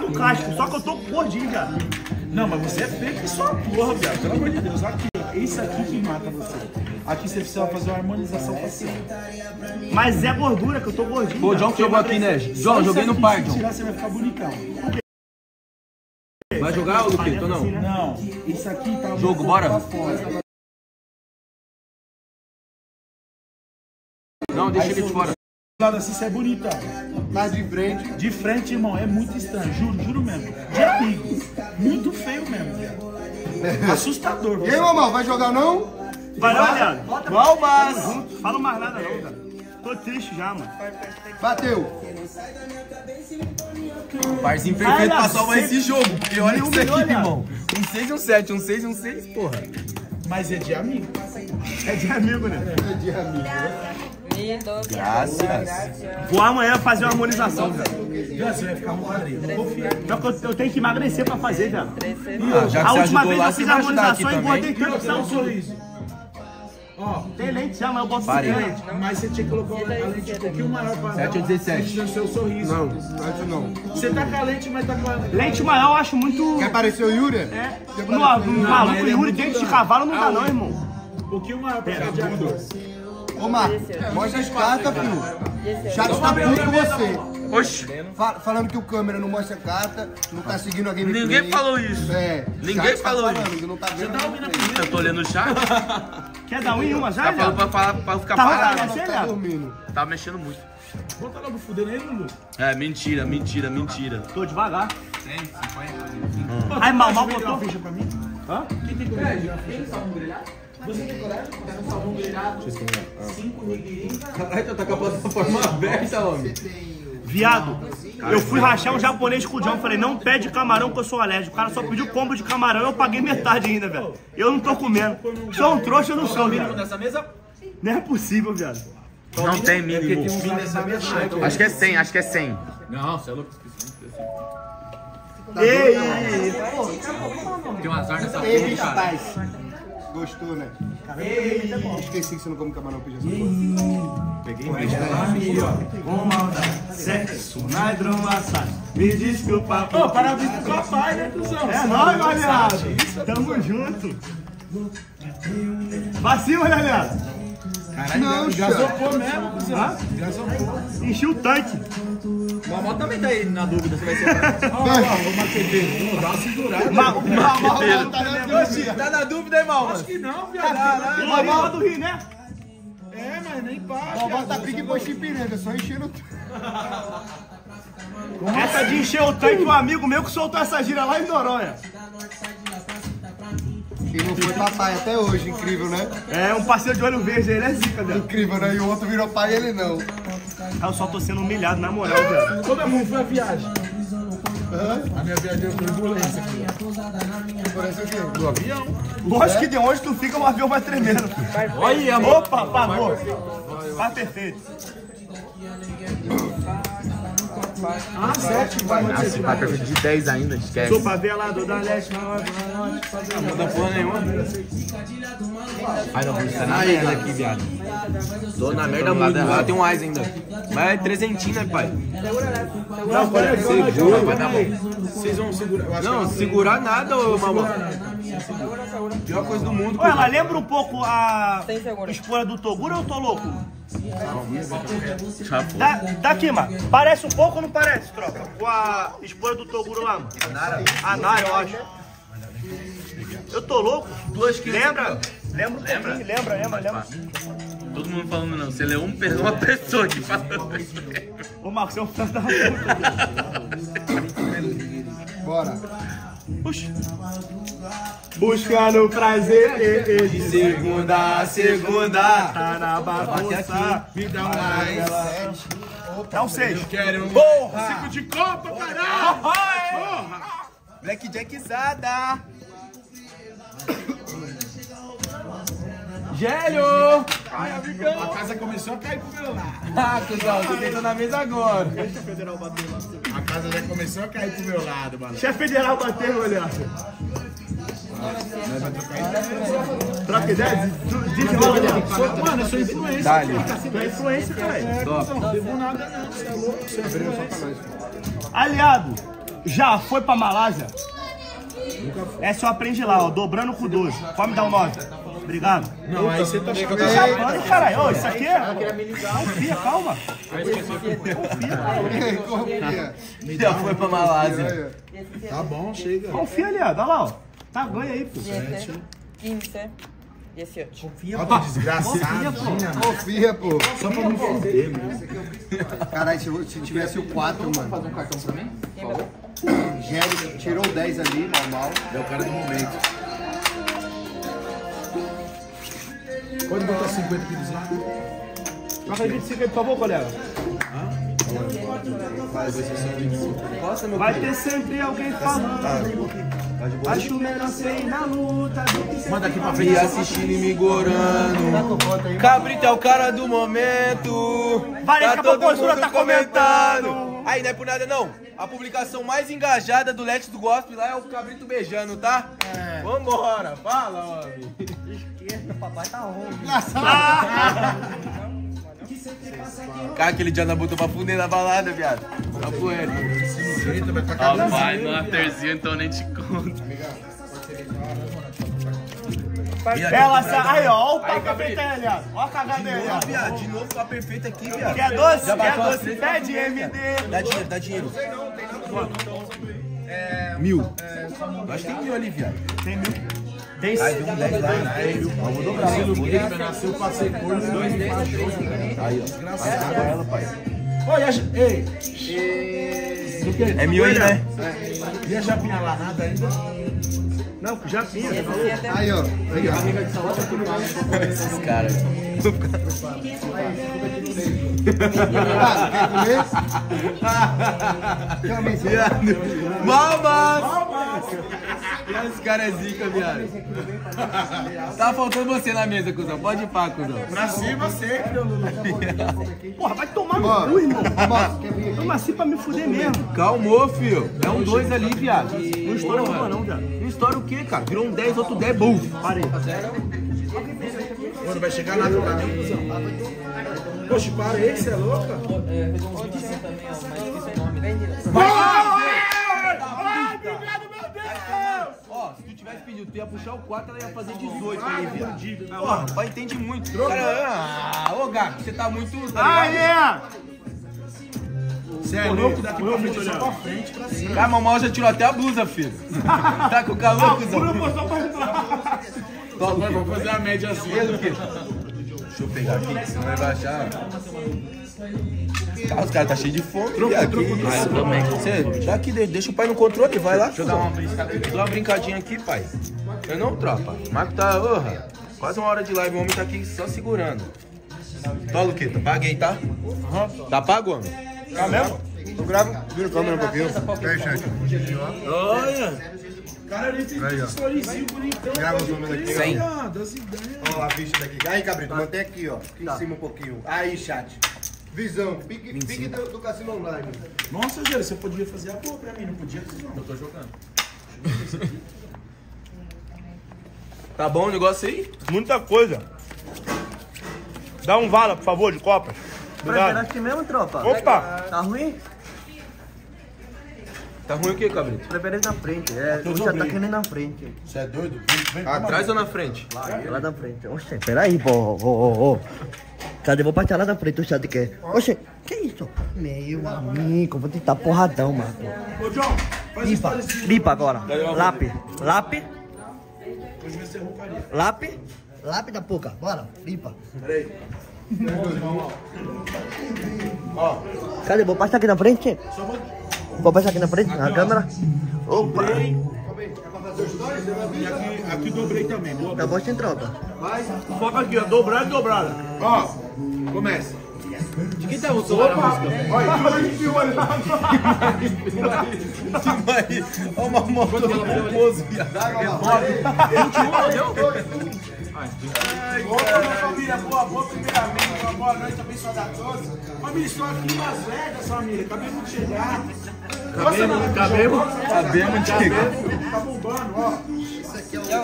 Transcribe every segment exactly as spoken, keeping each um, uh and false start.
com casco, só que eu tô gordinho, viado. Não, mas você é feio que só porra, viado. Pelo amor de Deus. Aqui, ó. Isso aqui que mata você. Aqui você precisa fazer uma harmonização facial. Mas é gordura, que eu tô gordinho. Pô, o John que jogou aqui, né? John, joguei no par, John. Se tirar, você vai ficar bonitão. Vai jogar, Luquito, ou não? Não, isso aqui tá... Jogo, bora? Não, deixa ele de fora. Lado assim, você é bonitão. Mas de frente. De frente, irmão, é muito estranho. Juro, juro mesmo. De amigo. Muito feio mesmo, viado. Assustador. E aí, mamão, vai jogar não? Valeu, aliado. Qual mas? Fala mais nada não, cara. Tô triste já, mano. Bateu. Parzinho perfeito Ai, pra salvar sempre- esse jogo. Porque olha Um isso aqui, milhão, irmão. Um seis e um sete, um seis e um seis, porra. Mas é de amigo. É de amigo, né? É de amigo. Graças. Vou amanhã fazer uma harmonização, velho. Você vai ficar um quadrinho. Confia. Só que eu, eu tenho que emagrecer pra fazer, velho. Ah, já que A você última ajudou vez lá, eu você fiz a vai ajudar aqui harmonização e engordei também. tanto que Dá saiu um um sorriso. sorriso. Ó, Tem lente já, mas eu boto Parei. sem lente. mas você tinha que colocar a lente um pouquinho maior pra sete ou dar dezessete? no seu sorriso. Não, acho não. Você tá com a lente, mas tá com a... Lente maior eu acho muito... Quer parecer o Yuri? É. Quer No, parecer o no Yuri? maluco ele é Yuri, muito dente de grande. cavalo não dá Ah, não, o- irmão. Um pouquinho maior pra ficar de acordo. Ô, Marco, mostra as cartas, filho. Chato tá puto com você. Oxi. Fa- falando que o câmera não mostra carta, não tá seguindo a gameplay. Ninguém falou isso. É. Ninguém Chato tá falou falando isso. que não tá vendo a gameplay. Eu tô olhando o chat. Quer dar um em uma já, Tá falando Léo? pra, falar, pra ficar Tá parado. rolando assim, Tá Léo? dormindo. Tá mexendo muito. Bota logo fudendo aí, Lulu. É, mentira, mentira, mentira. Tô devagar. Ai, mal, mal Vende uma botou. ficha pra mim. Hã? Quem tem coragem de uma ficha? Você tem coragem? Quero um salmão grelhado. Cinco nigiri. Caralho, tá com a plataforma aberta, homem. Viado, eu fui rachar um japonês com o John, falei, não pede camarão que eu sou alérgico. O cara só pediu combo de camarão, eu paguei metade ainda, velho. Eu não tô comendo. Sou um trouxa, eu não sou, viado. Nessa mesa? Não é possível, viado. Não tem mínimo. Um nessa mesa. Acho que é cem, acho que é cem. Não, você é louco. Ei, ei, ei. Tem um azar nessa Ei, porra, bicho, cara. paz. Gostou, né? Esqueci que você não come camarão que já sou. Peguei Com maldade, sexo na hidromassagem. Me desculpa. Ô, parabéns pro papai, né, cuzão? É nóis, aliado. Tamo junto. Vacilo, aliado. Não, Gasopou mesmo, cuzão. Hã? Gasopou. Enchi o tanque. O Mamó também tá aí na dúvida se vai ser. Ó, ó, ô, Marqueteiro, dá uma segurada. Ma- ma- ma- Tá na dúvida, irmão? Acho que não, viado. O Mamó do Rio, né? É, mas nem passa. Ó, bota pique e põe chipiranga, só enchendo. Essa de encher o tanque, um amigo meu que soltou essa gira lá em Noronha. E não foi papai até hoje, incrível, né? É, um parceiro de olho verde, ele é zica, velho. Incrível, né? E o outro virou pai e ele não. Eu só tô sendo humilhado, na moral, velho. Como é que foi a viagem? A minha viagem foi turbulência aqui. Parece o quê? Do avião. Lógico que de onde tu fica, o avião vai tremendo. Olha, amor. Opa, pagou. Tá perfeito. Ah, sete, vai. Nossa, vai perfeito de dez ainda, esquece. Sou favelado da leste, Não manda porra nenhuma. Ai, não, você tá na merda aqui, viado. Tô na merda muito. Lá tem um ice ainda. Mas é trezentinho, né, pai? Não, pode ser. Segura, vai dar bom. Vocês vão segurar. Eu acho Não, que segurar nada, ô mamão. Pior coisa do mundo. Olha, ela lembra um pouco a esposa do Toguro ou eu tô louco? Já foi. Da, daqui, mano. Parece um pouco ou não parece, troca? Com a esposa do Toguro lá, mano. A Nara, eu acho. Eu tô louco? Duas que lembra? Lembra um pouquinho, lembra, lembra, lembra. Todo mundo falando não. Você leu um, uma pessoa que falando. Ô, Marcos, você é um filho da puta. Bora. Puxa. Buscando prazer De segunda a segunda. tá na bagunça. me dá um mais. Dá um seis. Quero um Porra! cinco de copa, caralho. Porra! Black Jackzada. Gélio! Ai, amigão. A casa começou a cair pro meu lado. Ah, cuzão, você deita na mesa agora. A casa já começou a cair pro meu lado, mano. Chefe federal bateu, olha. Troca ideia? Desenrola, olha. Mano, eu sou influência. Dali. Tu é influência, caralho. Não devo nada, não. Você é louco, você é influência. Aliado, Já foi pra Malásia? É só aprende lá, ó, dobrando com doze. Pode me dar um nove. Obrigado. Não, aí você tá Tô chapando, caralho. Ô, isso aqui é... Confia, calma. Confia. Já foi pra Malásia. Tá bom, chega. Confia, aliado. Olha lá, ó. Tá, ganha aí, pô. quinze, dezoito. Olha que desgraçado. Confia, pô. Só pra não foder, mano. Caralho, se, se tivesse o quatro, mano. Fazer um cartão pra mim? Gério tirou o dez ali, mal, mal. É o cara do momento. Pode botar cinquenta quilos lá? Não acredito que ele tomou, colega. Vai ter sempre alguém falando. Acho melhor ser na luta do que ser. Manda aqui pra E frente. assistindo e me gorando. Cabrito é o cara do momento. Vai, tá daqui a todo pouco o Zura mundo tá comentando. Aí, não é por nada não. A publicação mais engajada do Let's do Gospel lá é o Cabrito beijando, tá? É. Vambora, fala, homem. Esquerda, papai tá ruim. Cara, aquele dia na botou pra fuder na balada, viado. Tá poeira. Ó, vai no afterzinho, então nem te conto. Ela sai. Aí, ó, ó o pau perfeito aí, aliado. Ó a cagada aí, Ó, aliado. viado, de novo tá perfeito aqui, viado. Quer doce? Já Quer bateu as doce? três, Pede tá M D. Dá dinheiro, dá dinheiro. Mil. Eu acho que tem mil ali, viado. Tem mil. Tem Aí, deu um dez lá, né? Eu vou dobrar. Ele nasceu pra ser corno. Dois, dez, Aí, ó. Vai pagar ela, pai. Oi, a... Ei. É mil aí, né? E a japinha lá, nada ainda? Não, já fiz. Aí, ó. Aí, ó. Esses caras. Ah, quer comer? Quer comer? Viado. Malmas! Esse cara é zica, viado. Tá faltando você na mesa, cuzão. Pode ir pá, cuzão. Pra cima sempre, Lulu. Porra, vai tomar no Ó, cu, irmão. ó, quer vir aqui? Toma assim pra me fuder mesmo. Calmou, filho. É um dois ali, viado. Não estoura uma não, viado. Não estoura o quê, cara? Virou um dez, outro dez, bum. Parei. Mano, vai chegar nada pra mim, cuzão. Poxa, para aí, você é louca? Ó, se tu tivesse pedido, tu ia puxar o quatro, ela ia fazer dezoito ali, viado. Porra, pai entende muito. Cara, ah, ô gato, você tá muito. Tá Ah, ligado? é! Você é louco daqui pra frente, só pra frente, pra cima. Cara, mamãe já tirou até a blusa, filho. Tá com calor, cuzão? Vai, vamos fazer a média assim. Deixa eu pegar aqui, senão vai baixar. Cara, os caras tá cheio de fome, viado. Que isso? Ah, eu também. Você, daqui, deixa o pai no controle, vai lá. Deixa eu dar uma brincadinha. Dá uma brincadinha aqui, pai. Eu não, tropa. Marco tá, orra, quase uma hora de live, o homem tá aqui só segurando. Tó, Luqueta, paguei, tá? Tá pago, homem? Tá mesmo? Eu gravo, vira a câmera um pouquinho. Peraí, chat. Olha. Cara, ele tem Aí, ó. um sorrisinho bonitão. Grava o número aqui, Cem. Ah, das ideias. ó. Ó, a ficha daqui. Aí, Cabrito, mantém aqui, ó. Aqui em cima um pouquinho. Aí, chat. Visão, pique, pique do, do cassino online. Nossa, Gênero, você podia fazer a boa pra mim, não podia? Não, eu tô jogando. Tá bom o negócio aí? Muita coisa. Dá um vala, por favor, de copas. Obrigado. Aqui mesmo, tropa? Opa! Tá ruim? Tá ruim o que, Cabrito? Preferência na frente. É, o chat tá querendo ir na frente. Você é doido? Vem, vem. Atrás ou na frente? Lá da frente. Oxe, peraí, pô. Ô, ô, ô. Cadê? Vou partir lá da frente, o chat quer. Oxe, que isso? Meu amigo, vou tentar porradão, mano. Ô, John, faz isso Limpa, parecido. limpa agora. Lápis, lápis, Hoje vai ser rouparia. lápis, lápis da pouca. Bora, limpa. Peraí. Cadê? Vou passar aqui na frente? Vou passar aqui na frente, na câmera. Opa! E aqui, aqui dobrei também. Boa. Tá bom sem troca. Foca aqui, ó. Dobrada e dobrada. Ó, começa. De quem tá o som da música? Olha o mamão todo pomposo, viado. Boa, minha família, boa, boa, primeiramente, uma boa noite, abençoada a todos. Família, estou aqui em Las Vegas, família, acabamos de chegar. Cabemos, cabemos. Sabemos de chegar. Tá bombando, ó. Isso aqui é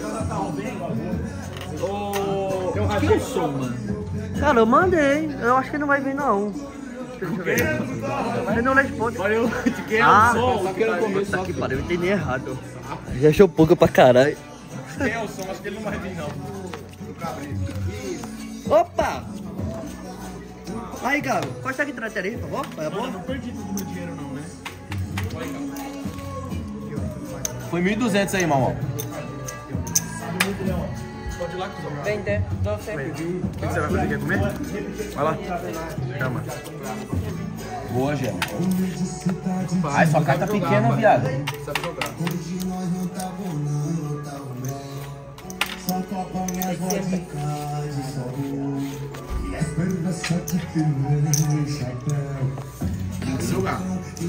o... Eu acho que eu sou, mano. Cara, eu mandei. Eu acho que não vai vir, não. Deixa eu ver. Ele não responde. Olha o de Ah, Tá querendo comer puta só. que pariu, eu entendi errado. Já achou pouco pra caralho. Nelson, acho que ele não vai vir, não. Opa! Aí, Galo, pode aqui atrás aí, por favor? Vai a boa? Não perdi todo o meu dinheiro, não, né? Foi mil e duzentos aí, mamão. veinte, doce. O que você vai fazer? Quer comer? Vai lá. Chama. Boa, Gé. Ai, sua carta pequena, viado. Seu gato.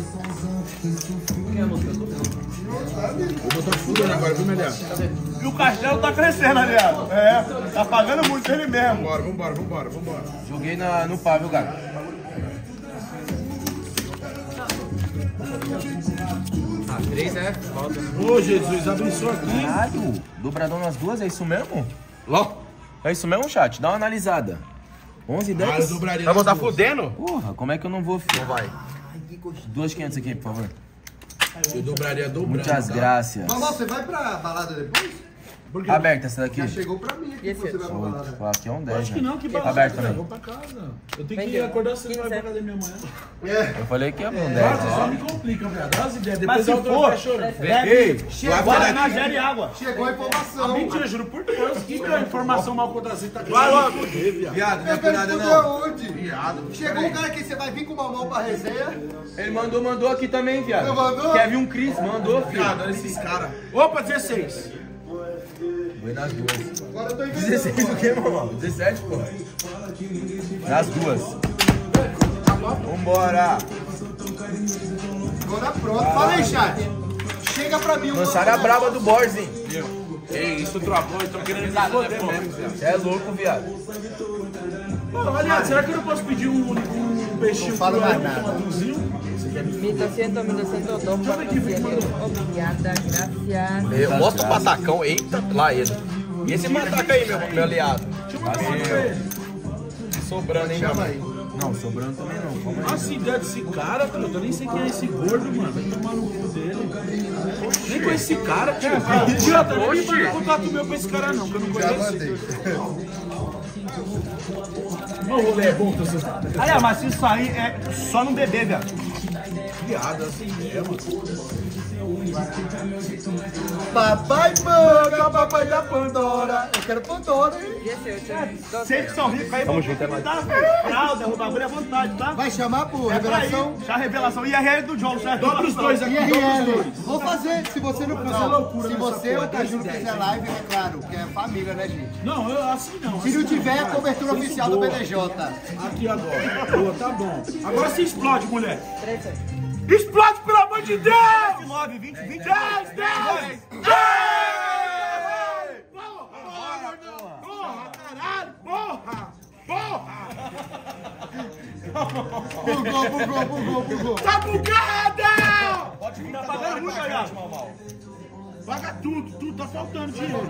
Vou botar fudendo agora, viu, Meliano? E o castelo tá crescendo, aliado. É, tá pagando muito ele mesmo. Vambora, vambora, vambora, vambora. Joguei na, no pá, viu, gato? Ô, Jesus, abençoa aqui. Caralho, dobradão nas duas, é isso mesmo? Ló. É isso mesmo, chat? Dá uma analisada. onze, dez. Ah, eu dobraria. Vai botar nas duas. fudendo? Porra, como é que eu não vou, filho? Não vai. duas quinhentos aqui, por favor. Eu dobraria dobrando. Muitas tá? graças. Mamão, você vai pra balada depois? Aberta essa daqui. Já chegou pra mim aqui que você vai pra balada. Pô, aqui é um dez, Acho que né? não, que Tá balada, aberto velho. também. Vou pra casa. Eu tenho que acordar cedo pra ir pra academia amanhã. Eu falei que é um Nossa, dez. só me complica, velho. Dá as ideias. Mas Depois se a outra for, vai chorando. bebe, Chegou, Guaraná, gera e água. chegou a informação. Mentira, juro por Deus. Que que é a informação mal contrazida? Tá Vai logo. Viado, não é Eu por quero nada fuder não. onde? Chegou um cara aqui, você vai vir com o mamão pra resenha? Ele mandou, mandou aqui também, viado. Ele mandou? Quer vir um Cris, mandou, filho. Olha esses caras. Opa, dezesseis. Foi nas duas. Agora eu tô inventando. dezesseis o quê, mamão? dezessete, pô. Nas duas. Vambora. Agora pronto. Fala aí, chat. Chega pra mim um Lançaram a braba do Borges, hein? Ei, isso trocou, estão querendo me foder mesmo, velho. Você é louco, viado. Ô, aliás, será que eu não posso pedir um, um peixinho falo com mais um nada. tomatinzinho? mil doscientos, mil doscientos dos, cuatrocientos. Obrigada, gracias. Eu mostro o patacão, eita, lá ele. E esse pataca aí, meu, meu aliado? Sobrando, hein, Chama aí. Não, sobrando também não. Calma aí. Nossa, ideia desse cara, tio. Eu nem sei quem é esse gordo, mano. Vai tomar no cu dele. Nem com esse cara, tio. Idiota, nem me manda contato meu pra esse cara, não, que eu não Já conheço. mandei. Não, rolê é bom, você Aliás, mas isso aí é só não beber, velho. piada assim mesmo. Papai Panga, papai da Pandora. Eu quero Pandora, hein? dieciocho, Vocês que são ricos aí, vão junto, é nóis. Fralda, o bagulho é vontade, tá? Vai chamar por É pra revelação? ir. Já revelação. I R L do John, certo? Dobra os dois aqui, I R dobra os L. dois. Vou fazer, se você não Fazer loucura Se nessa você porra, ou o Caju dez, fizer live, é claro, que é família, né, gente? Não, eu, assim não. Se assim não tiver, vai. cobertura Isso oficial do boa. B D J. Aqui agora. Boa, tá bom. Agora se explode, mulher. trece. Explode, pelo amor de Deus! nove, vinte, vinte, dez, dez! Porra, caralho! Porra! Porra! Bugou, bugou, bugou, bugou. Tá bugada! Pode vir, tá pagando muito, aliado. Paga tudo, tudo, tá faltando dinheiro.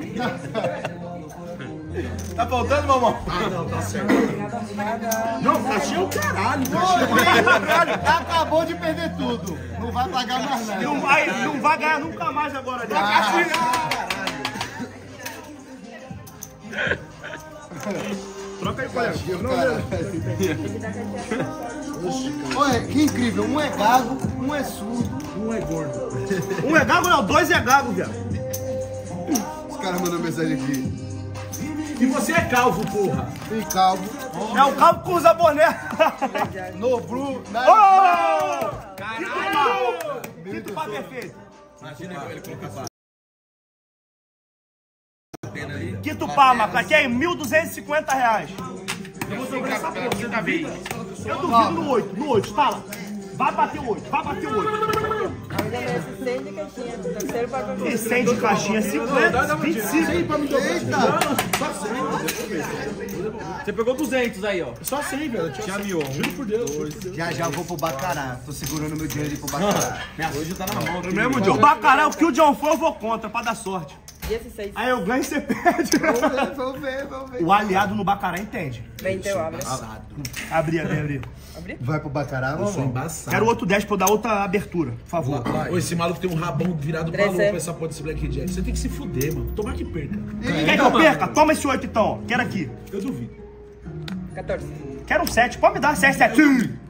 Tá faltando, mamão? Ah, não, tá certo. Não, cachê é o caralho, cachê. Acabou de perder tudo. Não vai pagar mais nada. Não vai, não vai ganhar nunca mais agora, aliado. Troca aí, colega. Olha, que incrível. Um é gago, um é surdo. Um é gordo. Um é gago, não. Dois é gago, velho. Os caras mandam mensagem aqui. E você é calvo, porra. E calvo. É o cabo que usa boné. No Blue. Na... Oh! Caralho! Quinto pá perfeito. Quinto pá, Marco. Aqui é mil duzentos e cinquenta reais. Eu vou dobrar essa porra, você tá vendo? Eu duvido no oito. No oito, tá lá. Vai bater o oito. Vai bater o oito. Ainda merece cem de caixinha. Terceiro para E cem de caixinha, cinquenta, vinte e cinco. cem pra me dobrar. Eita. Não, só cem. Você pegou duzentos aí, ó. Só cem, velho. Já miou. Juro por Deus. Juro por Deus. Já já eu vou pro Bacará. Tô segurando meu dinheiro ali pro Bacará. Minha hoje tá na mão. O mesmo John. Bacará, o que o John for, eu vou contra, pra dar sorte. dezesseis. Aí eu ganho e você perde. Vamos ver, vamos ver, vamos ver. O aliado no Bacará entende. vinte eu abro. Abri, abri, abri. Vai pro Bacará, vamos. Sou embaçado. Quero outro dez pra eu dar outra abertura, por favor. Ô, esse maluco tem um rabão virado pra Treze. louco, essa porra desse Blackjack. Você tem que se fuder, mano. Tomar que perca. Quer que eu perca? Toma esse oito então, ó. Quero aqui. Eu duvido. quatorze. Quero um sete. Pode me dar sete, sete.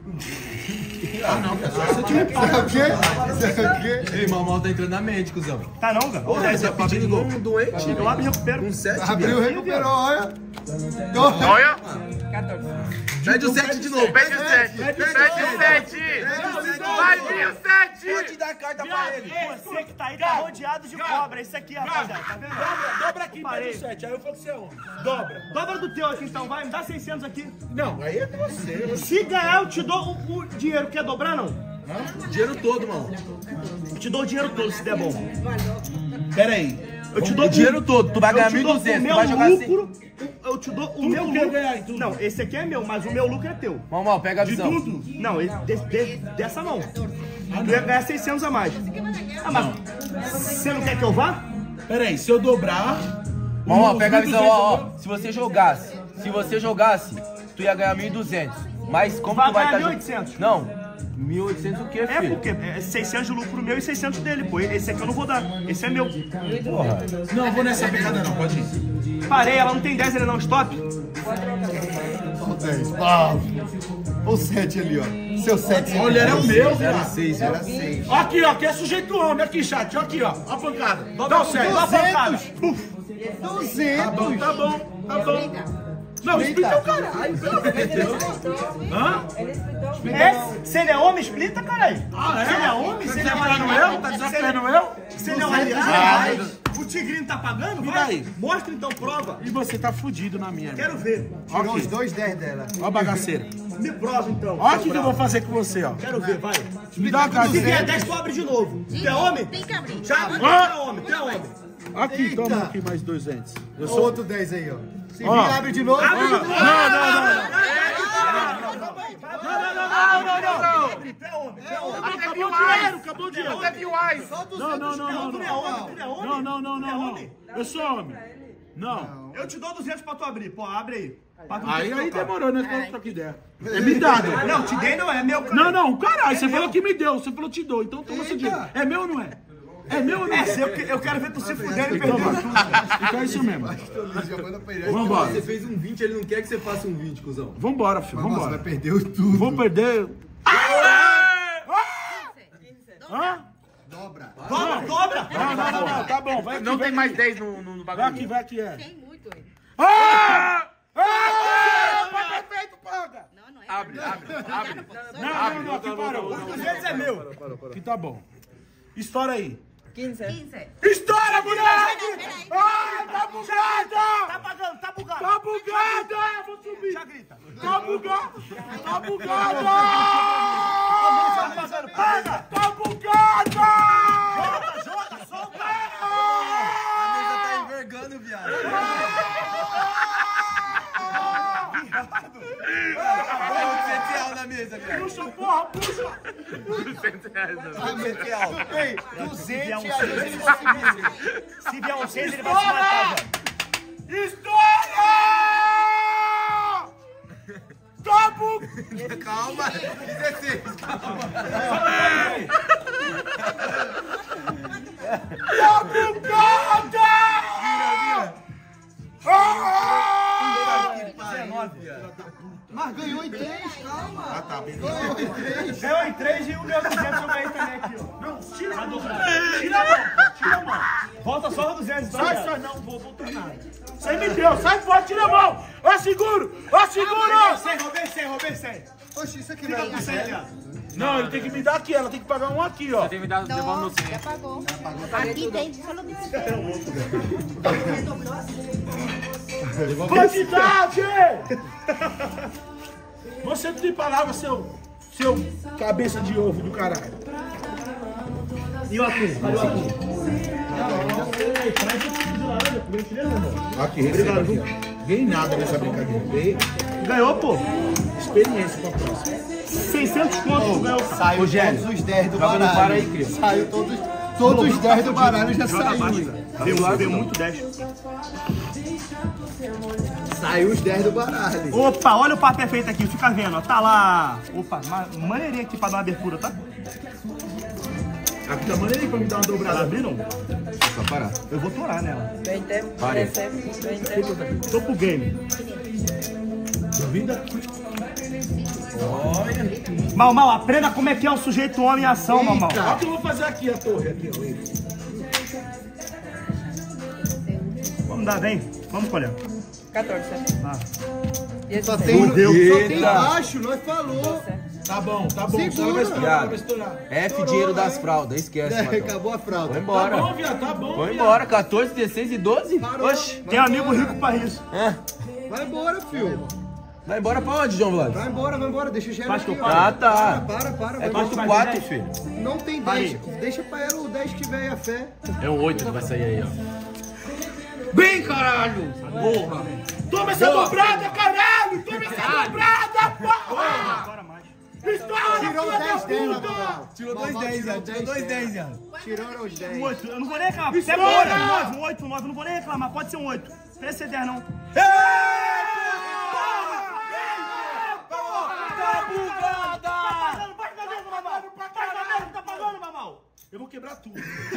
Ah, não, pessoal. Você tinha que Sabe o quê? Sabe o quê? Ei, mal mal tá entrando na mente, cuzão. Tá não, cara? Ô, dez, Você eu tá pedindo igual um doente. Eu abro e recupero. Um sete, Abriu, recuperou, olha. Olha. quatorze. Pede o sete de novo. Pede o sete. Pede o sete. Vai vir o sete. Pode dar a carta pra ele. Você que tá aí tá rodeado de cobra. Isso aqui, rapaziada. Tá vendo? Dobra, dobra aqui, Parei. pede o sete. Aí eu falo que você é homem. Dobra. Dobra do teu aqui então, vai. Me dá seiscentos aqui. Não, aí é você. Se ganhar, eu te dou o, o dinheiro. Quer dobrar, não? Hã? Dinheiro todo, mano. Eu te dou o dinheiro todo, se der bom. Pera aí. Eu te dou O dinheiro todo. Tu vai ganhar mil e duzentos. Tu vai jogar assim. lucro. Eu te dou o meu quer lucro. ganhar em tudo. Não, esse aqui é meu, mas o meu lucro é teu. Mal mal, pega a De visão. tudo? Não, esse- de- de- dessa não. Tu ia ganhar seiscentos a mais. Ah, mas você não quer que eu vá? Pera aí, se eu dobrar... Mal mal, os pega a mil e visão, duzentos ó, eu ó. Se você jogasse, se você jogasse, tu ia ganhar mil e duzentos. Mas como Vai tu vai ganhar estar... mil e oitocentos. Não, mil e oitocentos o quê, É filho? porque é seiscentos de lucro meu e seiscentos dele, pô. Esse aqui eu não vou dar. Esse é meu. Porra. Não, eu vou nessa pegada não, pode ir. Parei, ela não tem dez, ele não. Stop. Olha o dez. Pau. Olha o sete ali, ó. Seu sete. Olha, era o meu, Era cara. seis, Era seis. Ó aqui, ó, aqui é sujeito homem, aqui, chat, ó aqui, ó, a pancada. Dá o sete. Dá uma pancada. Tá duzentos. bom, tá bom, tá bom. Não, explica o caralho, pelo amor de Deus. Hã? Ele explitou. É? Se ele é homem, explica, caralho. Ah, é? Se ele é homem, se ele é Desafiando aliado, eu? Tá desafiando eu? se ele é um aliado, Ah, o tigrinho tá pagando? E Vai. daí? Mostra então, prova. E você tá fudido na minha, Quero irmão. ver. Tirou Aqui. os dois dez dela. Ó a bagaceira. Me prova então. Ó o que que eu vou fazer com você, ó. Quero ver, vai. Me dá a Se carta. vier dez, tu abre de novo. Tu é homem? Tem que abrir. Já abre. Tu Ah. é homem, tu é homem. Aqui, toma aqui mais duzentos. Eu Olha o sou... outro dez aí, ó. Se Ó. vir, abre de novo. Abre de novo. Não, não, não, não. Não, não, não, não. Tu é homem, tu é homem. Acabou o dinheiro, acabou o dinheiro. Só duzentos. Não, não, não, não, Tu é não. homem, tu é homem. Não, não, não, Tu é não, não. homem. Eu sou homem. Não. Eu te dou duzentos pra tu abrir. Pô, abre aí. Pra tu Aí, ter aí trocado. demorou, nós vamos trocar ideia. É me dado. Não, te dei não é meu, cara. Não, não, caralho, você meu. falou que me deu, você falou te dou, então toma seu dinheiro. É meu ou não é? É meu ou não É é? seu, porque eu quero ver tu se fuder e Então, perder. vai. Então é isso mesmo. Vambora. Você fez um vinte, ele não quer que você faça um vinte, cuzão. Vambora, filho, Nossa, vai vambora. perder tudo. Vou perder. Hã? Dobra. Dobra, dobra. Não, não, não, não, tá bom, vai aqui. Não vai tem aqui. mais dez no, no, no Vai bagulho. aqui, vai aqui, é. Tem muito aí. Ah! Ah! Paga feito, paga! Não, não é. Abre, abre, abre. Não, não, não, aqui parou. duzentos é meu. Aqui tá bom. Estoura aí. quinze. quinze. Estoura, moleque! Peraí. Ah, tá Tá bugada! pagando, tá bugado. Tá bugada! Vou subir. Já grita. Tá bugada! Tá bugada! Tá pagando, paga. Tá bugada! Joga, joga, solta. A mesa tá envergando, viado. duzentos reais na mesa, viado. Puxa, porra, puxa! duzentos reais. duzentos real. Ei, duzentos um e às vezes ele não se vira. Se vier um seis, ele vai se matar, velho. Estoura! Tá bugada! Calma, dezesseis. Tá bugada! Ah! Mas ganhou em três, calma. Ah, tá, beleza. Ganhou em três. Deu em três e o meu duzentos eu ganhei também aqui, ó. Não, tira a mão. Tira a mão, pô, tira a mão. Volta só no duzentos, então. Sai, velho. sai, não, vou voltar nada. Você me deu, sai fora, tira a mão! Ó, seguro! Ó, seguro! cem, roubei cem, roubei cem. Oxi, isso aqui Fica não com é cem, viado. Não, ele tem que me dar aqui, ela tem que pagar um aqui, ó. Tem que me dar devolve meu cem. Já pagou. Aqui tem só no Quantidade! Você não tem palavra, seu, seu cabeça de ovo do caralho. E o atum? Cadê o atum? Traz esse de laranja, por gentileza, irmão. Aqui, receba aqui, ó. Ganhei nada nessa brincadeira. Ganhei Ganhou, pô. experiência pra próxima. seiscentos contos, tu ganhou. Saiu todos os dez do Joga no baralho. par aí, cria. Saiu todos. Todos os dez do baralho já saíram. Deu, deu muito dez. Saiu os dez do baralho. Opa, olha o papo perfeito aqui, fica vendo, ó. Tá lá. Opa, ma maneirinha aqui pra dar uma abertura, tá? Aqui tá maneirinho pra me dar uma dobrada. Tá abrindo? Só parar. Eu vou torar nela. veinte, Pare. trece, veinte. Tô pro game. Duvida? Mal, mal, aprenda como é que é um sujeito homem em ação, mal, mal. Olha o que eu vou fazer aqui, a torre. Aqui, ó. Vamos dar, vem. Vamos, Colega. quatorze. Ah. Só dezesseis. tem, Deus. só tem Eita. baixo, nós falou. Tá bom, tá bom. Segura. Ela vai estourar, ela vai estourar. F, dinheiro das fraldas, esquece, É, Matão. acabou a fralda. Vou Tá embora. bom, viado, tá bom. Vou viado. embora, quatorze, dezesseis e doze? Oxi. Tem amigo rico pra isso. É. Vai embora, filho. Vai embora pra onde, João Vlad? Vai embora, vai embora. Deixa o gênero Faz que aqui, eu ó. Ah, tá. Para, para, para. É vai quanto embora. quatro, filho? Não tem dez. Deixa pra ela o dez que tiver a fé. É um oito que vai sair aí, ó. Bem, caralho! Porra! Toma essa dobrada, caralho! Toma essa dobrada, porra! Agora mais. Estoura, Tirou filha da dez dela, puta! Mamal. Tirou Mamal dois dez, tirou já. Tirou dois dez, já. Tiraram os dez. Um oito. Eu não vou nem reclamar. Até Estoura! pode ser um nove, um oito, um nove. Eu não vou nem reclamar. Pode ser um oito. Não precisa ser dez, não. Eu vou quebrar tudo.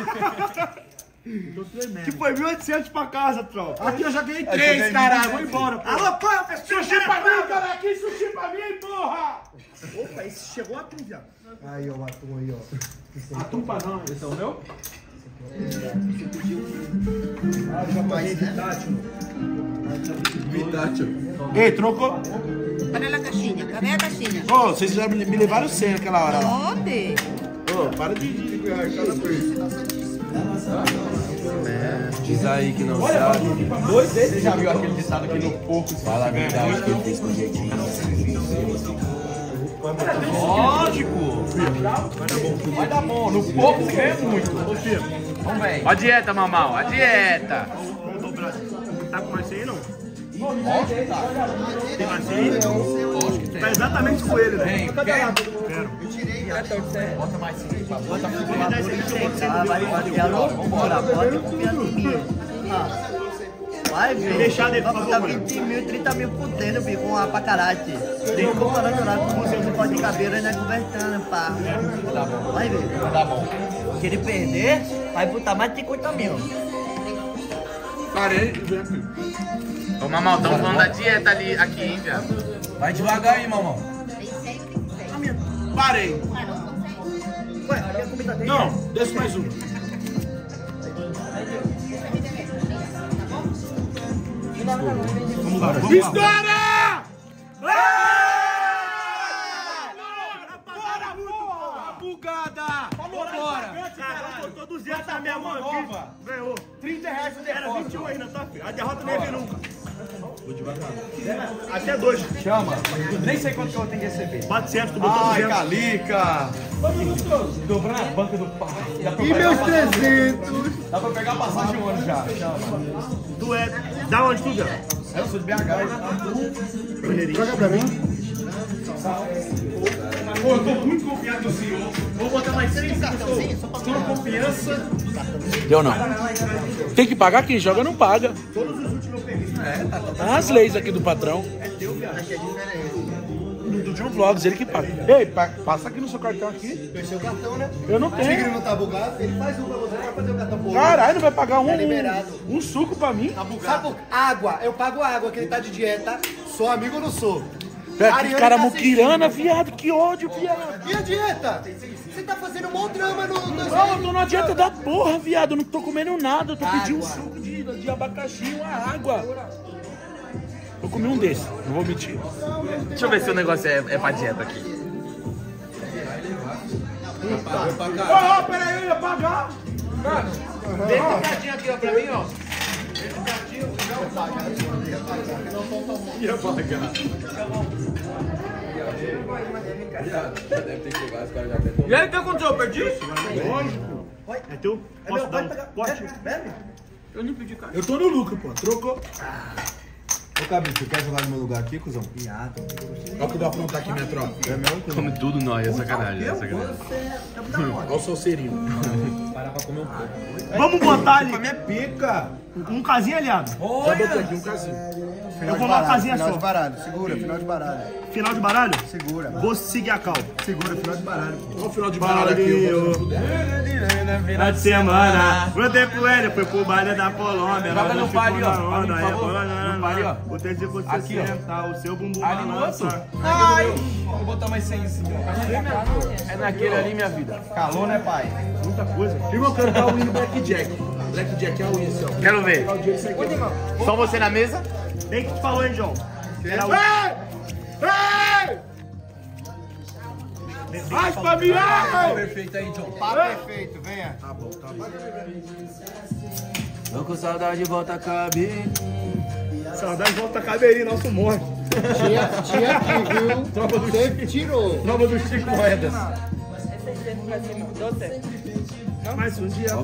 Tô tremendo. Que foi mil e oitocentos pra casa, tropa. Aqui eu já ganhei três, caralho. Vou embora, porra. Alô, pô, pessoal. Sushi pra mim, cara. Aqui, sushi pra mim, porra. Opa, esse chegou a tu, viado. Aí, ó, o atum aí, ó. Atum padrão. Esse é o meu? Ei, trocou? Cadê a caixinha? Cadê a caixinha? Ô, vocês já me me levaram cem naquela hora lá. Onde? Ô, para de... de- Diz aí que não sabe. Dois deles. Você já viu aquele ditado aqui no porco? Fala a verdade que ele fez com jeitinho. Lógico! Vai dar bom, no pouco você ganha muito. Vamos, velho. Ó a dieta, Mamal, a dieta. Vamos dobrar. Tá com mais aí, não? Tem mais aí? Lógico que tem. Tá exatamente com ele, né? Vem, quer? Quero. Bota mais cinco. Bota Ah, vai bater a loucura, pode confiar em mim. Ah, vai, velho. Deixar dele, Vai por botar favor, vinte mil, trinta mil por dentro, bicho, com a pra caralho. Tem como falando lá com você, não pode caber, né? Conversando, pá. Tá bom, Vai ver. tá bom. Se ele perder, vai botar mais de cinquenta mil. Parei e vem aqui. Ô, Mamal, estamos falando da dieta ali, aqui, hein, viado. Vai devagar aí, mamão. Parei. Ué, a minha comida tem? Não, desce mais um. Vamos lá, vamos lá. Estoura! Bora, porra! Bugada! Vambora! Cara, botou duzentos na minha mão aqui. Ganhou. trinta reais de Era vinte e um ainda, tá, filho? A derrota não ia vir nunca. Vou devagar. Até dois. Chama. Nem sei quanto que eu tenho que receber. quatrocentos, tu botou Ai, duzentos. Calica! Dobrar a banca do pai. Dá pra E pegar meus a passagem- trezentos? Dá pra pegar a passagem onde já? Chama. Tu é... Da onde tu, viu? Eu sou de B H. Joga pra mim. Pô, eu tô muito confiado no senhor. Vou botar mais seis cartões. Tenho confiança. Deu não. Tem que pagar, quem joga não paga. As leis aqui do patrão. Do John Vlogs, ele que paga. Ei, pa- passa aqui no seu cartão aqui. Tem seu cartão, né? Eu não O tigre tenho. não tá bugado, ele faz um pra você, vai fazer o cartão por Caralho, não vai pagar um, Tá liberado. um, um suco pra mim? Sabe por... Água, eu pago água, que ele tá de dieta. Sou amigo ou não sou? Velho, que Ariane cara tá muquirana, viado, que ódio, viado. E a dieta? Você tá fazendo um bom drama no... no... Não, eu tô na dieta da porra, viado. Eu não tô comendo nada. Eu tô pedindo um Água. suco de, de abacaxi e uma água. Eu comi um desses, não vou mentir. Deixa eu ver se o negócio é, é pra dieta aqui. Ó, oh, peraí, eu ia pagar. Vem esse cartinho aqui, ó, pra mim, ó. Ia pagar. E aí, o que aconteceu? Eu perdi? Lógico. É teu? Posso dar um corte? Eu nem pedi cartão. Eu tô no lucro, pô. Trocou. Ô, Cabinho, você quer jogar no meu lugar aqui, cuzão? Olha o que eu vou aprontar aqui, minha tropa. É mesmo? Come tudo nós, é sacanagem, é sacanagem. Olha o salseirinho. Dá pra comer um pouco. Vamos botar ali. Pra minha pica. Um casinho, aliado. Já botei aqui um casinho. Eu vou uma casinha Final só. de baralho, segura, final de baralho. Final de baralho? Segura. Vou seguir a cal. Segura, final de baralho. Olha o final de baralho aqui. Eu vou Final de semana, voltei pro Hélio, foi pro baile da Colômbia. Joga no palio, ó. Onda, Por aí, favor. bolona, No palio, ó. o teu de você Aqui, ó. sentar, o seu bumbum Ali no outro. balança. Ai, vou botar mais cem. É naquele ali, minha vida. Calor, né, pai? Muita coisa. Irmão, eu quero dar o hino Blackjack. Blackjack é o hino, assim, ó. Quero ver. Só você na mesa? Bem que tu falou, hein, João? Era o... Raspa minha! Perfeito aí, John. Pá perfeito, venha. Tá bom, tá bom. Tô com saudade, volta a cabine. Saudade volta a Cabeirinho, nosso morte. Tinha, tinha aqui, viu? Tropa do Sempre tirou. Nova do Chico Moedas. doce. Mais um dia.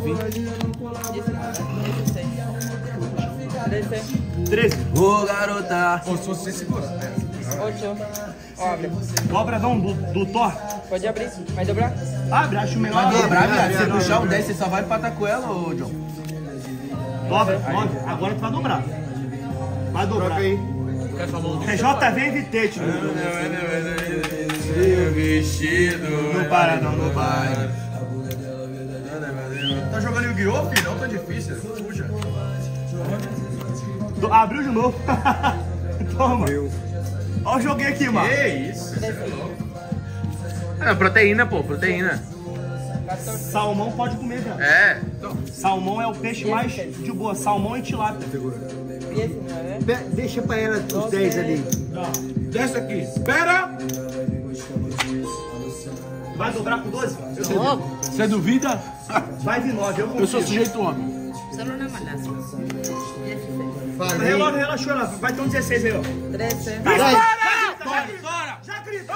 treze. treze. Ô, garota. Pô, se você segura. oito. Abre. Dobra não, do, do Thor. Pode abrir. Vai dobrar? Abre, acho melhor. Vai dobrar, Abre, viado. abre, Se abre, puxar um abre. dez, você só vai empatar com ela, ô, John. Dobra, dobra. Agora tu vai dobrar. Vai dobrar. Troca aí. É J V e Vitete. Vestido. Não para não, não para. Tá jogando Yu-Gi-Oh, filho? Não tá difícil. Fuja. Do- Abriu de novo. Toma. Olha o joguinho aqui, mano. Que isso? Ah, proteína, pô, proteína. Salmão pode comer, velho. É. Salmão é o peixe mais de boa. Salmão e tilápia. Be- Deixa pra ela os dez ali. Desce aqui. Espera! Vai dobrar com doze? Você duvida? Vai vir nove, eu Eu sou confio. sujeito homem. Solo una malaza. Falei. Relaxa, relaxa, relaxa. Vai ter um dezesseis aí, ó. treze. Já grita!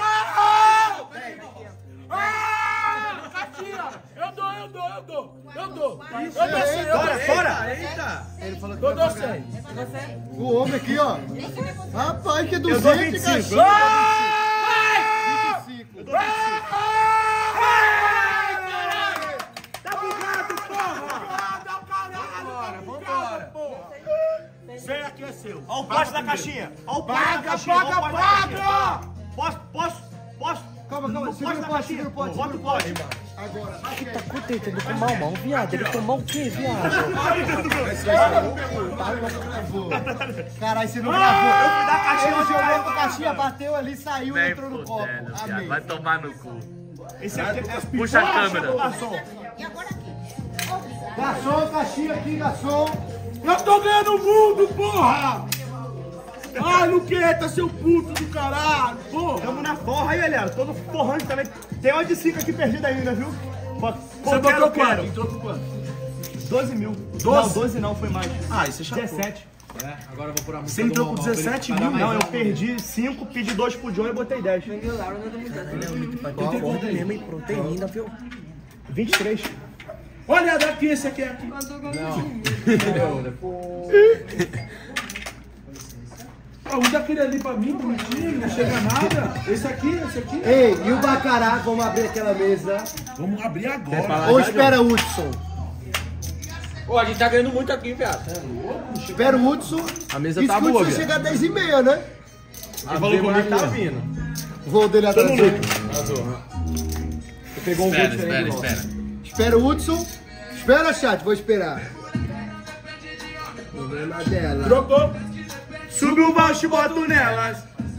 Eu dou, eu dou, eu dou. Eu dou. Eu dou cem, eu Fora, dou fora! Ele falou que Eu vai dou pagar. cem. O homem aqui, ó. Rapaz, que Eu dou duzentos, vinte e cinco. cachorro. vinte e cinco. Tá bugado, porra! Vambora. Cem aqui é seu. Olha o poste da caixinha. Olha o poste da Paga, caixinha. olha o paga, poste da caixinha. paga! Posso, posso, posso? Calma, calma. No Segura poste o da pote, caixinha. segura o pote, Bota segura o o pote. pote. Agora. Tá contente, ele com mal, mal, viado. Ele com mal o quê, viado? Caralho, você não Eu gravou. fui dar caixinha Ele onde jogou caiu. pra caixinha, bateu ali, saiu e Nem entrou no copo. fudendo, viado. Amém. Vai tomar no cu. Esse aqui é... Puxa a câmera. Garçom. Garçom, caixinha aqui, garçom. Eu tô ganhando o mundo, porra! Ai, não quieta, seu puto do caralho, porra! Tamo na forra aí, galera. Todo forrando também. Tem uma de cinco aqui perdida ainda, viu? Pô, Você quero, botou quero. quanto? Entrou com quanto? doze mil. Não, doze não, foi mais. Ah, isso é chato. dezessete. Agora eu vou por a música. Você entrou com dezessete mil? Não, eu perdi cinco, pedi dois pro John e botei dez. Concordo mesmo, hein? Proteína, viu? vinte e três. Olha daqui, esse aqui é aqui. Ah, um daquele ali pra mim, bonitinho, não chega nada. Esse aqui, esse aqui. Ei, e o Bacará, vamos abrir aquela mesa. Vamos abrir agora. Ou espera o Hudson? Pô, a gente tá ganhando muito aqui, viado. Espera o Hudson. A mesa Isso tá que o boa, Hudson viado. chega às dez e meia, né? Ele falou comigo que tá vindo. O voo dele atrasou. Pegou um gol diferente do nosso. Espera o Hudson. Espera, chat, vou esperar. Problema dela. Trocou. Sube o baixo e boto nelas.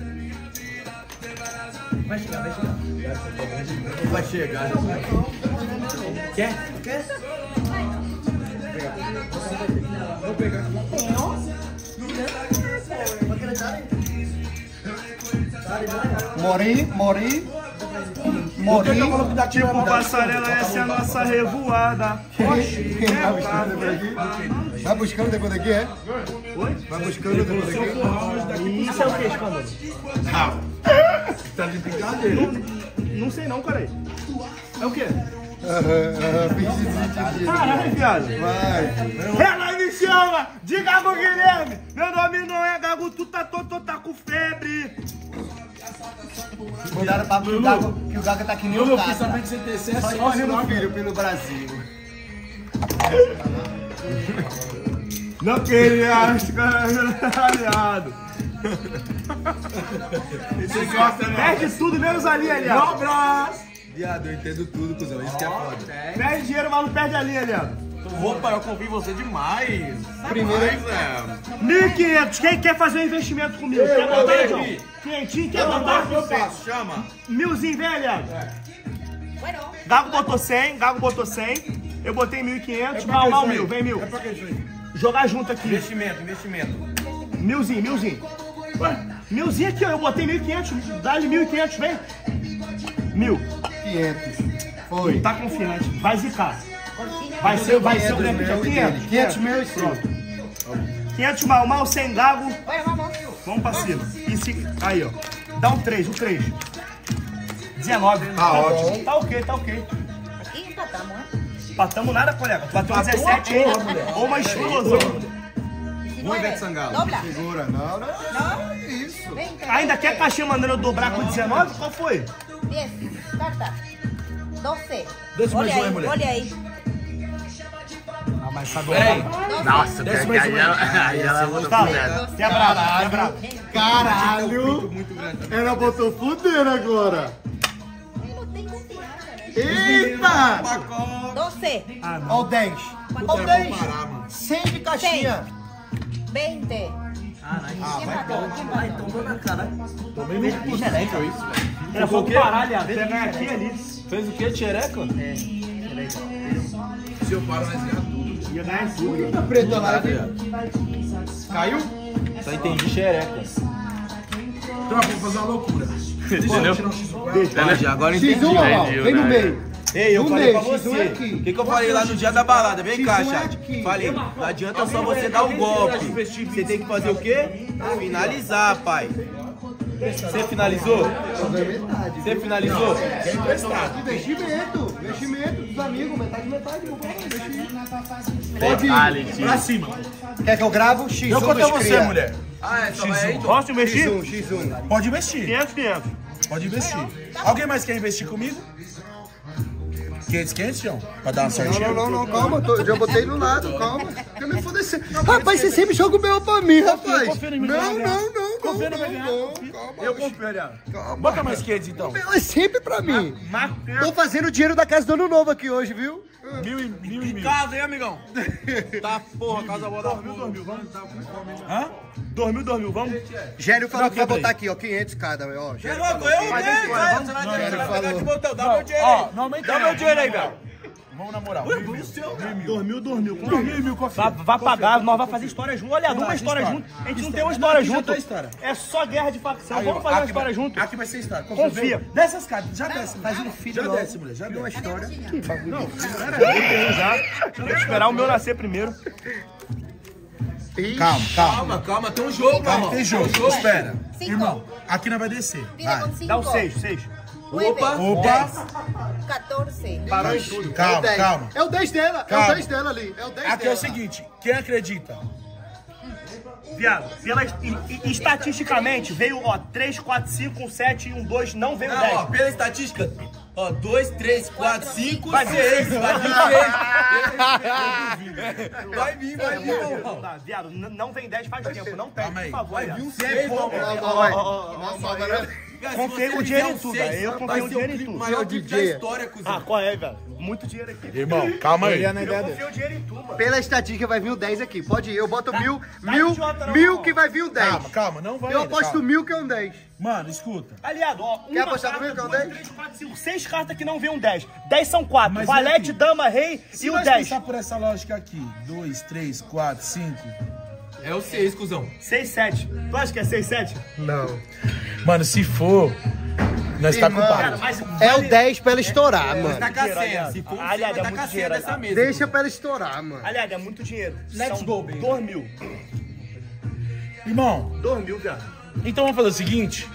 Vai chegar. Quer? Mori, Mori. Mori. Tipo passarela, essa é a nossa revoada. Quem tá buscando depois daqui? Vai buscando depois daqui, é? Oi? Vai buscando depois daqui? Isso é o que, escândalo? Tá de brincadeira. Não sei não, cara. É o quê? Aham, finge de Caralho, viado. Vai. Ela me chama de Gago Guilherme. Meu nome não é Gago, tu tá todo, tá com febre. Mandaram pra que o Gago, que o Gago tá aqui nem Eu o não fiz Gago. saber que você tem Só sócio, escolhendo não, filho pelo Brasil. Não queria ficar aliado. Você gosta, né? Perde tudo menos ali, aliado. Um abraço. Viado, eu entendo tudo, cuzão. Isso que é foda. Perde dinheiro, mas não perde ali, aliado. Opa, eu confio em você demais. Primeiro, é. mil e quinhentos. Quem quer fazer um investimento comigo? Quer botar, João? Quinhentinho, quer botar? Eu faço, chama. Milzinho, vem, aliado. Gago botou cem, Gago botou cem. Eu botei mil e quinhentos, mal, mal, mil. Vem, mil. É pra que isso aí? Jogar junto aqui. Investimento, investimento. Milzinho, milzinho. Ué, milzinho aqui, ó. Eu botei mil e quinhentos. Dá-lhe mil e quinhentos, vem. Mil. quinhentos. Foi. Tá confiante. Vai zicar. Vai ser, vai ser o quinhentos. quinhentos. quinhentos mil e pronto. quinhentos mal, mal, sem Gago. Vamos pra cima. E se... Aí, ó. Dá um três, um três. dezenove. Tá ótimo. Tá ok, tá ok. Aqui empatamos, né? Empatamos nada, colega. Tu bateu dezessete aí. Ou uma explosão. Vamos ver de Sangalo. Dobla. Segura, não, não. Não, isso. Vem, Ainda quer caixinha mandando eu dobrar com dezenove? Qual foi? dez. Carta. doze. Desce mais Olha um, aí, mulher. olha aí. Ah, mas tá Peraí. Nossa, que aí ela, aí ela botou Tá, fudendo. tem a brava, tem a brava. Caralho. Ela botou fuder agora. Eu não tenho confiança, né? Eita. doze. Ó o dez. Ó o dez. cem de caixinha. vinte. Ah, empatou, Ai, tomou na cara. Tomei no cu. Xereca, isso, velho. Era só parar, aliado. Você ganhar aqui e ali. Fez o quê, xereca? Se eu paro, nós ganhamos tudo. Ia ganhar tudo. Preta lá. Caiu? Só entendi xereca. Tropa, vou fazer uma loucura. Entendeu? Pode, agora entendi. X um, ó, vem no meio. Ei, eu No falei meio, pra X um você. é O aqui. que, que eu falei lá no dia da balada? Vem cá, X um é chat. aqui. Falei, não adianta só você dar o golpe. Você tem que fazer o quê? Finalizar, pai. Você finalizou? Você finalizou? Investimento. Investimento dos amigos. Metade, metade. Vou falar, investimento. Pode Fatality. ir. Pra cima. Quer que eu gravo? X um Eu contei dos você, cria. mulher. Ah, é, só vai aí, Posso investir? X um, X um. Pode investir. quinhentos, quinhentos. Pode investir. Alguém mais quer investir comigo? quinhentos, quinhentos, João? Pra dar uma Não, sortinha? não, não, não, calma, tô, já botei no lado, calma. Quer me foder? Rapaz, você sempre joga o meu pra mim, rapaz. confio em mim, Não, vai não, ganhar. não, não, Confia no vai não, ganhar, não, confia. calma. Eu confio, aliado. Calma. Bota mais quinhentos, então. É sempre pra mim. Marco Tô fazendo o dinheiro da casa do ano novo aqui hoje, viu? Mil e mil. E mil. Casa, hein, amigão? Tá, porra, casa boa da Dormiu, porra. dormiu, vamos. Hã? Dormiu, dormiu, vamos. Gênio falou que vai quebrei. botar aqui, ó, quinhentos cada, ó. Você é Gênio louco? falou. Eu, né? Vai, você vai Gênio pegar falou. de botão. Dá meu dinheiro Ó, aí. não aumenta Dá não. meu dinheiro aí, velho. Vamos na moral. Mil e mil. Dormiu, dormiu. Mil e mil, confia. Vai, vai pagar, nós vamos fazer história junto. Olha, uma história história. junto. A gente não tem uma história Aqui já junto. tá história. É só guerra de facção. Aí, Vamos ó, fazer uma aqui história vai- junto. Aqui vai ser história. Confia. Desce as cartas. Já desce. Faz um filho Já logo. desce, mulher. Já desce. História. Eu tenho já. Tem que esperar o meu nascer primeiro. Calma, calma. Calma, calma, tem um jogo, Calma, irmão. tem jogo. Espera. Cinco. Irmão, aqui nós vai descer. Tira com cinco. Dá o seis, seis. Opa. Opa. quatorze. Parou em tudo. Calma, dez. calma. É o dez dela, é Calma. o dez dela ali. É o dez Aqui é dela. o seguinte. Quem acredita? Viado, pela, e- e- estatisticamente, veio, ó, três, quatro, cinco, um sete e um dois, não veio Não, dez. ó, pela estatística, ó, dois, três, quatro, cinco, Vai vir seis. seis. Vai vir seis. Vai vir, vai vir, Não irmão. dá, viado, n- não vem dez faz tempo, não perde, Calma aí. por favor. Vai viado. vir um seis, Ó, irmão. ó, ó, Ó, ó, ó, Nossa, agora- Confiei o dinheiro em tudo, aí eu confiei o dinheiro em tudo. Maior clipe da história, cuzão. Ah, qual é, velho? Muito dinheiro aqui. Irmão, calma aí. Eu confiei o dinheiro em tudo, mano. Pela estatística vai vir o dez aqui. Pode ir, eu boto mil, tá mil, idiota não, mil não. que vai vir um dez. Calma, calma. Não vai Eu ainda, aposto calma. mil que é um dez. Mano, escuta. Aliado, ó, uma apostar carta, comigo, que é um duas, dez? três, quatro, cinco, seis cartas que não vem um dez. dez são quatro. Mas Valete, e aqui? dama, rei Se e o nós dez. pensar por essa lógica aqui, dois, três, quatro, cinco. É o seis, cuzão. seis, sete. Tu acha que é seis, sete? Não. Mano, se for, nós tá com Irmão, pau. Mas É o dez pra ela estourar, mano. Tá com a Dinheiro, senha. aliado. Se for, Aliado, vai é tá muito com a senha dinheiro, dessa aliado. mesa. Deixa pra ela estourar, mano. Aliado, é muito dinheiro. Let's São go, baby. dois mil. Irmão, dois mil, viado. então vamos fazer o seguinte.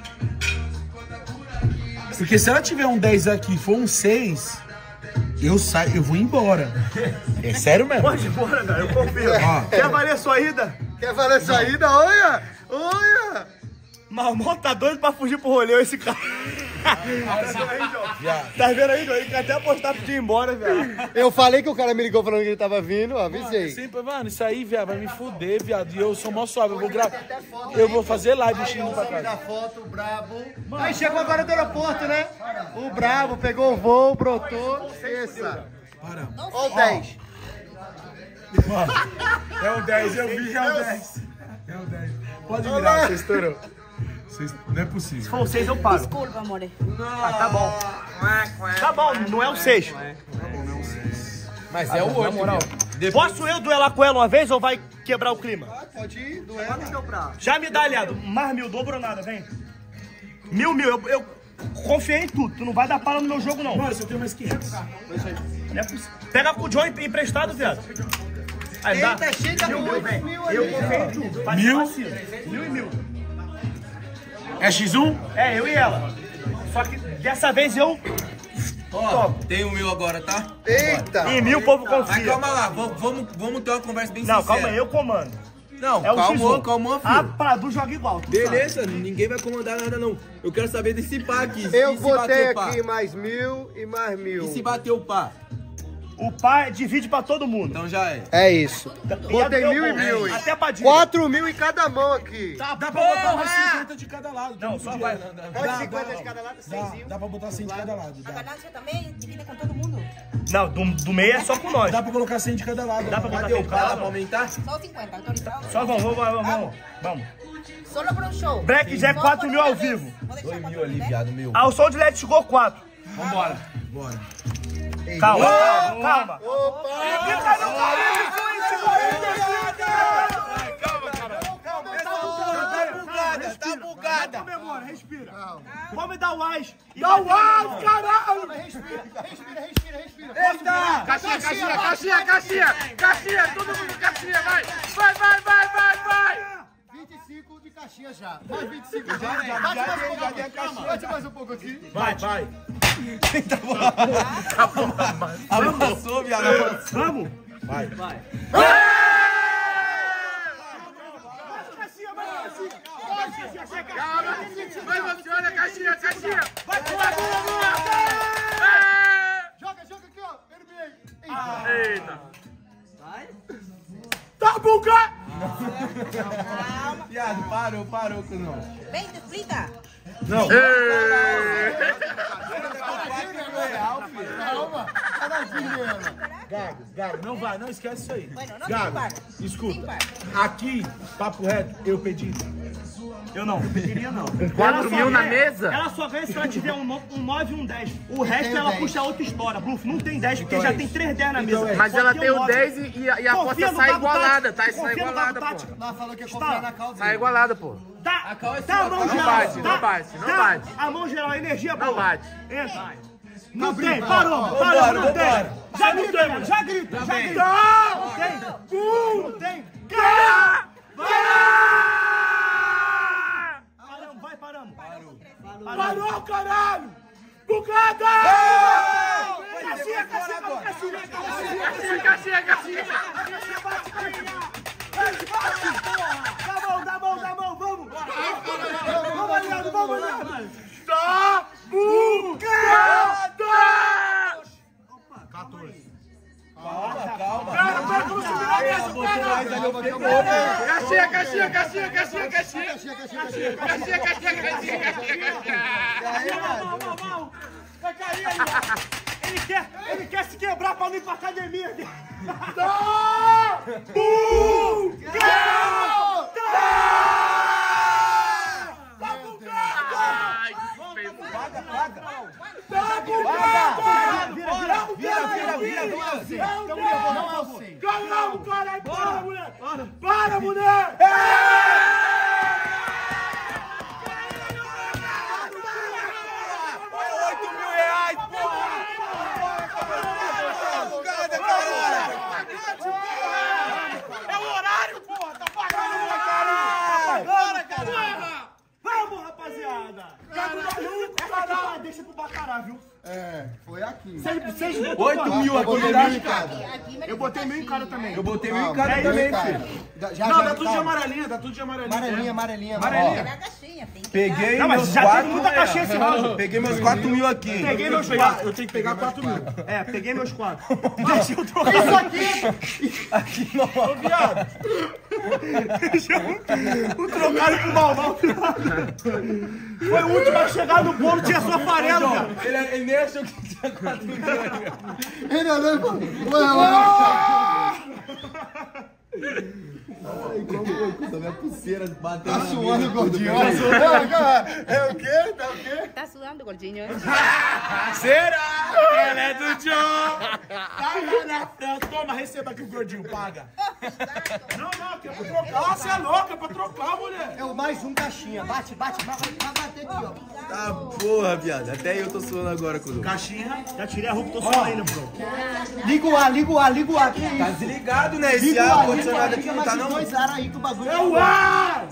Porque se ela tiver um dez aqui e for um seis, eu saio, eu vou embora. É sério mesmo? Pode ir embora, cara, eu confio. Ó. Quer valer sua ida? Quer fazer saída? Olha! Olha! Malmão tá doido pra fugir pro rolê, esse cara. Tá vendo aí, João? Ele quer até apostar pra ir embora, viado. Eu falei que o cara me ligou falando que ele tava vindo, avisei. Mano, sempre, mano, isso aí, viado, vai me fuder, viado. E eu sou mó suave, eu vou gravar. Eu vou fazer live xingando pra da cá. foto, o brabo. Aí chegou agora do aeroporto, né? O brabo pegou o voo, brotou. Essa. Ó o dez. É o dez, eu vi, já é o dez. É o dez. Pode virar, você estourou. Vocês, não é possível. Se for o seis, eu paro. Desculpa, amor. Ah, tá bom. Tá bom, não é o seis. Mas é o oito, moral. Posso eu duelar com ela uma vez ou vai quebrar o clima? Pode ir, duelo. Já me dá, aliado. Mais mil, dobro ou nada, vem. Mil, mil. Eu, eu confiei em tudo. Tu não vai dar pala no meu jogo, não. Mano, você tem mais quinhentos. Não é possível. Pega com o John emprestado, viado. Aí, dá. Eita, chega Mil, com mil, oito vem. mil aí. Eu confiei em tudo. Vai ser Mil? vacilo. Mil e mil. É xis um? É, eu e ela. Só que dessa vez eu... Ó, tem o meu agora, tá? Eita. Em mil o povo Mas confia. calma lá, vamos, vamos, vamos ter uma conversa bem Não, sincera. calma aí, eu comando. Não, É o calma, X um. calma, A filho. Pradu joga igual. tu Beleza, ninguém vai comandar nada não. Eu quero saber desse pá aqui. Eu E se botei bater o pá? aqui mais mil e mais mil. E se bater o pá? sabe. O pai divide pra todo mundo. Então já é. É isso. E a Botei do meu mil e bolso. mil, hein? Até pra dica. Quatro mil em cada mão aqui. Dá pra botar mais cinquenta de cada lado. Não, só vai. Pode cinquenta de cada lado, Dá, seis. dá pra botar cem de cada lado. A Dá, ganância também divide com todo mundo. Não, do, do meio é só com nós. dá pra colocar cem de cada lado. Dá pra botar Cadê o tempo pá? Dá pra pra aumentar? Só cinquenta, autorizado. Só vamos, vamos, vamos, vamos. Vamos. Solo para um show. Black Jack Só quatro por mil uma ao vez. vivo. Vou deixar Dois quatro mil ali, né? viado, meu. Ah, o som de Let chegou quatro. Vambora. Bora. Calma, calma. Opa! Fica no Tá bugada. Comemora, respira. Vamos dar o as. Dá o ar, caralho! Respira, respira, respira, respira. Eita! Caixinha, caixinha, caixinha, caixinha! Caixinha, todo mundo caixinha, vai! Vai, vai, vai, vai, vai! vinte e cinco de caixinha já. Mais vinte e cinco já. Bate mais um pouco aqui. Bate mais um pouco aqui. Vai, vai. Avançou, viado. Vamos. Calma! Vai, vai, olha, caixinha, caixinha! Vai, boa, boa, boa! Joga, joga aqui, ó. N B A. Eita! Tá bugado. Viado, parou, parou com nós. Vem, te explica. Calma. Gago, Gago, não vai, não esquece isso aí. Bueno, no Gago, impar. escuta. Impar. Aqui, papo reto, eu pedi. Eu não, eu pediria não. quatro Ela só mil na ganha- mesa? Ela só ganha se ela tiver um, no- um nove e um dez. O resto ela dez. puxa outra história. Bluff, não tem dez, porque Então já é tem isso. três dez na Então mesa. é Mas Só ela tem tem um o nove. dez e, e a, e a Confia aposta no sai Gago igualada, Tático. tá? Sai Confia no igualada, Gago pô. Tático. Ela falou que ia Está. confiar na causa. Sai igualada, pô. Tá, cal é tá a sua, mão não geral. bate, tá, não bate, não tá, bate. A mão geral, a energia boa. Não bate. Entra. Não Vambora, tem, parou, vambora, parou, não vambora. tem. Já grita, mano, já grita, já grita. Não tem. Um, não tem. Paramos, vai, paramos. Parou. Parou, caralho. Bugada! Caixinha, caixinha, caixinha, caixinha. Caixinha, caixinha! Dá mão, dá mão, dá mão, vamos! Vamos, aliado, vamos, aliado! Tá bugada! Calma, calma. Cara, para que eu não subi na mesa, cara! Caixinha, caixinha, caixinha, caixinha, caixinha! Caixinha, caixinha, caixinha. Caixinha, caixinha, caixinha, caixinha, caixinha! Não, não, não! Vai cair ali, ó! Ele quer, ele quer se quebrar pra não ir pra academia! Tá bugada! Tá bugada! Ai, que feio! Paga, paga. Tá bugada! Vira, vira, vira, vira, vira. Então, não é o seis. Calma, caralho! Para, mulher! Para, mulher! oito mil reais, porra! Tá bugada, caralho! É o horário, porra! Tá pagando, meu caralho! Tá pagando, caralho! Vamos, rapaziada! Essa aqui deixa pro Bacará, viu? É, foi aqui. Seis, seis, oito mil Tá aqui, botando né? mil em cada. Aqui me Eu botei mil em cada também. Eu botei mil em cada também, filho. Já, Não, já, dá tudo de calma. amarelinha, dá tudo de amarelinha. Amarelinha, amarelinha. Amarelinha. Pegar a caixinha, tem que Peguei Não, mas meus já quatro... tem muita caixinha esse round. Peguei meus quatro mil aqui. Peguei meus Eu, pegar, quatro. eu tenho que pegar quatro mil. É, peguei meus quatro. Deixa eu trocar. Isso aqui! Aqui não. Ô, viado. Deixa eu... O trocado pro mal, mal. Foi o último a chegar no bolo, tinha só farelo, cara. Ele, ele nem achou que tinha quatro mil ali. Ele olhou e falou, ué, ué. Ai, como foi? Minha pulseira bateu. Tá suando, gordinho. É o quê? Tá o quê? Tá suando, gordinho, hein? Será? Ela é do John. Paga na frente. Toma, receba aqui o gordinho, paga. Não, não, que é pra trocar. Ah, você é louca, é pra trocar, mulher. É o mais um caixinha. Bate, bate, vai, vai bater aqui, ó. Tá porra, viado. Até eu tô suando agora, Kudu. Caixinha. Já tirei a roupa, tô só ainda, bro. Liga o ar, liga o ar, liga o ar. Que Tá isso? desligado, né? Esse Liga o ar ar, liga o condicionado ar. aqui Fica não mais tá de não. dois ar aí que o bagulho É o ar.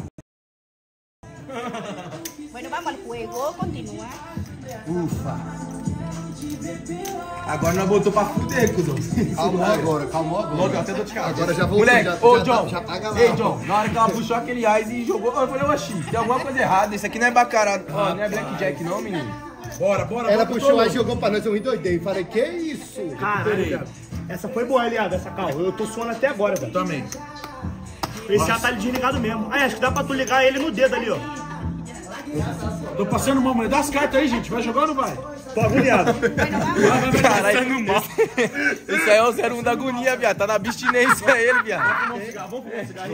Bueno, vamos al juego, continúa. Ufa. Agora nós botou pra fuder, Kudu. Calmou agora, calmou agora. Louco, até tô de cara. Agora já voltou. Moleque, já, ô já, John, já paga lá. ei John, na hora que ela puxou aquele ice e jogou, eu falei, oxi, tem alguma coisa errada, isso aqui não é bacará, ó, não é blackjack não, menino. Bora, bora, Ela bora. puxou aí e jogou pra nós, eu me doidei. Falei, que isso? Caralho, viado. Essa foi boa, aliado, essa calma. Eu tô suando até agora, velho. Também. Esse já tá desligado mesmo. Ah, acho que dá pra tu ligar ele no dedo ali, ó. Tô passando mal, mulher. Dá as cartas aí, gente. Vai jogar ou não vai? Tô agoniado. Caralho, esse aí é o zero um da agonia, viado, tá na abstinência ele, viado. Vamos fumar um cigarro.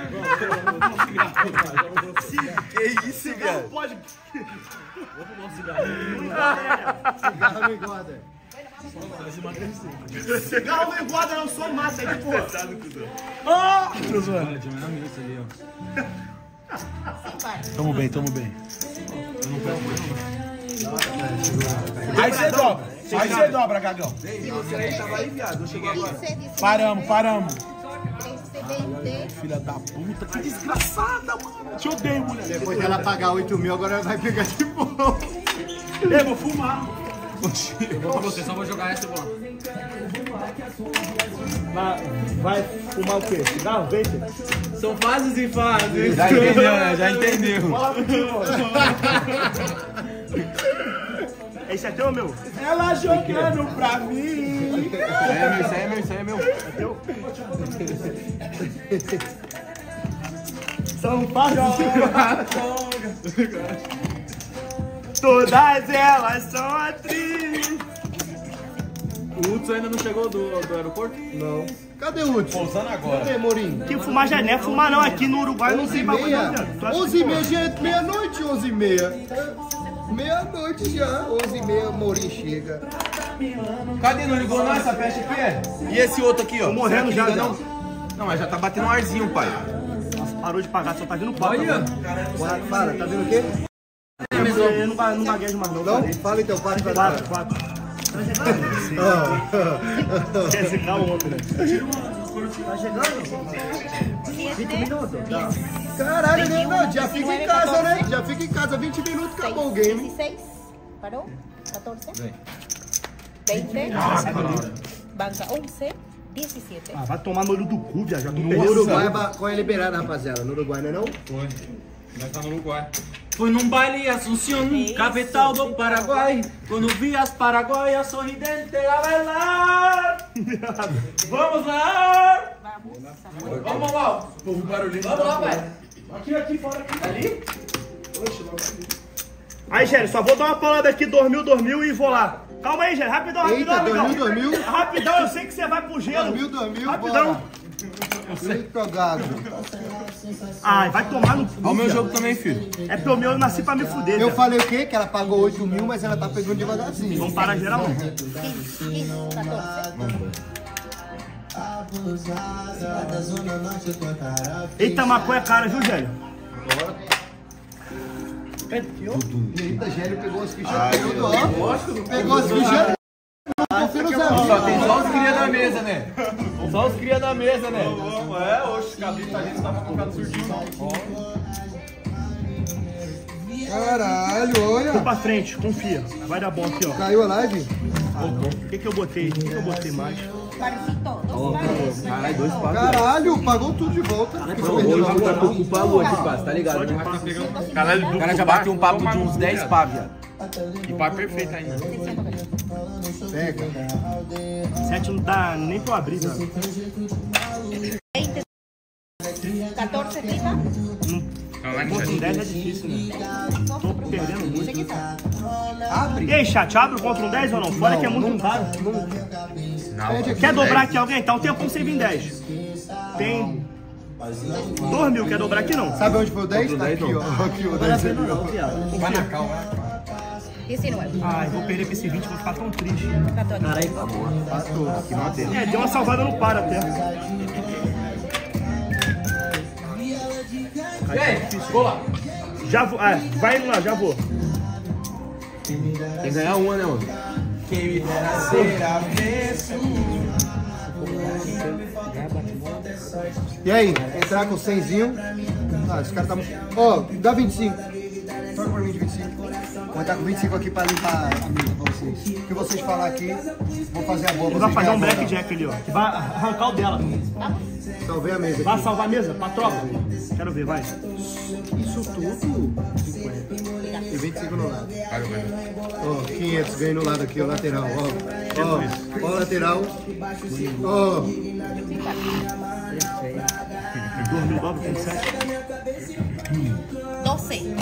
Que isso, viado. Pode. Cigarro não engorda. Cigarro não engorda, não sou massa. É tipo... Ah! Tô zoando. Tamo bem, tamo bem. Aí você dobra. Aí você dobra, cagão. Você aí tava aí, viado, eu cheguei agora. Paramos, paramos. veinte. Filha da puta, que desgraçada, mano. Te odeio, mulher. Depois dela pagar oito mil, agora ela vai pegar de boa. Eu vou fumar. Eu vou pra você, só vou jogar essa e vou. Vai, vai fumar o quê? Cigarro? Vape? São fases e fases. Já entendeu, né? Já entendeu. Esse é teu ou meu? Ela jogando pra mim. Isso aí é meu, isso aí é meu, isso aí é meu. É teu? São fases. Todas elas são atrizes. O Hudson ainda não chegou do, do aeroporto? Não. Cadê o último? Pousando agora. Cadê, Morim? Que fumar já não é fumar não, aqui no Uruguai não onze tem e bagulho meia. não, viado. Tu acha onze e que, meia, já é meia-noite, onze e meia. Meia-noite já, onze e meia, o Morim chega. Cadê? Não ligou não essa peste aqui, é? E esse outro aqui, ó? Tô morrendo Será que já, liga, não? Não, mas já tá batendo um arzinho, pai. Nossa, parou de pagar, só tá vindo quatro. Olha. Para, para, tá vendo o quê? Eu não, ba- não gaguejo mais não. Não? parei. Fala então, para, para. Quatro, quatro. Quer zicar o homem, né? Tá chegando? vinte minutos? Tá. Caralho, né? Não, já fica em casa, né? Já fica em casa, vinte minutos, acabou o game. dieciséis. Parou. catorze. veinte. Banca onze. dezessete. Ah, vai tomar no olho do cu, viado. Já tô No perdendo. Uruguai, qual é liberada, rapaziada? No Uruguai, não é não? Foi. Já tá no Uruguai. Fui num baile em Asunción, capital do Paraguai. Quando vi as paraguaias sorridentes a bailar. Vamos lá! Vamos. Vamos lá! Povo barulhento. Vamos lá, pai! Aqui, aqui, fora aqui. Ali? Aí, Gério, só vou dar uma paulada aqui, dormiu, dormiu e vou lá. Calma aí, Gério, rapidão, rapidão, Eita, amigão. dormiu, dormiu. Rapidão, eu sei que você vai pro gelo. Dormiu, dormiu, Rapidão. bora. Eita, gado. Ai, vai tomar no cu. Olha o meu viado. jogo também, filho. É porque o meu eu nasci pra me fuder, Eu viado. falei o quê? Que ela pagou oito mil, mas ela tá pegando devagarzinho. Vamos parar geral. quinze, catorze. Eita, maconha cara, viu, Gério? Eita, Gélio pegou as fichas. Pegou, ó. Pegou as fichas. Confia no Zé. Só tem só os cria na mesa, né? Só os cria na mesa, né? É, oxe, cabrito, a gente tava comprando surgiu. Caralho, Vou olha. pra frente, confia. Vai dar bom aqui, ó. Caiu a live? O que que eu botei? O que que eu botei mais? Barcito, doce. Caralho, dois pagos. Caralho, pagou tudo de volta. Hoje tá com o pagou aqui, parça, tá ligado? Caralho, O cara já bateu um papo de uns dez pá, viado. E pá perfeito ainda. Pega. Sete não dá nem pra eu abrir, velho. catorze, trinta. Contra um dez é difícil, né? Tô perdendo muito. Você que tá. Abre. E aí, chat, abre contra um dez ou não? Fora que é muito caro. Quer dobrar aqui alguém? Tá um tempão sem vir dez. Tem dois mil, quer dobrar aqui não? Sabe onde foi o dez? Tá aqui, ó. Aqui, o dez aqui, ó. Vai na calma. dezenove. Ai, vou perder pra esse vinte, vou ficar tão triste. catorze. Caralho, tá boa. Aqui não atende. É, deu uma salvada no par até. E aí, vou lá. Já vou, ah, vai indo lá, já vou. Tem que ganhar uma, né, mano? Quem me dera ser avesso. E aí, entrar com cenzinho. Ah, esse cara tá muito... Ó, dá vinte e cinco. Toca pra mim de vinte e cinco. Vou entrar com vinte e cinco aqui pra limpar a mesa pra vocês. O que vocês falar aqui, vou fazer a boa. Ele vai fazer um blackjack ali, ó. Que vai arrancar o dela. Salvei a mesa. Vai salvar a mesa? Pra tropa? Quero ver, vai. Isso tudo, cinquenta. E vinte e cinco no lado. Ó, quinhentos ganhei no lado aqui, o lateral. Ó, ó, ó o lateral. Ó. dois mil dobra, tem sete. doze.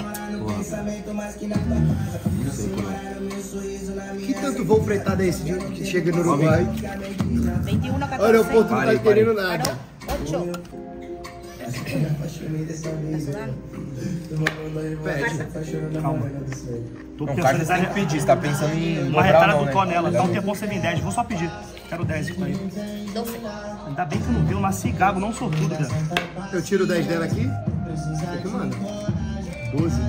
Que tanto voo fretado é esse de- que chega no Uruguai? vinte e um, catorze. Olha, o ponto não tá Parei, entendendo Parou. nada. ocho. Pede. Tô Não, pensando carta em você tem que dar pedir, você tá pensando em uma dobrar retalha ou do não, tó né? nela. Tá um tempão sem vir dez. Vou só pedir. Quero dez isso aí. doze. Ainda bem que eu não vi, eu nasci gago, não sou tudo, cara. Eu tiro o dez dela aqui. Aqui, mano. doze.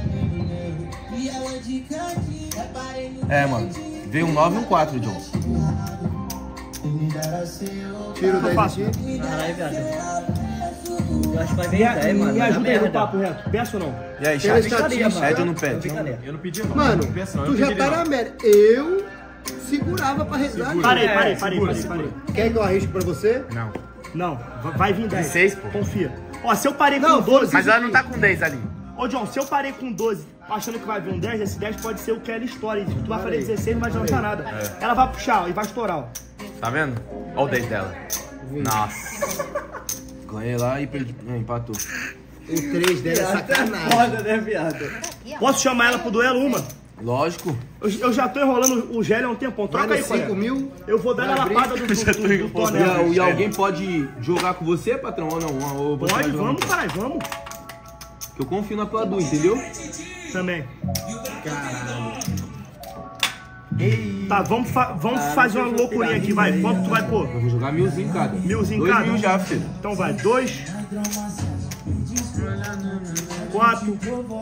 É, mano. Veio um nove e um quatro, John. Tiro o dez aqui. Caralho, viado. Eu acho que vai vir Me, dez, mano. me vai dar ajuda aí no merda. papo reto. Peço ou não? E aí, Pela chat? estatística, Pede ou não pede? Eu não pedi, não. Mano, Não pensa, não. Eu tu já pediria, tá não. na média. Eu segurava pra rezar. Parei, É, parei, parei, segura, parei, segura. parei. Quer que eu arrisque pra você? Não. Não, va- vai vir dez. seis, pô. Confia. Ó, se eu parei Não, com doze... Mas ela não tá com dez ali. Ô, John, se eu parei com doze, achando que vai vir um dez, esse dez pode ser o Kelly Story. Tu vai fazer dezesseis, não vai adiantar nada. Ela vai puxar ó, e vai estourar, ó. Tá vendo? Olha o dez dela. Nossa. Ganhei lá e perdi. Não, empatou. O três dela é sacanagem. Foda, né, viado? Posso chamar ela pro duelo, uma? Lógico. Eu, eu já tô enrolando o Gélio há um tempão. Vai Troca aí, no cinco colega. mil. Eu vou dar Vai na abrir. lapada do, do, Já tô do, do enrolando. tonel. E, e alguém pode jogar com você, patrão, ou não? Ou você vai Pode, jogar vamos, com- caralho, vamos. Que eu confio na tua Du, entendeu? Também. Tá, vamos, fa vamos fazer uma loucurinha aqui, vai. Quanto tu vai pôr? Eu vou jogar milzinho cada. Milzinho Dois cada? mil já, filho. Então vai, dois. Quatro.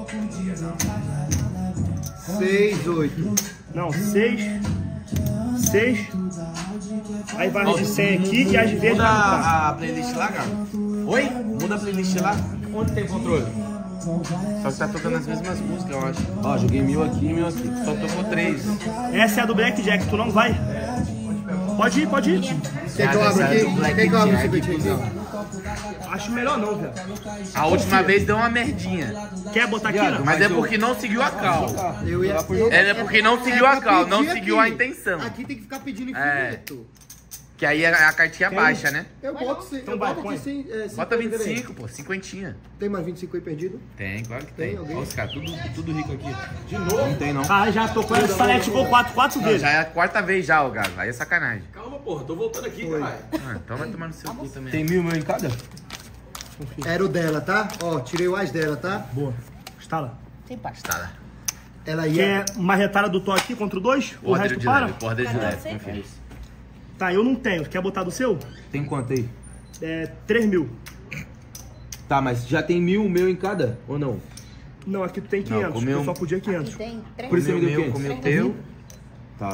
Seis, oito. Não, seis. Seis. Aí vai de cem aqui e as vezes Muda vai botar. a, a playlist lá, cara. Oi? Muda a playlist lá. Onde tem controle? Só que tá tocando as mesmas músicas, eu acho. Ó, joguei mil aqui e mil aqui. Só tocou três. Essa é a do Blackjack, tu não vai. Pode ir, pode ir. Quer que eu abra aqui? Quer que eu abra o cinquentinho aqui? Acho melhor não, velho. A última vez deu uma merdinha. Quer botar aqui, Viado, não? Mas é porque não seguiu a cal. Eu ia... É porque não seguiu a pra cal, não pedir seguiu a aqui. intenção. Aqui tem que ficar pedindo É. infinito. Que aí a, a cartinha baixa, né? Eu boto, sim, Então eu vai, boto põe. aqui sim. É, Bota cinquenta, vinte e cinco, pô, cinquentinha. Tem mais vinte e cinco aí perdido? Tem, claro que Tem tem. alguém? Olha os caras, tudo, tudo rico aqui. De novo? Não tem, não. Ah, já tocou essa salete gol quatro, quatro Não, vezes. já é a quarta vez já, ô Galo. Aí é sacanagem. Calma, porra, tô voltando aqui, caralho. Ah, então vai tomar no seu cu também. Tem mil, mil em cada? Era o dela, tá? Ó, tirei o as dela, tá? Boa. Instala. Sem parte. Tá lá. Ela ia... Quer uma retalha do Tó aqui contra o dois? O Porra resto de para? leve, porra de leve, catorze. confia. Tá, eu não tenho. Quer botar do seu? Tem quanto aí? É, três mil. Tá, mas já tem mil, o meu em cada? Ou não? Não, aqui tu tem quinhentos. comeu- Eu só podia Aqui quinhentos. tem três. Por isso Comeu você me deu meu, quinhentos? comeu teu. Tá.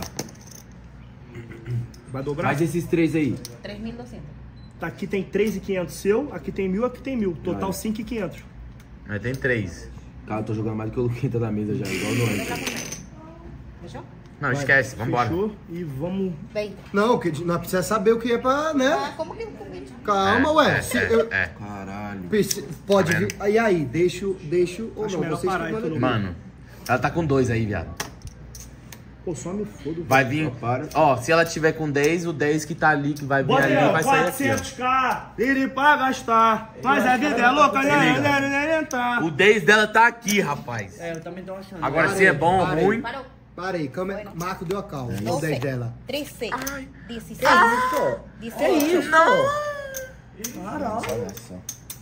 Vai dobrar? Mais esses três aí. três mil e duzentos. Tá, aqui tem três mil e quinhentos seu, aqui tem mil, aqui tem mil. Total Vai. cinco mil e quinhentos. Mas tem três. Cara, eu tô jogando mais do que o Luquinha da mesa já, igual nós. Fechou? Não, esquece, vambora. Fechou e vamos... Vem. Não, que nós precisamos saber o que é pra, né? Ah, como que eu comi? Calma, É, ué. é, Se é, eu- é. Caralho. Preci- Pode Tá vir. vendo? E aí, deixo, deixo ou Acho não? melhor Vocês parar que aí, mandam. todo Mano, ela tá com dois aí, viado. Pô, só me fodo. Vai vir. para. Ó, se ela tiver com dez, o dez que tá ali, que vai vir Bota ali, aí, ó, vai sair aqui, quatrocentos k, ele pra gastar. Mas a vida é louca, né? né, né, né, tá. ó. O dez dela tá aqui, rapaz. É, eu também tô achando. Agora, se é bom ou Parei. ruim... Parou. Para aí, câmera. Marco deu a cal. O doze, dez dela. treze, dezesseis, Isso. dezoito. Não! Caralho. Olha só.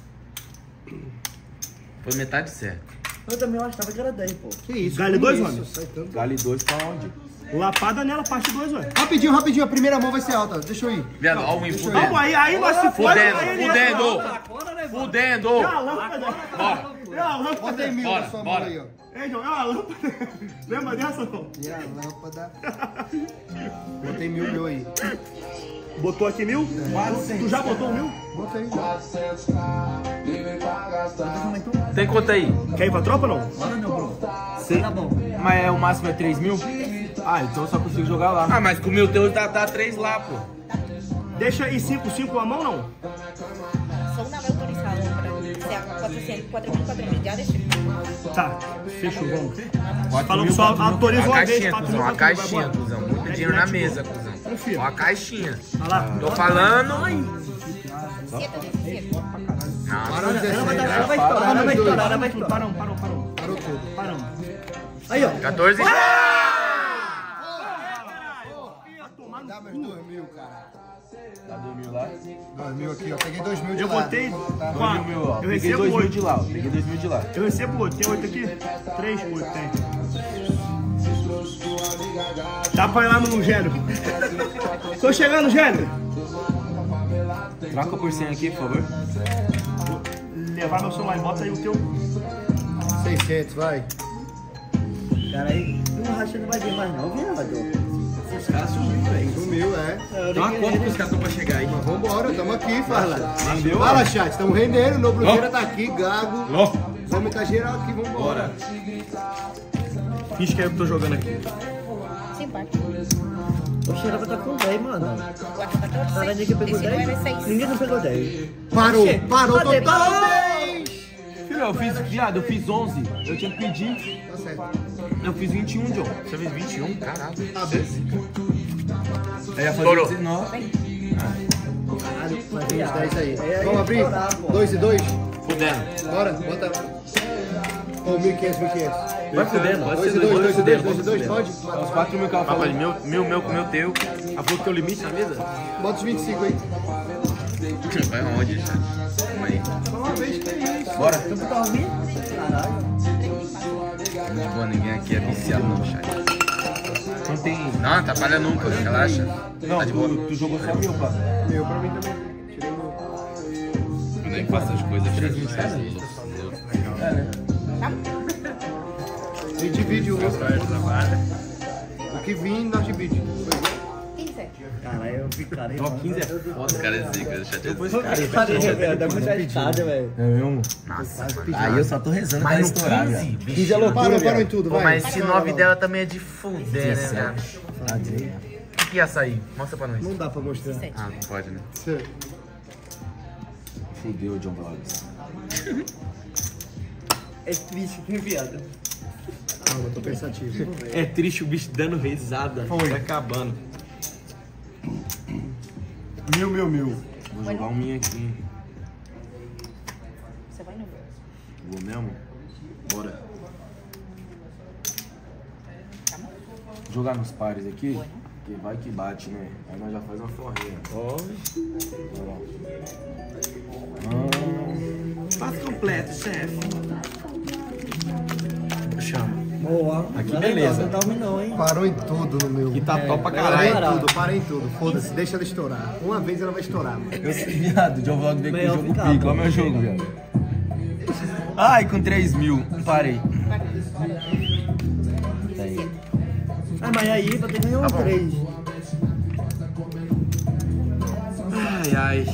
Foi metade certo. Eu também achava que era dez, pô. Que isso? Gale como dois, isso? homem? Sai tanto. Gale dois pra onde? Lapada nela, parte dois, ué. Rapidinho, rapidinho. A primeira mão vai ser alta. Deixa eu ir. Viado, ó o win Vamos fudendo. aí, aí nós se for. Fudendo, aí ele fudendo. entra. Fudendo. É uma lâmpada. Bora. É uma lâmpada. Bota aí mil Bora, na sua bora. mão aí, ó. Ei, João, é uma lâmpada. Lembra dessa, não? E a lâmpada. Botei mil meu aí. Botou aqui mil? Tu já botou um mil? Bota aí. Já. Tem quanto aí? Quer ir pra tropa ou não? Bora, meu bro. Sim. Tá bom. Mas é, o máximo é três mil? Ah, então eu só consigo jogar lá. Ah, mas com o meu teu dá, dá três lá, pô. Deixa aí cinco, cinco a mão, não? Só uma autorizada para ser quatrocentos, quatro mil, quatro mil. Já deixa. Tá, fechou, vamos. Quatro Falou mil, que só quatro mil. autoriza Ó a uma vez, caixinha, quatro cuzão, mil, ó a quatro mil, caixinha, vai embora. cuzão. Muito É, dinheiro na mete mesa, boa. cuzão. Confia. Ó a caixinha. Olha lá. Tô falando. sete, dezessete. Parou Ela vai, dezessete. ela vai estourar, ela vai estourar, ela vai estourar. Paramos, paramos, paramos. Parou tudo. Paramos. Aí, ó. quatorze. Dá meus dois mil, cara. Dá dois mil lá? Dois mil aqui, ó. Peguei dois mil de Eu lá. botei Dois quatro. mil, ó. Eu Peguei recebo dois mil oito. de lá, ó. Peguei dois mil de lá. Eu recebo oito. Tem oito aqui? Três, oito, tem. Dá pra ir lá no Gênero. Tô chegando, Gênero. Troca por cem aqui, por favor. Levar meu celular e bota aí o teu. seiscentos, vai. Cara, aí, o racha não vai vir mais não, viado. Os caras sumiram, velho. Sumiu, é. Dá uma conta que os caras estão pra chegar aí. Mas vambora, tamo aqui, fala. Rendeu? Fala, chat. Tamo rendendo. O Nobrugueira tá aqui, Gago. Ó. Vamos tá geral aqui, vambora. Finge que é eu que tô jogando aqui. Sim, parte. O Xerava tá com dez, mano. quatro, quatorze, Cara, ninguém pegou dezenove, dez. seis. Ninguém não pegou dez. Parou, parou Cadê? total. Filho, eu fiz, viado, eu fiz onze. Eu tinha que pedir. Tá certo. Eu fiz vinte e um, John. Você fez vinte e um? Caralho. Aí ia fazer Estourou. dezenove. Caralho, vai vir os dez aí. É, Vamos é abrir? estourar, pô. Dois e dois? Fudendo. Bora, bota. Ou mil e quinhentos, mil e quinhentos. Vai fudendo, vai Dois e fudendo. dois, dois e dois, vai dois e dois, fudendo. pode? Os quatro mil que ela Papai, falou. mil, mil meu com meu teu. A falou que tem o limite na mesa? Bota os vinte e cinco aí. Vai aonde, já? Calma aí. Uma vez que é isso. Bora. Tu tá ouvindo? Caralho. Pô, ninguém aqui é viciado no chat. Não tem. Não, atrapalha nunca, relaxa. Não, Tá de boa. tu, tu jogou só mil, pá. Meu, pra mim também. Tirei meu. Eu nem faço as coisas pra gente. É, né? A gente divide o O que vim, nós divide. quinze. Caralho, eu ficarei. Ó, quinze é foda. O cara é zica, o chat é zica. Ficarei, velho. Dá muita escada, velho. É mesmo? Nossa, Aí eu só tô rezando pra mas no estourar, quinze, velho. bicho. quinze é loucura, Parou, parou em velho. tudo, Pô, vai. mas esse nove dela também é de fuder, né, velho? O que ia sair? Mostra pra nós. Não dá pra mostrar. Ah, não pode, né? Fudeu, John Vlogs. É triste, que viado. Calma, tô pensativo. É triste o bicho dando risada. Foi. Tá acabando. Mil, mil, mil. Vou jogar um minha aqui. Você vai no meu. Vou mesmo? Bora. Vou jogar nos pares aqui. Que vai que bate, né? Aí nós já faz uma forrinha. Ó. Passo completo, chefe. Chama. Boa. Aqui, Não, beleza. Não tá ruim não, hein? Parou em tudo no meu. E tá top pra Parei em caralho. tudo, parei em tudo. Foda-se, deixa ela estourar. Uma vez ela vai estourar, mano. Eu sei, viado, o John Vlog veio com o Melhor jogo ficar, pica. Olha o meu jogo, viado. Ai, com três mil. Parei. Ah, mas aí você ganhou Tá bom. três. Ai, ai.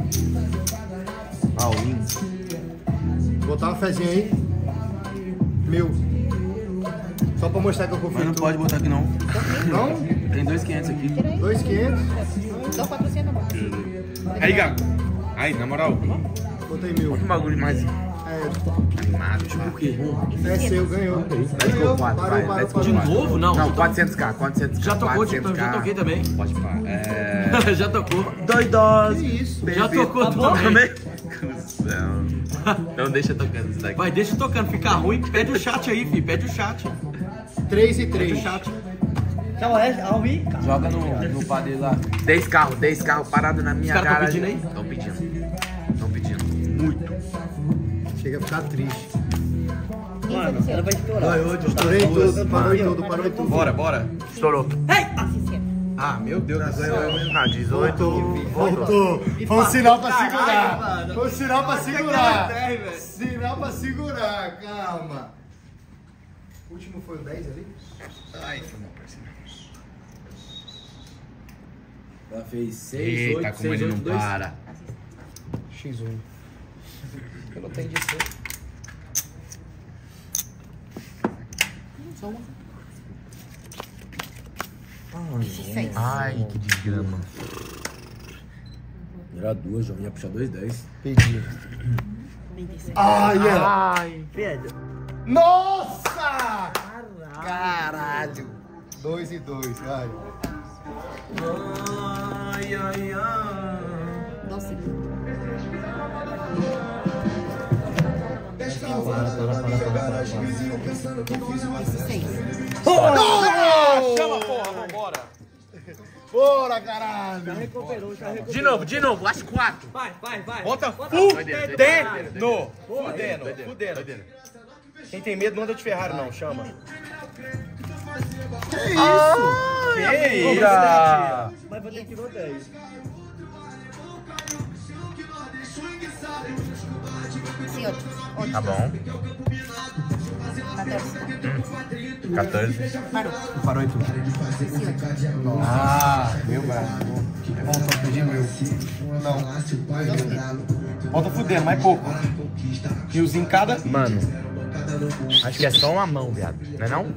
Ah, o win. Botar uma fezinha aí. Meu. Só pra mostrar que eu confio. Mas não pode botar aqui não. Não? Tem dois mil e quinhentos aqui. dois mil e quinhentos? Dá quatrocentos, amor. Aí, Gago. Aí, na moral. Botei mil. Um bagulho mais animado. Tipo o quê? É seu, ganhou. Ganhou quatro, vai. Let's go. De novo? Não. Não, quatrocentos k, quatrocentos k. Já tocou, tipo, já toquei também. Pode falar. É... Já tocou. Dois doses. Que isso? Já tocou também. Não deixa tocando isso daqui. Vai, deixa tocando. Fica ruim, pede o chat aí, filho. Pede o chat. três e Pede o três. chat. Tchau, é, Alvi. Joga no, no pá dele lá. dez carros, dez carros parados na minha Os caras tão garagem. pedindo aí? Estão pedindo. Estão pedindo. Muito. Chega a ficar triste. Mano, ela vai estourar. Estourei tudo, parou tudo, parou tudo. Bora, bora. Estourou. Ah, meu Deus do céu. Ah, dezoito. Voltou. Foi um sinal pra segurar. Foi um sinal pra segurar. Sinal pra segurar, calma. O último foi o dez ali? Ai, foi meu parceiro. Ela fez seis, Eita, oito, como seis, ele oito, não dois. para. xis um. Eu não tenho de ser. Ai, que desgrama. Era duas, já ia puxar dois, dez. Pedi. Ai, é. Ai. Pedro. Nossa! Caralho. Dois e dois, vai. Ai, ai, ai. Doce. Seis. Chama, porra, vambora. Bora, caralho. De novo, de novo, as quatro. Vai, vai, vai. Bota Doideira, fudendo. Fudendo, fudendo. Quem tem medo não anda de Ferrari, não. Chama. Que isso? Que isso? Mas vou ter que ir dez. Sim, oito. Oito. Tá bom. quatorze. quatorze. Parou. Parou e tudo. dezoito. Ah, meu braço. É bom só pedir meu. Não. Bota fudendo, mais pouco. Riozinho cada. Mano, acho que é só uma mão, viado. Não é não?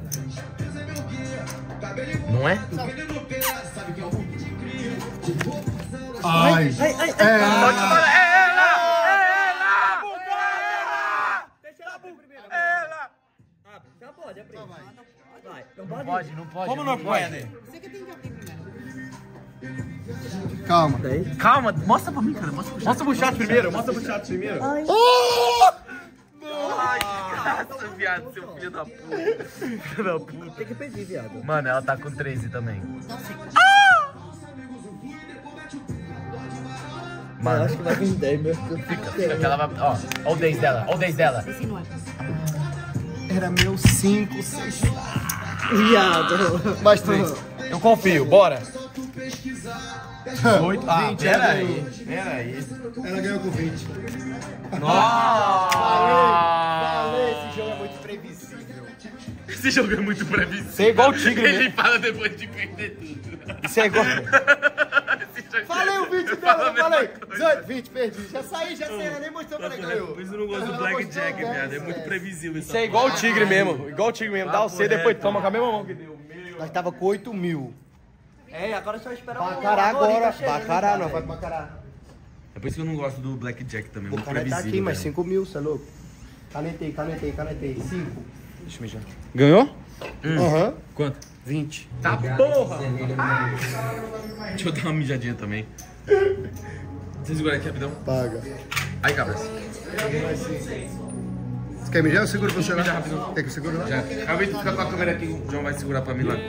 Não é? Ai, Ai, ai, é. É ela! Ela! Já pode, abre. Vai. Não Não pode? pode, não pode. Como não pode? Calma. Calma, mostra pra mim, cara. Mostra pro chat. Mostra pro chat primeiro, mostra pro chat primeiro. Ai. Ai, que graça, viado, seu filho da puta. Filho da puta. Tem que pedir, viado. Mano, ela tá com treze também. Eu Mano, acho que vai vir dez, meu. fica, fica que ela vai. Ó, ó o dez dela, ó o dez dela. Esse não é. Era meu cinco, seis. Viado. Mais três. Eu confio, bora. Oito. Ah, pera aí. Pera aí. Ela ganhou com vinte. Nossa! Falei, esse jogo é muito previsível. Esse jogo é muito previsível. Você é igual o Tigre, Ele né? fala depois de perder tudo. Isso é igual. Esse jogo Falei o vinte dela, fala a eu mesma falei. coisa. dezoito, vinte, perdi. Já saí, já sei, ela nem mostrou, falei, ganhou. Por isso eu não gosto do Blackjack, viado. É muito previsível Isso é igual o Tigre mesmo. Igual o Tigre mesmo. Dá o C, depois toma com a mesma mão que deu. Nós tava com oito mil. É, agora só esperar o Bacará agora. tá chegando, Bacará, cara. não, vai pro Bacará. É por isso que eu não gosto do Blackjack também. O Muito cara tá previsível. aqui, mas velho. cinco mil, você é louco? Canetei, canetei, canetei. cinco. Deixa eu mijar. Ganhou? Aham. Quanto? vinte. Tá porra! Deixa eu dar uma mijadinha também. Você segura aqui rapidão. Paga. Aí, cabras. Você quer mijar? Eu seguro pra você Mija lá. rapidão. Quer que eu segure lá? Já. Acabei de ficar com a câmera aqui, o João vai segurar pra mim lá.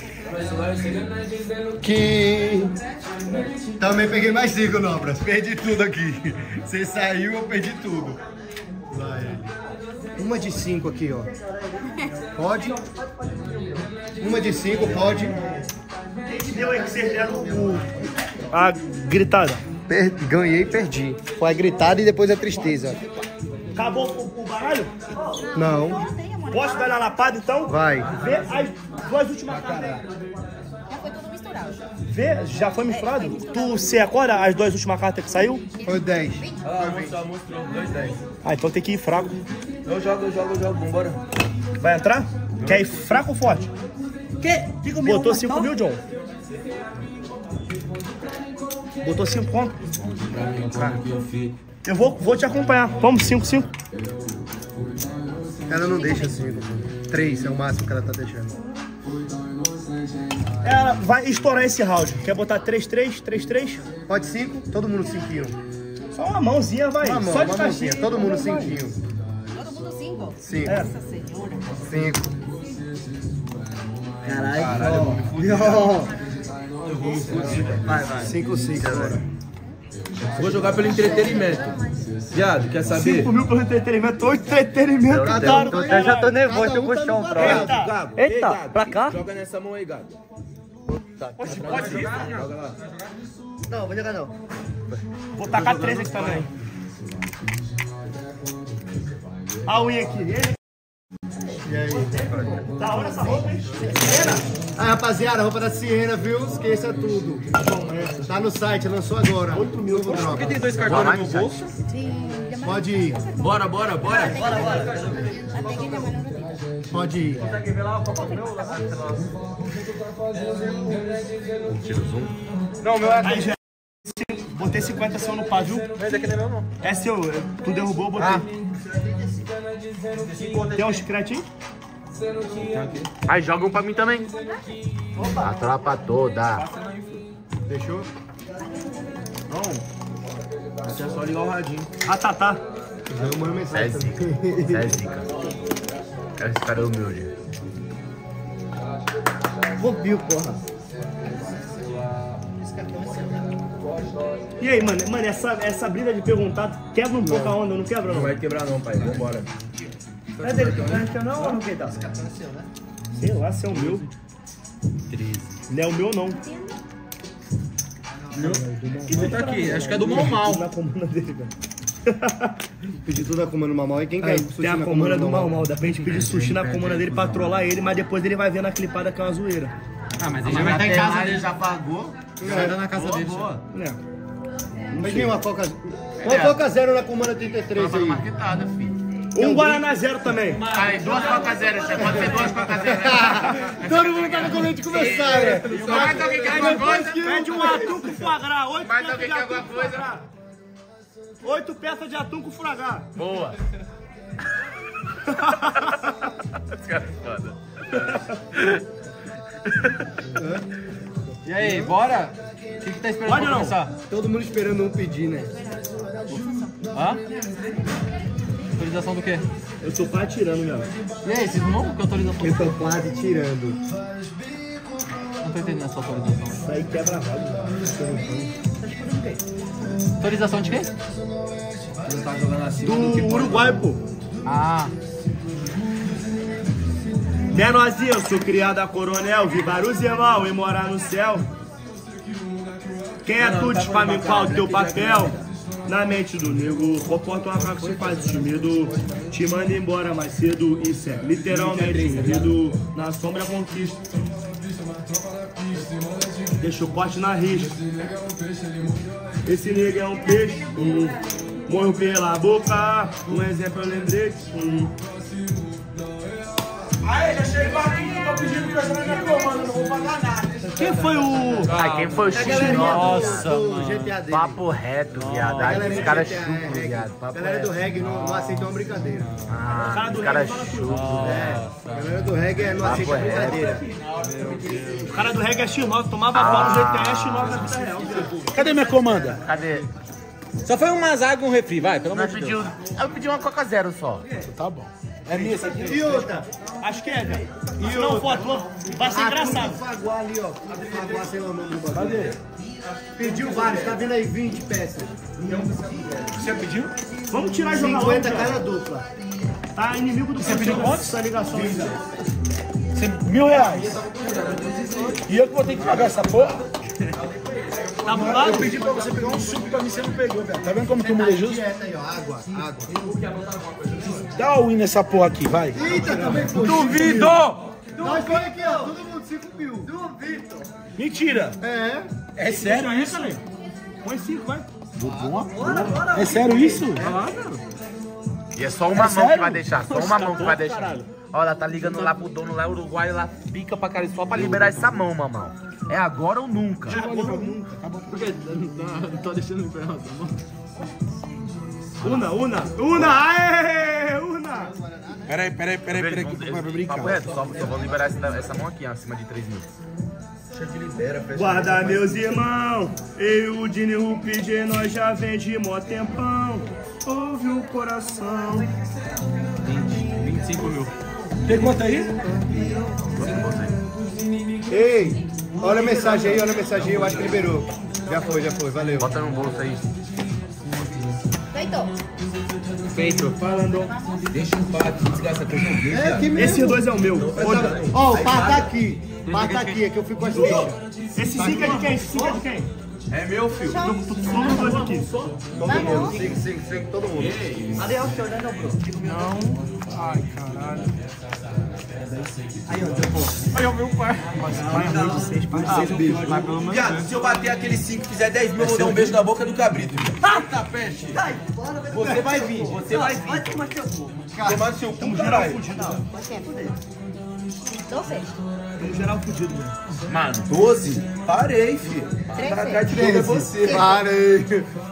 Que... Também peguei mais cinco, Nobras. Perdi tudo aqui. Você saiu, eu perdi tudo. Vai. Uma de cinco aqui, ó. Pode? Uma de cinco, pode. Quem que deu aí que vocês deram o... a gritada? Per... Ganhei e perdi. Foi a gritada e depois a tristeza. Acabou o, o baralho? Não. Posso dar na lapada então? Vai. Vê as duas últimas cartas. Já foi tudo misturado. Vê, já foi misturado? Tu se acorda as duas últimas cartas que saiu? Foi o dez. Ah, mostrou, mostrou. dois dez. Ah, então tem que ir fraco. Eu jogo, eu jogo, eu jogo. Vambora. Vai entrar? Quer ir fraco ou forte? Que? Cinco mil. Botou cinco mil, John? Botou cinco conto? Eu vou, vou te acompanhar. Vamos, cinco, cinco. Ela não deixa cinco. Três é o máximo que ela tá deixando. Ela vai estourar esse round. Quer botar três, três, três, três? Pode cinco? Todo mundo cinquinho. Só uma mãozinha, vai. Uma mão, Só de uma caixinha. mãozinha. Todo mundo cinquinho. Todo mundo cinco? Cinco. É. Nossa senhora. Cinco. Caralho. Caralho, eu vou me fuder. Vai, vai. Cinco, cinco agora. Vou jogar pelo entretenimento. Viado, quer saber? cinco mil pelo entretenimento, oito entretenimento, caro. Eu, eu já tô nervoso, tô com o chão, bro. Eita. Gago, Eita, ei, Gago, pra cá? Joga nessa mão aí, Gago. Pode, pode ir. Joga lá. Não, vou jogar não. Vou tacar três aqui também. A unha aqui. E aí? Da hora essa roupa, hein? Ah, rapaziada, a roupa da Siena, viu? Esqueça tudo. Tá no site, lançou agora. oito mil no droga. Tem dois cartões no meu bolso. Sim, Pode ir, Bora, bora, bora. até que minha mãe não retira. pode ir. Não, meu é. Aí já. Botei cinquenta seu no pá, viu? Mas aqui não é meu, não. É seu, tu derrubou, eu botei. Tem um chiclete aí? Aí joga um pra mim também. A tropa toda. Fechou? Não. Aqui é só ligar o radinho. Ah, tá, tá. Já mando É mensagem zica. também. É zica. Esse cara é humilde. Roubio, porra. E aí, mano, mano, essa, essa brisa de perguntar quebra um pouco a onda, não quebra Não não? vai quebrar não, pai. Vambora. Não é dele, não é teu não ou não que tá? Sei lá se é o meu. Não é o meu, não. Não tá aqui. Acho que é do mal mal. Na comanda dele, velho. Pedir tudo na comanda do Mamal. E quem quer Aí, sushi tem a na comanda do Mamal? mal mal. Dá pra gente pedir sushi na comanda dele pra trollar ele, mas depois ele vai ver na clipada que é uma zoeira. Ah, mas ele já vai estar em casa dele. já pagou. Já tá na casa dele. já. É. Mas tem uma Coca... Uma Coca Zero na comanda trinta e três aí. Marquetada, filho. Um Guaraná Zero também. Aí, duas Coca Zero, você pode ter duas Coca Zero. Todo mundo tá no começo de começar, né? Mais alguém quer alguma coisa? Pede um atum com foie gras. Oito Mais peças alguém de quer atum alguma com foie coisa? gras. Oito peças de atum com foie gras. Boa. Esse cara é foda. E aí, bora? O que, que tá esperando Pode pra não? começar? Todo mundo esperando um pedir, né? Hã? Autorização do quê? Eu tô quase tirando, meu. E aí, vocês não vão com autorização? Eu tô quase tirando. Não tô entendendo essa autorização. Isso aí quebra a roda. Autorização de quê? Não tá jogando acima do que Do pode. Uruguai, pô. Ah, Menorzinho, eu sou criado a coronel, vi vários irmãos e morar no céu. Quem é tu de pra mim qual o teu papel? Na mente do nego, comporta uma cara que se faz tímido. Te manda embora mais cedo, isso é literalmente enredo. Na sombra conquista. Deixa o corte na risca. Esse nego é um peixe, hum. Morro pela boca, um exemplo eu lembrei. Hum. Aí, já chegou aqui, tô pedindo coisa na minha comanda, não vou pagar nada. Quem foi o... Ah, quem foi o X nossa, do mano. G T A dele. Papo reto, viado. Ai, Galera esse do cara é G T A, chucro, reggae. viado. Papo Galera do reto. reggae não, não aceita uma brincadeira. Ah, esse cara é chucro. Galera do reggae não aceita Papo brincadeira. O cara do reggae é X nove, tomava pau no G T A, é X nove na vida real. Cadê minha comanda? Cadê? só foi um mazag e um refri, vai, pelo amor Nós de Deus. pediu... Eu pedi uma Coca Zero só. Tá bom. É minha essa aqui? E outra? Acho que é, velho. Se não for a tua, vai ser engraçado. Faguá ali, ó. Faguá, sei lá o nome do bagulho. Cadê? Pediu vários, tá vendo aí? vinte peças. Você pediu? Vamos tirar e jogar cinquenta logo, cada cara. dupla. Tá inimigo do pediu quantos? essa ligação aí, velho. Você, mil reais. E eu que vou ter que pagar essa porra? Tá bugado? Eu pedi pra você pegar um suco pra mim, você não pegou, velho. Tá vendo como tu muda justo? Dieta aí, ó. Água, água. Dá o win nessa porra aqui, vai. Eita, também foi. Duvido! Nós foi aqui, ó. Todo mundo cinco mil. Duvido. Mentira. É. É sério isso? Põe cinco, vai. É sério isso? E é só uma É mão que sério? vai deixar. Só uma mão que vai deixar. Olha, tá ligando lá pro dono lá, Uruguai, lá pica pra cara só pra liberar essa mão, mamão. É agora ou nunca? Agora ou nunca. Por quê? Não tô deixando me ferrar, tá bom? Una, una, una, aê, una. Peraí, peraí, peraí, peraí, que vai brincar. Papo reto, só, só vou liberar essa, essa mão aqui, ó, acima de três mil. Guarda meus irmãos, eu e o Dini e o P J, nós já vem de mó tempão. Ouve o coração. vinte e cinco mil. Tem quanto aí? Ei, olha a mensagem aí, olha a mensagem aí, eu acho que liberou. Já foi, já foi, valeu. Bota no bolso aí. Feito. Feito. Falando. Deixa o pato, desgasta teu joguinho. É aqui mesmo. Esse dois é o meu. Ó, o par tá aqui. O par tá aqui, é que eu fico com as fichas. Esse cinco é de quem? Esse cinco é de quem? É meu, filho. Só os dois aqui. Todo mundo, cinco, cinco, cinco, todo mundo. Ali é o senhor, né, não, Bruno? Não. Ai, caralho. Aí, ó, derrubou. Aí, ó, meu pai. Vai muito, seis, pai, seis é o pior. Vai, pelo menos. Viado, se eu bater aquele cinco e fizer dez mil, eu vou dar um beijo na boca do cabrito. Tá, peste. Você vai vir, você vai vir. Vai tomar teu cu. Tomar no seu cu, caralho. doze. Vamos geral fudido, mano. Mano, doze? Parei, filho. Três Pra cá vezes. de novo é você. Parei.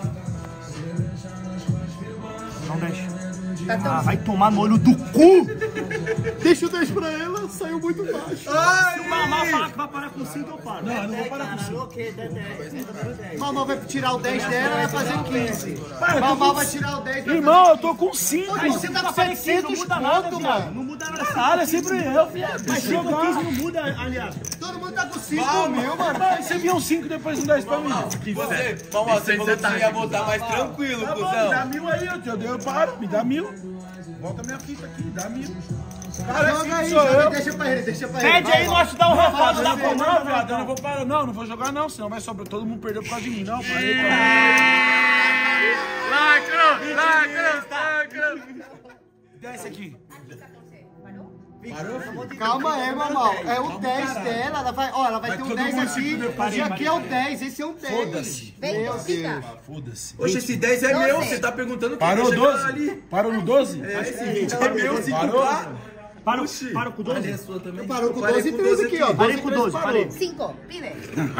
Não deixa. Tá Ah, tão... vai tomar no olho do cu! Deixa o dez pra ela, saiu muito baixo. Se o Mamá falar que vai parar com cinco, eu paro. Não, eu não vou parar com cinco. Mamá vai tirar o dez dela, vai fazer quinze. Mamá vai tirar o dez dela. Irmão, eu tô com cinco. Pô, você tá com setecentos pontos, mano. Não muda nada. Caralho, é sempre eu, viado. Mas cinco ou quinze não muda, aliás. Todo mundo tá com cinco mil, mano. Você viu um cinco depois um dez pra mim? Você, vamos, você falou que você ia voltar mais tranquilo, Tá bom, me cuzão. dá mil aí, eu, eu, eu paro, me dá mil. Volta minha fita aqui, dá mil. Cara, Joga aí, esse sou joga, eu. deixa pra ele, deixa pra ele. Pede aí, nós te dá um refado. Dá Não, pra não, viado, eu não vou parar, não, não vou jogar não, senão vai sobrar, todo mundo perdeu por causa de mim, não, parei pra lacrou, lacrou, lacrou. Desce aqui. Calma aí, mamão. É o dez dela, ela vai, ó, ela vai ter um dez aqui, e aqui é o dez, esse é um dez. Foda-se. Meu Deus. Foda-se. Oxe, esse dez é meu, você tá perguntando quem Parou deixa eu doze? ali. Parou no doze? É, esse vinte é meu, se Parou? culpar. Para, para com doze. A sua também. Parou com doze e treze aqui, ó. Parei com doze, parei. cinco. Pide.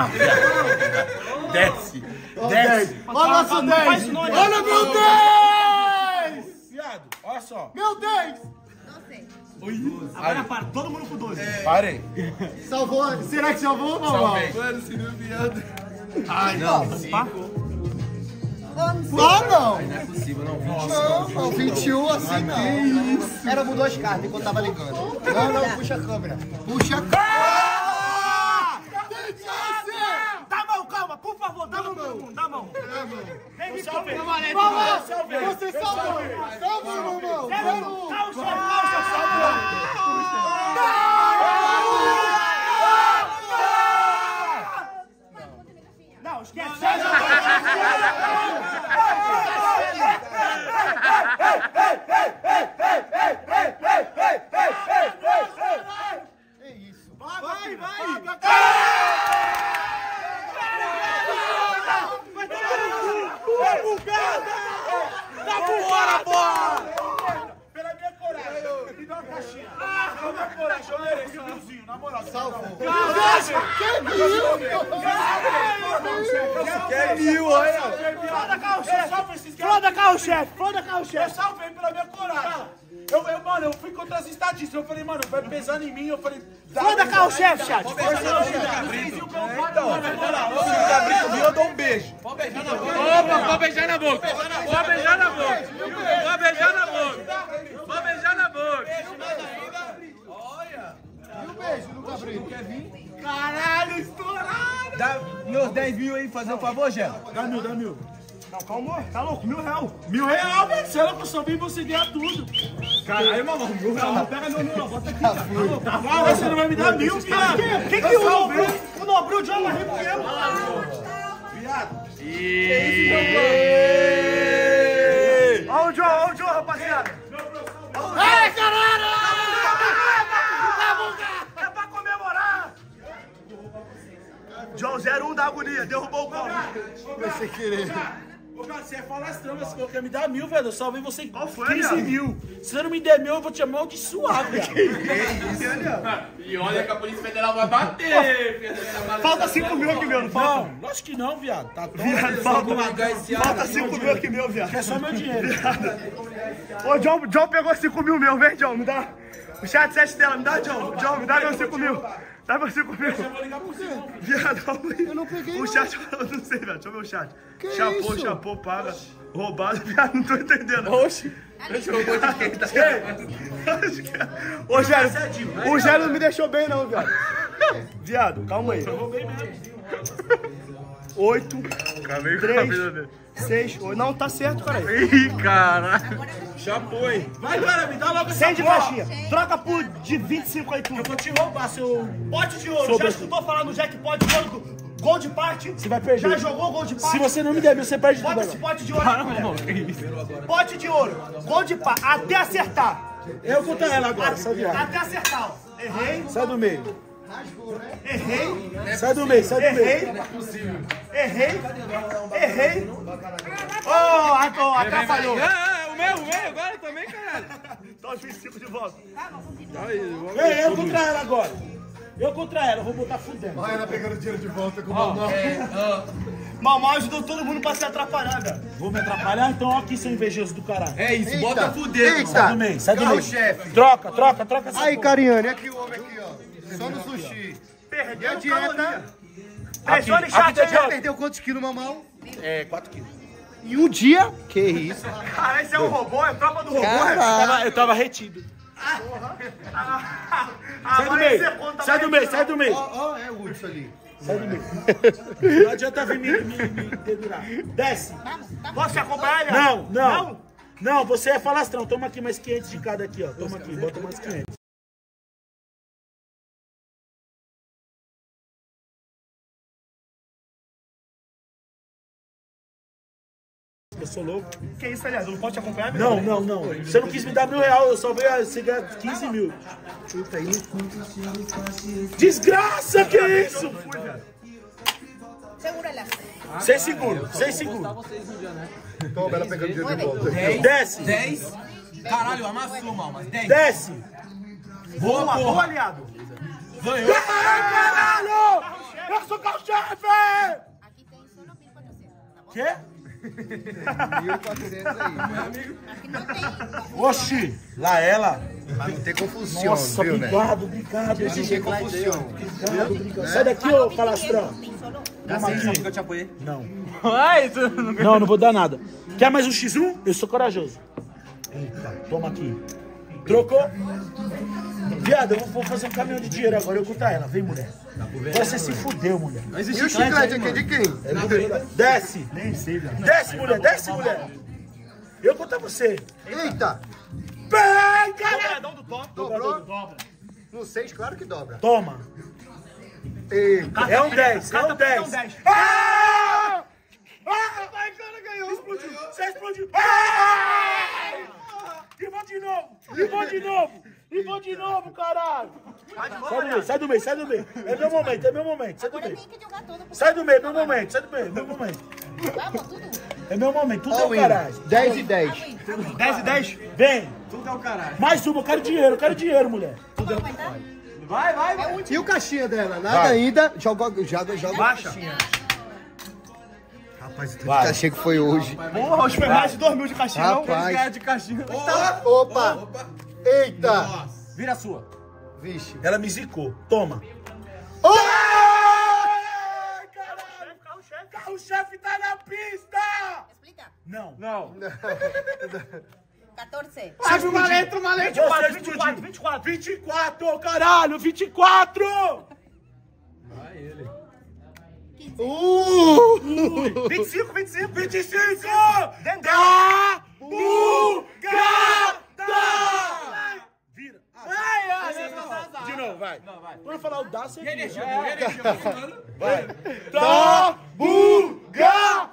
Desce. Ó, dez. Olha nosso dez. Olha meu dez. Viado, olha só. Meu dez. doze. Agora para, todo mundo com doze. Parei. Salvou. Será que salvou, mamão? Mano, se não viado. Ai, não. onze. Ah, não. Não é possível, não. Não, não, vinte e um assim não. Que isso? Era mudou as cartas enquanto tava ligando. Não, não, puxa a câmera. Puxa a câmera. Dá a mão, calma, por favor, dá a mão, todo mundo, dá a mão. Vem me salve. Mamão, você salvou. Salva, mamão. Vamos. Calça, calça, salve. Não, esquece. Vai, vai. Bora, porra! Pela minha coragem. Me dá uma caixinha. Pela minha coragem, eu mereço esse milzinho, na moral. Salvou. Quer mil, olha. Foda carro-chefe. Foda carro-chefe, foda Eu carro-chefe. salvei pela minha coragem. Eu, eu, mano, eu fui contra as estatísticas. Eu falei, mano, vai pesando em mim. Eu falei, Foda carro-chefe, chat. Se o cabrito vir, eu dou um beijo. Opa, pode beijar na boca. Pode beijar na boca. Pode beijar na boca. Pode beijar na boca. E o beijo no cabrito? Quer vir? Caralho, estourado. Dá meus dez mil aí, fazer um favor, Gé. Dá mil, dá mil. Não, calma, tá louco, mil real. Mil real, velho. Se ela que eu só vim, você ganhar tudo. Caralho, mamão, mil real. Não pega meu mil, não, bota aqui, cara. Tá bom, você não vai me dar mil, viado. Quem que o Nobru? O Nobru de uma rico que eu. Viado. Olha o Joe, olha o Joe, rapaziada. Ei, caralho! É pra comemorar. Joe zero um da agonia, derrubou o copo. Vai sem querer. Ô, cara, você é falastrão, mas você quer me dar mil, velho. Eu salvei você em Qual foi, quinze Léo? mil. Se você não me der mil, eu vou te amaldiçoar, velho. E olha que a Polícia Federal vai bater. Falta cinco mil aqui, meu, não falta? Não, lógico que não, viado. Tá todo Viado, falta, falta cinco mil aqui, meu, viado. É só meu dinheiro. Ô, John, John pegou cinco mil meu, vem, John, me dá. O chat sete dela, me dá, John. John, me dá meus cinco mil. Dá meus cinco mil. Eu vou ligar pro você. Viado, calma aí. Eu não peguei, O não. chat falou, não sei, velho. Deixa eu ver o chat. Que Chapou, isso? chapou, paga. Roubado, viado, não tô entendendo. Oxi. Deixa eu ver quem tá. Ô, Gélio, o Gélio não me deixou bem, não, viado. Viado, calma aí. Eu roubei mesmo. Oito, Acabei com a vida três, dele. seis, oito. Não, tá certo, cara. Ih, caralho. Chapou, hein? Vai, cara, me dá logo essa cem de porra. caixinha. Troca por de vinte e cinco aí, tu. Eu vou te roubar, seu... Pote de ouro. Sobre- Já escutou falar no jackpot de ouro? do Gol de parte? Você vai perder. Já jogou gol de parte? Se você não me der mil, você perde tudo Bota esse agora. pote de ouro aí, mulher. Pote de ouro. Gol de parte. Até acertar. Eu vou contar ela agora, sai do lado. Até acertar, ó. Errei. Sai do meio. Errei. Sai do meio, sai do Errei. meio. Errei. Errei. Ô, oh, atrapalhou. É, é, o meu, o meu agora também, caralho. Dá os vinte e cinco de volta. Ei, eu contra ela agora. Eu contra ela, eu vou botar fudendo. Olha ela pegando o dinheiro de volta com o mamão. Mamão ajudou todo mundo pra se atrapalhar, velho. Vou me atrapalhar? Então ó aqui, seu invejoso do caralho. É isso, Eita, bota fuder. eita. Sai do meio, sai do Carro, meio. chefe. Troca, troca, troca essa Aí, porra. Cariane, aqui o homem aqui, ó. Só no sushi. Perdeu a a dieta? dieta. Aqui, Pressione aqui chat tem aí, Já ó. perdeu quantos quilos, mamão? É, quatro quilos. Em um dia? Que isso? Cara, esse é um robô, é tropa do robô. Eu tava, eu tava retido. Sai do Agora meio, esse conta sai do mais meio, sai do meio. Ó, ó, é o Hudson ali. Sai do meio. Não adianta vir me, me, me dedurar. Desce. Posso te acompanhar, Léo? Não, não. Não, você é falastrão. Toma aqui mais quinhentos de cada aqui, ó. Toma aqui, bota mais quinhentos. Eu sou louco. Que isso, aliás? Eu não posso te acompanhar, meu? Não, não, não. Você não quis me dar mil reais, eu só veio você ganhar quinze mil. Desgraça, que é isso? Segura ela. Sem seguro, sem seguro. Toma, ela pegando o dinheiro de volta. Desce, dez. Caralho, amassou, mal, mas dez. desce. Boa, boa, aliado. Ganhou. Caralho! Eu sou carro-chefe! Aqui tem só mil e quatrocentos. Quê? mil e quatrocentos aí. Aqui não tem. Oxi, lá ela. Pra não ter confusão, Nossa, viu, né? obrigado, obrigado. Pra não ter confusão. Obrigado, obrigado. Sai daqui, ô falastrão. Tem só Dá seis que eu te apoiei. Não. Ai, tu não Não, não vou dar nada. Quer mais um xis um? Eu sou corajoso. Eita, toma aqui. Trocou? Viado, eu vou fazer um caminhão de dinheiro agora, eu contar ela. Vem, mulher. Você se fudeu, mulher. E o chiclete aqui é de quem? Desce. Nem sei, velho. Desce, mulher, desce, mulher. Eu contar você. Eita! Bem, cara. Dobradão do top. Dobrou? No seis, claro que dobra. Toma. Eita! É um dez, é Cada um ponto é dez. um dez. Ah! Ah, vai, cara, ganhou. Explodiu. Você explodiu. Ah! E vou de novo. E vou de novo. E vou de novo, caralho. Sai do meio, sai do meio, sai do meio. É meu momento, é meu momento. Sai do Agora meio. tem que jogar todo. porque- Sai do meio, é meu momento. Sai do meio, é meu momento. Vamos, tudo. É meu momento. Tudo é All o in. caralho. dez e dez. dez e dez. Vem. Tudo é o caralho. Mais uma, eu quero dinheiro, eu quero dinheiro, mulher. Vamos aumentar? Vai, vai, vai. E o caixinha dela? Nada ainda. Joga, joga, joga. Baixa. Rapaz, o Vai. cachê que foi hoje. Porra, hoje foi mais de dois mil de caixinha, não? Rapaz. de caixinha. Opa! Eita! Vira a sua. Vixe. Ela me zicou. Toma. Oh! Ai, caralho. Carro-chefe tá na pista. Explica. Não. Não. quatorze. Sabe uma letra, uma letra. vinte e quatro, Você vinte e quatro, explodiu. vinte e quatro. vinte e quatro, caralho. vinte e quatro. Uh! vinte e cinco, vinte e cinco. vinte e cinco. Dendê. Da. Bugada. Vira. Ai, ai. De novo, vai. Quando falar o dá, você vira. Ele chegou falando. Vai. Da. Bugada.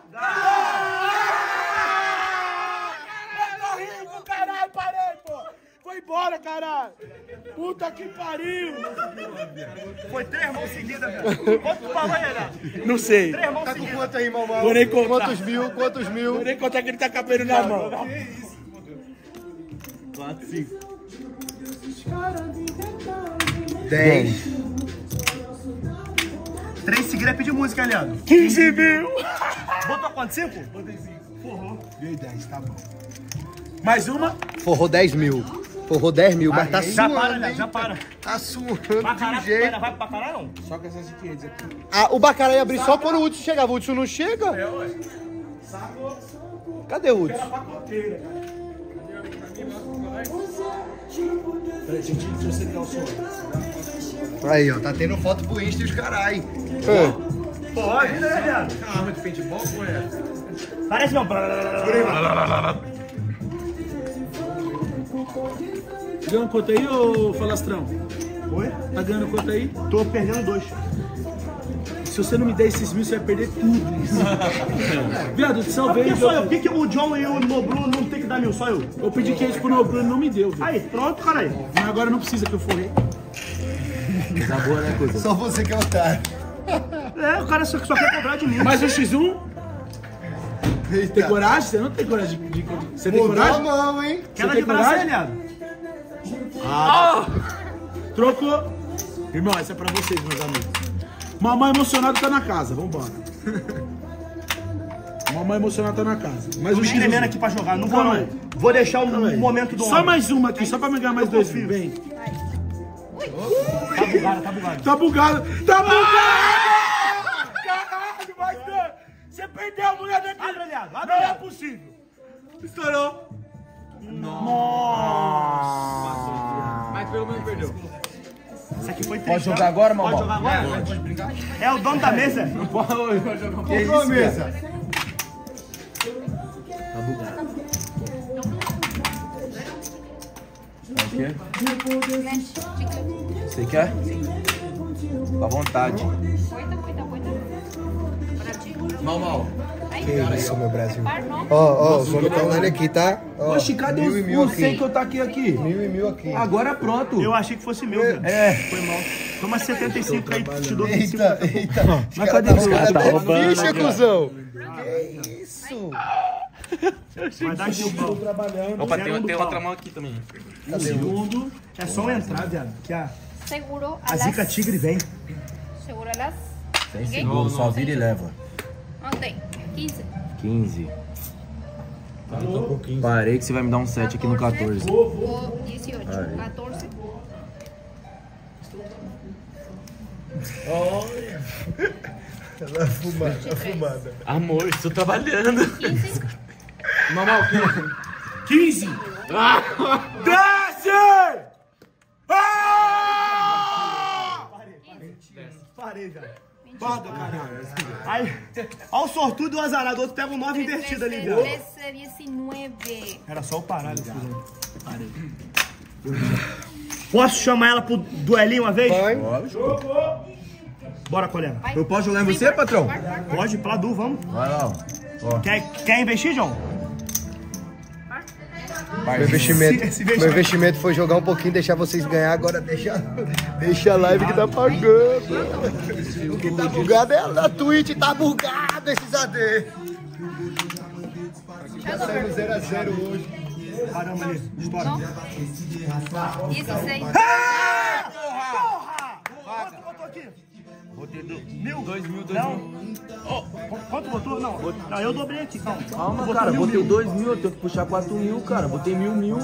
Eu tô rico, caralho. Parei, pô. Foi embora, caralho. Puta Puta que pariu! Foi três mãos seguidas, velho. Quanto tu falou aí, Renato? Não sei. Três mãos Tá com seguidas. quanto aí, Mamão? Vou nem contar. Quantos mil? Quantos mil? Vou nem contar que ele tá com a cabelo na mão. quatro, cinco. dez. Três seguidas é pedir música, Leandro. quinze mil! Botou quanto? Cinco? Botei cinco. Forrou. Dei dez, tá bom. Mais uma? Forrou dez mil. Forrou dez mil, mas tá Já para, suando, Leandro, hein? já para. Tá suando Pra de caralho, um jeito. vai, vai pra caralho, não? Só com essas de quinhentos aqui. Ah, o Bacará ia abrir só quando o Hudson chegava. O Hudson não chega? É, ué. Saco. Cadê o Hudson? Era pacoteira, cara. Peraí, gente, deixa eu secar o som. Aí, ó, tá tendo foto pro Insta e os carai. Pode, né, Leandro? A arma de paintball ou é? Parece não. Ganhando quanto aí, ô falastrão? Oi? Tá ganhando quanto aí? Tô perdendo dois. Se você não me der esses mil, você vai perder tudo. Viado, eu te salvei. Por que só eu? Por que, que o John e o Noblu não tem que dar mil? Só eu? Eu pedi quinhentos pro Nobru, ele não me deu, viu? Aí, pronto, caralho. Mas agora não precisa que eu forrei. Tá boa, né, coisa? Só você que é otário. É, o cara só, só quer cobrar de mim. Mais um xis um? Tem Eita. coragem? Você não tem coragem de... de- Você tem Mudou a coragem? mão, hein? Queda tem de braço, coragem? hein, Leandro? Trocou. Irmão, essa é pra vocês, meus amigos. Mamãe emocionada tá na casa, vambora. Mamãe emocionada tá na casa. Mais Tô um me xis um. tremendo aqui pra jogar. Não vou, Calma não. aí. Vou deixar o Calma aí. momento do Só homem. mais uma aqui, só pra me ganhar mais dois mil. Vem. Tá bugado, tá bugado. Tá bugado! Tá bugado! Caralho, vai ter! Você perdeu a mulher daqui! Abre, Leandro, abre, Não é Leandro. possível! Estourou! Mas pelo menos perdeu. Isso aqui foi triste. Pode jogar agora, Pode mamão? jogar agora? Pode brincar. É o dono da mesa. Que isso, mesa? Tá bugado. O quê? Você quer? Fica à vontade. Cuenta, cuenta, cuenta. Para ti. Mal, mal. Que isso, meu Brasil. Par, não? Ó, ó, os homens estão olhando aqui, tá? Ó, Oxe, cadê mil os, e mil os cem aqui. que eu taquei aqui? Mil e mil aqui. Agora pronto. Eu achei que fosse meu, velho. É. Foi mal. Toma setenta e cinco aí, te dou vinte e cinco. Eita, eita. Mas cadê os caras? Tá Tá roubando, ficha, roubando, cuzão. Que isso? Vai dar chupa. Trabalhando. Opa, Zero tem, no tem pau. outra mão aqui também. Um segundo. É só entrar, viado. Que a, Seguro a a zica las... tigre vem. Seguro a las... Sem seguro, só vira e leva. Ontem. quinze. quinze. Parei que você vai me dar um sete aqui no quatorze. O dezoito. Aí. quatorze. Ela é fumada, é fumada. Amor, estou trabalhando. quinze. Mamão, o quê? quinze. Desce! Ah! Parei, velho. Paga, caralho. Aí, ó o sortudo e o azarado. O outro pega um nove invertido ali, velho. treze, dezenove. Era só o parado, filho. Posso chamar ela pro duelinho uma vez? Vai. Bora, colega. Vai. Eu posso jogar em você, patrão? Vai, vai, vai. Pode, pra Du, vamos. Vai lá, ó. Quer, quer investir, João? Meu investimento, Esse meu investimento foi jogar um pouquinho, deixar vocês ganhar, agora deixa, deixa a live que tá pagando. O que tá bugado é a Twitch, tá bugado esses A D. Já saímos zero a zero hoje. Caramba ali, estoura. dezesseis. Ah! Porra! Quanto botou aqui? Botei do... Mil? Dois mil, dois Não. mil. Quanto botou? Não. Não, eu dobrei aqui, calma. Calma, Botou cara, mil, botei mil. dois mil, eu tenho que puxar quatro mil, cara. Botei mil, mil.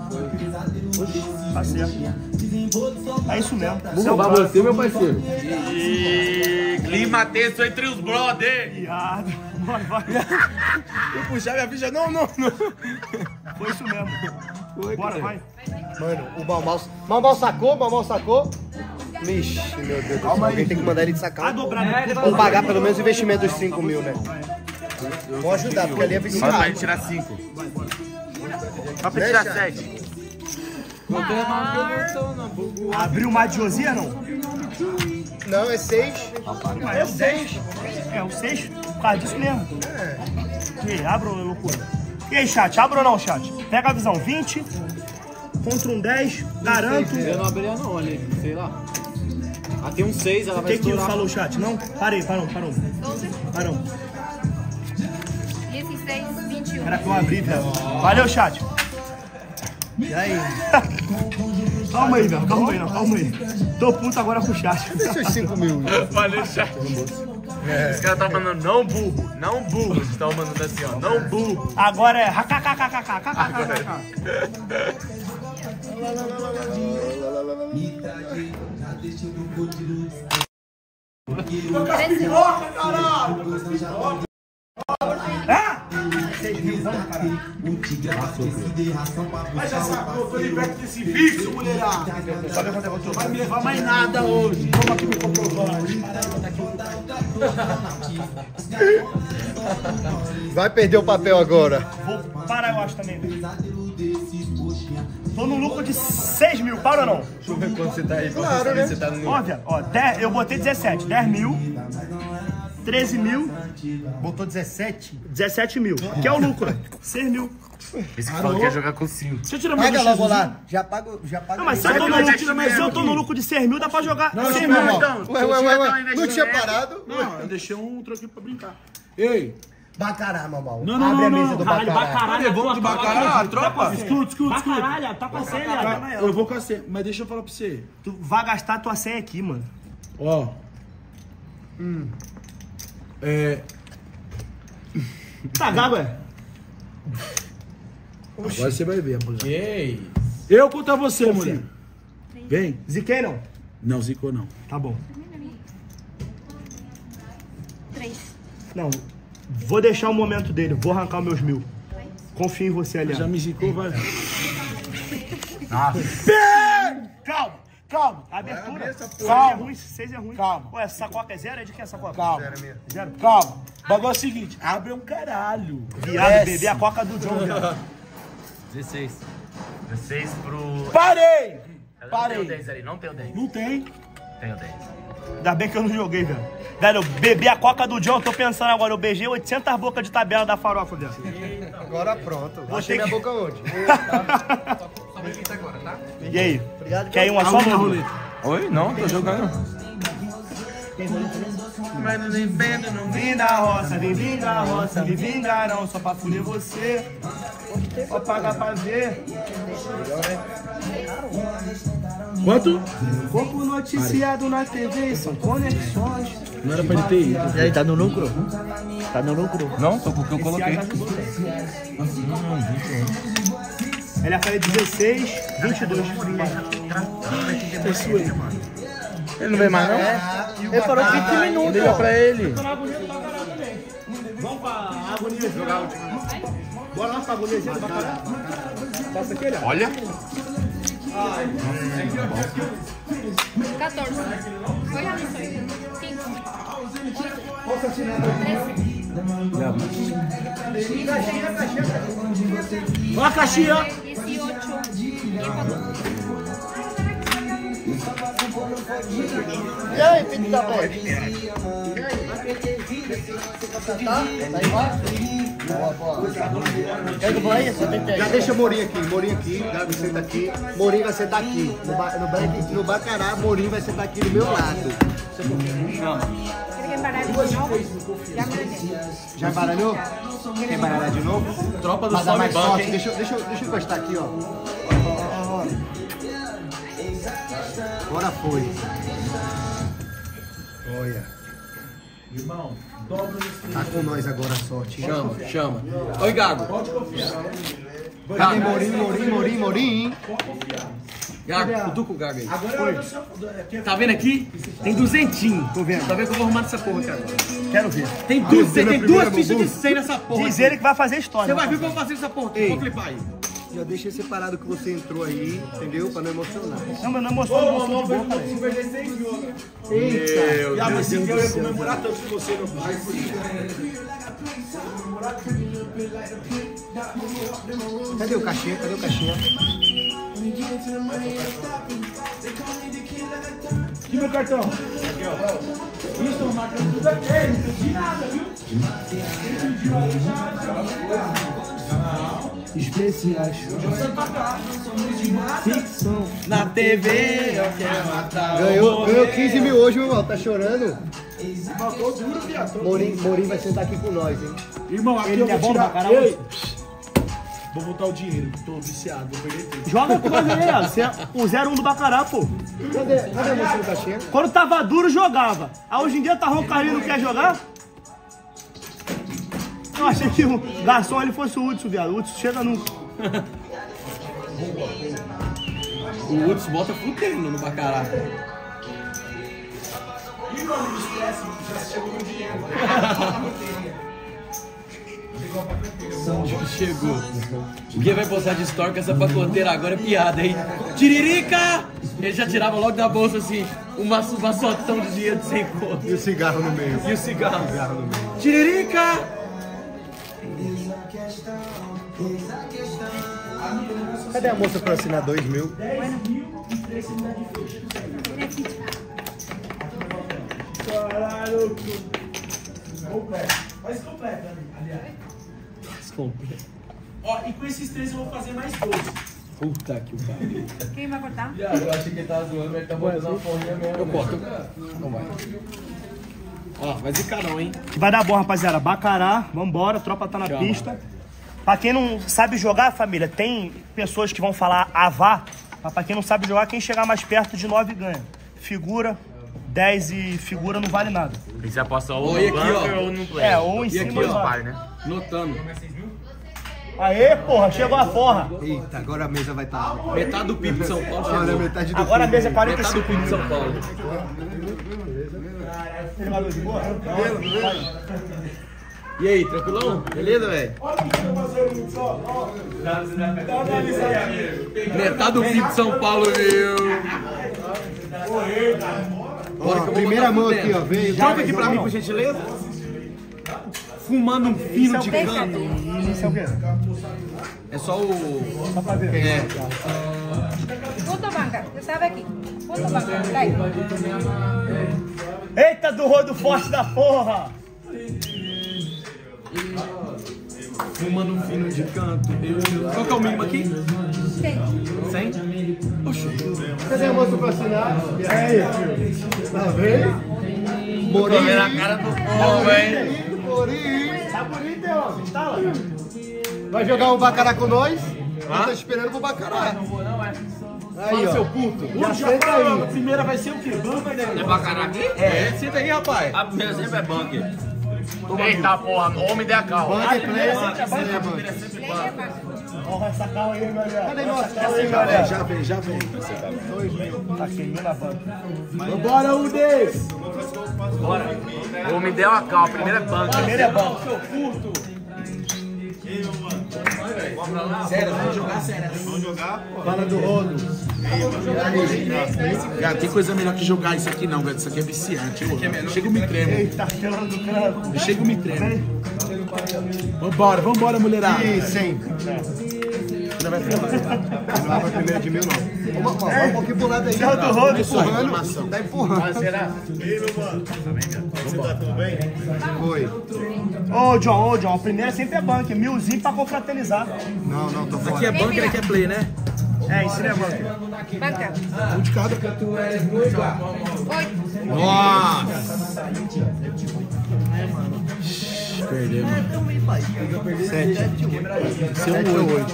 Tá certo. É isso mesmo. Vou roubar você, meu parceiro. E clima tenso entre os brother. Viado. Vai, vai. Eu puxar minha ficha, não, não, não. Foi isso mesmo. Bora, vai. Mano, o Malmal... Malmal sacou? Malmal sacou? Vixe, meu Deus do céu. Alguém tem que mandar ele sacar. Vai dobrar. Vamos pagar pelo menos o investimento dos cinco mil, né? Vamos ajudar, porque ali é Só pra viciado. gente tirar cinco. Só pra Deixa. tirar sete. Não tem mais que eu não tô, não. Bugou. Abriu uma de Ozia, não? Não, é seis. É o seis. É o seis. Por causa disso mesmo. E aí, abre, loucura. E aí, chat? Abre ou não, chat? Pega a visão. vinte. contra um dez, garanto. Eu não abriria não, ali, sei lá. Ah, tem um seis, ela O vai que que estourar. falou o chat? Não? Parei, parou, parou. doze, Parou. dezesseis, vinte e um. Era que eu abri, velho. Valeu, chat. E aí? Calma aí, velho. Calma aí, não. Calma aí. Tô puto agora com o chat. Deixa os cinco mil. Valeu, chat. Esse cara tá mandando não burro, não burro. Eles estão mandando assim, ó, não burro. Agora é kkkkkkkkk. Mas já sacou, tô liberto desse vício, mulherada. Vai me levar mais nada hoje. Vamos aqui me comprovando. Vai perder o papel agora. Vou parar, eu acho também, velho. Tô no lucro de seis mil, para ou não? Deixa eu ver quanto você tá aí. Claro, né? Você tá no... Ó, velho, ó, dez, eu botei dezessete, dez mil, treze mil, Botou dezessete? dezessete mil, que é o lucro, seis mil. Esse que falou que ia jogar com cinco. Deixa eu tirar meu Paga logo vestido. lá. Já pago, já pago. Não, mas se eu, Vai tô que no nós já lucro, tira mas se mesmo eu tô no aqui. lucro de seis mil, dá pra jogar Não, seis não, mil. não, então, Ué, ué, ué, ué. investimento. Não tinha parado? Não, eu deixei um troquinho pra brincar. Ei, Bacará, mamão. não, não, Abre não, a mesa não. do Caralho, Bacará. bacaralho. Cadê? Vamos de Bacará, tropa? Escuta, escuta, escuta. Bacaralho, tá com a senha, Tá, eu vou com a senha, mas deixa eu falar pra você. Tu vai gastar tua senha aqui, mano. Ó. Hum. É. Tá gago, é? Agora você vai ver, rapaziada. Ei. Eu contra você, mulher. Vem. Ziquei não? Não, zicou não. Tá bom. três. Não, vou deixar o momento dele, vou arrancar os meus mil. Confio em você, Já aliado. me zicou, vai. Calma, calma. Abertura. abrir essa porra. Seis é Calma. ruim, seis é ruim. Calma. Ué, essa sacoca é zero? É de quem essa coca? Calma. Zero. Calma. O bagulho é o seguinte, abre um caralho. Viado, beber a coca do John, viado. dezesseis. dezesseis pro... Parei! Eu não tenho Parei. dez ali, não tenho dez. Não tem. Tenho dez. Ainda bem que eu não joguei, velho. Velho, eu bebi a coca do John, tô pensando agora, eu beijei oitocentas bocas de tabela da farofa, velho. Agora pronto. Vou Achei ter minha que- boca onde? E aí? Obrigado. Quer ir uma só, Arruma a mano? roleta. Oi? Não, tô jogando. Vim da roça, vim, vim da roça, me vingarão só pra fuder você. Só pagar pra ver. Quanto? Corpo noticiado na T V, são conexões. Não era pra ele ter ido. E aí, tá no lucro? Tá no lucro? Não, tô com o que eu coloquei. Ele ia fazer dezesseis, vinte e dois. Ele não vem mais, não? Ele falou vinte minutos. Liga pra ele. Vamos pra agonia jogar. Bora lá pra agonia do Bacará. Passa aquele, ó. Olha. quatorze. Foi já não foi. cinco. Olha a caixinha. dezoito. E aí, filho da bola? Tá? Tá embaixo? Boa, boa. Quer que eu vou aí? setenta e Já aí. deixa Morim aqui, Morim aqui, Gabi senta aqui, Morim vai sentar aqui. No, ba no, ba no Bacará, Morim vai sentar aqui do meu lado. Quer que embaralhe de novo? Já embaralhei. Já embaralhou? Quer embaralhar de novo? Tropa do Pra dar Sobe mais Banco, sorte, hein? deixa, eu- deixa, eu- deixa eu encostar aqui, ó. Ó, ó, ó, ó. Agora foi. Olha. Irmão, dobra esse. Tá com nós agora a sorte. Chama, chama. Oi, Gago. Cadê Morim, Morim, Morim, Morim? Gago, cutuca o Gago aí. Agora eu só. Tá vendo aqui? Tem duzentinho. Tô vendo. Tá vendo que eu vou arrumar nessa porra, cara. Quero ver. Tem, duas, tem duas fichas de cem nessa porra. Diz ele que vai fazer história. Você vai ver o que eu vou fazer nessa porra. Eu vou clipar aí. Já deixei separado que você entrou aí, entendeu? Pra não emocionar. Não, mas não mostrou o moço de boca, velho. Eita! Ah, mas eu ia comemorar tanto que você não vai. Cadê o caixinha? Cadê o caixinha? Aqui meu cartão. Aqui, ó. Isso, marcando tudo aqui. Não entendi nada, viu? Não entendi nada. especiais. Ficção. Na T V eu quero matar. Ganhou, ganhou quinze mil hoje, meu irmão. Tá chorando? Matou duro, viado. Morim, Morim vai sentar aqui com nós, hein? Irmão, aqui Ele eu vou é bom tirar. pra caralho? Ei, vou botar o dinheiro, que tô viciado, vou perder tudo. Joga tu vai ver, viado. Você é o zero um do Bacará, pô. Cadê, cadê a moça do caixinha? Quando tava duro, jogava. Aí hoje em dia tá roncarinho, não quer jogar? Eu achei que o garçom ele fosse o Hudson, viado. O Hudson chega nunca. O Hudson bota fudendo no Bacará. Chegou. Quem vai postar de story com essa pacoteira agora é piada, hein? Tiririca! Ele já tirava logo da bolsa assim, uma, uma sotão de dinheiro de cem conto. E o cigarro no meio. E o cigarro. Cigarro no meio. Tiririca! Cadê a moça pra assinar dois mil? Caralho. Completo. Faz completo, aliás. Faz completo. Ó, e com esses três eu vou fazer mais dois. Puta que o pariu. Quem vai cortar? Eu achei que ele tava zoando, mas ele tá botando uma porrinha mesmo. Eu corto. Não vai. Ó, vai zicar não, hein? Que vai dar bom, rapaziada. Bacará, vambora, a tropa tá na Chama. pista. Pra quem não sabe jogar, família, tem pessoas que vão falar avá. Mas pra quem não sabe jogar, quem chegar mais perto de nove ganha. Figura, dez e figura não vale nada. E você aposta ou Oi, no aqui, bunker ó. ou no play. É, ou em E cima aqui, do ó. par, né? Notando. Aê, porra, chegou a forra. Eita, agora a mesa vai estar. Tá... Metade do P I B de São Paulo Olha, chegou. metade do Agora a mesa é Metade quarenta e do cinco. P I B de São Paulo. E aí, tranquilão? Beleza, velho? Olha o que eu tô fazendo só. Ó. Dá uma analisada aqui. Metade do P I B de São Paulo, viu? Ó, primeira mão aqui, ó. Veio. Joga aqui pra mim, por gentileza. Fumando um fino de canto. Isso é o quê? É só o... Só pra ver. É. Punto banca, você sabe aqui. Punto banca, daí. Eita, do rodo forte da porra! Fumando um fino de canto. Qual que é o mínimo aqui? Tem. cem? Oxi. Cadê a moça pra assinar? E aí, tio? Tá vendo? Morim. Tô vendo a cara do povo, hein? Morim. Tá bonito, hein, homem? Tá lá. Vai jogar um bacará com nós? Ah? Tá esperando pro bacará. Aí, ó. Seu puto. Já senta aí. A primeira vai ser o quê? Banco, né? É Bacará aqui? É, senta aí, rapaz. A primeira sempre é bunker. Eita porra, homem de a cal. Banco play. Ó, essa carro aí, galera. Cadê nosso? Essa aí, galera. Já vem, já vem. Tá queimando a banca. Vambora, um desse. Homem de a cal, a primeira é bunker. Primeiro é bom. Sério, vamos jogar sério. Vamos jogar, pô. Fala do rodo. Cara, tem coisa melhor que jogar isso aqui não, velho. Isso aqui é viciante. Eu chego me tremo. Eita, pelando do crânio. Eu chego me tremo. Vambora, vambora, mulherada. E cem. Não vai Não vai primeiro de mil, não. Vamos, vamos, vamos um pouquinho pro lado aí. Céu do rodo, Empurrando. Tá empurrando. Será? E aí, meu mano? Você tá tudo bem? Foi. Ô, John, ô, John, a primeira sempre é bunker. Milzinho pra confraternizar. Não, não, tô fora. Aqui é bunker, aqui é play, né? É, isso é bunker. Banca. Um de cada. Oito. Nossa! Perdeu, mano. Sete. Seu um oito.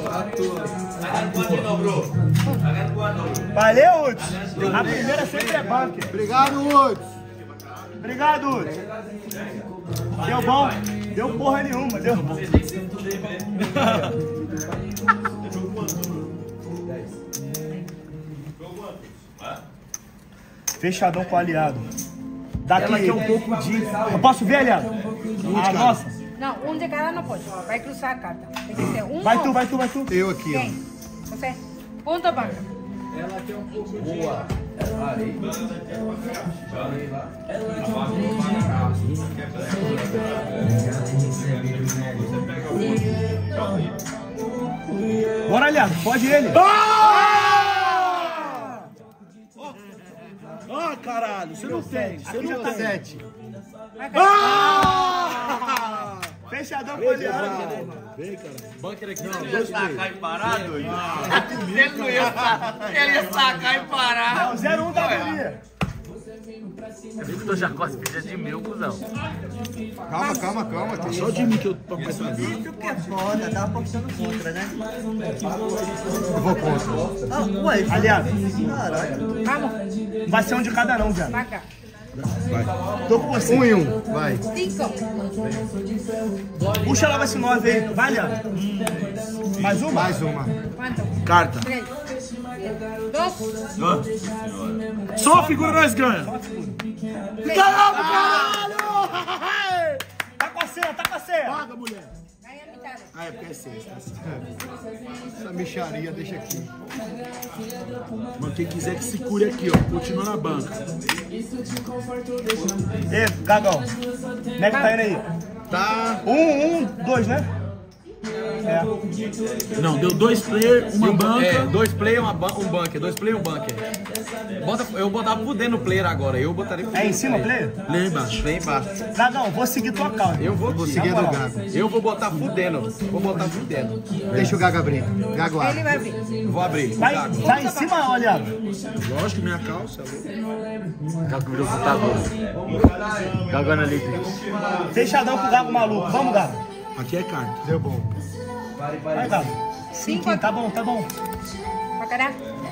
Valeu, Hudson. A primeira sempre é bunker. Obrigado, Hudson. Obrigado, Hudson. Deu bom? Deu porra nenhuma, deu. Fechadão com o aliado. Daqui Ela quer um pouco de... Eu posso ver, aliado? Ah, nossa. Não, um de cada não pode. Vai cruzar a carta. Tem que ser um. Vai ou- tu, vai tu, vai tu. Eu aqui, Quem? Você? Punto banca. Ela quer um pouco de... Boa. Aí. Bora, aliado. Pode ele. Ah, caralho, você não tem. Você Aqui já não tá tem. Sete. Vai, cara. Ah! Fechadão com o Leandro. Vem, cara. Bunker aqui. Ele ia sacar e parar, doido? Ele não ia sacar. Ele ia sacar e parar. É o zero um da guria. Eu vi que o Jacó pedia de mil, cuzão. Calma, calma, calma. Tá só de mim que eu tô pensando. Isso que é foda, tava apostando contra, né? Eu vou contra. Ah, ué, Aliado, caralho. Vamos. não vai ser um de cada não, viado. Vaca. Tô com você. Um e um, vai. Cinco. Puxa logo esse nove aí. Vai, Leandro. Mais uma? Mais uma. Quanto? Carta. Três. Dois. Só a figura nós ganha. Caramba, caralho! Tá com a cena, tá com a cena. Paga, mulher. Ganha a metade. Ah, é porque é sexta. Essa micharia deixa aqui. Mas quem quiser que se cure aqui, ó. Continua na banca. Ei, Gagão. Como é que tá indo aí? Tá. Um, um, dois, né? É. Não, deu dois players, uma banca. É, dois player, uma ba um bunker. Dois player, um bunker. Bota, eu botava por dentro no player agora. Eu botaria por É dentro em cima, do player? Lá embaixo. Bem embaixo. Gagão, vou seguir tua causa. Eu vou, Vou seguir a do Gago. Eu vou botar fudendo. Vou botar fudendo. Deixa o Gago abrir. Gago Ele abre. vai vir. Vou abrir. Vai, vai em cima, olha. Lógico, minha calça. Gago virou lutador. Gagando ali. Fechadão com o Gago maluco. Vamos, Gago. Aqui é carta. Deu bom. Vai, Gago. Cinco. Tá bom, tá bom. Vacará.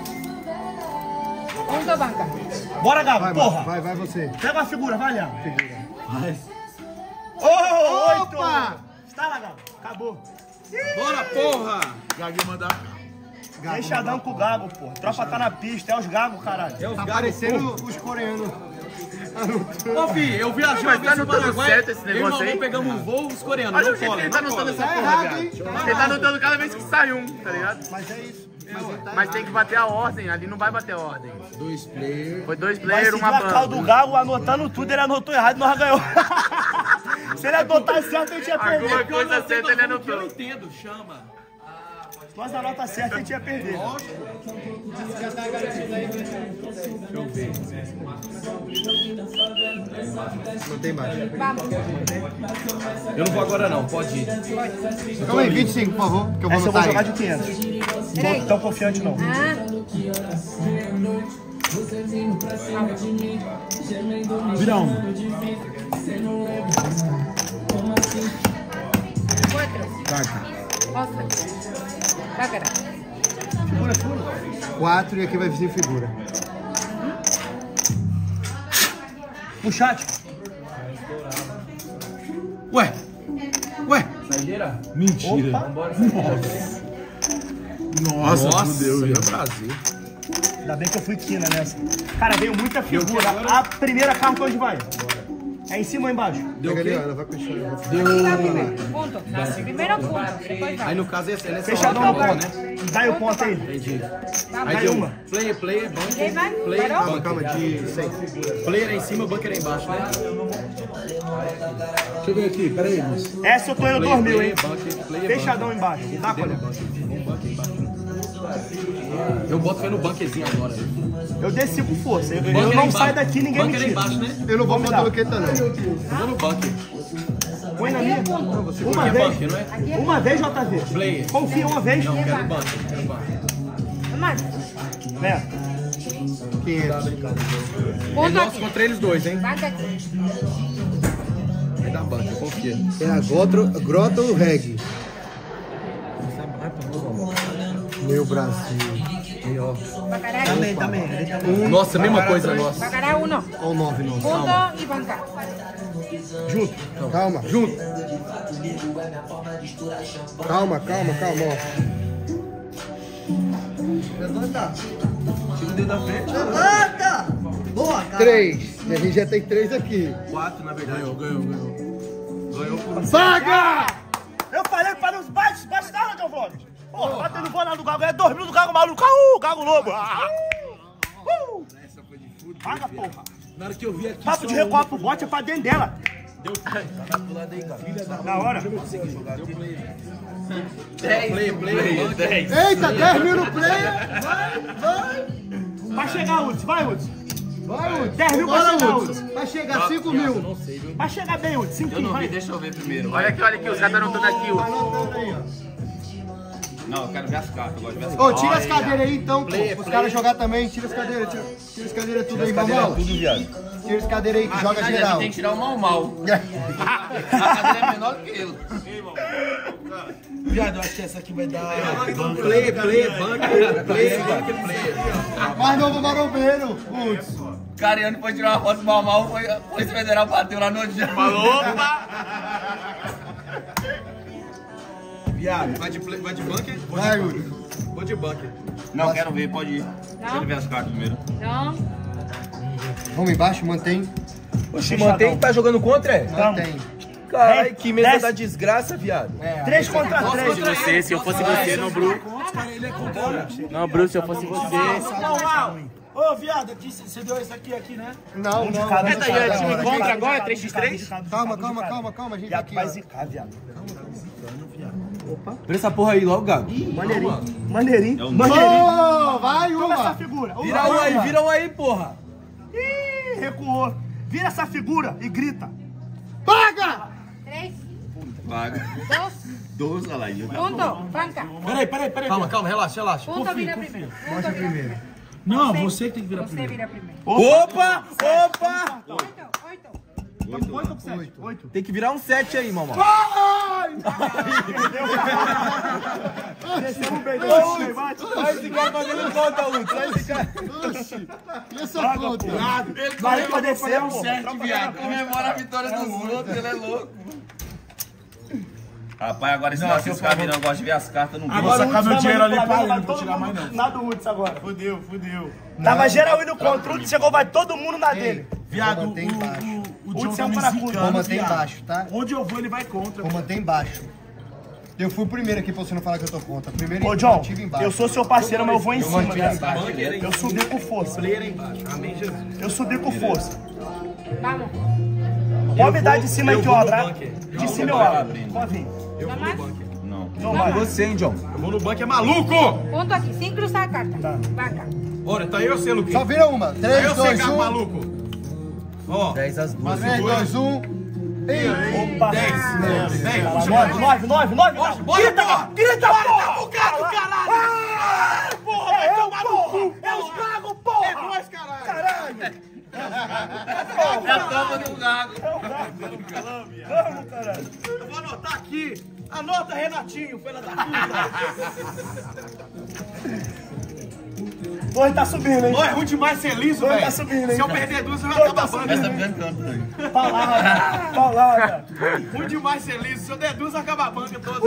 Um da banca. Bora, Gago, Vai, porra. vai, vai você. Pega uma figura, vai, Leandro. Vai. Ô, oito. Opa! Está lá, Gago. Acabou. Bora, porra! Gaguinho mandar. Gago, Fechadão com o Gago, porra. Tropa tá na pista. É os Gago, caralho. É os Tá gatos. parecendo os coreanos. Ô, filho, eu viajei uma Mas tá vez pro não dando Paraguai. certo esse Eu e negócio meu irmão aí? pegamos um voo, os coreanos. Olha Não o jeito cola, que ele tá não anotando cola. essa Tá porra, errado, hein? viado. Ele tá anotando cada vez que sai um, tá ligado? Mas é isso. Mas ele tá Mas tem que bater a ordem, ali não vai bater a ordem. Dois players. Foi dois Vai players, seguir uma a cal do banda. Gago anotando tudo. Ele anotou errado e nós ganhou. Se ele anotar certo, a gente ia perder. Alguma coisa certa ele Que eu anotou. entendo, chama. Nós anota certo, a gente ia perder. Não tem mais. Vamos. Eu não vou agora não, pode ir. Calma aí, vinte e cinco, por favor, que eu vou Essa eu vou anotar jogar aí. de quinhentos. Não Peraí. tô tão confiante, não. Ah. Vira um. Quatro. Carta. Nossa. Vacará. Figura, figura. Quatro e aqui vai vir figura. O chat. Ué, ué. Mentira. Nossa, Nossa, meu Deus. meu já. Brasil. Ainda bem que eu fui quina nessa. Cara, veio muita figura. A primeira carta onde vai? É em cima ou embaixo? Pega ali, ó, ela vai continuar. Ponto. Primeiro ponto. Depois vai. Aí no caso é essa, nessa Fechadão hora no que eu ponto. vou, né? Dá aí o ponto aí. Entendi. Aí Vai deu uma. player, player, Quem bunker, vai? player, Parou? Calma, bunker. calma, de cem. Player é em cima, bunker é embaixo, né? Deixa eu ver aqui, peraí, moço. Essa eu tô indo dois mil, hein? Bunker, player, Fechadão embaixo. Dá, bunker. colega? Um bunker embaixo. Eu boto fé no bunkerzinho agora. Eu desci com força. Eu, eu Bunker é não embaixo. saio daqui, ninguém me Bunker é tira. embaixo, né? Eu não vou Vamos botar dar. loqueta, não. Eu vou no bunker. Põe na minha. Uma Aqui é vez. bunker, não é? Uma vez, J V. Player. Confia uma vez. Não, quero bunker, quero bunker. Vamos. É. quinhentos. É Ponto nosso aqui. contra eles dois, hein? Banca aqui. Vai dar bunker, confia. É a Grota, grota ou Reg? Meu Brasil. Vacará. Também, também. Ele também. Nossa, mesma coisa nossa. Vacará uno. Olha o nove, nosso. Ponto e banca. Junto. Calma. Junto. Calma, calma, calma, ó. Tira o dedo da frente. Levanta! Boa, cara. Três. E a gente já tem três aqui. Quatro, na verdade. Ganhou, ganhou, ganhou. Ganhou por Paga! Eu falei para os baixos, baixos da hora, Vlogs. Porra, batendo bola lá do Gago. É dois mil do Gago maluco. Uh, Gago Lobo. Ah. Uh. Paga, porra. Na hora que eu vi aqui. Papo só de um- recuar pro bote é pra dentro dela. Deu play. Tá pro lado aí, cara. Na hora. Deixa eu ver se eu consigo jogar. Deu play. Player, player, bunker. Eita, dez mil no player. Vai, vai. Vai chegar, Hudson. Vai, Hudson. Vai, Hudson. dez mil pra Bora, chegar, Hudson. Hudson. Vai chegar cinco mil. Vai chegar bem, Hudson. cinco Eu não vi, vai. deixa eu ver primeiro. Olha aqui, olha aqui, os caras estão anotando aqui, ó. Anotando aí, ó. Não, eu quero ver as cartas, eu gosto de ver as Ô, cartas. tira as cadeiras aí então, pô. Play, Os play. caras jogar também. Tira as cadeiras, tira, tira as cadeiras tudo aí, Cadeira mamão. tudo, viado. Tira as cadeiras aí que joga Mas geral. tem que tirar o mal mal. A cadeira é menor do que ele. Viado, eu acho que essa aqui vai dar. Play, play, banca, play, banca, play. Mais novo marombeiro, Hudson. Cariano foi tirar uma foto do mal mal, foi a Polícia Federal bateu lá no outro dia. Falou, opa! Viado, vai de, play, vai de bunker? Vai, Hudson. Vou de bunker. Não, quero ver, pode ir. Deixa eu ver as cartas primeiro. Não. Vamos embaixo, mantém. Oxi, mantém, tá jogando contra, é? Mantém. Caralho, que mesa Desce. da desgraça, viado. três contra três. Se você, se eu fosse você, não, Bru. Não, Bru, se eu fosse você. Não, não. Ô, viado, aqui, você deu esse aqui, aqui, né? Não, não. cada, não, um de aí, cada, time um de contra cada, agora, um de três por cada, três? um de cada, um de Calma, cada, um de calma, cada. calma, calma, a gente Viado, aqui, vai ó. zicar, viado. Vira essa porra aí logo, Gago. Maneirinho. Maneirinho. Ô, Maneirinho. vai, Toma essa uma. figura. Vira um aí, vira um aí, porra. Ih, recuou. Vira essa figura e grita. Paga! Três. Vaga. Dos. Doze, olha lá. eu- Punto. Banca. Peraí, peraí, peraí. Calma, calma, relaxa, relaxa. Punto vira primeiro. Punto vira primeiro. Não, você que tem que virar Você primeiro. vira primeiro. Opa, opa. Oito. Oito. Oito ou sete? Oito. Tem que virar um sete aí, mamão. Descemos bem. Vai esse cara fazendo conta, Hudson. Vai esse cara. Oxi. E essa conta? Vai pra descer, pô. Certo, viado. Comemora a vitória dos outros, ele é louco. Rapaz, agora esse negócio dos caras não gosta de ver as cartas, não Agora gosta. sacar meu dinheiro ali pra Vai ele, não vou todo tirar mais mundo não. na do Hudson agora. Fudeu, fudeu. Tava geral indo contra o Hudson, chegou, vai todo mundo na dele. Viado, o, Mantém embaixo. o, o Hudson John tá é um me parafuso. zicando, Vou manter viado. embaixo, tá? Onde eu vou, ele vai contra. Vou manter embaixo. Eu fui o primeiro aqui pra você não falar que eu tô contra. Primeiro Ô, John, tive embaixo. eu sou seu parceiro, mas eu vou em cima, mantive né? embaixo. Eu subi com força. Eu subi com força. Vamos. Pode me dar de cima aí que eu abro. De cima eu abro. Pode vir. Não mais. Não. Não vai. Você, hein, John? Eu vou no banco, é maluco! Ponto aqui, sem cruzar a carta. Banca. Ora, tá aí ou você, Luquinho? Só vira uma. Aí três, eu sei, dois, cara, um. maluco. Ó, dez às duas. três, dois, um. Ei, Opa. dez. Nove, nove, nove, nove. Grita, grita, porra. O gato, caralho! Ah, porra, vai tomar no cu. É os gagos, porra. É nóis, caralho! Caralho. É a tampa do gago. Vamos, caralho. Eu vou anotar aqui. Anota, Renatinho, filha da puta. Hoje tá subindo, hein? Ó, é ruim demais ser liso, Hoje velho. tá subindo, hein? Se eu perder duas, eu vou Hoje acabar tá a Essa banca. tá ficando campo aí. Palavra, palavra. Ruim demais ser liso. Se eu der duas, acaba a banca toda.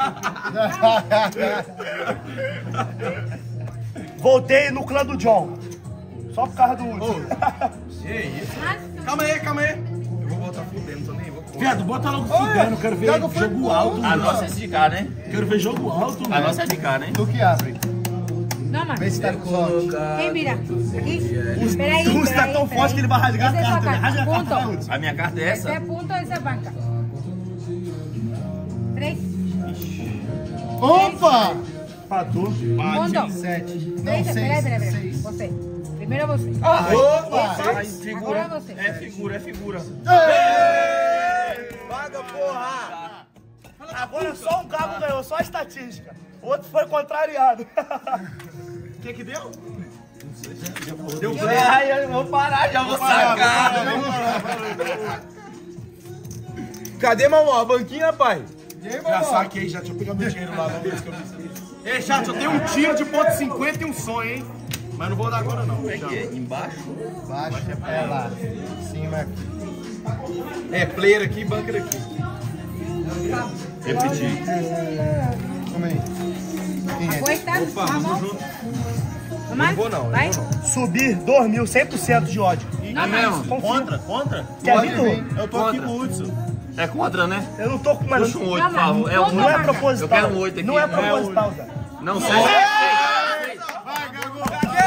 Voltei no clã do John. Só por causa do Hudson. Calma aí, calma aí. Eu vou voltar fudendo, tô nem vou. Viado, bota logo fudendo. Quero ver Thiago foi jogo bom. alto. A nossa é de cá, né? Quero ver jogo alto, A mano. nossa é de cá, né? Tu que abre. Não mais. Vê se tá com sorte. Quem vira? Aqui? Espera aí, O Hudson espera tá aí, tão espera forte aí. que ele vai rasgar a Essa é sua carta. Ele rasga a carta, Ponto. Hudson. A minha carta é Esse essa? é ponto, esse é banca. Três. Opa! Patou. Ponto. Sete. Não, Três, seis. peraí, peraí, peraí. Seis. Você. Primeiro você. Opa! Agora você. É figura, é figura. Paga, porra. Agora só um gago ganhou, só a estatística. O outro foi contrariado. O que que deu? Deu Ai, eu vou parar, já vou sacar. Cadê, mamão? A banquinha, pai? Já saquei, já. Deixa eu pegar meu dinheiro lá. Vamos ver se eu Ei, chat, eu tenho um tiro de ponto cinquenta e um sonho, hein? Mas não vou dar agora, não. Como é que é? Embaixo? Baixo é lá. Cima é aqui. É, player aqui e bunker aqui. Repetir. Calma aí. Quem é? Aposta. Vamos. Não vou não, eu Vai. não vou não. Subir, dormiu, cem por cento de ódio. É mesmo? Contra, contra? Quer vir, vir. tu? Eu tô aqui com o Hudson. É contra, né? Eu não tô com mais. Puxa um oito, por favor. É um Não é oito. proposital. Eu quero um oito aqui. Não é proposital, Zé. Não sei. Vai, Gago.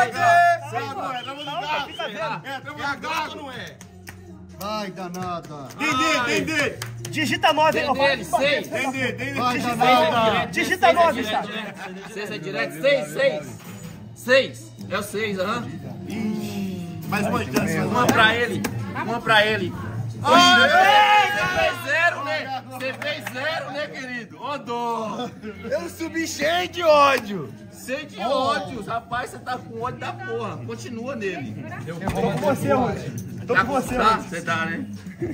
Fica vendo. É, tem uma gata ou não é? Vai, danada. Entendi, entendi. Digita nove. Tem dele, seis. Entendi, entendi. Vai, danada. Digita nove, tá? Seis é direto. Seis, seis. Seis. É o seis, aham. Mais uma chance. Uma pra ele. Uma pra ele. Você fez zero, né? Você fez zero, né, querido? Ô, dó. Eu subi cheio de ódio. Cheio de ódio. Rapaz, você tá com ódio da porra. Continua nele. Eu tô com você, Ruth. Tô com você, Tá, Ruth. você tá, né?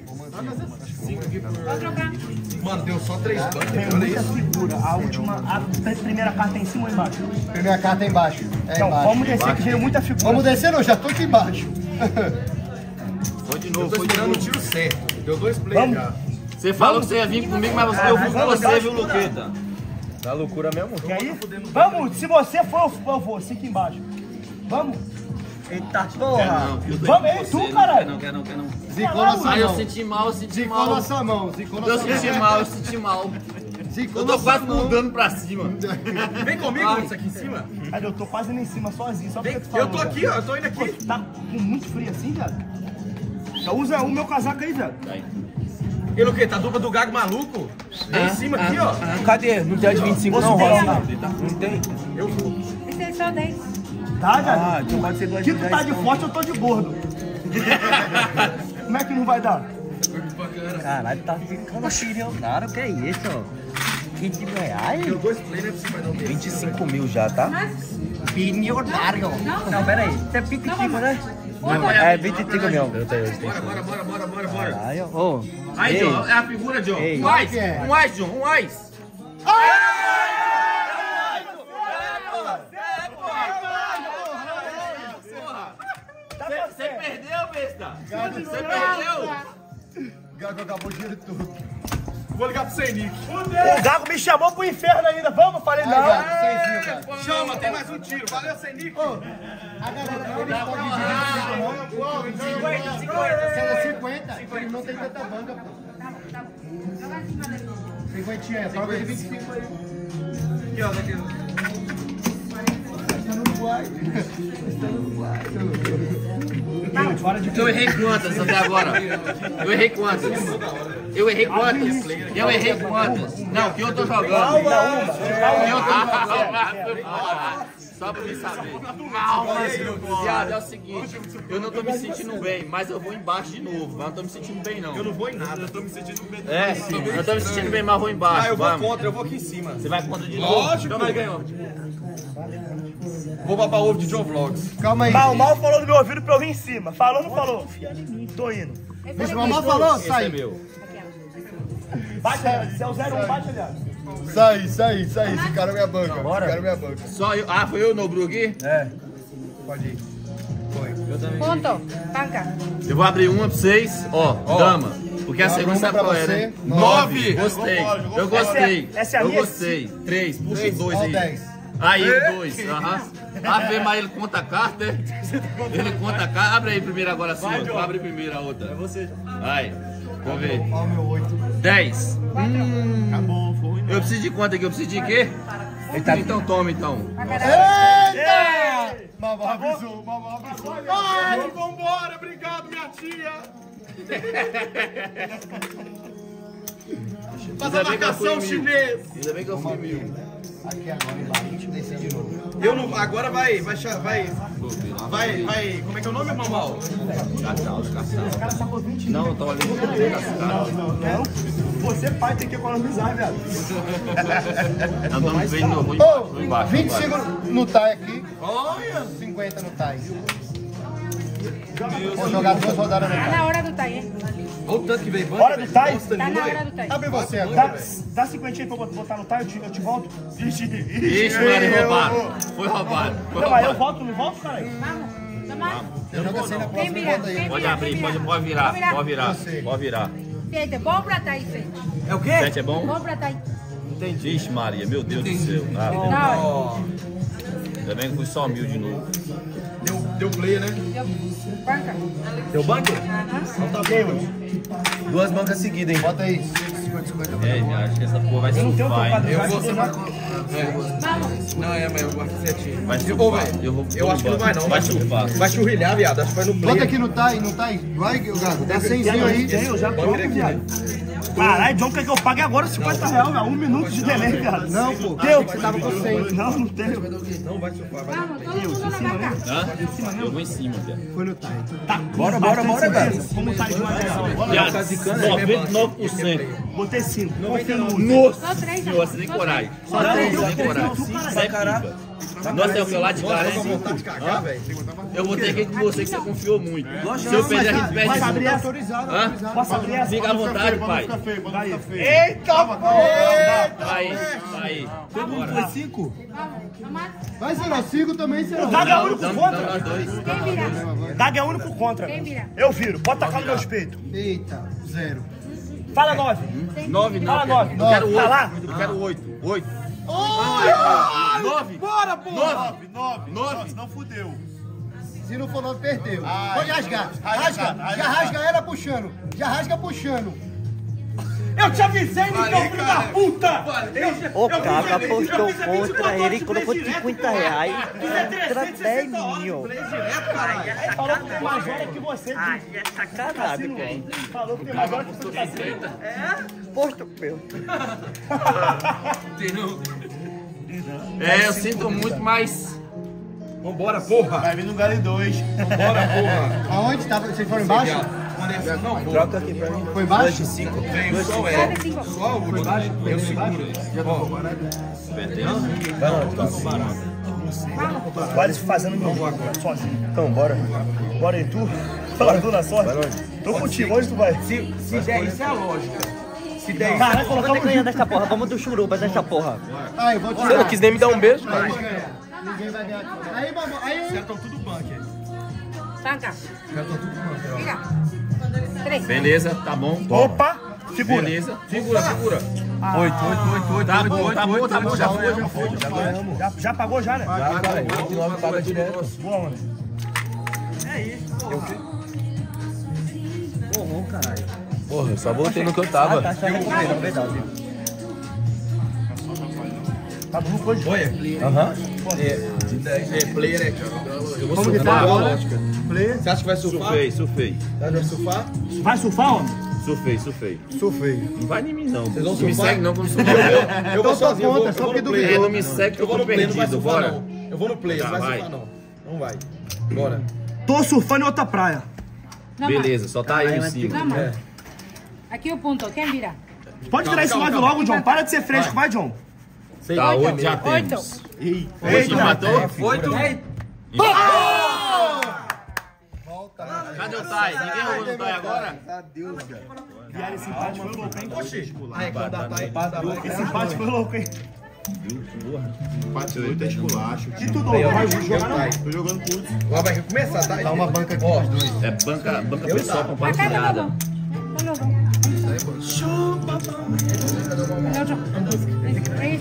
Mano, deu só três bancos. Tem muita figura. A última, a primeira carta é em cima ou embaixo? Primeira carta é embaixo. É Então, embaixo. vamos descer que veio muita figura. Vamos descer, não, já tô aqui embaixo. Foi de novo, Eu tô foi de esperando o novo. tiro certo. Deu dois plays Vamos. já. Você falou que você ia vir comigo, mas você, eu fui com você, viu, Luqueta? Tá loucura mesmo? E aí? Vamos, se você for, eu vou. Cinco embaixo. Vamos. Eita porra! Vamos aí, tu, caralho. Não, quer não, quer não. Zicou nossa Ah, eu mão. senti mal, eu senti Zicou mal. nossa mão. Zicou nossa Eu mão. senti mal, eu senti mal. Zicou Eu tô nossa quase mão. mudando pra cima. Vem comigo, isso aqui em cima. Cara, eu tô quase ali em cima, sozinho. Só porque tu Eu falou, tô aqui, velho. ó. Eu tô indo aqui. Pô, tá com muito frio assim, velho? Então usa o meu casaco aí, velho. E Luqueta, a dupla do Gago maluco? Vem em cima aqui, ó. Cadê? Não tem a de vinte e cinco não, Rosa? Não tem? Eu vou. Esse é só dez. Tá, velho? Ah, então pode ser duas Que de tu dez. tá de forte, eu tô de gordo. Como é que não vai dar? Caralho, tá ficando milionário, que é isso, ó? vinte mil reais? Deu dois plays, não é possível não. vinte e cinco mil já, tá? Milionário! Não, pera aí, você é vinte e cinco, né? Não, é vinte e cinco mil. Bora, bora, bora, bora, bora, bora. Caralho, ô. Aí, Ei. John, é a figura, John. Ei. Um ice, um ice, John, um ice. Você perdeu, besta. Você perdeu. Gago acabou o dinheiro tudo. Vou ligar pro Senic. O Gago me chamou pro inferno ainda. Vamos? Falei, não. Gago, seiszinho, cara. Chama, tem mais um tiro. Valeu, Senic. A galera não eles podem dividir cinquenta, cinquenta. Se é cinquenta, ele não tem tanta banca, pô. Cinquentinha, só que vinte e cinco aí. Aqui, ó, daqui. Eu errei quantas até agora? Eu errei quantas? Eu errei quantas? Eu errei quantas? Não, que eu tô jogando. Que eu tô... Só pra me saber. Viado, é o seguinte, eu não tô me sentindo bem, mas eu vou embaixo de novo. Mas não tô me sentindo bem, não. Eu não vou em nada, eu tô me sentindo bem. É, eu tô me sentindo bem, mas vou embaixo. Ah, eu vou Vamos. contra, eu vou aqui em cima. Você vai contra de novo? Lógico. Então nós ganhamos. Vou babar ovo de John Vlogs. Calma aí. Mal, mal falou no meu ouvido pra eu vir em cima. Falou ou não falou? Tô indo. Bicho, mamãe falou, Esse é sai. meu. Bate, se é o zero um, bate, aliás. Sai, sai, sai. Esse cara é minha banca. Esse cara é minha banca. Só eu. Ah, foi eu no Bru aqui? É. Pode ir. Ponto. Banca. Eu vou abrir uma pra vocês. Ó, dama. Porque a Abre segunda uma sabe pra qual é, você. né? Nove. Gostei. Eu gostei. Essa é a Eu minha? gostei. Três. Puxa Três, dois ó, aí. dez. Aí, dois. Aham. Ave, mas ele conta a carta, né? Ele conta a carta. Abre aí primeiro agora a sua. Abre primeiro a outra. É você. Vai. Vamos ver. Ó, o meu oito. Dez. Hum. Acabou, foi. Eu preciso de quanto aqui? Eu preciso de quê? Então toma, então. Eita! Mamãe avisou, mamãe avisou. Ai, vambora, obrigado, minha tia. Faz a Ainda bem que eu fui marcação mil. chinês. Ainda bem que eu fui mil. Aqui agora embaixo, descer de novo. Eu não, agora vai, vai, cha- vai, vai, vai, como é que é o nome, Mamal? Não, eu tô olhando pro meio das caras. Não, você pai tem que economizar, velho. Não, vamos ver de novo. Vou Ô, embaixo, vou embaixo. vinte e vou embaixo. cinco no tie aqui, Olha. cinquenta no tie. Vou jogar duas rodadas no Tá tie. na hora do tai, hein? Olha o tanto que veio banco. Hora do time? Tá na hora do tai. Abre você Dá, agora. dá cinquentinha pra eu botar no time, eu te, eu te volto. Ixi, Ixi, mano, roubaram. Foi roubado. Foi Não, mas eu roubado. volto, não volto, caralho? Vamos. Toma. Eu jogo assim na Quem próxima vira? volta aí. Quem Pode vira? abrir, Quem pode, vira? pode virar, pode virar, Você. pode virar. Sete, bom pra tai, sete. É o quê? Sete é bom? Bom pra tai. Entendi. Ixi, Maria, meu Deus do céu. Ah, Na hora. ainda bem que fui só mil de novo. Deu, deu play, né? Banca. Deu banco? Duas bancas seguidas, hein? Bota aí. cinquenta, cinquenta. É, acho que essa porra vai Eu não tenho surfar, tocado hein? Eu mais, vou eu ser já- uma... Vamos. Não, é, mas eu guardo setinho. Vai Eu vou, surfar. velho. Eu, vou, Eu acho que não vai não. Vai surfar. Vai churrilhar, viado. Acho que vai no play. Bota aqui no tie, no tie. Vai, Gago. Dá cenzinho aí. Tem, eu já Pode troco, vir aqui, viado. né? Caralho, John quer que eu pague agora cinquenta reais, velho. Um minuto de delay, viado. Não, pô. Deu, você tava com cem. Não, não tenho. Não vai surfar, vai. Hã? Eu vou em cima, velho. Foi no time. Tá, Bora, bora, bora, velho. Como tá de material? Já, noventa e nove por cento. Botei cinco. Confia no Nossa senhora, você tem coragem. Só três. Você tem coragem. Você é pipa. Nossa, é o que lá de cara, hein? Eu vou ter que ir com você que você confiou muito. Se eu perder, a gente perde. Posso abrir essa? Hã? Posso abrir essa? Fica à vontade, pai. Eita, porra! Aí, aí. Foi cinco? Vai, Serão. Cinco também, Serão. O Daga é o único Damos contra. nós dois. Quem vira? Daga é o único contra. Quem vira? Eu viro. Pode tacar no meus peitos. Eita, zero. Fala nove. Nove, não. Fala nove. Eu quero Tá lá? oito. Eu quero oito. Oito. Nove. Bora, pô. Nove. Nove. Nove. Não fudeu. Se não for nove, perdeu. Pode rasgar. Rasga. Já rasga ela puxando. Já rasga puxando. Eu te avisei, meu filho da puta! O cara apostou contra ele e colocou cinquenta reais contra dez mil. Ele falou que tem mais hora que você. Ai, é sacanagem, pô. Falou que tem mais hora que você. É? Posto meu. É, eu sinto muito, mas... Vambora, porra. Vai vir no Gale dois. Vambora, porra. Aonde? Tava, vocês foram embaixo? Não, Troca aqui pra mim. Foi embaixo? cinco, vem só ela. Só o Foi embaixo? Eu seguro. Quase fazendo meu jogo, sozinho. Então, bora. Bora aí, tu? Bora tu na sorte? Tô contigo, onde tu vai? Se, se der, isso é a lógica. Se der isso... Caralho, Vamos colocamos ganhar dessa porra, vamos do churuba dessa porra. Aí, eu vou tirar. Você não quis nem me dar um beijo, cara? Ninguém vai ganhar. Aí, mamãe. Aí, Os caras estão tudo bunker. Banca. Os caras estão tudo bunker, ó. Vira. Três. Beleza, tá bom. Opa! Figura. Beleza. Figura, figura. Oito, oito, oito, oito. Tá bom, tá bom, tá bom. Já foi, já foi. Já ganhamos. Já, já pagou já, né? Já, cara. oito e nove paga direto. Boa, mano. Porra, caralho. Porra, eu só voltei no que eu tava. Ah, tá, tá, é verdade. Tá no lucro hoje? Olha. Aham. É, player é... Eu vou Como que surfar tá agora? lógica. Você acha que vai surfar? Surfei, surfei. vai surfar? Vai surfar, homem? Surfei, surfei. Surfei. Não vai em mim, não. Vocês vão Não me surfar? segue, não, quando surfar. Eu vou sozinho, eu vou, contra, eu só vou porque no play. É, não me segue que eu Eu vou tô no play, não vai perdido. surfar Bora. não. Eu vou no play, Tá, não vai vai. surfar não. Não vai. Bora. Tô surfando em outra praia. Beleza, só tá aí em cima. Vamos. É. Aqui o ponto. Quem vira? Pode virar esse nove logo, John. Para de ser fresco, vai, John. Tá, oito já Oito. temos. Eita. Oito matou? Oito. Cadê o Tai? Ninguém roubou no Tai agora? Adeus, cara. Viado, esse empate foi louco, hein? Aí, quando dá tá aí, passa. Esse empate foi louco, hein? Empate dois, tá esculacho. E tu, Dom? Vai jogar não? Tô jogando putz. Ó, vai começar, tá? Tá uma banca aqui. Ó, É banca, banca pessoal Acá tá compartilhada. logo. Tá logo. El otro. Ahí.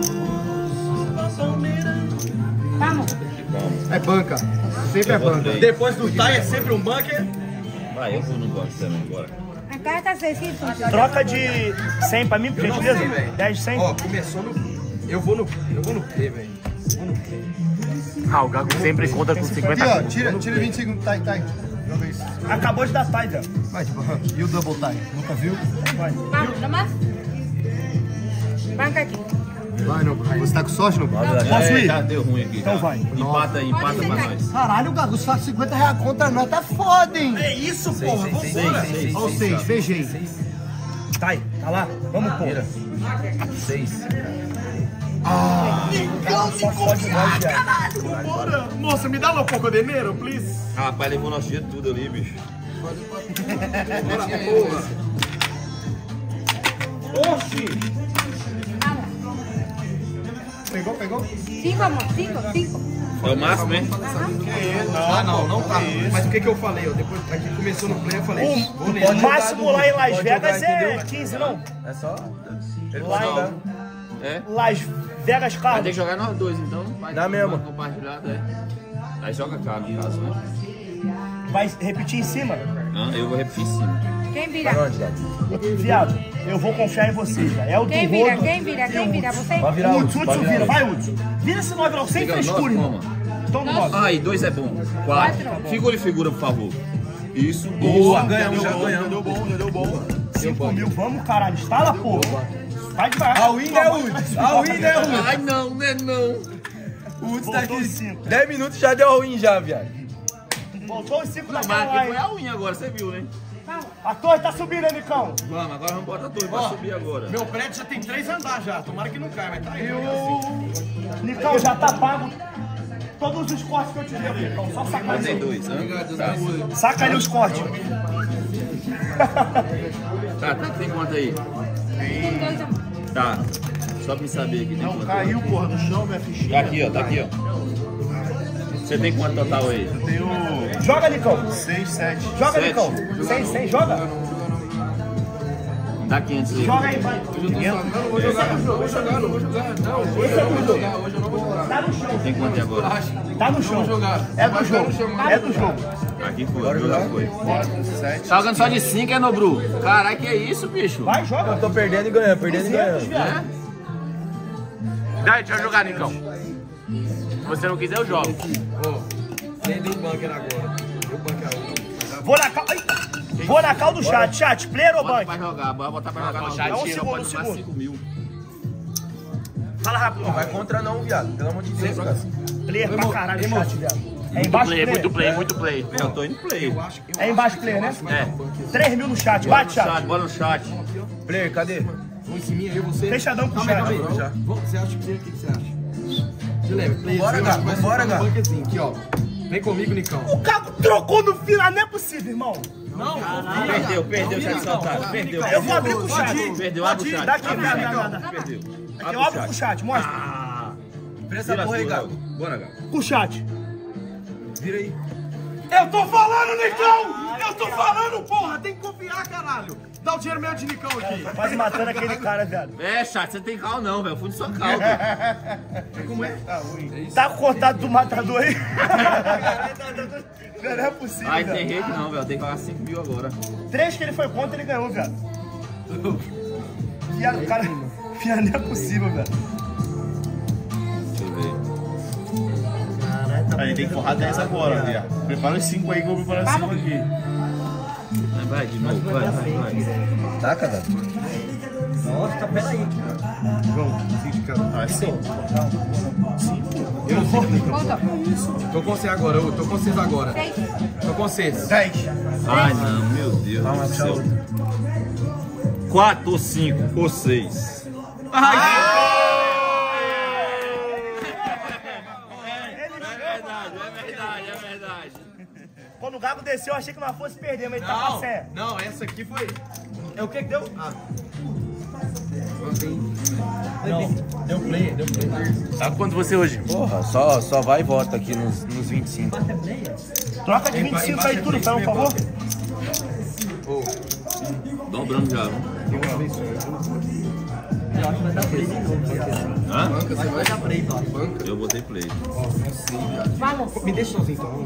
Vamos. É banca. Sempre é banca. depois do Tai é sempre um bunker. Vai, eu vou no banco também, bora. Acá está Cecito. Troca de cem pra mim, por Eu não sei, gentileza. velho. dez de cem. Ó, começou no... Eu vou no... Eu vou no P, velho. Ah, o Gago sempre conta com Aqui, cinquenta ó. Tira, tira vinte segundos. Tá, tá. Joga isso. Acabou de dar tie, velho. Vai, tipo, e o double tie? Nunca viu? Vamos, nomás. Banca aqui. Vai, não. Você tá com sorte, não? Posso ir? Já deu ruim aqui. Então vai. Empata aí, empata pra nós. Caralho, Gago, só cinquenta reais contra nós tá foda, hein? É isso, porra. Seis, seis, Ó, o seis, fechei. Tá, tá lá. Vamos, porra. Seis. Só pode nós, viado. Vambora. Moça, me dá um pouco de dinheiro, please. Ah, rapaz, levou nosso dia tudo ali, bicho. Oxi. Pegou, pegou? Cinco, amor. Cinco, cinco. É o máximo, hein? Ah, não, não tá. Mas o que que eu falei? ó? Depois aqui começou no play, eu falei... vou O nele. máximo lá em Las Pode Vegas jogar, é entendeu? quinze, não? É só... Ele Lá não. em É? Las Vegas, Vai Carlos. ter que jogar nós dois, então. Vai Dá mesmo. compartilhado, é. Aí joga cá, no caso, né? Vai repetir em cima? Não, eu vou repetir em cima. Quem vira? Viado, eu vou confiar em vocês, velho. É o do Quem vira? Rodo. Quem vira? Quem vira? Você? Vai virar Hudson, outro. Hudson vira. Vai, Hudson. Vira esse nove logo, sem Fica frescura, nove, irmão. toma. Então, nove. Ah, e dois é bom. Quatro. Quatro. Figura e figura, por favor. Isso, Boa, isso. ganhamos, já Já ganhamos. deu bom, já deu bom. cinco mil, vamos, caralho. Instala, porra. Vai devagar. A win é Uds. A win é Uds. Ai, não, não é não. O Uds tá aqui. dez minutos já deu a win já, viado. Voltou os cinco Não, da mas aqui lá, foi a unha agora, você viu, né? A torre tá subindo, hein, Nicão? Vamos, agora vamos botar a torre pra subir agora. Meu prédio já tem três andares já. Tomara que não caia, mas tá aí. Nicão, já tá pago todos os cortes que eu te devo, Nicão. Só saca Tem ali. dois, né? Tá. Saca ali os cortes. Tá, tá, tem quanto aí? Tá. Só pra me saber aqui. Não, caiu, porra, no chão, minha fichinha. Tá aqui, ó, tá aqui, ó. Você tem quanto total aí? Eu tenho Joga, Nicão. seis, sete. Joga, Sete. Nicão. seis, seis, joga. Dá quinhentos aí. Joga aí, vai. Não vou jogar, não vou jogar, não vou jogar. Não, hoje eu não vou jogar, hoje eu não vou jogar. Tá no chão. Tem quanto aí agora? Tá no chão. É do jogo. É do jogo. Aqui foi, o jogo foi. Tá jogando só de cinco, é, Nobru? Caralho, que é isso, bicho? Vai, joga. Eu tô perdendo e ganhando, perdendo e ganhando. É? Daí, deixa eu jogar, Nicão. Se você não quiser, eu jogo. Nem dei bunker agora. Eu bunker hoje. Vou na cal... Ai. Vou na cal do chat. Chat, player ou Bota bank? pra jogar, bora botar pra jogar no chat, É um chat. segundo, um Mais segundo. cinco mil. Fala rápido. Não vai contra não, viado. Pelo amor de Deus, cara. Player pra caralho, chat, viado. É embaixo, Play, player? muito play, muito play. Eu tô indo play. É embaixo, player, né? É. três mil no chat. Bora no Bate, chat, chat. bora no chat. Player, cadê? Vou em cima, eu, você. Fechadão com o Calma aí, chat. calma aí. Já. Vamos, você acha que o que você acha? Te lembra? Play, Bora, assim, Gato, vai bora, ficar no Gato. bunkerzinho, aqui, ó. Vem comigo, Nicão. O Caco trocou no final. Não é possível, irmão. Não, Perdeu, perdeu o chat saltado. Perdeu. Eu vou abrir com o chat. Perdeu, abre o chat. Daqui, Abre o dá, chat. dá, dá, dá. Perdeu. Aqui, eu abro com o chat. Mostra. Presta Vira porra aí, tudo, Gato. Gato. Bora, Gato. Com o chat. Vira aí. Eu tô falando, Nicão! Eu tô falando, porra! Tem que confiar, caralho! Dá o dinheiro meu de Nicão aqui! Quase matando aquele cara, viado. É, chat, você tem cal não, velho. Eu fui no sua cal, Como é? Tá com contato do matador aí? Não é possível, Ai, tem velho. rede não, velho. Tem que pagar cinco mil agora. Três que ele foi contra, ele ganhou, viado. Viado, cara... Viado, não é possível, velho. Deixa eu ver. Aí tem que forrar dez agora, viado. Prepara os cinco aí que eu vou preparar os cinco aqui. Vai, vai, de novo. Vai, vai, vai. Taca, Gato. Nossa, peraí. Ah, sim. Eu não sei, Nicão. Conta. Tô com você agora, eu tô com vocês agora. Seis. Tô com vocês. dez. Ai, não, meu Deus do céu. Quatro ou cinco ou seis. É verdade, é verdade, é verdade. Quando o Gago desceu, eu achei que nós fosse perder, mas ele tá Não, pra sé. não, essa aqui foi... É o que que deu? Ah. Deu play, deu play. Tá quanto você hoje? Porra, só, só vai e volta aqui nos, nos vinte e cinco. Troca de vinte e cinco aí tudo, por favor. Dobrando já. Hã? Eu botei play. Vamos. Me deixa sozinho, então.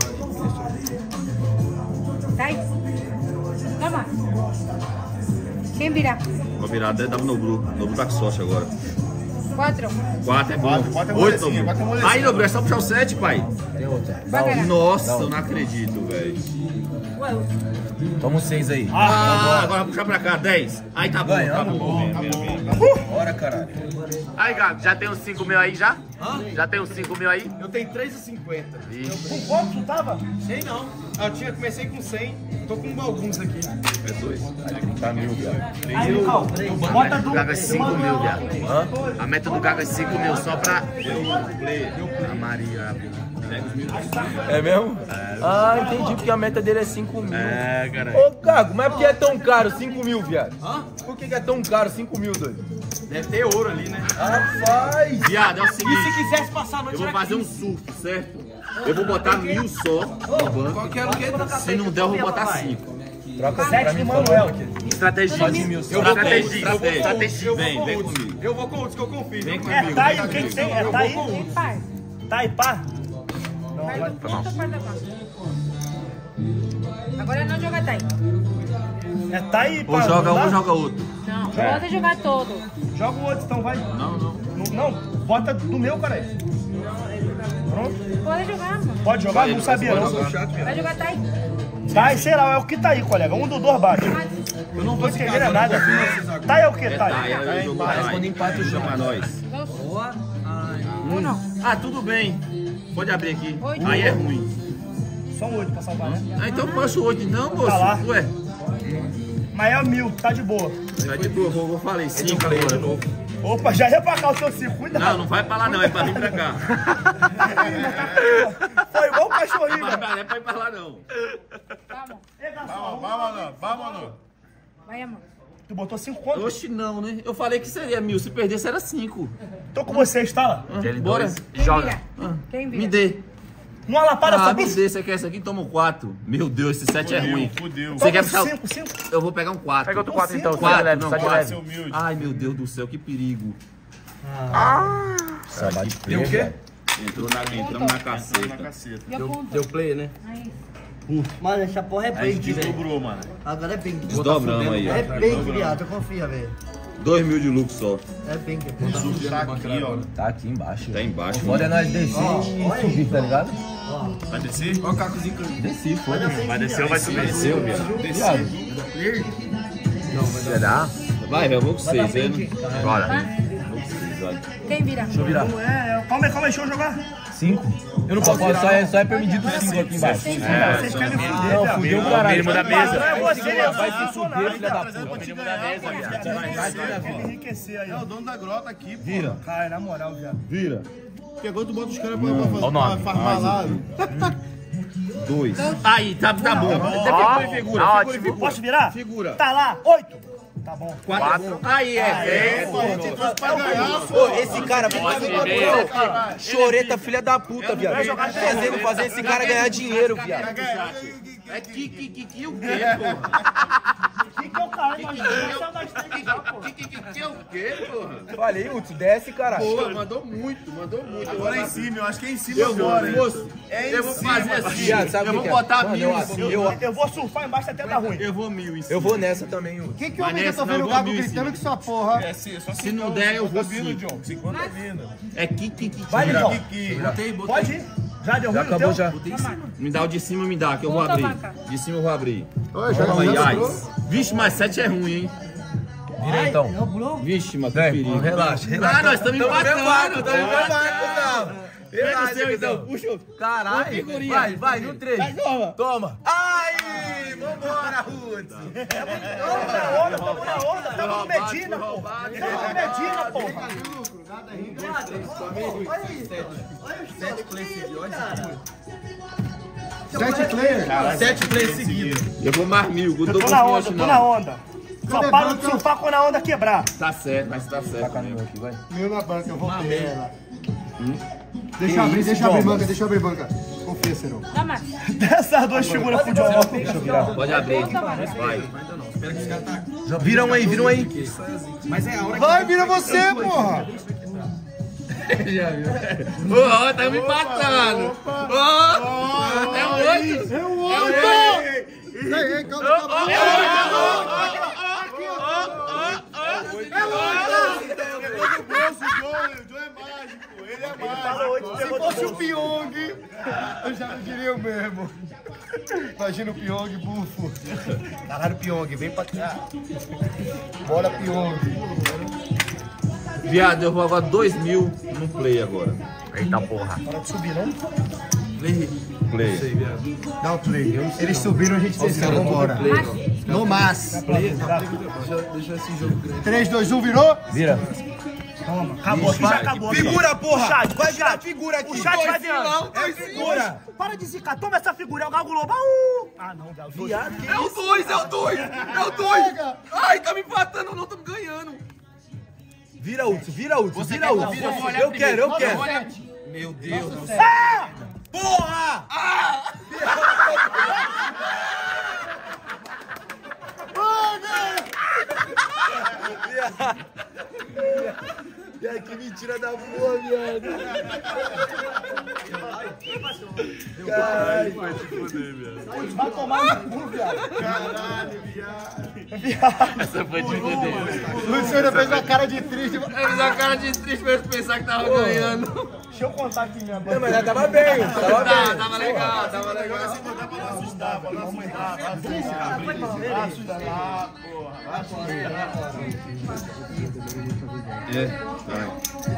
Dai. Toma. Quem virá? Vou virar até dava no Bru. No Bru tá com sorte agora. Quatro. Quatro é bom. Quatro, quatro é Oito, molecinha, Nobru. quatro é molecinha. Aí, Nobru, é só puxar o sete, pai. Bacana. Nossa, eu não acredito, velho. Toma os seis aí. Ah, agora puxar pra cá, dez. Aí tá bom, tá bom. Bora, caralho. Aí, Gago, já tem uns cinco mil aí já? Já tem uns cinco mil aí? Eu tenho três e cinquenta. Com quanto tu tava? Sei não. Eu tinha, comecei com cem, tô com alguns aqui. É dois. trinta mil, viado. Aí, Nicão, bota do... Gago é cinco mil, viado. A meta do Gago é cinco mil só pra... A Maria... É mesmo? Ah, entendi, porque a meta dele é cinco mil. É, cara. Ô, Gago, mas por que é tão caro cinco mil, viado? Hã? Por que que é tão caro cinco mil, doido? Deve ter ouro ali, né? Rapaz! Viado, é o seguinte. E se quisesse passar a noite Eu vou era fazer um surf, certo? Eu vou botar mil só no banco. Qualquer um que Se não der, eu vou botar cinco. Troca Sete pra de mim, Manuel. Estratégia. Eu vou com Estratégia. outros, eu vou com outros, Estratégia. eu vou Vem, com vem outros. comigo. Eu vou com outros que eu confio. Vem É, comigo. tá aí, o que que tem? É, Eu tá vou aí. com outros. Par. Tá aí, pá? Vai do ponto para da mão. Agora não joga Tai. É, tá aí, pá. Ou joga não um dá? ou joga outro. Não, pode jogar todo. Joga o outro, então, vai. Não, não. Não, não, bota do meu, cara. Pronto. Pode jogar, mano. Pode jogar? Não sabia, não. Vai jogar Tai. Tá aí, sei lá, é o que tá aí, colega. Um do dois bate. Eu não vou entender nada. Tá é o que, tá? Tá, é o jogo Mas quando empata o jogo pra nós. Hum. Ah, tudo bem. Pode abrir aqui. Aí é ruim. Só um oito pra salvar, né? Ah, então passa o oito então, moço. Tá lá. Ué. Mas é mil, tá de boa. Tá de boa, eu eu falei cinco agora. De novo. Opa, já ia pra cá o seu cinco, cuidado. Não, não vai pra lá não, é pra vir pra cá. Foi igual o cachorrinho, Não, mano. não é pra ir pra lá não. Vamos. Vamos, vamos, vamos. Vai, amor. Tu botou cinco contos? Oxe, não, né? Eu falei que seria mil, se perdesse era cinco. Tô com vocês, tá lá? Ah, bora. Joga. Quem vira? Me dê. Uma lapada Ah, só. me dê, você quer esse aqui? Toma um quatro. Meu Deus, esse sete é ruim. Fudeu. Você quer puxar? cinco, cinco. Eu vou pegar um quatro. Pega outro quatro então, quatro, sai de leve, não, sai de quatro. leve. Ai, meu Deus do céu, que perigo. Ah! Tem o quê? Entrou na, entramos na caceta. Deu, deu play, né? Mano, essa porra é A gente bem, velho. desdobrou, mano. Agora é bem. Desdobramos aí, É ó. bem, viado, confia, velho. Dois mil de lucro só. É bem. Tá aqui, ó. Tá aqui embaixo. Tá embaixo. Foda é nós descer e subir, tá ligado? Vai descer? Olha o cacozinho. Desci, foda-se. Vai descer ou vai subir? Desceu, viado. Viado. Será? Vai, eu vou com vocês, hein? Bora. Quem vira? Deixa eu virar. Não é, calma aí, calma aí, deixa eu jogar. Cinco? Eu não posso, só é, só é permitido cinco aqui embaixo. Vocês querem me fuder, Não, viado. fudeu o caralho. mínimo da mesa. Não é você, né? Vai se fuder, filha da puta. O mínimo da mesa, viado. Quer me enriquecer aí. É o dono da grota aqui, pô. Vira. Cara, na moral, viado. Vira. Porque agora tu bota os caras pra, pra fazer uma farmar lá. Dois. Aí, tá, tá bom. Ó, Figura, figura, ótimo. figura. Posso virar? Figura. Tá lá, oito. Tá bom. Quatro. Aí, é. Pô, a gente trouxe pra ganhar, pô. Ô, esse cara, vem fazer controle. Choreta, filha da puta, viado. Fazendo, fazendo esse cara ganhar dinheiro, viado. É que, que, que, que o quê, porra? Que que é o cara, mas essa é mais três já, pô. Que, que, que, que é o quê, porra? Falei, Hudson, desce, caralho. Pô, mandou muito, mandou muito. Agora é em cima, eu acho que é em cima Eu vou, agora, hein? moço. É em Eu vou cima, fazer assim. Viado, sabe Eu o vou que é? botar Mano, mil. eu- em cima. Eu, eu vou surfar embaixo até dar ruim. Eu vou mil em cima. Eu vou nessa também, Hudson. Que que Mas homem que eu nessa tô não, vendo eu o vou Gago mil em gritando cima. que sua porra? É sim, só Se não der, eu vou tá vindo, cinco. John. cinquenta tá vindo. É que, que, que. Vai, Lidão. Aqui. Botei, botei. Pode ir. Já deu Já ruim no acabou, teu? já. Me dá o de cima, me dá, que eu vou Volta, abrir. vaca. De cima eu vou abrir. Oi, já Toma aí, já ai. entrou? Vixe, mas sete é ruim, hein? Vira então. Vixe, mas que Vem, perigo. relaxa, relaxa. Ah, nós estamos empatando. Tamo no mesmo barco, Gustavo. Pega o seu, então. Gustavo. Puxa o... Caralho. Vai, vai, no três. Toma. Toma. Ai, vambora, Hudson. Tamo na onda, tamo na onda. Tamo no Medina, pô. Tamo no Medina, porra. Sete players. Sete plays seguidos. Eu vou mais mil. Eu Eu tô na onda, tô na onda. Só Cadê para de banca? surfar quando a onda quebrar. Tá certo, mas tá certo. mesmo. Mil na banca, eu vou nela. Deixa eu abrir, deixa eu abrir banca, deixa eu abrir banca. Confia, Serão. Dá mais. Dessas duas figuras pro John. Pode abrir. Vai. Vira um aí, vira um aí. Vai, vira você, porra! Ô, tá me matando. Ô, é um oito. É o outro! Ei, ei, calma, calma. Pegou do bolso, o John. O John é mágico. Ele é mágico. Se fosse o Pyong, eu já não diria o mesmo. Imagina o Pyong, bufo. Caralho, Pyong, vem pra cá. Bora, Pyong. Viado, eu vou agora dois mil no play agora. Eita porra. Para de subir, não? Play. Play. Dá o play. Eles subiram, a gente desceu. Vambora. No mas. três, dois, um, virou? Vira. Toma, acabou aqui, já acabou. aqui. Figura, porra. O chat, Vai o virar chat. figura aqui. O chat vai Dois virar. final, dois figura. Para de zicar, toma essa figura, é o Gago Lobo. Uh! Ah, não, Gago. Viado. É o dois, é o dois. É o dois. Ai, tá me empatando, não, estamos ganhando. Vira, Hudson, vira, Hudson, vira, Hudson. Eu quero, eu quero. Meu Deus do céu. Ah! Porra! Ah! E aí, que mentira da porra, viado. Caralho. Vai te foder, viado. Vai tomar no cu, viado. Caralho, viado. Essa foi de foder. O Luciano fez uma cara de triste. Ele fez uma cara de triste pra eu pensar que tava ganhando. Deixa eu contar aqui minha banda. Não, mas já tava bem, tava Tá, bem. tava legal, tava legal. Assim, não dá pra não assustar, pra não assustar. Vai assustar, vai assustar lá, porra. Vai assustar. É, vai.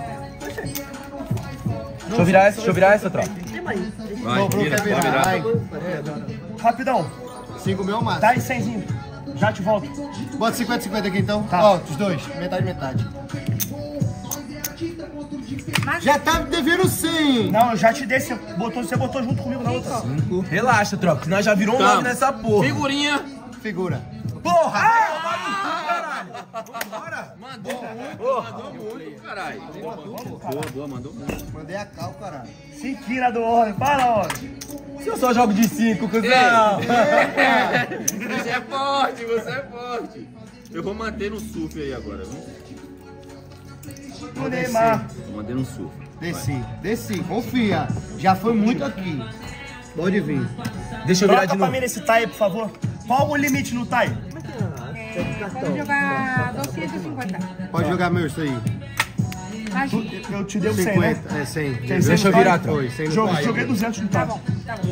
Deixa eu virar essa, deixa eu virar essa, tropa. Vai, vira, pode virar. Vai. Rapidão. cinco mil máximo. Dá aí cenzinho. Já te volto. Bota cinquenta cinquenta aqui então. Tá. Ó, os dois. Metade, metade. Já tá devendo cem. Não, eu já te dei. Você botou, você botou junto comigo na outra. Relaxa, tropa, senão já virou um nome nessa porra. Figurinha. Figura. Porra! Caralho. Bora. Mandou muito, mandou muito, caralho. Boa, boa, mandou muito. Mandei a cal, caralho. Cinquina do homem, para, homem. Se eu só jogo de cinco, cuzão. Você é forte, você é forte. Eu vou manter no surf aí agora, viu? O Neymar. Vou manter no surf. Desci, desci, confia. Já foi muito aqui. Pode vir. Deixa eu virar Troca de pra novo. mim nesse tie, por favor. Qual o limite no tie? Vamos jogar duzentos e cinquenta. Pode jogar meu isso aí. Tu- Eu te dei o cem, né? cinquenta, é cem. Tem Deixa eu cem no virar, tie? tropa. Foi, cem no Jogo- pai. Joguei duzentos no tie. Tá bom, tá bom.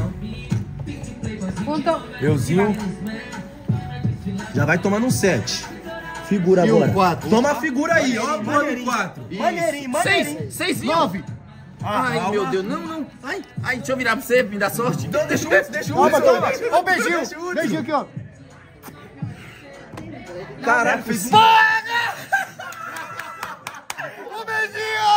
Ponto. Euzinho. Já vai tomando um sete. Figura E o agora. quatro? Toma a figura aí, ó. Mano, quatro. Maneirinho, maneirinho. Seis, seisinho. Nove. Ai, meu Deus, não, não. Ai, ai, deixa eu virar pra você, me dá sorte. Então deixa o último, deixa o Toma, último. toma. Ó o beijinho. Deixa o último. Beijinho aqui, ó. Caralho, fez um... O beijinho!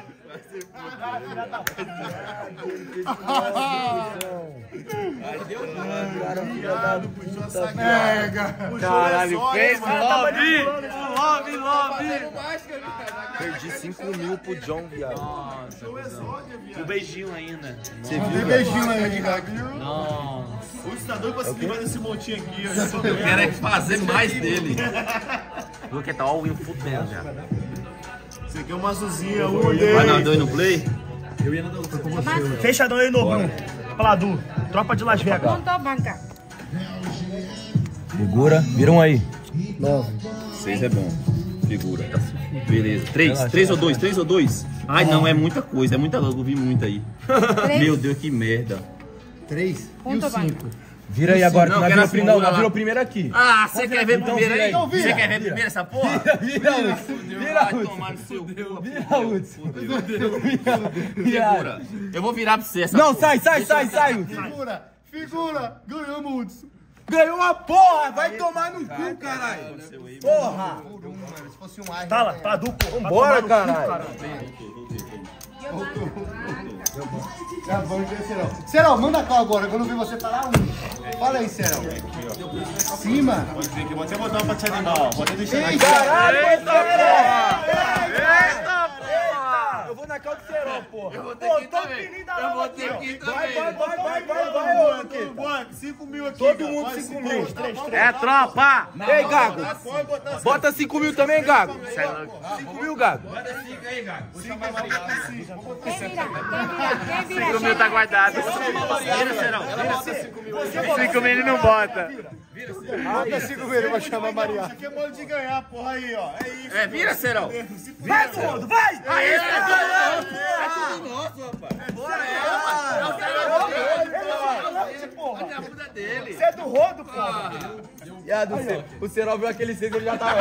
Caralho, fez lobby. Lobby, lobby. Perdi cinco mil pro John, viado. O beijinho ainda. Você Tem viu? beijinho aí, cara. O tá doido pra se livrar desse montinho aqui. Eu já tô Eu quero é fazer mais dele. Viu que tá all in fudendo já. Esse aqui é uma azulzinha, um Vai dele. dar dois no play? Fechadão aí no Bruno. Pladu. Tropa de Las Vegas. Ponto banca. Figura, viram aí. Nove. Seis é bom. Figura. Tá. Beleza. Três. Três ou dois? Três ou dois? Ai, não, é muita coisa. É muita logo. Eu vi muito aí. Meu Deus, que merda. Três. E Ponto o cinco. Vira aí agora, que Não, nós quero virou, a prim... figura não, nós lá. virou primeiro aqui. Ah, você quer ver então primeiro vira aí? aí. Então Você vira, quer ver vira. primeiro essa porra? Vira, Hudson. Vira, Vai Hudson. tomar no seu cu. Vira, Hudson. Figura. Eu vou virar pra você essa Não, porra. sai, sai, sai, sai, Hudson. Figura. Figura. Ganhamos, Hudson. Ganhou uma porra, vai tomar no cu, caralho. Porra. Por um, mano. Se fosse um ar. Tá lá, Pladu, pô. Vambora, caralho. Tá bom, então, Serol. Serol, manda a cal agora, que eu não vi você falar um. Fala aí, Serol. Cima. Pode ver que eu vou até botar uma pra te animar, ó. Vou até deixar Ei, aqui. Caralho, Eita, porra. porra! Eu vou na calda do Serol, porra. Eu vou ter Pô, que ir tô também. fininho da Eu lama vou aqui, ter ó. que ir Vai, também. vai, vai, vai, vai, vai, ô, Luqueta. Bora, cinco mil aqui. Todo cara. mundo Vai, cinco mil. mil. Três, três. É tropa! Ei, Gago, Pode botar bota cinco mil também, Gago. cinco mil, Gago. Quem vira? Quem vira? Quem vira? cinco mil tá guardado. Vira, Serão. cinco mil não bota. Bota cinco mil, eu vou chamar a Maria. Isso aqui é mole de ganhar, porra aí, ó. É isso. É, vira, Serão. Vai, Gordo, vai! Aí, é tudo nosso, rapaz. Porra. Olha a bunda dele. Você é do rodo, porra. Viado, o Serol viu aquele seis, ele já tava...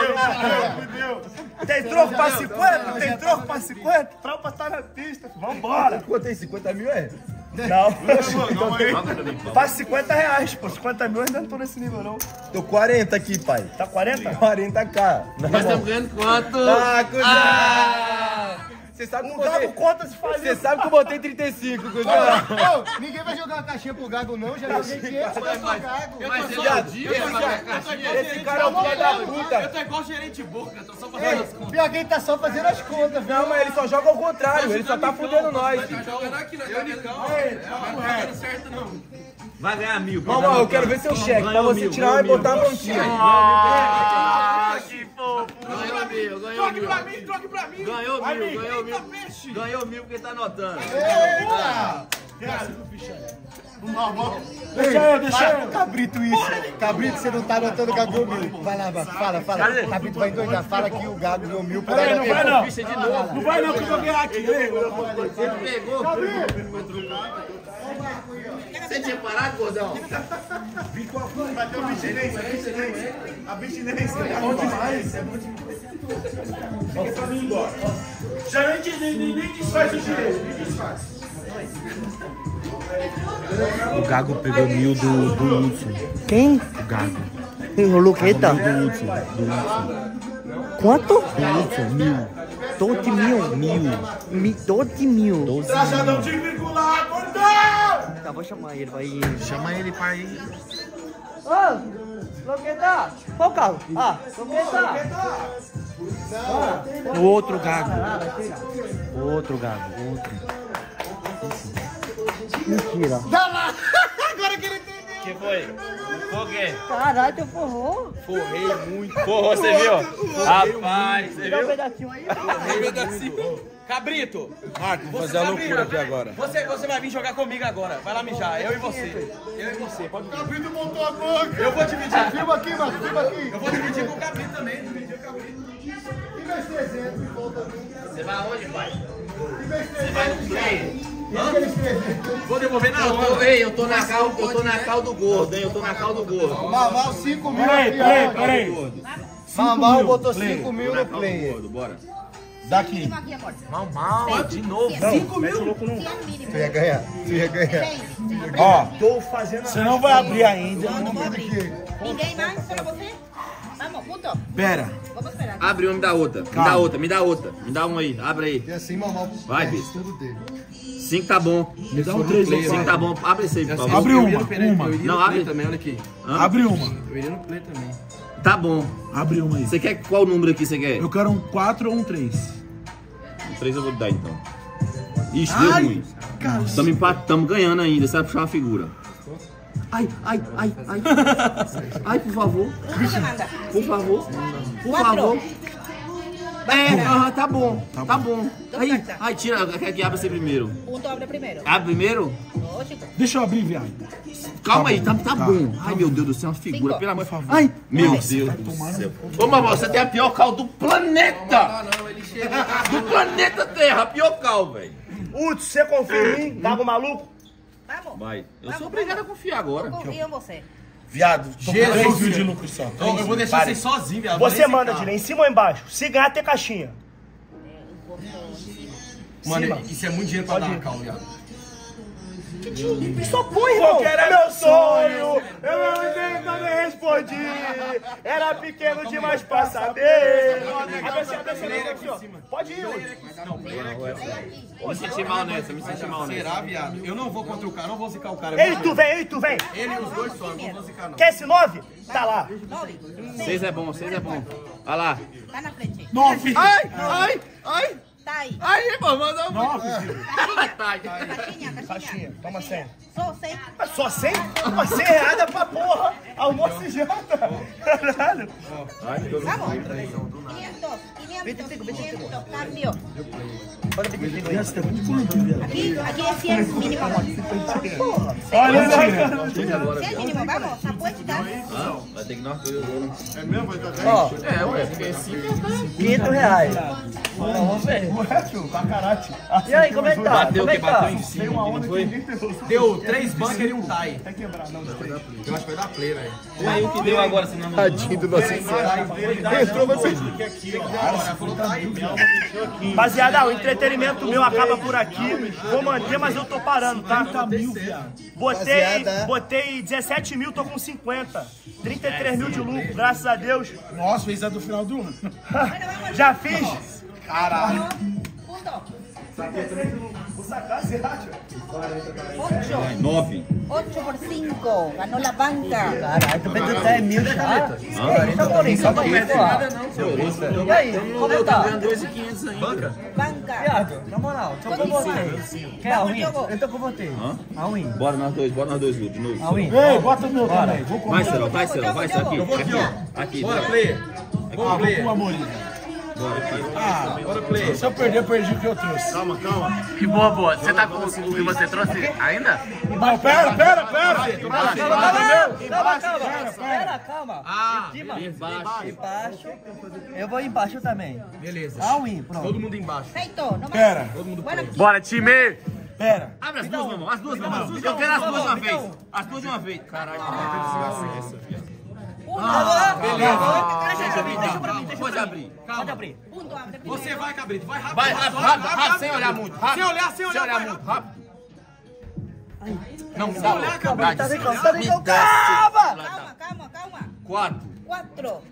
Tem troco pra cinquenta? Tem troco pra cinquenta? Tropa tá na pista. Vambora. Quanto tem? cinquenta mil, é? Não. Calma aí. Faz cinquenta reais, pô. cinquenta mil eu ainda não tô nesse nível, não. Tô quarenta aqui, pai. Tá quarenta? quarenta k. Nós estamos ganhando quanto? Ah, cuzão! Você sabe que eu Não dava botei... conta de fazer. Você sabe que eu botei trinta e cinco, cuzão. Ô, ninguém vai jogar uma caixinha pro Gago, não. Já joguei quinhentos pra pro Gago. Mas ele Viado, dia, esse mas cara- a caixinha. Esse cara é o filho da puta. tô igual gerente boca, eu tô só Ei, pior que ele tá só fazendo as contas, viu? Não, mas ele só joga ao contrário, ele só tá fudendo nós. filho. jogando aqui na Unicão. Não tá dando certo, não. Vai ganhar mil. Vamos lá, eu quero ver seu cheque, pra você tirar e botar a mãozinha. Ah, que fofo. Ganhou mil, ganhou Troque mil. pra mim, troque pra mim. Ganhou Aí, mil, ganhou eita, mil. peixe. Ganhou mil porque tá anotando. Eita. Deixa eu, deixa eu. Cabrito isso. Cabrito, você não tá anotando o Gago mil. Vai lá, vai. Fala, fala. Cabrito vai endoidar. Fala que o Gago deu mil. Peraí, não vai não. Ficha de novo. Não vai não, que eu vou ganhar aqui. Ele pegou. Você tinha parado, gordão? Bateu abstinência, abstinência. Abstinência. É bom demais. É bom demais. Fica pra mim embora. Já nem, nem, nem, nem desfaz o direito, nem desfaz. O Gago pegou mil do, do Hudson. Quem? O Gago. O Luqueta? Do Hudson. Do Hudson. Quanto? Do Hudson, mil. doze mil. Mil. Mi- doze mil. doze Trajadão mil. de vincular, gordão! Tá, vou chamar ele, vai. Chama ele pra ir. Ô, Luqueta! Qual o carro? Ah, Luqueta! O outro Gago. O outro Gago. O outro. Mentira. Agora que ele entendeu. que foi? Foi o quê? Caralho, tu forrou? Forrei muito. Forrou, você viu? Rapaz, você Dá um viu? pedacinho aí. Um pedacinho. Cabrito! Marco, vou Você, fazer a Cabrito, loucura aqui agora. Você, você vai vir jogar comigo agora. Vai lá mijar, eu e você. Eu e você, pode vir. Cabrito montou a boca. Eu vou dividir. Filma aqui, mano, filma aqui. Eu vou dividir com o Cabrito também. Dividir com o Cabrito. E meus trezentos e volta aqui. Você vai aonde, pai? E meus Você vai no play? Vou devolver na Eu tô, hora. ei, eu tô na cal, eu tô na cal do gordo, hein? Eu tô na cal do gordo. Mamal cinco mil Peraí, aqui, peraí, ó. peraí. Mamal botou cinco mil no player. Gordo, bora. Daqui. Aqui, amor. Mal, mal, de novo. Não, mete o louco no... cem mínimo. Tu ia ganhar, tu ia ganhar. Ó, tô fazendo... Você não vai abrir ainda. Não, não vou abrir. Ninguém mais? Só você? Vamos, puto. Pera. Vamos esperar. Abre uma, me dá outra. Me dá outra, me dá outra. Me dá uma aí, abre aí. E assim, Mamal Vai, perde bicho. tudo dele. Cinco tá bom. Me dá um três ou Cinco tá bom. Abre esse aí, por favor. Abre uma, uma. Não, abre. também, olha aqui. Abre uma. Eu iria no play também. Tá bom. Abre uma aí. Você quer qual número aqui você quer? Eu quero um quatro ou um três. Três eu vou te dar então. Ixi, deu ruim. Tamo empatando, tamo ganhando ainda. Você vai puxar uma figura. Ai, ai, ai, ai. Ai, por favor. Você manda. Por favor. Por Quatro. favor. É, aham, tá bom. Tá bom. Aí, cartas. ai, tira. Quer que abra você primeiro? Punto abre primeiro. Abre primeiro? Lógico. Deixa eu abrir, viado. Calma aí, tá, tá bom. Ai, meu Deus do céu, uma figura, Cinco. pelo amor de Deus. Ai, meu Deus do céu. Ô, mamãe, você tem a pior cal do planeta. Do planeta Terra, a pior cal, velho. Uts, você confia em mim? Gago maluco? Vamos. Vai. Eu sou obrigado a confiar agora. Eu confio em você. Viado, tô com três mil de lucro só. Eu, eu vou deixar Pare. vocês sozinhos, viado. Você manda, Dilei, em cima ou embaixo? Se ganhar, tem caixinha. Mano, Cima. isso é muito dinheiro pra Pode dar ir. uma cal, viado. Só põe, irmão. Era meu sonho. Eu não nem respondi. Era pequeno demais pra saber. Abre assim, abre assim, abre aqui, ó. Pode ir, Uts. Me senti mal nessa, me senti mal nessa. Será, viado? Eu não vou contra o cara, não vou zicar o cara. Ei, tu vem, ei, tu vem. Ele e os dois só, eu não vou zicar não. Quer esse nove? Tá lá. Nove. Seis é bom, seis é bom. Olha lá. Tá na frente. Nove. Ai, ai, ai. Tá aí. Aí, irmão, manda um. Nove, filho. Caixinha, caixinha. Caixinha, toma cem. Só cem. Ah, só cem? Uma cem reada pra porra. Almoço e janta. Caralho. Vamos. quinhentos. quinhentos. quinhentos. Cambio. Aqui, aqui é cem mínimo, amor. Olha, cem mínimo, vamos. Apuesta. Ah, vai ter que dar uma coisa dura. Ó, É, ué, porque é cinco. quinhentos reais. Vamos ver. pra caralho. E aí, como é que tá? Bateu o Como é que? que tá? Bateu em cima, não foi? Deu três bunker e um tie. Vai quebrar, não, não. Eu acho que vai dar play, velho. E aí, o que deu agora, senão não... Tadinho do nosso entrou você. Rapaziada, o entretenimento meu acaba por aqui. Vou manter, mas eu tô parando, tá? Botei, Rapaziada. botei dezessete mil, tô com cinquenta. trinta e três mil de lucro, graças a Deus. Nossa, fez a do final do ano. Já fiz. Caralho. Punto. Vou sacar, você acha? Ocho. Nove. Ocho por cinco. Ganó la banca. Caralho, tu vendeu dez mil de caneta. Isso, Maurício, calma aí, pô. E aí, como é que tá? dois e quinhentos ainda. Banca. Viado, na moral, tô com você. Quer a win? Eu tô com você. A win. Bora nós dois, bora nós dois, Lu, de novo. A win. Ei, bota o meu também. Vou Vai, Celão, vai, Celão, vai, só aqui. Eu vou aqui, ó. Aqui, Bora, bora. player. Ah, vou com o Amorim. Ah, se eu perder, eu perdi o que eu trouxe. Calma, calma. Que boa, boa. Você tá com o que você trouxe ainda? Não, pera, pera, pera. Calma, calma, calma. Pera, calma. Ah, Cima. embaixo. Embaixo. Eu vou embaixo também. Beleza. Ah, win, pronto. Todo mundo embaixo. Feito, no Pera. Bueno, Bora, time! Pera. Abre as duas, mamão. As duas, mamão. Eu quero as duas de uma vez. As duas de uma vez. Caralho. Ah, beleza. Deixa pra mim, deixa pra mim. Pode abrir. Pode abrir. punto, abre Você vai, Cabrito. Vai rápido. Vai, rápido, rápido, rápido. Sem olhar muito. Rápido. Sem olhar, sem olhar. Sem olhar vai, muito. Rápido. Não, me dá. olhar, calma, tá Me brincando, tá brincando. dá. Calma! Calma, calma, calma. Quatro. Quatro.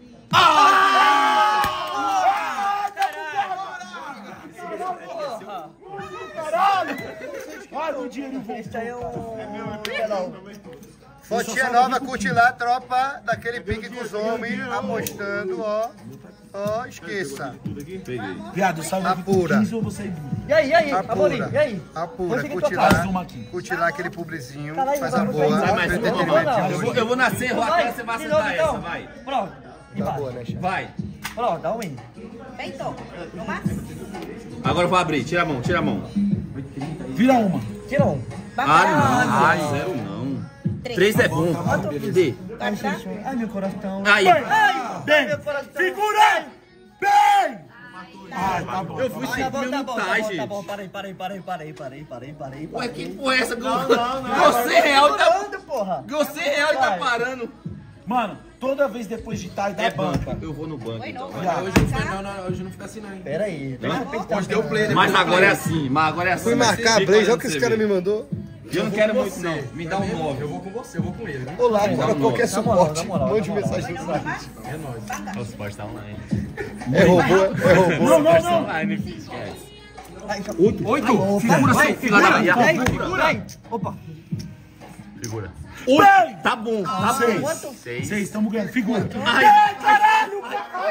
Caralho! Olha o dinheiro voltou. Esse aí é um... Fotinha nova, curte lá, tropa, daquele pique com os homens, apostando, ó. Ó, esqueça. Viado, sai daqui com Apura. quinze ou você ir. E aí, e aí, Apura. Amorim, e aí? Apura, Você que curte toca. lá, uma aqui. curte lá aquele publizinho, Caralho, faz a não boa, vai Sai mais uma, mamão. entretenimento Eu vou, hoje. eu vou nascer, eu aquela você vai de novo, acertar então. essa, vai. Pronto. Tá Embaixo. boa, né, chefe? Vai. Pronto, dá um win. Feito. No más. Agora eu vou abrir. Tira a mão, tira a mão. Vira uma. Tira um. Ah, não. Ai, zero não. Três é bom. Dê. Ai, gente, ai, meu coração. Aí. Ai, Bem, meu coração. segura! Bem! Ai, tá bom. Eu fui Tá sem bom, tá bom, tá minutar, bom, tá gente. bom, parei, parei, parei, parei, parei, parei, parei. Ué, que porra é essa? Você real tá... Parando, porra. Você real tá Vai. parando. Mano, toda vez depois de tarde, dá É banca. banca. Eu vou no banco. Bueno, então. Hoje não fica, não, não, hoje não fica assim, não, hein? Pera aí, deixa eu pensar. Hoje deu play, né? Mas agora é assim. Mas agora é assim. Fui marcar a Blaze, olha o que esse cara me mandou. Eu não quero muito, não. Me dá um nove. Eu vou com você, eu vou com ele, né? Olá, para qualquer Na moral, suporte, na moral, mande na moral. mensagem no site. É nóis. O suporte tá online. É robô, é robô. Não, não, não. Online, filho. Esquece. Oito! Figura sem fila da Bahia. Vem, opa. Figura. Bem! Tá bom, tá Seis. bom. Seis. Seis, estamos ganhando. Figura. Ai. Bem, caralho!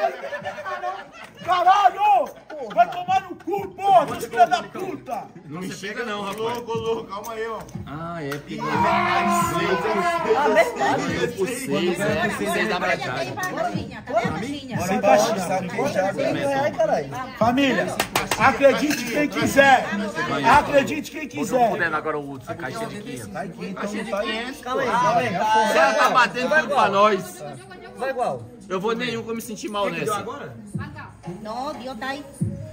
Caralho! Vai tomar no cu, porra! Seus filha da puta! Não me chega não, rapaz. Calma aí, ó. Ah, é porque... Ah, verdade. Por seis, é. Seis da Agora já tem metade. para a caixinha. Cadê a caixinha? Sem caixinha. Sem reais, caralho. Família, acredite quem quiser. Acredite quem quiser. Podendo agora o outro, caixinha de quinhentos. Caixinha de quinhentos. Calma aí, calma aí. O cara tá batendo tudo pra nós. Vai igual. Eu vou nenhum que eu me senti mal nessa. No, Dios está ahí.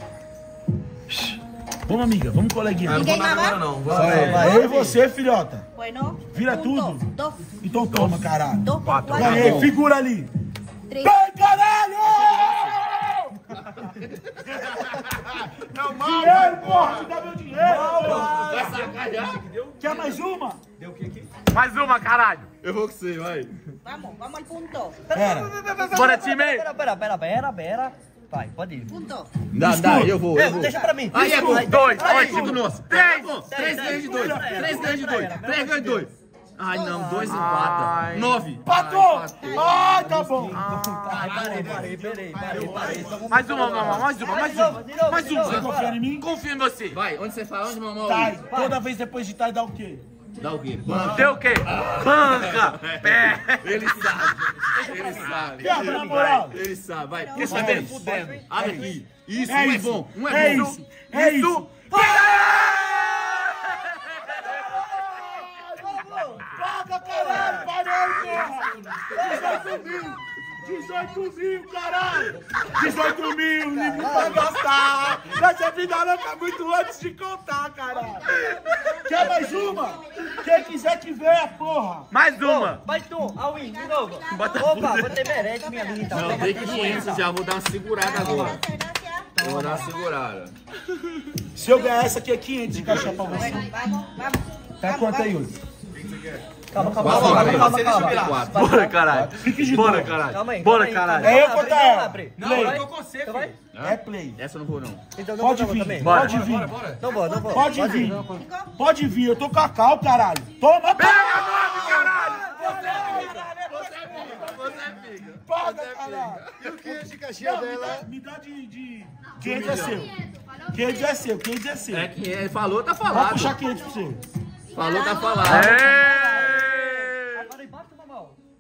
Vamos, amiga, vamos, coleguinha. ¿Ninguém mais vai? Não, Vai, vai. Eu e você, filhota. Bueno. Vira punto. tudo. Dos. Então toma, caralho. Dos por cuatro. Ganhei, figura ali. Tres. Bem, caralho! Dinheiro, porra! Me dá meu dinheiro! Vai sacar já? Quer mais uma? Mais uma, caralho. Eu vou com você, vai. Vamos, vamos al punto. Pera. Bora, time. Pera, pera, pera, pera, pera. Vai, pode ir. Punto. Dá, dá, eu vou, eu É, vou. deixa pra mim. Aí é bom. Vai, Dois, vai, ótimo, nosso. Três, três ganhos de dois. Três ganhos de dois. Três ganhos de dois. Ai, não, dois empata. Nove. Patou! Ai, tá bom. Ai, parei, parei, parei, parei, parei. Mais uma, mamãe, mais uma, mais De novo, uma. de novo, Mais de novo. Você uma. confia em mim? Confia em você. Vai, onde você fala? Onde, mamãe? Tá, toda vez depois de tarde dá o quê? Dá o quê? Deu o quê? Banca! Pé! Ele sabe. Ele sabe. Viado, na moral. Ele sabe. Vai. Quer saber? Abre aqui. Isso, um É é isso. bom. Um É é bom. isso. É isso. Paga, caralho! Parei, porra! dezoito mil! dezoito mil, caralho! dezoito mil, livre pra gastar! Essa vida louca é muito antes de contar, caralho! Quer mais uma? Quem quiser que venha, porra! Mais uma. Vai tu, a win, de novo. Bota Opa, você merece minha linha então. Não, dei quinhentos já. Vou dar uma segurada agora. Gracias, gracias. Vou dar uma segurada. Se eu ganhar essa aqui é quinhentos de caixa pra você. Bueno, vamos, vamos. Tá quanto aí, Yuri? Calma, calma, Quatro, calma, vai. calma, calma, Quatro. calma. Bora, caralho. Fique de Bora, boa. caralho. Calma aí. Bora, calma aí. caralho. É eu Abre, contra não ela. abre. Não, Play. eu tô com você, Então vai? filho. É play. Essa eu não vou, não. Então não Pode vou vir, também. Bora. pode vir. Não vou, não vou. Pode vir. ir. Pode vir, eu tô cacau, caralho. Toma, Pega paga! nove, caralho! Paga, caralho. E o quinhentos de caixinha Não, me dela? dá, me dá de... de... quinhentos é seu. quinhentos é seu, quinhentos é seu. É que ele falou, tá Pode falado. puxar quinhentos pra você. Falou, tá falado. Agora embaixo, mamão.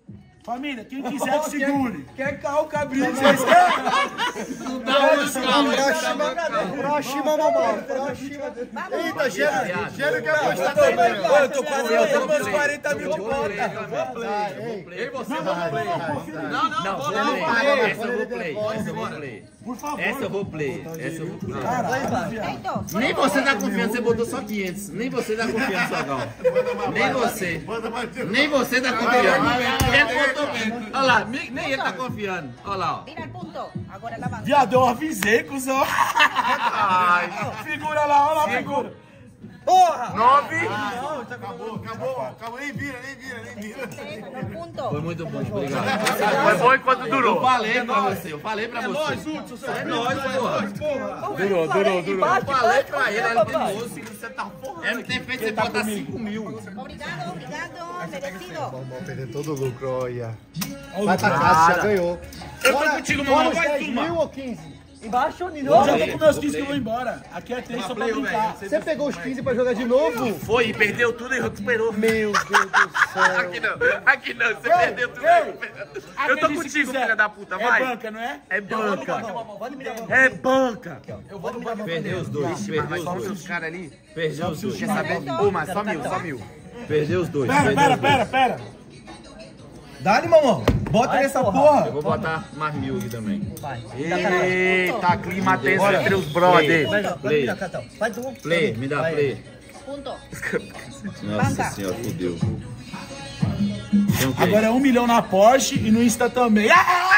Família, quem quiser que segure. Quer carro cabrito? Não dá um carro. Hiroshima, mamão. Eita, Gênero. Gênero quer apostar Pô, também. eu tô quase ganhando meus quarenta mil de conta. Ei, você vai play. Não, não, não. Essa eu vou play. Essa eu vou play. Por favor. Essa eu vou play. Essa eu vou play. Heitor, Nem você dá confiança, você botou só quinhentos. Nem você dá confiança, Sogão. Nem você. Nem você dá confiança. Ele botou menos. Olha lá, nem ele tá confiando. Olha lá, ó. mira el punto. Ahora la banca. Viado, eu avisei, cuzão. Figura lá, olha lá, figura. Porra! Nove. Acabou, acabou, acabou. Nem vira, nem vira, nem vira. Ganó el punto. Foi muito bom, obrigado. Foi bom enquanto durou. Eu falei pra você, eu falei pra você. É nóis, porra. Durou, durou, durou. Eu falei pra ele, ele tem moço, você tá porra. Ele tem feito você botar cinco mil. Obrigado, obrigado. Merecido. Vamos perder todo o lucro, olha. Vai pra casa, já ganhou. Eu tô contigo, mamãe. Vai, turma. mil ou quinze? Embaixo, de Eu novo. já tô com meus quinze que eu vou embora. Aqui é três só pra brincar. Você pegou os quinze pra jogar de novo? Foi, perdeu tudo e recuperou. Meu Deus do céu. Aqui não, aqui não, você perdeu tudo e recuperou. Eu tô contigo, filha da puta, vai. É banca, não é? É banca. É banca. Perdeu os dois, perdeu os Só dois. os caras ali. Perdeu os dois. Quer saber? Ô, mas só mil, só mil. Perdeu os dois. Pera, pera, pera, pera. Dá-lhe, mamão. Bota Vai, nessa porra. porra. Eu vou botar mais mil aqui também. Vai. Eita, clima tenso entre os brothers. Vai, vai, Play. me dá cartão. Vai, tu. Play, me dá Vai. play. Punto. Nossa Banca. senhora, fudeu. Tem o quê? Agora é um milhão na Porsche e no Insta também. Ah!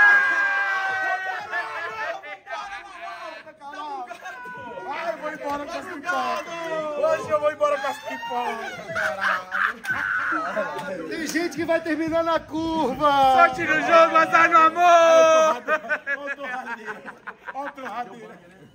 Ai, eu vou embora com as pipocas. Hoje eu vou embora com as pipocas. Tem gente que vai terminar na curva. Sorte no jogo, azar no amor. Olha o torradeiro. Olha o torradeiro.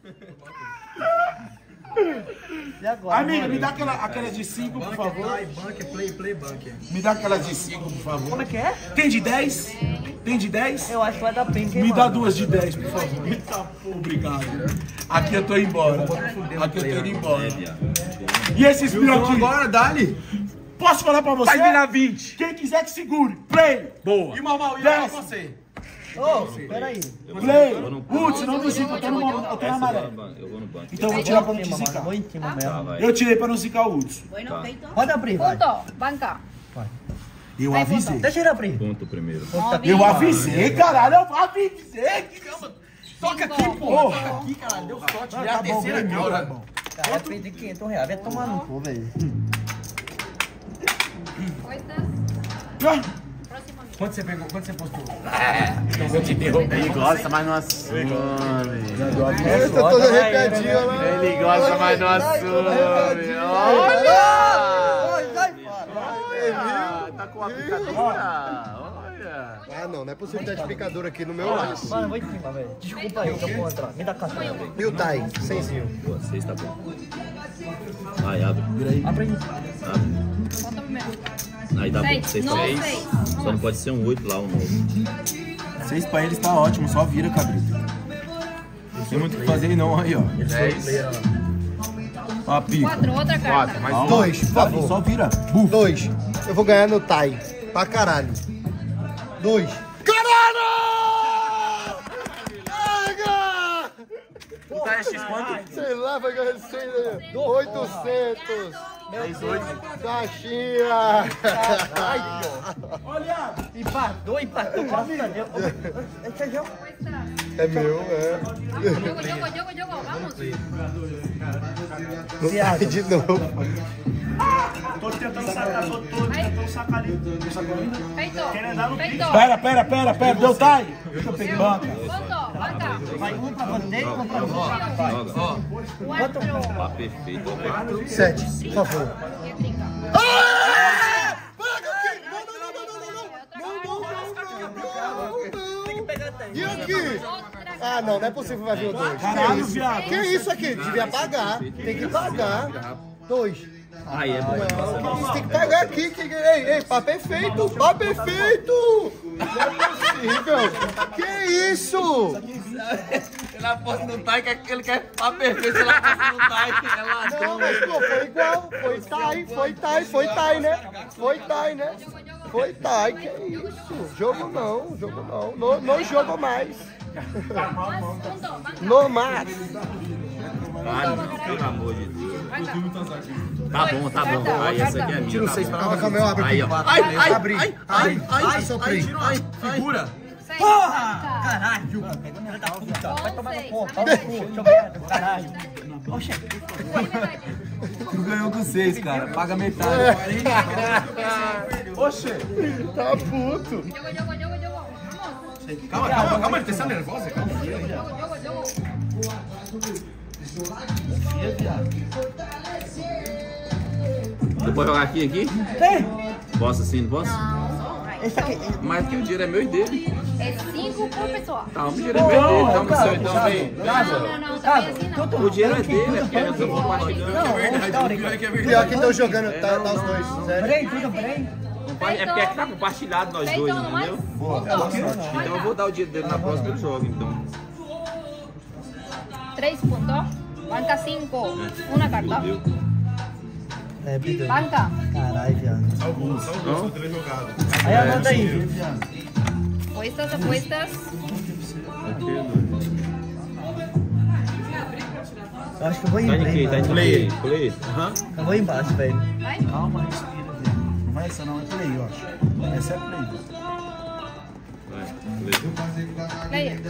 E agora? Amiga, me dá aquela, aquela de cinco, por favor. Me dá aquela de cinco, por favor. Como é que é? Tem de dez? Tem de dez? Eu acho que vai dar pink, hein, Me dá mano? duas de dez, por favor. Eita, pô, obrigado. Aqui eu tô indo embora. Aqui eu tô indo embora. E esses mil Então aqui? agora, dá-lhe. Posso falar pra você? Vai virar vinte. Quem quiser que segure. Play. Boa. E mamão, e aí Desce. você? Ô, peraí. Play. Putz, não me zica, eu tô no, eu tô na maré. Eu vou no banco. Então eu vou tirar pra não te Mano, zicar. vou em cima mesmo. Eu tirei pra não zicar o Hudson. Bueno, Heitor. Pode abrir, vai. Punto. Banca. Eu avisei. Deixa ele abrir. Ponto primeiro. Eu avisei, caralho. Eu avisei. Toca aqui, porra. Toca aqui, caralho. Deu sorte. Já é a Tá bom, terceira ganhou, câmera. tá bom. Cara, eu perdi quinhentos reais. Vai tomar no cu, velho. Quanto você pegou? Quanto você postou? Ele gosta, mas não assume. Eu tô todo arrepiadinho lá. Ele gosta, mas não assume. Olha! Sai Olha! Tá com a picadura. Olha. Ah, não, não é possível ter picadura aqui no meu lado. Mano, eu vou em cima, velho. Desculpa aí, eu vou entrar. Me dá cartão. E o Tai? Cenzinho. Pô, seis tá bom. Vai, abre. Abre aí. Abre. Conta primeiro. Aí dá bom. Seis. Seis Não, pra eles. seis. Só não pode ser um oito lá, um novo. Seis pra eles tá ótimo, só vira, cabrito. Não tem muito o que fazer não, aí, ó. Ó a pica. Quatro, outra carta. Quatro, mais um. Dois, por Só, favor. só vira. Dois. Eu vou ganhar no Tai. Pra caralho. Dois. Caralho! Pega! Tá, é X quanto? Sei lá, vai ganhar cem, né? oitocentos. Caixinha. Olha. Empatou, empatou. Graças a Deus. Esse é jogo. É meu, é. Jogo, jogo, jogo, jogo. Vamos. Não sai de novo. Tô tentando sacar, tô, tô tentando sacar ali. Heitor. Querendo dar no pique. Heitor. Pera, pera, pera, pera. Deu time? Deixa eu pegar banca. Punto. Banca. Vai um pra você, um pra você. Joga. Quatro. Tá perfeito. Sete, por favor. Que trinca. E aqui? Ah, não, não é possível vai vir o dois. Caralho, Que isso? viado. Que isso aqui? Devia pagar. Tem que pagar. Dois. Aí é bom. Não, que isso? Tem que pagar aqui. Que... Ei, ei, papo é feito. Papo é feito. Não é possível. Que isso? Ele aposta no Tai, que ele quer ficar perfeito. Ele aposta no Tai, é ladrão. Não, mas pô, foi igual. Foi Tai, foi Tai, foi Tai, né? Foi Tai, né? Foi tá, que é isso? Jogo não, jogo não. Não, não jogo mais. No mais. Para, pelo amor de Deus. Tá bom, tá bom. Aí essa aqui é minha. Tira o seis pra cá. cá, calma, eu abro aí, aqui. Ó. Ai, ai, abri. ai, ai, ai, ai, soprei. Ai, figura. Porra! Caralho! Vai tomar no cu, toma no cu, jogado, caralho. Oxe, Tu ganhou com seis, cara. Paga metade. Oxe, tá puto. Calma, calma, calma, ele tá sendo nervoso, calma. Você pode jogar aqui, aqui? Tem. Posso assim, não posso? Esse aqui. Mas que o dinheiro é meu e dele. É cinco por pessoa. Tá, o dinheiro é meu e dele. Então, o seu, então vem. Não, não, não, também assim não. O dinheiro é dele, é porque eu tô compartilhando. Pior que tô jogando, tá, tá os dois. Sério. Peraí, tudo bem? É porque é que tá compartilhado nós dois, entendeu? Então eu vou dar o dinheiro dele na próxima, ele joga, então. Três pontos. Banca cinco. Uma carta. É, perdeu. Banca. Caralho, viado. Alguns, são dois, são três jogados. Aí anota aí, viado. Apuestas, apuestas. Eu acho que eu vou Tá em de quê? Tá de play? Play? Aham. Eu vou embaixo, velho. Vai. Calma, respira, viado. Não vai essa não, é play, eu acho. Essa é play. Player.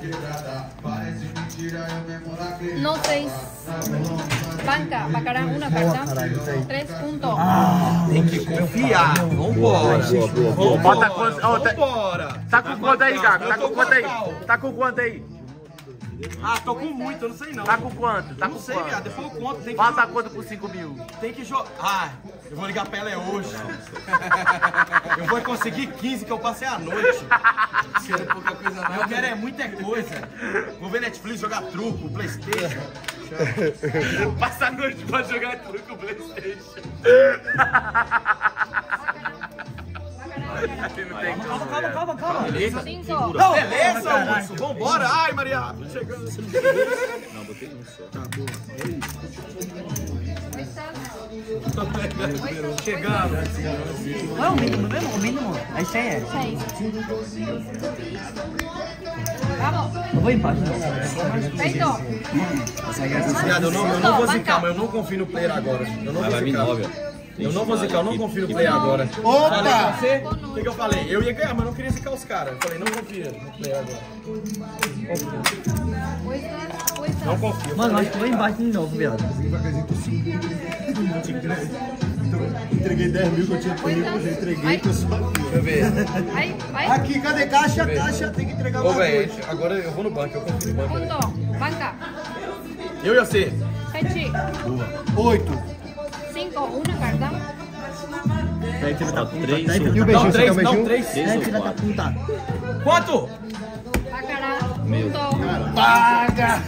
No seis. Banca. Bacará una carta. Tres puntos. Tem que confiar. Vambora. Bota quanto? Ó, tá- Vambora. Tá com quanto aí, Gago? Tá com quanto aí? Tá com quanto aí? Ah, tô com muito, eu não sei não. Tá com quanto? Tá Não com sei, quanto? viado. Depois eu conto. Tem que Bota quanto por cinco mil? Tem que jogar. Ah, eu vou ligar pra ela é hoje. Eu vou conseguir quinze que eu passei a noite. Quero pouca coisa não. Eu quero é muita coisa. Vou ver Netflix, jogar truco, Playstation. Passa a noite pra jogar truco Playstation. Calma, calma, calma, calma. Cinco. Beleza, urso. Vambora. Ai, Maria. Chegando. Não, botei um só. Tá Chegando. Não é o mínimo mesmo? O mínimo? Aí cem é. Seis. Vamos. Eu vou embaixo, não. Feito. Viado, eu não, eu não vou Banca. zicar, mas eu não confio no player agora. Eu não vou Vai vir zicar. nove, ó. Eu não vou zicar, eu não confio no player agora. Opa! Falei pra você, o que, que eu falei? Eu ia ganhar, mas eu não queria zicar os caras. Eu falei, não confia no player agora. Apuestas, apuestas. Não confio. Mano, acho que eu vou embaixo de novo, viado. Entreguei dez mil que eu tinha comigo, eu entreguei que eu só. Deixa eu ver. Vai, vai. Aqui, cadê caixa? Caixa, tem que entregar Ô, mais velho, dois. agora eu vou no banco, eu confio no banco. Punto. Banca. Eu e você. Sete. Oito. Cinco. Una carta. Aí, filho da puta. Três, Aí, um. filho E o da beijinho, Não, você quer três, o não, beijinho? três. Três Aí, ou filho da quatro? puta. Quanto? Bacará. Meu. Punto. Paga!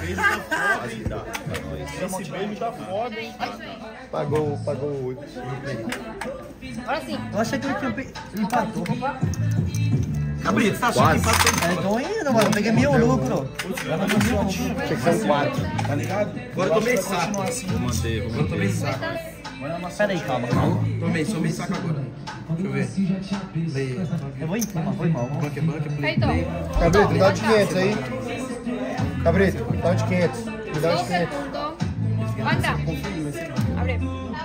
Esse beijo tá foda, hein? Pagou, pagou oito. Ahora sí. Eu achei que eu tinha pe- empatou. Cabrito, você tá achando que empatou? É, tô indo, mano. Peguei mil lucro. Tinha que ser um quatro. Tá ligado? Agora eu tomei saco. Vou manter, vou Agora eu tomei manter. saco. Pera aí, calma, calma. Tomei, tomei saco agora. Deixa eu ver. Eu vou em cima, foi mal. Banca, banca, play, Feito. play. Cabrito, me dá um de quinhentos aí. Cabrito, me dá um de quinhentos. Me dá um de doce quinhentos. punto. Banca. Abre.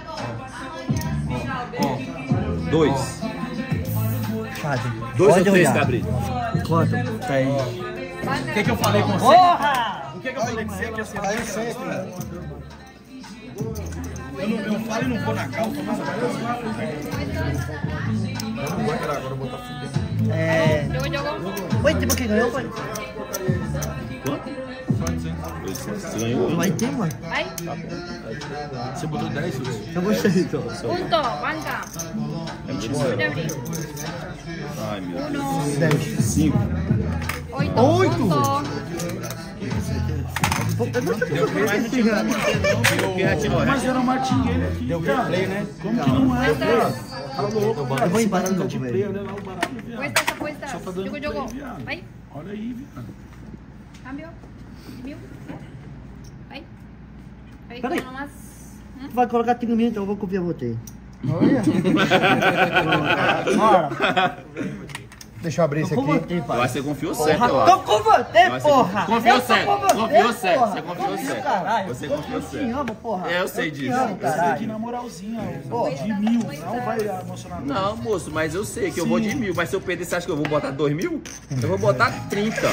Ó, dois. Padre. Dois ou Pode três, olhar. Cabrito? Quanto? Três. O que que eu falei com você? Porra! O que que eu falei com você que ia ser Aí sempre, né? Eu não eu falo e não vou na calça, mas agora eu não vou entrar, agora eu vou botar fudendo. É. Jogo, jogo. Oi, tipo, quem ganhou foi? Quanto? Você ganhou? Vai ter, mano. Vai. Você botou dez, Wilson? Eu gostei, então. Punto. Banca. Pode abrir. Ai, meu Deus. Uno. Dez. Cinco. Oito. Oito. Punto. Eu não sei por que eu esse cara. Mas era o martingale aqui. Deu gameplay, né? Como que não é? Apuestas. Eu vou embora de novo, velho. Olha lá o baralho, viado. Apuestas, apuestas. Só tá dando Jogo, jogo. play, viado. Vai. Olha aí, viado. Cambio. Mil. Vai. Vai, Peraí. com nomás. Tu vai colocar trinta mil, então eu vou copiar você. Bora. Deixa eu abrir esse aqui. Eu acho que você confiou certo, eu Tô acho. com você, porra! Confiou Eu tô certo, com você, confiou certo, porra. você confiou Confio, certo. caralho. Você Eu confiou te certo. amo, porra. É, eu sei Eu te disso. amo, Aqui caralho. na moralzinha, ó, de mil, não vai emocionar. Não, moço, mas eu sei que eu vou de mil. Mas se eu perder, você acha que eu vou botar dois mil? Eu vou botar trinta.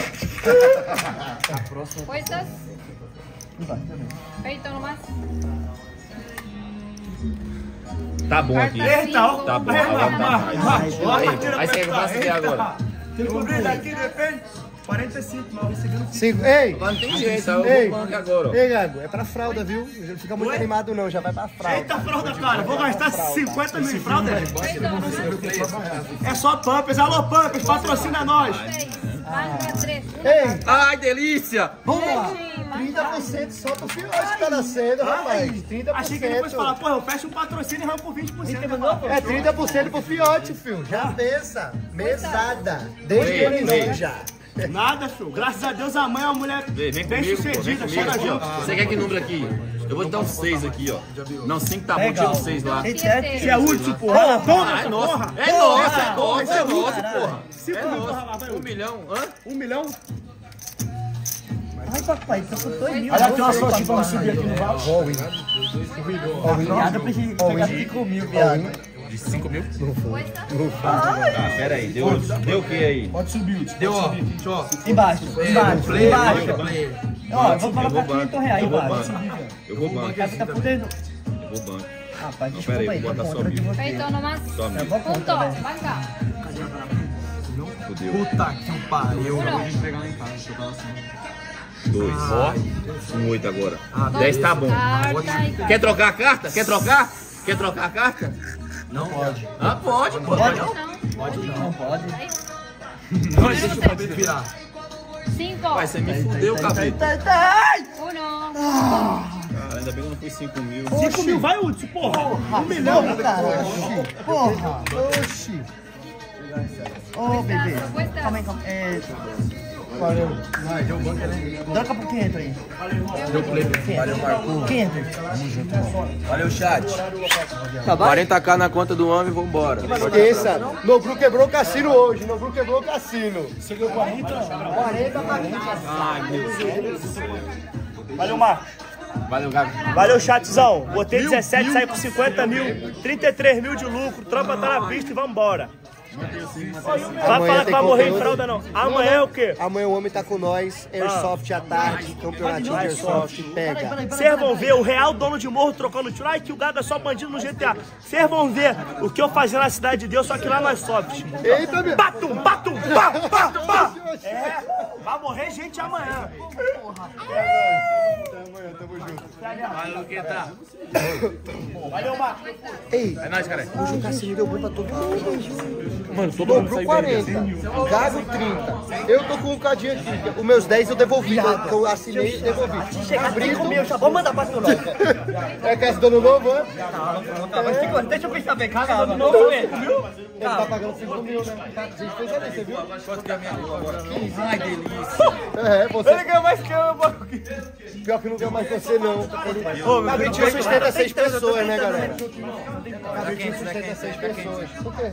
Puestas. Feito nomás. Tá bom aqui. Eita, ó. Tá bom, Vai, agora vai, tá vai. mais. Aí, aí você quer que eu faça o que agora? Cobrir daqui, depende. quarenta e cinco, mas recebendo Cinco. Ei! Mas não tem jeito, eu Ei! vou banco agora, ó. Ei, Gago, é pra fralda, viu? Não fica muito Oi? animado não, já vai pra fralda. Eita fralda, cara. Vou gastar cinquenta mil em fralda? É só Pampers. Alô, Pampers, patrocina nós. Manga três. Ei! Ai, delícia! Vamos lá! trinta por cento só pro fiote que tá nascendo, rapaz. trinta por cento. Achei que depois falar, pô, eu fecho um patrocínio e rampo por vinte por cento. É trinta por cento pro fiote, filho. Já pensa. Mesada. Desde Ei, ele ei. não já. Nada, filho. Graças a Deus a mãe é uma mulher Vem, vem bem comigo, pô, vem sucedida, comigo chega aqui, ó. junto. Você quer que número aqui? Eu vou te dar um seis aqui, ó. Não, cinco tá bom, tira um seis lá. Você é útil, porra. Ah, Toma, é essa nosso, porra. é nosso, é nosso, Esse é é útil, nosso, caralho. porra. Cinco É mil, nosso. porra, lá, vai. Um milhão, hã? Um milhão? Ai, papai, tô com dois mil. Olha aqui uma sorte pra não subir aqui no vaso. All in. Viado, eu pensei que ia pegar cinco mil, viado. De cinco mil? Tá, pera aí, deu, deu o que aí? Pode subir, tio. Deu, ó. Embaixo, embaixo, embaixo. Ó, eu vou falar pra Eu vou quinhentos reais Eu vou embaixo. banco. Eu vou banco. Vai ficar fudendo. Eu vou banco. Rapaz, Não, desculpa pera aí, aí, vou tô botar só contra de mil. você. Feito nomás. Só Eu mil. vou Punto. contra, velho. Manga. Fudeu. Puta que pariu. Uno. Dois. Ó. Um oito agora. Dez tá bom. Carta e Quer trocar a carta? Quer trocar? Quer trocar a carta? Não pode. Ah, pode, pô. Pode? Não. Pode, não pode. Não, deixa o cabelo virar. Cinco. Pai, você me fudeu, capeta. Uno. Cara, ainda bem que eu não fui cinco mil. cinco mil, vai, Hudson, porra. Um milhão. Porra. Oxi. Ô, bebê. Puestas. Calma aí, calma aí. É, Valeu. Doca pro quinhentos aí. Deu play. Valeu, Marco. quinhentos. Valeu, chat. Tá bom? quarenta k na conta do homem e vambora. Esqueça. Nobru quebrou o cassino hoje. Nobru quebrou o cassino. Você ganhou quarenta? quarenta pra vinte. Ai, meu Deus. Valeu, Marcos. Valeu, Gabi. Valeu, chatzão. Botei dezessete, saí com cinquenta mil. trinta e três mil de lucro. Tropa tá na pista e vambora. Vai falar que vai morrer em fralda, não. Amanhã é o quê? Amanhã o homem tá com nós. Airsoft à tarde. Campeonatinho de Airsoft. Pega. Vocês vão ver o real dono de morro trocando tiro. Ai, que o gado é só bandido no G T A. Vocês vão ver o que eu fazia na Cidade de Deus, só que lá nós sofres. Eita, meu. Batum, batum, pá, pá, pá. É, vai morrer gente amanhã. Amanhã, tamo junto. Valeu, Luqueta. Valeu, Marcos. Ei, É nóis, cara. hoje o cassino deu bom pra todo mundo. Mano, todo mundo Dobrou saiu quarenta, Gago trinta. Eu tô com um cadinho aqui. Os meus dez eu devolvi, que eu assinei e devolvi. Chegar cinco mil, já vou mandar pra tu logo. É que é esse dono novo, é? Mas cinco- deixa eu pensar bem, calma, não vou ver. Ele tá pagando cinco mil, né? A gente fez ali, você viu? Quanto que é a minha língua agora? Ai, delícia. É, você. Ele ganhou mais que eu, mano. Pior que não ganhou mais que você, não. Ele... Cabritinho sustenta seis pessoas, né, galera? Cabritinho sustenta seis pessoas. Por quê?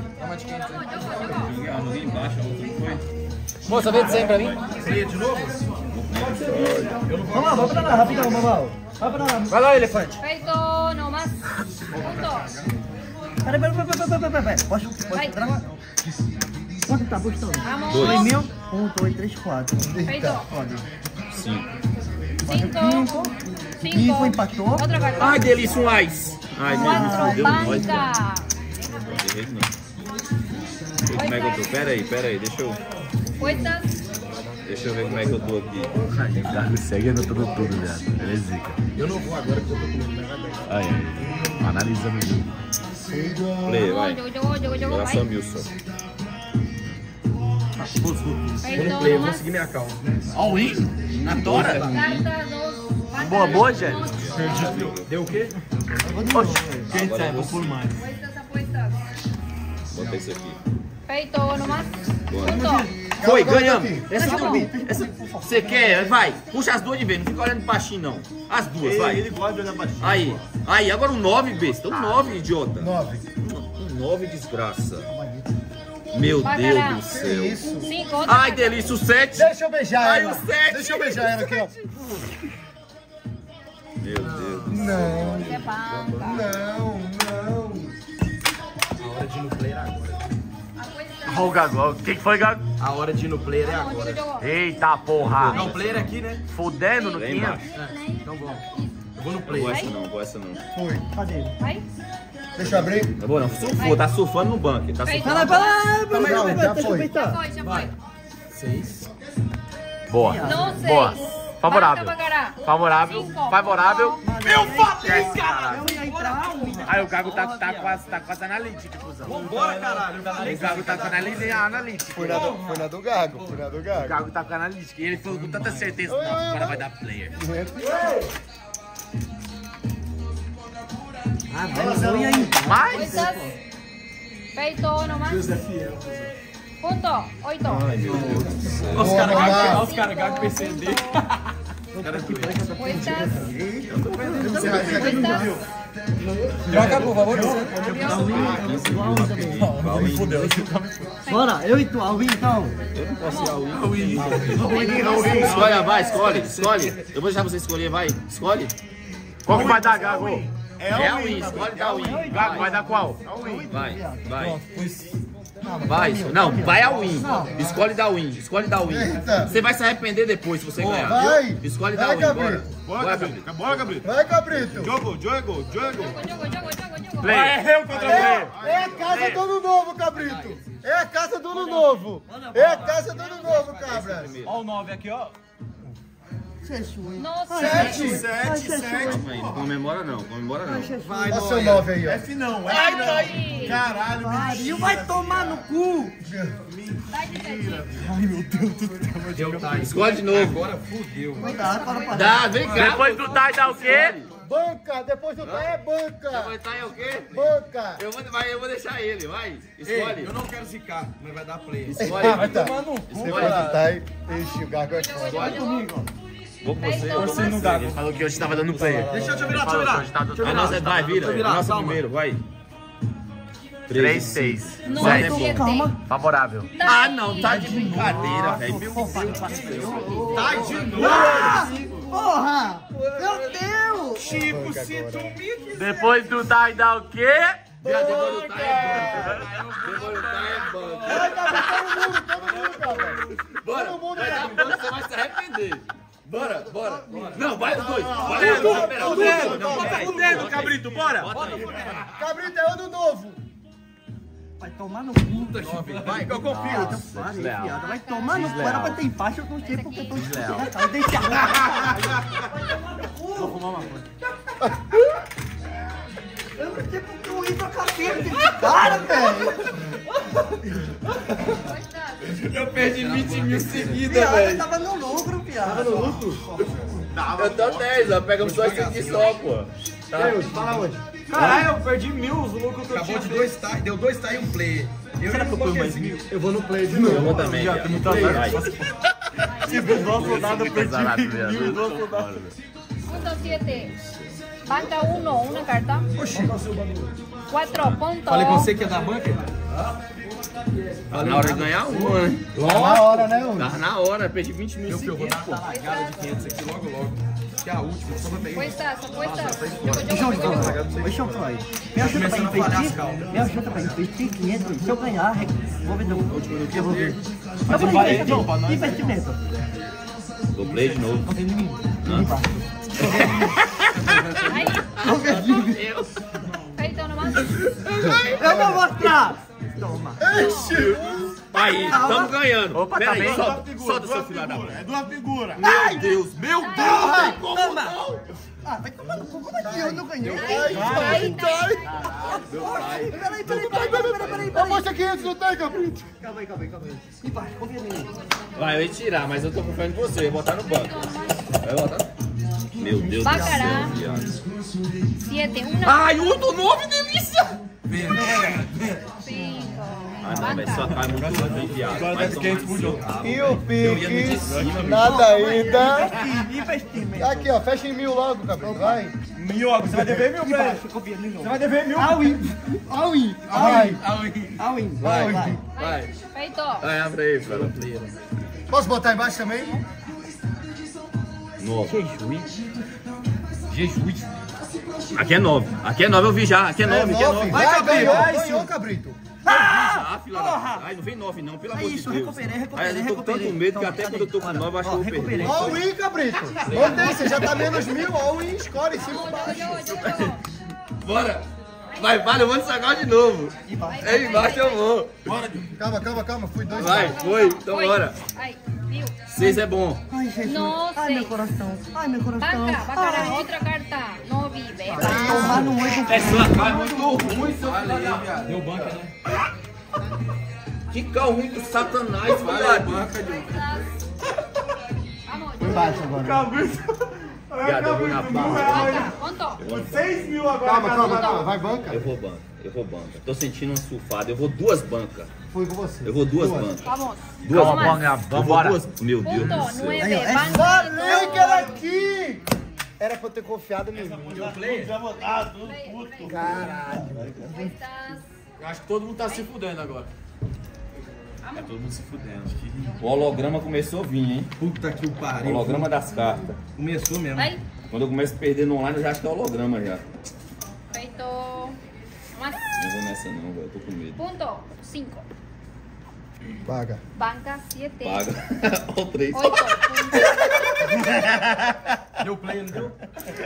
Moça, vende cem pra mim? Vamos lá, vamos pra lá, rapidão, vamos. Vai pra lá. Vai lá, elefante. Feito nomás. Punto. Peraí, peraí, peraí, peraí, peraí, peraí. Posso, posso Vai. entrar? Quanto tá postando? Vamos. dois mil? um, dois, três, quatro. Feito. Pode. Cinco. Cinco. Cinco, Cinco. empatou. Outro cartão. Ai, delícia, um ice. Ai, Quatro. Deus, nós. Banca. Não tem jeito, não. Deixa eu ver como é que eu tô. Pera aí, pera aí. Deixa eu, Puestas. deixa eu ver como é que eu tô aqui. Carlos segue anotando tudo, viado. Ele é zica. Eu não vou agora que eu tô comendo minha Aí, aí. Analisando tudo. Play, vai. Jogo, jogo, jogo, jogo. Agora Vai. só mil só. Feito Eu vou nomás. seguir minha calma. All in? Na tora? Carta dos. Boa, boa, gente. Deu o quê? Quem sabe, vou por mais. Puestas, apuestas. Bota isso aqui. Feito nomás. Bora. Punto. Foi, ganhamos. Essa não. Essa, você quer? Vai. Puxa as duas de vez. Não fica olhando baixinho, não. As duas, vai. Ele gosta de olhar baixinho. Aí. Aí, agora um nove, besta. Um nove, idiota. Nove. Um nove, desgraça. Meu Deus do céu. Isso. Cinco, outra Ai, carta. delícia, o sete. Deixa eu beijar Ai, ela. o sete. Deixa eu beijar ela aqui, ó. Meu Deus. Não, É banca. não, não. Olha o Gago. O que que foi, Gago? A hora de ir no player é Onde agora. que jogou? Eita porra. Não, o player é aqui, né? Fudendo no Vem quinhentos. embaixo. Então vamos. Eu vou no Não player. vou essa não, vou essa não. Foi. Vai. Deixa eu abrir. Tá bom, não. Surfou, tá surfando no banco. Tá Vai. surfando. Não, já foi. Já foi, já foi. Seis. Boa. No seis. Boa. Favorável. Banca, Bacará. Favorável. Cinco. Favorável. Eu falei, cara! Aí o Gago tá, tá, com, as, tá com as analíticas, cuzão. Vambora, caralho. O Gago tá com a analí- a analítica. Foi na do, foi na do Gago. Foi na do O Gago. Gago tá com a analítica. E ele falou com tanta certeza: não, o cara vai dar player. Ah, velho, eu aí. Mas. Cuentas. Peito nomás. Punto. Oito. Os caras Boa, os caras gagam P C D. Cuentas. Cuentas. Troca, por favor. Bora, eu e tu, Alvin, então. Escolhe, vai, escolhe, escolhe. Eu vou deixar você escolher, vai. Escolhe. Qual que vai dar, Gago? É a win, escolhe da win. Gago, vai dar qual? Vai, vai. Vai, não, vai a win. Escolhe da win, escolhe da win. Eita. Você vai se arrepender depois se você ganhar. Vai. Escolhe da Vai, win, bora. Gabriel. Bora, Gabriel. Bora, Gabriel. Vai, Cabrito. Jogo, jogo, jogo. Jogo, jogo, jogo, jogo, jogo. Player. Eu contra player. É, é a casa do ano novo, Cabrito. É a casa do ano novo. É a casa do ano novo, cabras. Ó o nove aqui, ó. No Sete. seis. Sete, sete. Vai, não comemora não, comemora não. Vai, olha o seu nove aí, ó. F não, F Ai, não. ai. Caralho, Pariu, vai tomar no cu. Dá de sete. Escolhe de novo. Agora fudeu. Cuidado, para, para. Dá, vem cá. Depois do Tai dá o quê? Banca, depois do é banca. Vai estar é o quê? Banca. Eu vou, vai, eu vou deixar ele, vai. Escolhe. Eu não quero zicar, mas vai dar play. Escolhe. Ah, tá. Mano, Depois do Tai, ixi, o Gago é foda. Escolhe comigo. Vou com você. você no gago. Ele falou que hoje tava dando player. Deixa eu te virar, deixa eu virar. A nossa, vai, vira. virar, A nossa calma. primeiro, vai. três, seis. No Sete. siete. Favorável. Ah, não, tá de brincadeira, velho. Meu Deus do céu. Tá de novo. Porra! Meu Deus! Tipo, se tu me... Depois do Tai dá o quê? Viado, depois do tá é banco. Depois do tá é banco. Vai, Gabriel, todo mundo, todo mundo, cabra. Bora, Todo mundo, vai dar Gabriel. banco, você vai se arrepender. Bora, bora. Não, vai os dois. Bora, Fudendo, bora, pera, fudendo, não, bota vai. fudendo, cabrito, bora. Bota aí. Cabrito é ano novo. Vai tomar no cu. Vai, que eu confio. Para aí, piada. Vai tomar no cu. Era pra ter empate, eu não sei porque eu tô desconfiado. Deixa. Vou fumar uma coisa. Eu não sei porque eu ia pra cabeça desse cara, velho. Eu perdi vinte mil seguidas, Piada, velho. tava no lucro, piada. Tava no lucro? Eu tô dez, ó. Pegamos só esse aqui só, pô. Fala onde? Caralho, eu perdi mil os lucros que eu tinha. Acabou de dois tais, deu dois tais e um play. Eu Será que eu ponho mais mil? Eu vou no play de novo. Eu vou também, viado. Vai. Tipo, o nosso dado perdi mil, o nosso dado. Punto siete. Banca uno, una carta. Cuatro, punto. Falei com você que ia dar banca? Tá na hora de ganhar uma, né? Tá na hora, né, homem? Tá na hora, perdi vinte mil Eu vou seguidos, dar pô. uma talagada de quinhentos aqui logo, logo. Que é a última, só pra pegar. Cuentas, cuentas. Jogo, Deixa jogo, eu jogo, jogo. falar. Deixa eu falar. Me ajuda pra investir. Me ajuda pra investir quinhentos. Se eu ganhar, vou vender um. Eu vou ver. Eu vou investir. Investimento. Vou play de novo. Confia em mim. Ahí. Meu Deus. Peito nomás. Eu vou mostrar. Toma. Aí, tamo ganhando. Opa, Pera tá aí, bem. solta, solta seu filho da puta. É duas figuras. Meu Deus, meu Deus, velho, como Toma. não? Ah, vai tomar no cu. Como é que eu não ganhei? Peraí, peraí, Peraí, peraí, peraí, peraí, peraí, peraí. Mostra quinhentos no Tai, Cabrito. Calma aí, calma aí, calma aí. Embaixo, confia em mim. Vai, eu ia tirar, mas eu tô confiando em você, eu vou botar no banco. Vai botar. Meu Deus do Bacará. céu, viado. Siete, una. Ai, um do nove, delícia! Cinco. Banca velho, sua cara é muito bem, viado. Vai tomar no seu rabo. E o Pix? Nada ainda. Aqui, ó, fecha em mil logo, cabelo. Vai. Mil, você vai dever mil, velho. Você vai dever mil. All-in. All-in. Vai. All-in. Vai, vai. Vai. Feito. Vai, abre aí, fala. Posso botar embaixo também? Nove. Jesus. Aqui é nove. Aqui é nove, eu vi já. Aqui é nove, aqui é nove. Vai, Cabrito. Ganhou, Cabrito. Ah, filha da... Ai, não vem nove não, pelo amor de Deus. recuperei, recuperei, Ai, eu tô com tanto medo que até quando eu tô com nove, eu acho que eu vou perder. All-in, Cabrito. Botei, você já tá menos mil. All-in, escolhe em cima ou baixo. Bora. Vai, vale, eu vou no sagal de novo. É embaixo eu vou. Bora. Calma, calma, calma. Fui dois. Vai, foi. Então bora. Ai, viu? Seis é bom. Ai, Jesus. No Ai, meu sei. coração. Ai, meu coração. Banca, bacana, outra carta. No vive. Tomar no oito. É sua cara, é muito ruim, seu filho da... Deu banca, né? Que carro ruim do satanás, viado. Foi baixo agora. Viado, eu vou na barra. Quanto? seis mil agora. Calma, calma, calma. Vai, banca. Eu vou banca, eu vou banca. Tô sentindo um sulfado, eu vou duas bancas. Fui com você. Eu vou duas bancas. Vamos. Duas Vamos. bancas. Vambora. Meu Deus Punto, do céu. nueve, Falei que era banca. aqui. Era pra eu ter confiado em mim. Já votado, tudo puto. Caralho. Eu acho que todo mundo tá se fudendo agora. É todo mundo se fudendo. O holograma começou a vir, hein? Puta que o pariu. Holograma das cartas. Começou mesmo. Vai. Quando eu começo a perder no online, eu já acho que é holograma já. Feito. Más. Não vou nessa não, velho. Eu tô com medo. Punto. Cinco. Paga. Banca, siete. Paga. Olha o três. Oito. Punto. Deu play, não deu?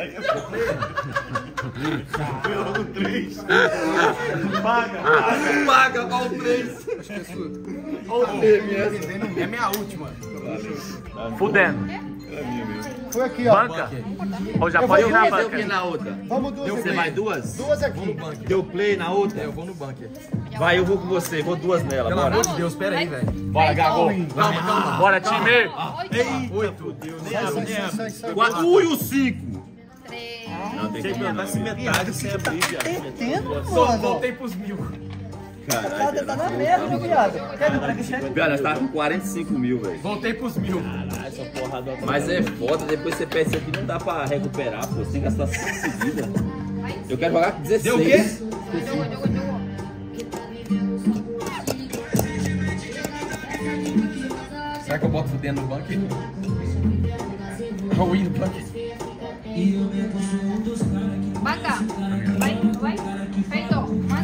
Deu três. Paga. Paga, olha o três. Olha o três, É minha última. Fudendo. Foi aqui, ó. Banca. Ou já Eu pode vou- ir na eu vou- banca. E na outra? Vamos duas Você aqui. vai duas? Duas aqui. Deu play na outra? É, eu vou no bunker. Vai, eu vou com você. Vou duas nela. Pelo Bora. amor de Deus, pera aí, velho. Bora, Gabo. Calma, calma. Bora, time. Oito. Oito. Sai, sai, sai, sai. Quatro. Ui, o cinco. Três. Não, tem Tem que que andar se metade sem abrir, viado. Entendo, Só mano. voltei pros mil. Tá, tá na merda, viado. Quer ver pra que cheque? Viado, nós tá com quarenta e cinco mil, velho. Voltei pros mil. Mas é foda, depois você perde isso aqui, não dá pra recuperar, pô. Você tem que gastar cinco seguidas. Eu quero jogar com dezesseis. Deu o quê? Jogo, jogo, jogo. Será que eu boto fudendo no bunker? All in no bunker. Banca. Vai, vai. Feito. Más.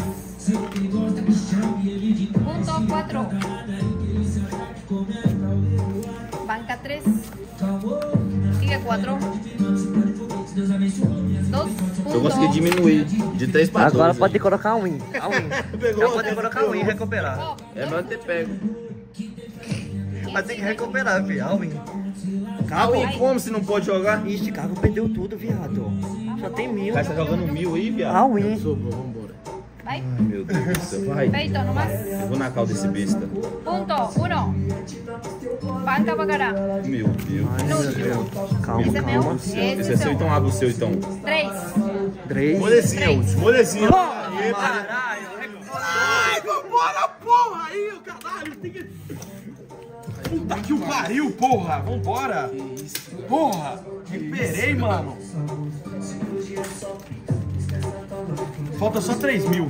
Punto cuatro. Banca tres. Sigue cuatro. Dos. Eu consegui diminuir de três para dois. Agora pode colocar um win. A win. Já pode colocar um win e recuperar. É melhor ter pego. Mas tem que recuperar, filho. A win. Calma, e como se não pode jogar? Ih, Chicago perdeu tudo, viado. Só tem mil. Cara, você tá jogando mil aí, viado? A win. Vai. Meu Deus do céu, vai. Feito, nomás. Eu vou na calda desse besta. Punto uno. Banca bacará. Meu Deus. No. Calma, Esse é meu. calma. Esse Esse é é seu, seu. então abre o seu, então. Três. Três. Molezinha, último. Molezinha. Ai, vambora, porra! Aí, caralho, tem que... Puta que o pariu, porra. Vambora. Porra. Recuperei, mano. Falta só três mil.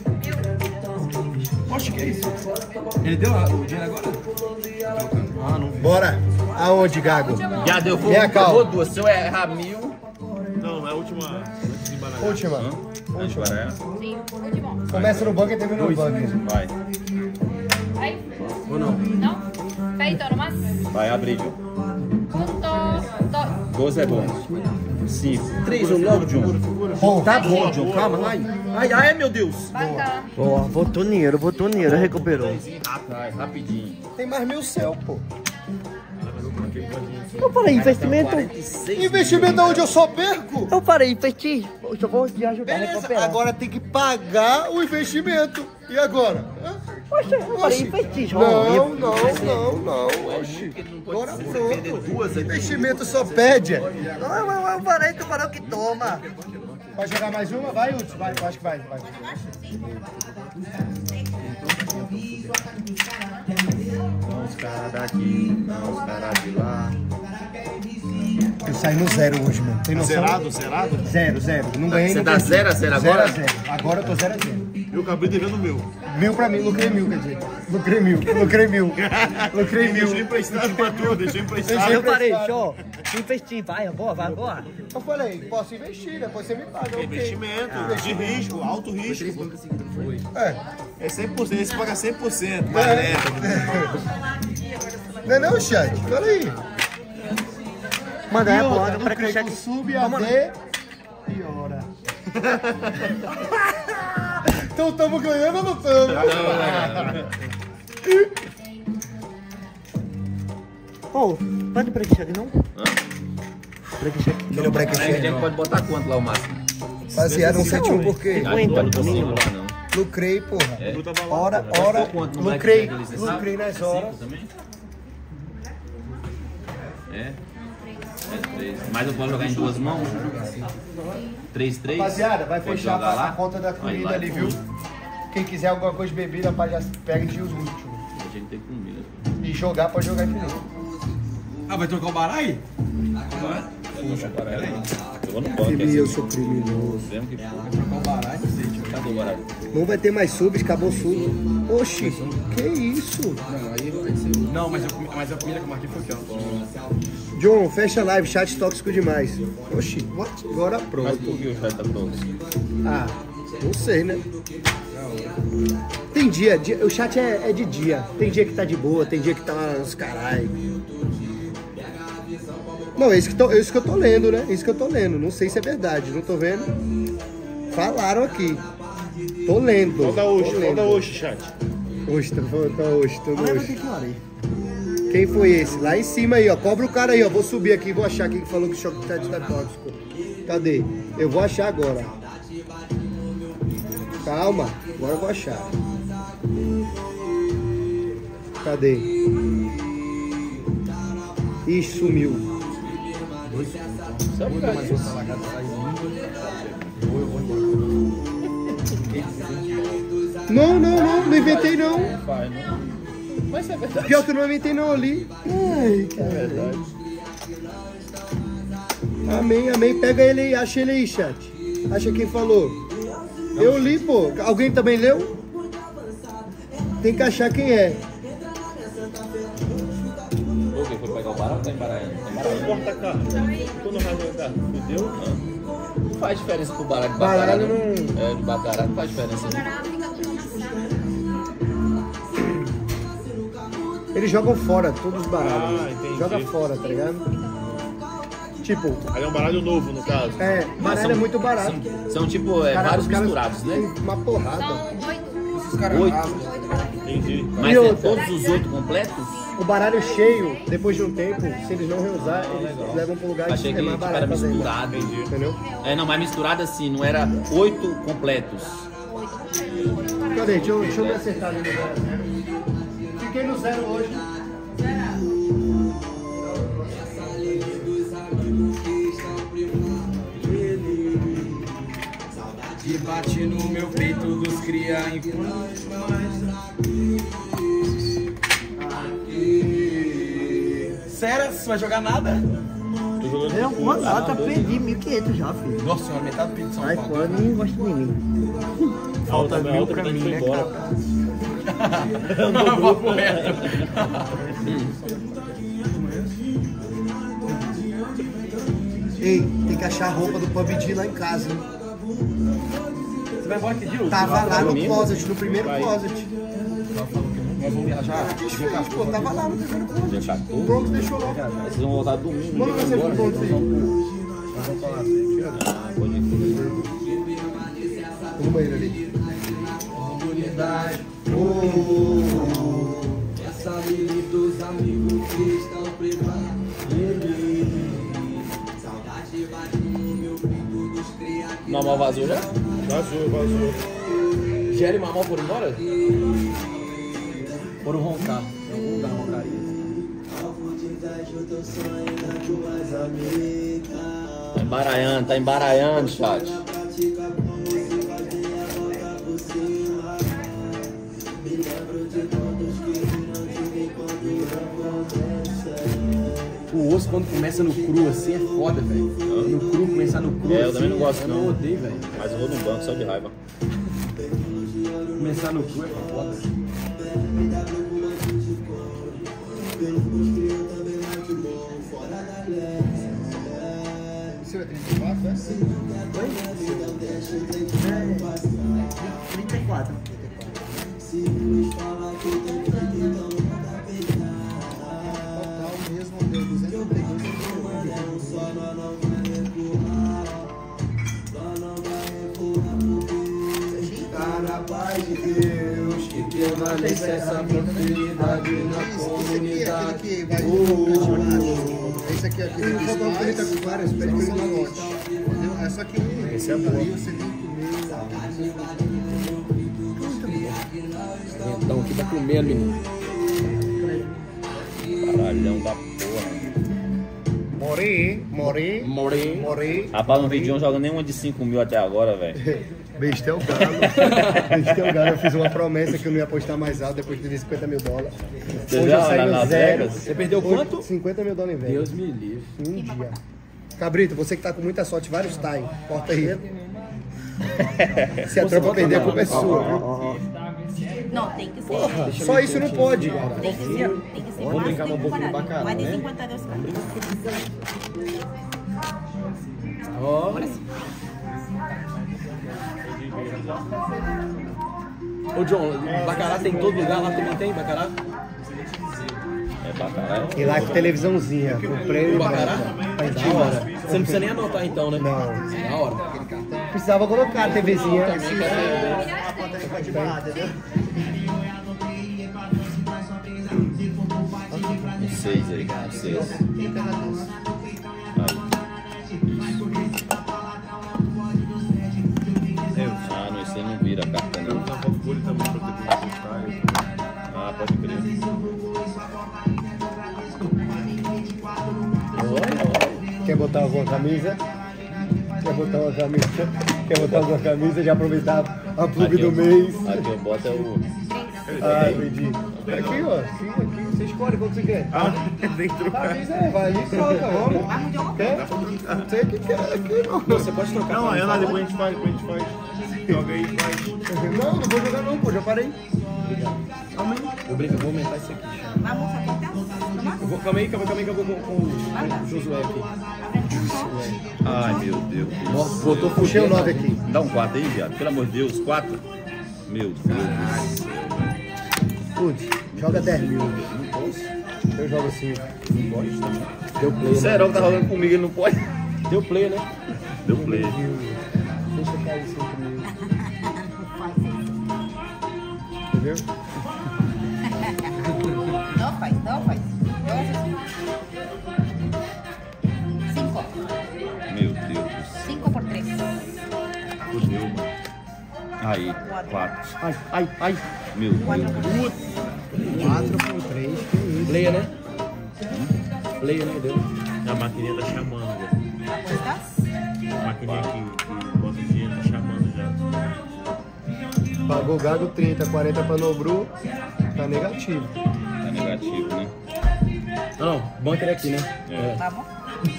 Poxa, que é isso? Ele deu o dinheiro agora? Ah, não vi. Bora. Aonde, Gago? Viado, eu vou, Vem cá, eu calma. vou duas. Se eu errar mil... Não, é a última. Antes de embaralhar. Última. Antes de baralhar. Sim, último. Começa no bunker e termina no bunker. Vai. Vai. Ou não? Não. Feito, nomás. Vai, abre, John. Punto dos. Dois é bom. Cinco. Três, eu logo, John. Tá bom, John. Calma. Ai, ai, ai, meu Deus. Banca. Boa, botou dinheiro, botou dinheiro, recuperou. Vai, rapidinho. Tem mais mil seu, pô. Eu falei, investimento. quarenta e seis Investimento onde eu só perco? Eu parei, investir. Eu só vou te ajudar a Beleza, recuperar. agora tem que pagar o investimento. E agora? Hã? Poxa, eu parei, investir, João. Não, não, não, não. Oxi. Agora pronto. Investimento só pede. Não, eu, eu parei, tu parou que toma. Vai jogar mais uma? Vai, Hudson? Vai, eu acho que vai. vai. Não os caras daqui, não os caras de lá. Eu saí no zero hoje, mano. Tem noção? Zerado, zerado? Zero, zero. Não ganhei. Você não tá perdi. zero a zero Zero agora? a zero. Agora eu tô zero a zero. Eu acabei devendo o meu. Mil pra mim, lucrei mil, quer dizer. Lucrei mil, lucrei mil. Lucrei mil. Deixei emprestado pra tu, deixei emprestado. Eu parei, show. Investir, vai, boa, vai, boa. Eu falei, posso investir, depois você me paga. ok. Investimento, de risco, alto risco. É. É cem por cento, esse paga cem por cento, mais lento. Não é não, chat? Pera aí. Manda E é, outra, boa, no pra que crédito chat. sub, A D, piora. Então estamos ganhando ou não estamos? Ô, pode break check não? Break check. Aquele break A gente pode botar quanto lá o máximo? Baseado no sete um por quê? cinquenta, no mínimo. Lucrei, porra. É. Hora, hora. Quanto no Lucrei, Blackjack ali, você sabe? lucrei nas horas. Cinco também? É? É três. Mas eu posso jogar em duas mãos? Três, três? Rapaziada, vai Pode fechar jogar a lá? conta da Aí comida lá, ali, viu? Quem quiser alguma coisa de bebida, rapaz, já pega de os últimos. A gente tem comida. E jogar, pode jogar de novo. Ah, vai trocar o baralho? Puxa, peraí. Eu não Crime, eu sou criminoso. Mesmo que for. Trocar o baralho, gente. Cadê o baralho? Não vai ter mais subs, acabou sub. Oxi, que isso? Não, aí vai ser. Não, mas, eu, mas a comida que eu marquei foi aqui, ó. John, fecha a live, chat tóxico demais. Oxi, what? Agora Mas pronto. por que o chat tá tóxico? Ah, não sei, né? Tem dia, dia o chat é, é de dia. Tem dia que tá de boa, tem dia que tá uns caralho. Não, é isso, que tô, é isso que eu tô lendo, né? É isso que eu tô lendo. Não sei se é verdade, não tô vendo. Falaram aqui. Tô lendo. Manda hoje, tô lendo. manda hoje, chat. Hoje, tá falando, tá hoje, tô hoje. Quem foi esse? Lá em cima aí, ó. Cobra o cara aí, ó. Vou subir aqui e vou achar quem que falou que o choque chat tá tóxico. Cadê? Eu vou achar agora. Calma, agora eu vou achar. Cadê? Ixi, sumiu. Não, não, não, não inventei não. Mas é verdade. Pior que eu não inventei não ali. Ai, cara. Amém, amém. Pega ele aí, acha ele aí, chat. Acha quem falou. Eu li, pô. Alguém também leu? Tem que achar quem é. O que? Foi pegar o baralho ou tá embaralhando? Tá embaralhando. Corta a carta. Tô no raio da carta. Entendeu? Não faz diferença pro baralho de Baralho bacalhau. não- É, de bacalhau não faz diferença. Eles jogam fora todos os baralhos. Ah, entendi. Joga fora, tá ligado? Tipo, Aí é um baralho novo, no caso. é, baralho São- é muito barato. São, são tipo, é, Cara, vários os caras misturados, né? têm uma porrada. Oito. Entendi. Mas E é outra? todos os oito completos? O baralho cheio, depois de um tempo, se eles não reusar, eles levam pro lugar Achei que que é mais tipo, barato era fazer. misturado. Entendeu? É, não, mas misturado assim, não era oito completos. Cadê? Deixa eu, deixa eu me acertar ali no zero. Fiquei no zero hoje. E bate no meu peito dos cria infante, Sério? Você vai jogar nada? Eu, uma nota, perdi mil e quinhentos já, filho. Nossa senhora, metade do peito de São Ai, Paulo. quando ninguém gosta de mim. Falta mil pra mim, né, cara? Papo reto. Ei, tem que achar a roupa do P U B G lá em casa, hein? Você vai embora que dia? Tava lá no closet, no primeiro closet. Nós vamos viajar? Desfez, pô, tava lá no primeiro closet. Dia quatorze. O Bronx deixou lá. Vocês vão voltar domingo. Manda você pro Bronx aí. Vamos no banheiro ali. Normal vazou já? Vazou, vazou. Gera e Mamal foram embora? Foram roncar. Em algum lugar roncaria. Tá embaralhando, tá embaralhando, chat. O osso quando começa no cru assim é foda, velho. No cru, começar no cru. É, eu assim, também não gosto, não. Eu odeio, velho. Mas eu vou no banco só de raiva. Começar no cru é foda. O seu é trinta e quatro, é? trinta e quatro. Total mesmo deu duzentos e trinta e dois. Está na paz de Deus, que permanece essa prosperidade na comunidade. Esse aqui é aquele que faltou preta com várias peças no lote. Entendeu? Essa aqui Esse é bom. você tem que comer. Então aqui tá comendo, menino. Caralhão da porra. Morei, morei, Morei. morei. Rapaz, não vendi um jogando nenhuma de cinco mil até agora, velho. Bestel Galo. Bestel Galo, eu fiz uma promessa que eu não ia apostar mais alto depois de cinquenta mil dólares. Você Hoje já eu saí lá no nas zero. Vegas? Você perdeu Hoje, quanto? cinquenta mil dólares em Vegas. Deus me livre. Um dia. Cabrito, você que tá com muita sorte, vários time. Corta aí. Se a tropa perder, a culpa é sua. Não, tem que ser. Porra, só isso não pode. Tem que ser. Tem que ser. Vamos brincar um pouquinho comparado. bacana, Mais de né? cinquenta Deus, cara. Ó. Ô John, Bacará tem em todo lugar, lá também tem Bacará? É pra caralho. E lá com televisãozinha. Comprei O Bacará? Tá de Da hora. hora. Você não precisa nem anotar então, né? Não. Da hora. Precisava colocar a TVzinha. Um seis aí, um seis. Ah, não, esse aí não vira a carta, não. Ah, pode crer. Quer botar alguma camisa? Quer botar uma camisa? Quer botar alguma camisa? Já aproveitar a plug do mês. Aqui eu boto é o... Ah, entendi. Aqui, ó. Aqui, aqui. Você escolhe qual que você quer. Ah, dentro. Camisa é, vai ali e troca, vamos. Quer? Não sei o que quer aqui, não. Você pode trocar. Não, aí lá depois a gente faz, depois a gente faz. Joga aí e faz. Não, não vou jogar não, pô. Já parei. Calma aí. Vou brincar, vou aumentar isso aqui. Vamos a contar? Eu vou, calma aí, calma aí, calma aí que eu vou com, com, com o Josué aqui. Ai, meu Deus. Nossa, botou Puxei o fudendo. nove aqui. Dá um quatro aí, viado. Pelo amor de Deus, quatro. Meu Deus do céu. Putz, joga dez mil. Eu jogo cinco. Deu play, O né? Serol que tá rolando comigo, ele não pode. Deu play, né? Deu play. Deixa cair cinco mil. Entendeu? Não faz, não faz. Cinco. Meu Deus do céu. Cinco por três. Fudeu, mano. Aí, quatro. Ai, ai, ai. Meu Deus. quatro por três, que isso. Leia, né? Leia, né? Deu. A maquininha tá chamando, velho. Apostas? A maquininha que, que bota o dinheiro tá chamando já. Pagou Gago trinta, quarenta pra Nobru. Tá negativo. Tá negativo, né? Não, não. Bunker aqui, né? É. Tá bom?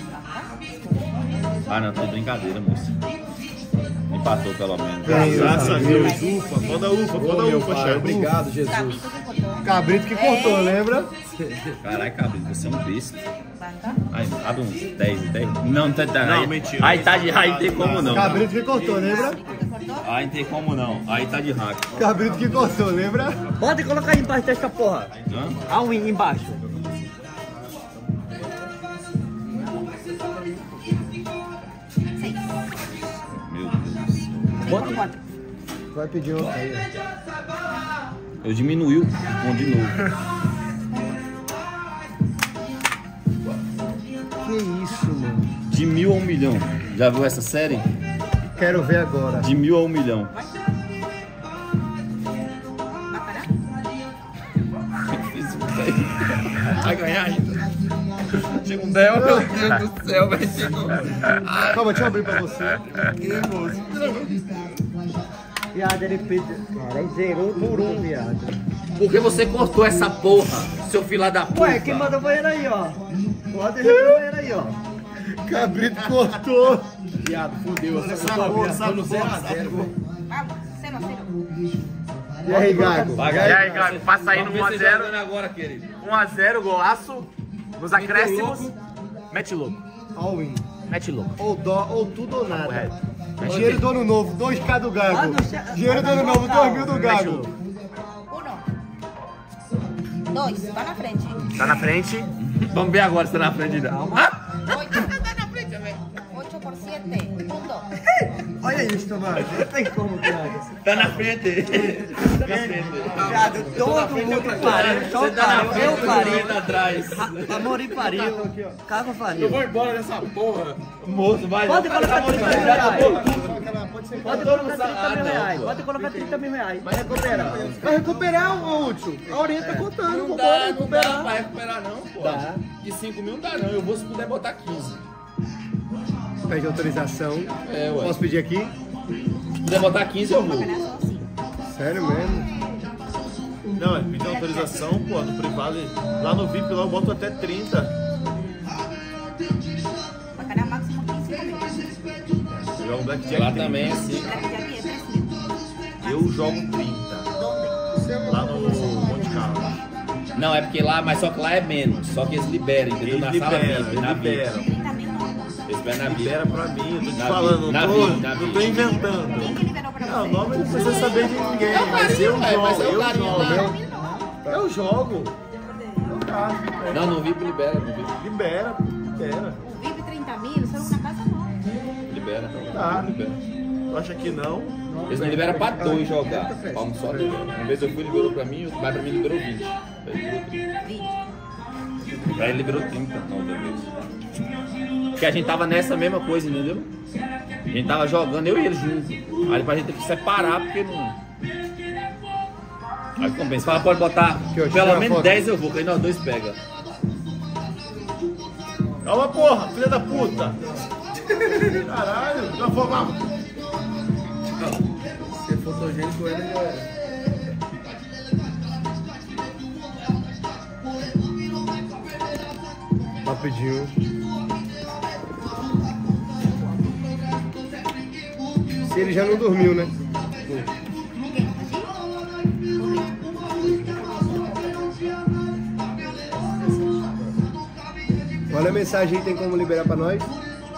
Ah, não, tô brincadeira, moça. Empatou pelo menos. Graças a Deus. Ufa, foda ufa, foda Ô, meu ufa, pai, chefe. obrigado, Jesus. Cabrito que cortou, lembra? Caralho, cabrito, você é um besta. Banca? Aí, abre uns dez, dez. Não, não tá, tá. Não, aí, mentira. Aí tá de aí, não tem como não. Cabrito que cortou, lembra? Aí não tem como não. Aí tá de hack. Cabrito que cortou, lembra? Pode colocar aí embaixo dessa porra. Hã? A win embaixo. Meu Deus. Bota quatro. Vai pedir outro aí. Eu diminuí o cupom de novo. Que isso, mano? De mil a um milhão. Já viu essa série? Quero ver agora. De mil a um milhão. Bacará? Vai ganhar ainda. Tinha um Del, meu Deus do céu, velho. Calma, deixa eu abrir pra você. Viado, ele pediu. Cara, ele zerou por um, viado. Por que você cortou essa porra, seu filho da puta? Ué, quem mandou o banheiro aí, ó? Pode ir pro banheiro aí, ó. Cabrito cortou. Viado, fudeu. Essa porra, tô no zero a zero. E aí, Gago? E aí, Gago? Passa aí no um a zero. Agora, querido. um a zero, golaço. Nos acréscimos. Mete louco. All in. Mete louco. Ou dó, ou tudo ou nada. Correto. Dinheiro do ano novo, dois K do Gago. Ah, não sei- Dinheiro do ano novo, dois mil do Gago. Uno. Dois. Tá na frente. Tá na frente. Vamos ver agora se tá na frente ainda. Oito. Ocho por siete. Mundo. Olha isso, Tomás. Não tem como, viado. Tá na frente. Tá na frente. Viado, todo mundo pariu. Só Você tá na pariu. frente, Eu pariu. tá atrás. Amorim pariu. Cago Eu pariu. vou embora dessa porra. Moço, vai. Pode colocar trinta mil reais. Pode ser. Pode colocar trinta mil reais. Pode colocar trinta mil reais. Vai recuperar. Vai recuperar, ô útil. A Orienta tá contando, Não vambora dá, não dá recuperar. pra recuperar não, pô. Dá. De cinco mil não dá não, eu vou se puder botar quinze. Pede autorização. É, ué. Posso pedir aqui? Se puder botar quinze eu vou. Sério mesmo? Não, é pedir autorização, pô, no privado. Lá no V I P lá eu boto até trinta. Bacará máximo quinze mil. Eu jogo Blackjack Lá trinta. também é assim. Blackjack é três mil. Eu jogo trinta. Lá no Monte Carlo. Não, é porque lá, mas só que lá é menos. Só que eles liberam, entendeu? Eles Na sala liberam, V I P, eles na V I P. liberam. trinta mil não. Eles liberam na V I P. Libera pra mim, eu tô te Na falando, vida, na não tô, vida, na não tô vida. inventando. Quem que liberou pra Não, o você? nome não precisa saber de ninguém, É o mas carinho, eu velho, mas jogo, é o eu carinho jogo. lá. Eu jogo. Eu caso, Não, no V I P libera, no V I P libera, libera. O V I P trinta mil, só uma casa nova. libera. Tá. Libera. Tu acha que não? Eles não liberam pra dois jogar. Vamos só dois. Uma vez eu fui, liberou pra mim, o pai pra mim liberou vinte. Aí liberou trinta. vinte. Aí ele liberou trinta na outra vez. Porque a gente tava nessa mesma coisa, entendeu? A gente tava jogando, eu e ele junto. Aí depois a gente teve que separar, porque não... Aí compensa. Fala, pode botar Aqui, ó, tira pelo uma menos foto. dez eu vou, que aí nós dois pega. Calma, porra, filha da puta. Caralho, já vou lá. Se é fotogênico, ele já é. Rapidinho. Se ele já não dormiu, né? Olha a mensagem aí, tem como liberar pra nós?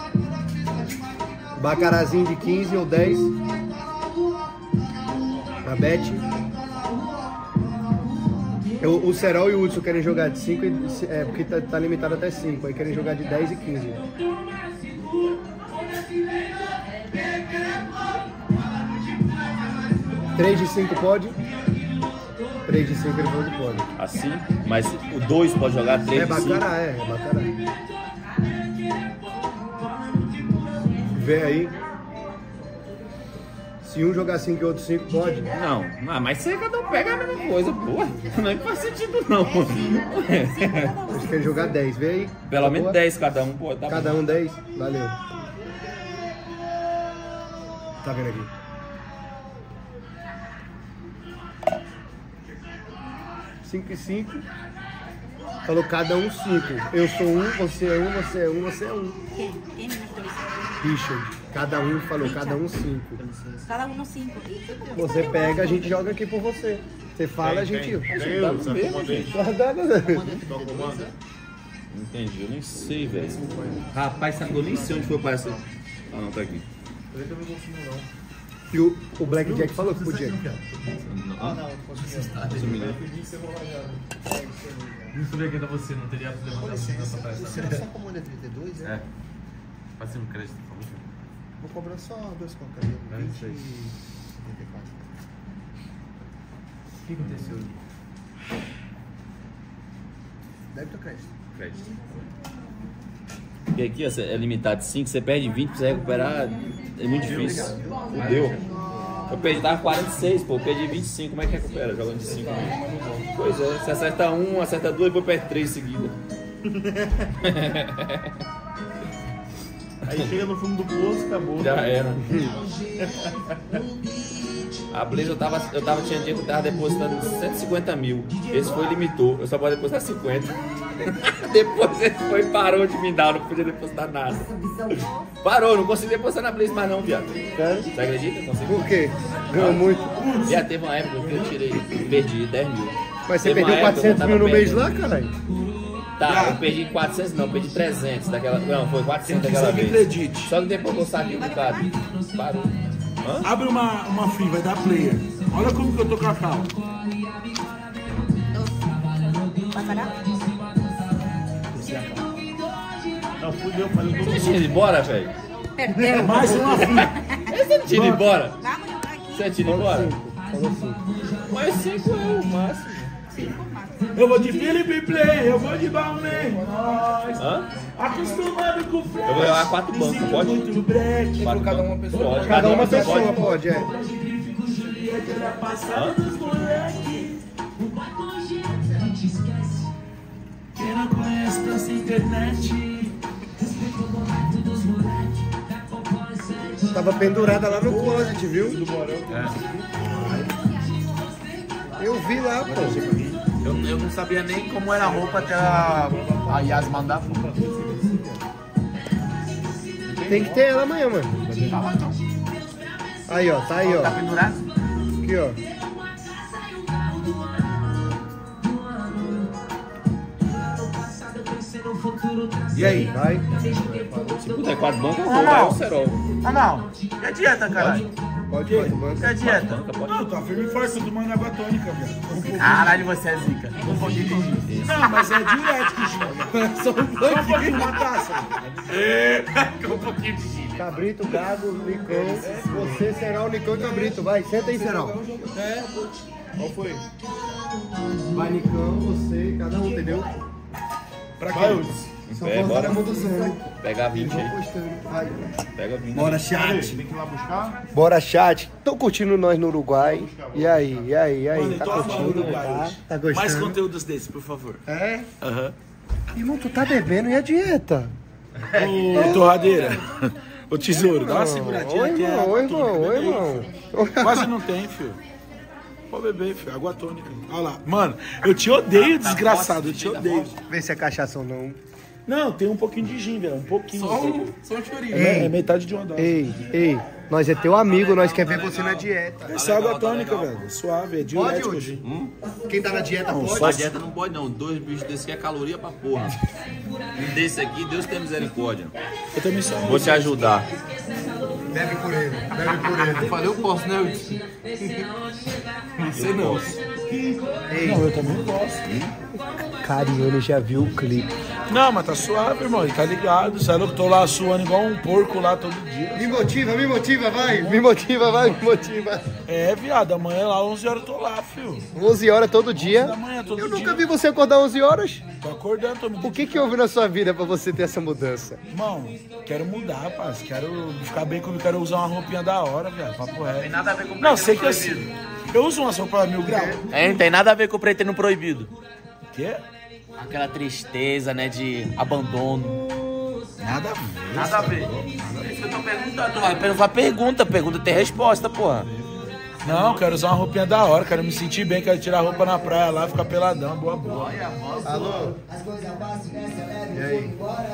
Bacarazinho de quinze ou dez. A Beth. O, o Serol e o Hudson querem jogar de cinco, é, porque tá, tá limitado até cinco. Aí querem jogar de dez e quinze. três de cinco pode? três de cinco ele pode, pode. Assim, mas o dois pode jogar três É de cinco. bacará, é, é bacará. Vê aí. Se um jogar cinco e outro cinco, pode? Não, não, mas se cada um pega a mesma coisa, pô. Não faz sentido não. Eles querem jogar dez, vê aí. Pelo Tá menos boa? dez cada um, pô. Tá Cada bom. um dez, valeu. Tá vendo aqui? cinco e cinco. Falou cada um cinco. Eu sou um, você é um, você é um, você é um. Quem? Quem me autorizou? Richard. Cada um falou, cada um cinco. Cada um no cinco. Você pega, a gente joga aqui por você. Você fala, a gente. Tem, tem, eu, Tá sabe como é? Só dá, né? Só comanda. Entendi, eu nem sei, velho. Rapaz, sabe, eu nem sei onde foi o pai essa. Ah, não, tá aqui. E o, o Blackjack falou que podia. Ah, não, isso me lembra. Não sabia que era você, não teria levantado essa peça. Você não só comanda trinta e dois, É. Passei um crédito, por favor. Vou cobrar só dois contas ali. vinte e setenta e quatro. O que aconteceu? Débito ou crédito? Crédito. Porque aqui, ó, é limitado de cinco, você perde vinte pra você recuperar, é muito difícil. Fudeu. Eu perdi, tava quarenta e seis, pô, eu perdi vinte e cinco, como é que recupera jogando de cinco? Pois é, você acerta um, acerta duas, depois perde três seguidas. Aí chega no fundo do poço, acabou. Já era. A Blaze, eu tava, eu tava, tinha dia que eu tava depositando cento e cinquenta mil. Esse foi e limitou. Eu só posso depositar cinquenta. Depois ele foi e parou de me dar, eu não podia depositar nada. Parou, não consegui depositar na Blaze mais não, viado. Sério? Você acredita? Consegui. Por quê? Ganhou muito. Viado, teve uma época que eu tirei, perdi dez mil. Mas você Teve uma perdeu época que eu quatrocentos mil no tava mês perdendo. lá, caralho? Tá, eu perdi quatrocentos não, eu perdi trezentos daquela. Não, foi quatrocentos Quem daquela quiser vez. que acredite. Só que depois eu saquei um bocado. Parou. Hã? Abre uma, uma free, vai dar player. Olha como que eu tô com a calma. Não, fudeu, falei Você não tinha ido embora, velho? Mais uma free. Você não tinha ido embora? Vamos jogar aqui. Você tinha ido embora? Falou cinco. Mas cinco é o máximo. Eu vou de Felipe Play, eu vou de Balmain. Nós, Hã? acostumado com o flash. Eu vou levar quatro bancos, pode? Muito break. Quatro cada uma bancos. pessoa. Pode. Cada uma você pessoa pode, é. Quem não conhece dança internet. Tava pendurada lá no closet, viu? Do Morão. Eu vi lá, pô. Eu, eu não sabia nem como era a roupa até a, a Yas mandar. Tem que ter ela amanhã, mano. Aí, ó, tá aí, ó. Tá pendurado? Aqui, ó. E aí? Vai. Se puder quatro bancos, eu vou. Vai o Serol. Ah, não. E a dieta, caralho? Pode, pode, pode. E a dieta? Não, tá firme e forte, tô tomando água tônica, velho. Caralho, você é zica. Um pouquinho de gin. Não, mas é diurético, Gil. Só um pouquinho, uma taça. Um pouquinho de gin. Cabrito, Gago, Nicão. Você será o Nicão e Cabrito. Vai, senta aí, Serol. É, qual foi? Vai, Nicão, você, cada um, entendeu? Pra quê? Só Pega, falta bora. a mão do Zane. Pega vinte aí. Vai. Pega vinte. Bora, chat. Tem que ir lá buscar? Bora, chat. Estão curtindo nós no Uruguai. E aí, e aí, e aí? Mano, Tá tô amando o curtindo? Uruguai Tá? hoje. Tá gostando? Mais conteúdos desses, por favor. É? Aham. Irmão, tu tá bebendo e a dieta? Ô, torradeira. Ô, tesouro, dá uma seguradinha Oi, aqui. irmão, água oi, irmão, tônica, oi, bebe aí, irmão. filho. Quase não tem, filho. Pode beber, filho. Água tônica. Olha lá. Mano, eu te odeio, desgraçado. Eu te odeio. Vê se é cachaça ou não. Não, tem um pouquinho de gin, velho. Um pouquinho. Só um, só um chorinho. É, é metade de uma dose. Ei, ei, nós é teu amigo, nós quer ver você na dieta. Essa é água tônica, velho. Suave, é diurético, Pode, gin. Hum? Quem tá na dieta Não, pode? só A dieta não pode não. Dois bichos desses aqui é caloria pra porra. Um desse aqui, Deus tem misericórdia. Eu também sou um. Vou te ajudar. Bebe por ele, bebe por ele. Eu falei, eu posso, né? Hudson? Você não. Ei, Não, eu também gosto. Cariane já viu o clipe. Não, mas tá suave, irmão. Ele tá ligado. Você é louco? Tô lá suando igual um porco lá todo dia. Me motiva, me motiva, vai. Me motiva, vai, me motiva. É, viado. Amanhã lá, onze horas eu tô lá, filho. onze horas todo dia. Da manhã, todo Eu dia. nunca vi você acordar onze horas. Tô acordando, tô me O que que houve na sua vida pra você ter essa mudança? Irmão, quero mudar, rapaz. Quero ficar bem comigo. Quero usar uma roupinha da hora, viado. Papo reto. Tem nada a ver com Não, sei que eu, eu uso uma roupa mil graus. É, não tem nada a ver com o pretendo proibido. O quê? Aquela tristeza, né, de abandono. Nada a ver. Nada a ver. É isso que eu tô perguntando. Vai perguntar pergunta, pergunta tem resposta, porra. Não, quero usar uma roupinha da hora. Quero me sentir bem. Quero tirar a roupa na praia lá, ficar peladão. Boa, boa. Alô? E aí?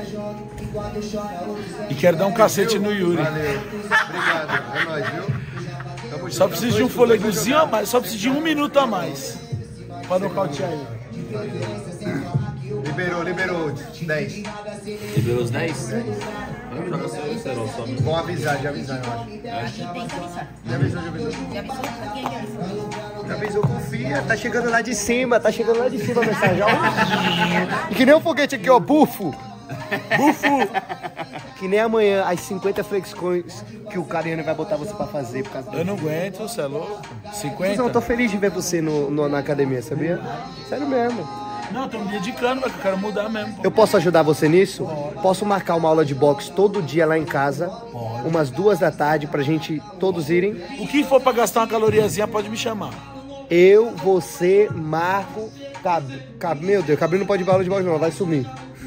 E quero dar um cacete no Yuri. Valeu. Obrigado. É nóis, viu? Tamo Só junto. preciso de um fôlegozinho a mais. Só preciso de um minuto a mais. Pra nocautear ele. Liberou, liberou. dez. Liberou os dez? Eu jogo seu Serol só. Vão avisar, já avisar, eu acho. Aqui tem que avisar. Já avisou, já avisou. Já avisou? Quem que avisou? Já avisou, confia. Tá chegando lá de cima, tá chegando lá de cima a mensagem. Ó. E que nem um foguete aqui, ó. Bufo. Bufo. Que nem amanhã, as cinquenta flexões que o Cariano vai botar você pra fazer. Por causa Eu não aguento, você é louco? cinquenta? Não, eu tô feliz de ver você no, no- na academia, sabia? Sério mesmo. Não, tô me dedicando, velho, que eu quero mudar mesmo. Pô. Eu posso ajudar você nisso? Posso marcar uma aula de boxe todo dia lá em casa, umas duas da tarde, pra gente todos irem? O que for pra gastar uma caloriazinha, pode me chamar. Eu, você, Marco, Cab... Cab... Meu Deus, Cabrinho não pode ir pra aula de boxe não, vai sumir.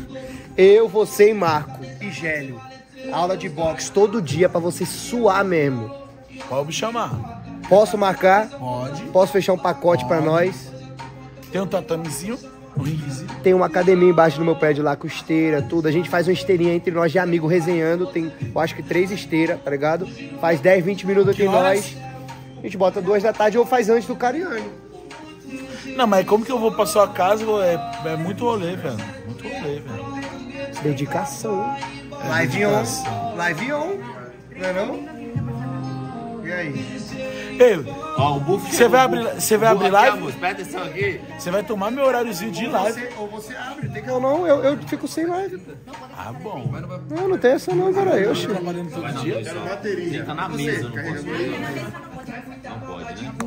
Eu, você e Marco e Gélio. Aula de boxe todo dia pra você suar mesmo. Pode me chamar. Posso marcar? Pode. Posso fechar um pacote Pode. pra nós? Tem um tatamezinho, um ringuezinho. Tem uma academia embaixo do meu prédio lá, com esteira, tudo. A gente faz uma esteirinha entre nós de amigo resenhando. Tem, eu acho que três esteiras, tá ligado? Faz dez, vinte minutos entre nós. A gente bota duas da tarde ou faz antes do Cariani. Não, mas como que eu vou pra sua casa? É, é muito rolê, velho. Muito rolê, velho. Dedicação. É Live dedicação. on. Live on. Não é não? E aí? Ei, Ó, o buff você vai abrir, você vai abrir live? Presta atenção aqui. Você vai tomar meu horáriozinho de live. Você, ou você abre, tem que ou não, eu, eu fico sem live. Ah, bom. Não, não tem essa não, cara. Eu tô trabalhando todo dia. Tem que tá na mesa, não posso ver. Não pode, né?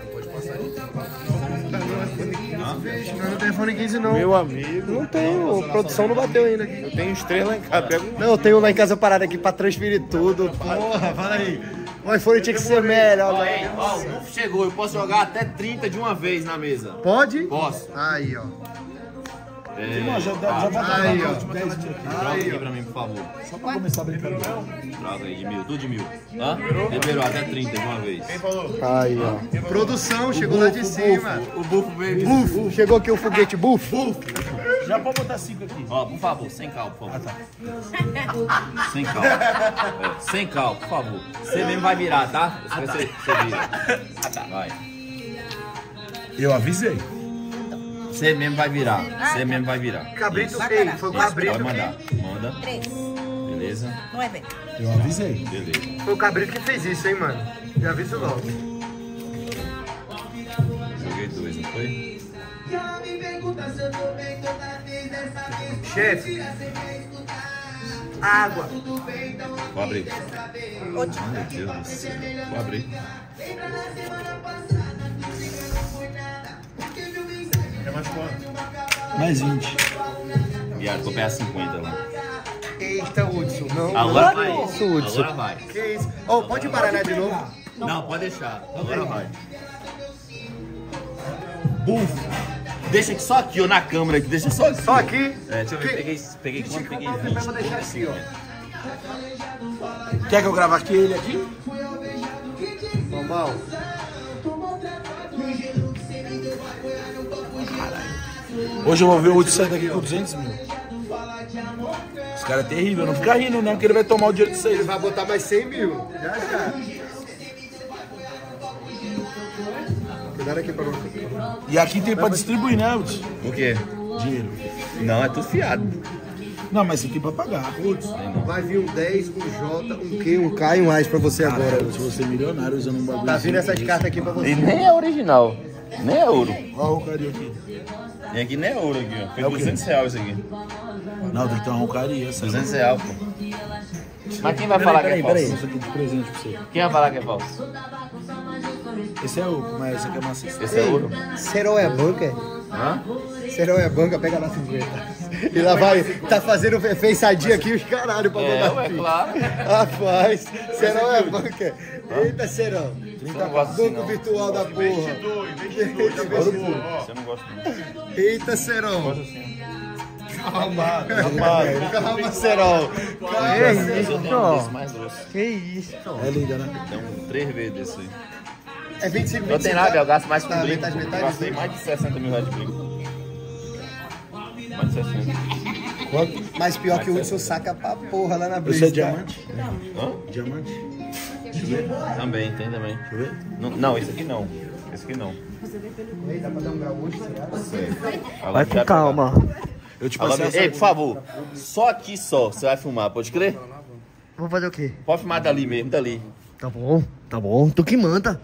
Não, não tem iPhone quinze não. Meu amigo. Não tenho, produção não bateu ainda aqui. Eu tenho uns três lá em casa. Pega um. Não, eu tenho lá em casa parado aqui pra transferir tudo. Porra, fala aí. O iPhone tinha que ser melhor. Ó, hein, ó, o buff chegou. Eu posso jogar até trinta de uma vez na mesa. Pode? Posso. Aí, ó. É, Não, já, já, já bota Aí, na ó. última dez minutos. Troca aqui pra mim, por favor. Só pra começar a brincadeira. Troca aí de mil, tudo de mil. Hã? Liberou até trinta de uma vez. Aí, ó. Produção, chegou lá de cima. O buff veio. Bufo, chegou aqui o foguete bufo. Já pode botar cinco aqui. Ó, por favor, sem cal, por favor. Sem cal. É, sem cal, por favor. Você mesmo vai virar, tá? Você, você, você vira. Vai. Eu avisei. Você mesmo vai virar. Você mesmo vai virar. Cabrito, Isso. ei, foi o Isso, cabrito pode mandar. que... Manda. Três. Beleza? Nueve. Eu avisei. Beleza. Foi o cabrito que fez isso, hein, mano. Já aviso logo. Joguei dois, não foi? Chefe. Água. Vou abrir. Ocho. Meu Deus do céu. Vou abrir. Mais vinte. Viado, vou pegar cinquenta lá. Eita, Hudson. Não, Agora não vai. é isso, Hudson. Agora vai. Que isso? Ô, oh, pode embaralhar de novo? Não, pode deixar. Agora vai. Bufo. Deixa aqui só aqui, ó, na câmera aqui. Deixa só aqui. Só aqui? É, deixa eu ver. Peguei, peguei quanto? Peguei vinte. Eu vou deixar aqui, ó. Quer que eu grave aqui ele aqui? Normal. Hoje eu vou ver o Hudson sair daqui com duzentos mil. Esse cara é terrível. Não fica rindo não, que ele vai tomar o dinheiro de Ele vocês. vai botar mais cem mil. Já, já. Cuidado aqui pra não... E aqui tem pra distribuir, né, Hudson? O quê? Dinheiro. Não, é tudo fiado. Não, mas isso aqui é pra pagar. Vai vir um dez, um J, um Q, um K e um A pra você agora. Se você é milionário usando um bagulho Tá assim, vindo essas cartas aqui pra você. E nem é original. Nem é ouro. Olha o Rocaria aqui. E aqui nem é ouro aqui, ó. Foi É o quê? duzentos reais isso aqui. Não, tem que ter uma Rocaria. essa. duzentos reais, pô. Mas quem vai Peraí, falar peraí, que é peraí. falso? Isso aqui de presente pra você. Quem vai falar que é falso? Esse é o, mas esse aqui é maciço. Esse é ouro? Serol é banca? Hã? Serol é banca, pega na cinquenta. E lá vai, tá fazendo feiçadinha aqui os caralho pra É, mandar ué, aqui. claro. Rapaz, Serol é banca. Eita, Serol. Eu não gosto assim, Banco não. virtual da porra. Você não gosta não. Eita, Serol. assim. Calma, calma, calma, Serol. Calma, Eu Serol. tenho um desse mais grosso. Que isso? É linda, né? Tem um três vezes desse aí. É vinte e cinco, Não vinte e tem cinco. nada, eu gasto mais com Tá, brinco. metade, metade, Eu gastei sim. mais de sessenta mil reais de brinco. Mais de sessenta. Quanto? Mas pior que o Hudson saca pra porra lá na Esse brisa. é diamante? Hã? Diamante? Também, tem também. Deixa eu ver. Não, não, esse aqui não. Esse aqui não. Dá pra dar um gaúcho, será? Vai com calma. Eu te Agora, passei ei, essa... por favor, só aqui só você vai filmar, pode crer? Vamos fazer o quê? Pode filmar dali mesmo, dali. Tá bom, tá bom. Tu que manda.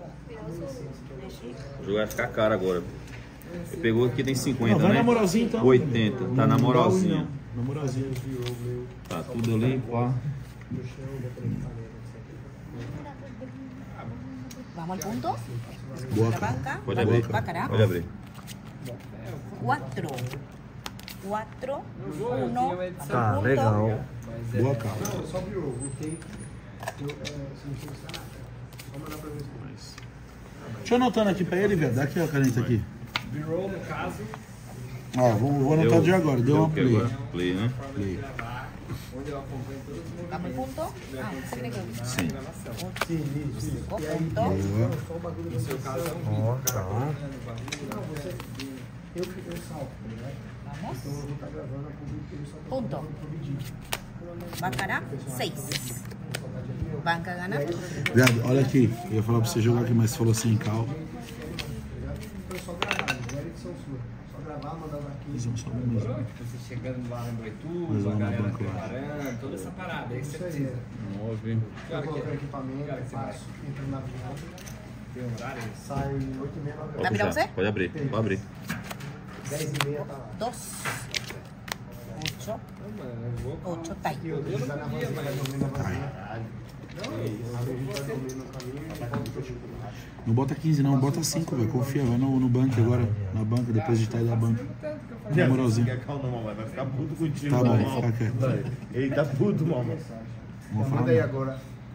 O jogo vai ficar caro agora. Ele pegou aqui, tem cinquenta, Não, vai né? na moralzinha então. oitenta, tá na moralzinha. Na moralzinha. Tá tudo ali, pá. Vamos al punto. Boa, La banca. Pode abrir. Baccarat. Pode abrir. Cuatro. Cuatro. Uno. Tá, punto. legal. Boa calma. Deixa eu anotando aqui pra ele, velho. Dá aqui a caneta aqui. Virou, no caso, Ó, vou, vou anotar Deu- de agora. Deu deu uma o quê play. agora? Play, né? Play. Dame el punto. Ah, tiene que. Sim. Cinco puntos. Ó, tá. Vamos. Punto. Baccarat, seis. Banca gana. Viado, olha aqui. Eu ia falar pra você jogar aqui, mas você falou sem cal. Fizemos só um mesmo. Você chegando lá no Boituva, Mas lá a na galera banca lá. preparando, toda essa parada. Aí você precisa. Nove. Cara, que é equipamento, faço, entra no avião. Tem um horário? Sai oito e meia, nove Dá pra você? Pode abrir, pode abrir. dez e meia tá lá. Dos. Ocho. Ocho, tá aí. Eu não podia, mas... Não bota quinze não, bota cinco, velho. Confia, vai no, no banco agora. Na banca, depois de estar da banca. Na moralzinha. Vai ficar puto contigo. Tá bom, fica quieto. Ele tá puto, mamãe. Vamos falar. Manda aí agora.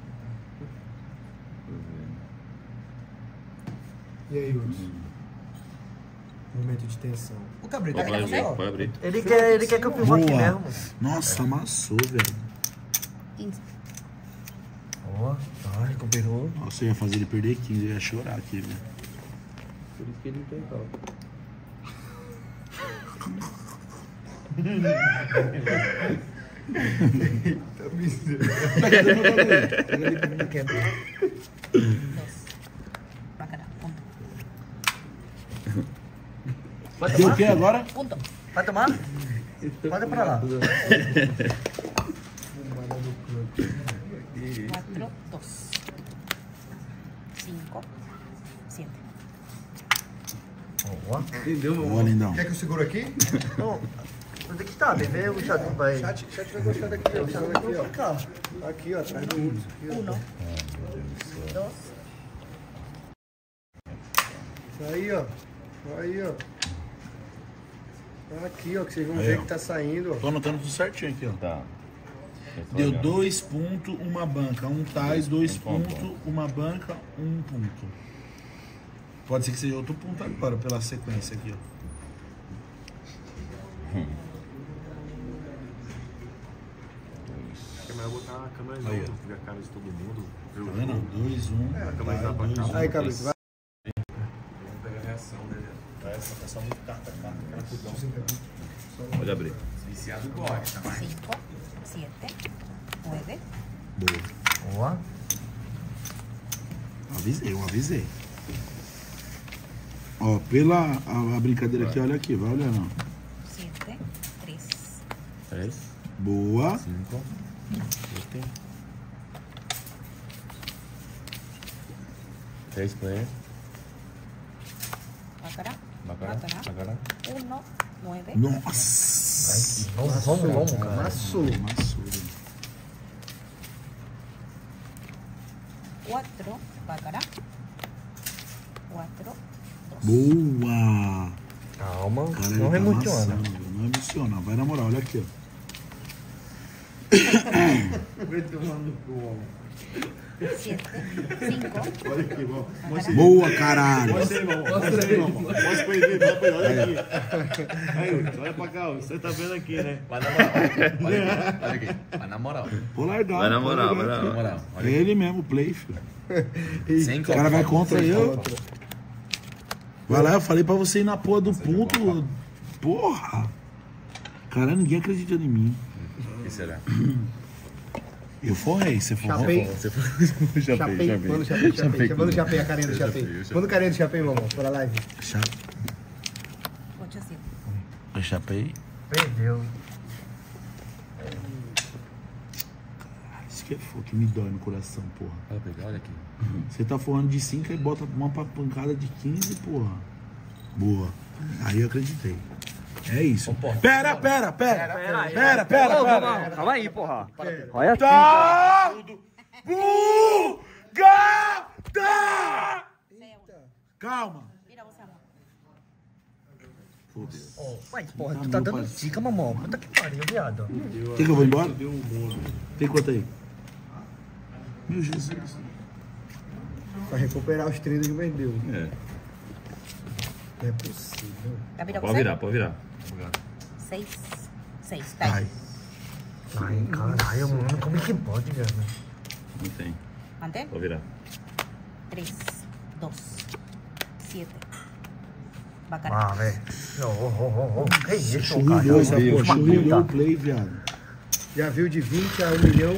E aí, Hudson? Momento de tensão. O Cabrito, Pode abrir, pode abrir. Ele quer, ele quer que eu filme aqui mesmo. Nossa, amassou, velho. quinze. Ó, ai, recuperou. Nossa, eu ia fazer ele perder quinze, eu ia chorar aqui, velho. Por isso que ele não tem cal. Eita, miséria. Cadê meu bagulho? Pega ali pra mim. Quebra. Baccarat, punto. Vai Deu o tomar? que agora? Punto. Vai tomar? Pode pra lá. Cuatro, dos. Cinco, siete. Ó. Entendeu, meu Boa, lindão. Quer que eu seguro aqui? Não, onde é que tá? T V, o chat vai. O chat, chat vai gostar daqui, ó. O chat vai aqui, ó. Cá. Aqui, ó, atrás do Hudson. Aqui, ó. Uno, dos, Isso aí, ó. Aí, ó. Aqui, ó, que vocês vão Aí, ver ó. que tá saindo, ó. Tô anotando tudo certinho aqui, ó. Tá. Deu dois pontos, uma banca. Um tais, dois Um ponto. pontos, uma banca, um ponto. Pode ser que seja outro ponto agora, pela sequência aqui, ó. É melhor botar a câmera Aí, não, ó. ver a cara de todo mundo. Ver o Tá vendo? jogo. Dois, um. É, a câmera vai, dá pra dois, cá. um. Aí, Cabrito, vai. Vamos pegar a reação dele. Essa tá só muito carta, carta, cara, fudão. Pode abrir. Viciado gosta, mas... cinco, siete, nueve. Boa. Ó. Avisei, eu avisei. Ó, pela a, a brincadeira aqui, olha aqui, vai olhando. Siete, tres. Três. Boa. Cinco. Sete. Três player. Baccarat, Bacana. Baccarat. Bacana. Uno, nueve. Nossa. Vamos, vamos, vamos, cara. Amassou. Amassou. Cuatro, Baccarat. Cuatro, dos. Boa. Calma, Cara, não ele tá emociona. amassando, não emociona. Vai na moral, olha aqui, ó. Vai tomar no cu, homem. Siete, cinco. Olha aqui, irmão. Boa, caralho. Mostra aí, irmão. Mostra aí, irmão. Mostra pra ele ver, mostra pra ele. Olha aqui. Aí, olha pra cá, ó. Você tá vendo aqui, né? Vai na moral. Olha aqui, olha aqui. Vai na moral. Vou largar. Vai na vou moral, vai largar na aqui. moral. É ele mesmo, play, filho. Sem O cara vai contra eu. Vai lá, eu falei pra você ir na porra do ponto. Porra. Cara, ninguém acredita em mim. O que será? Eu forrei, você forrou. Chapei. Você foi. Chapei. Manda o chapei, chapei. Manda o chapei, a carinha do chapei. Manda o carinha do chapei, mamão, para a live. Cha- Ocho, siete. Eu chapei. Perdeu. Isso que é fogo, que me dói no coração, porra. Olha, pegar, olha aqui. Você tá forrando de cinco e bota uma pa- pancada de quinze, porra. Boa. Aí eu acreditei. É isso. Pera, pera, pera. Pera, pera, pera. Ô, pera. calma, calma aí, porra. Olha aqui. Tá bugada! Calma. Mira, você, amor. Ó, Mas, porra, tu tá dando dica, mamão. Puta que pariu, viado. Quer que eu vou embora? Tem quanto aí? Meu Jesus. Pra recuperar os trinta que vendeu. É. Não é possível. Tá, mira, Pode você? virar, pode virar. Seis. Seis, tá Ai. Ai, caralho, mano, como é que pode, velho? Não tem. Mantém? Vou virar. Três, dois, sete. Ah, Bacana. velho. Ô, ô, ô, ô. Que isso, Churrilhou essa cara? porra, churrilhou o play, viado. Já viu de vinte a um milhão?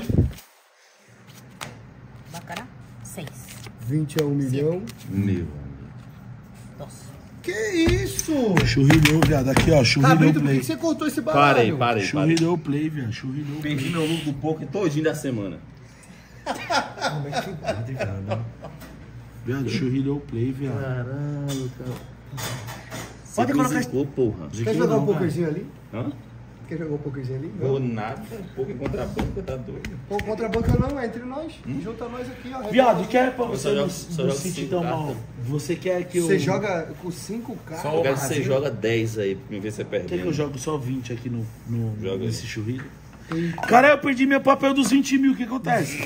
Bacana. Seis. vinte a um milhão. Meu. Dois. Que isso? Churrilhou, viado. Aqui, ó, churrilhou o Cabrito, por que play. que você cortou esse baralho? Parei, parei, Churrilhou o play, viado. Churrilhou o play. Perdi meu lucro do poker todinho da semana. Como é que pode, velho? Viado, churrilhou o play, viado. Caralho, cara. Pode colocar- Zicou, porra. Quer jogar um pokerzinho ali? Hã? Quer jogar um pokerzinho ali? Vou nada. Poker contra a banca, tá doido. Pô, contra a banca não, é entre nós. Junta nós aqui, ó. Viado, quer pra você só não, jogo- só não jogo se sentir cinco tão cartas. mal? Você quer que eu... Você joga com cinco cartas? Eu quero que você joga dez aí, pra mim ver se você perde. Quer que eu jogo só vinte aqui no, no, Joga nesse aí. churrilho? Cara, eu perdi meu papel dos vinte mil, o que acontece?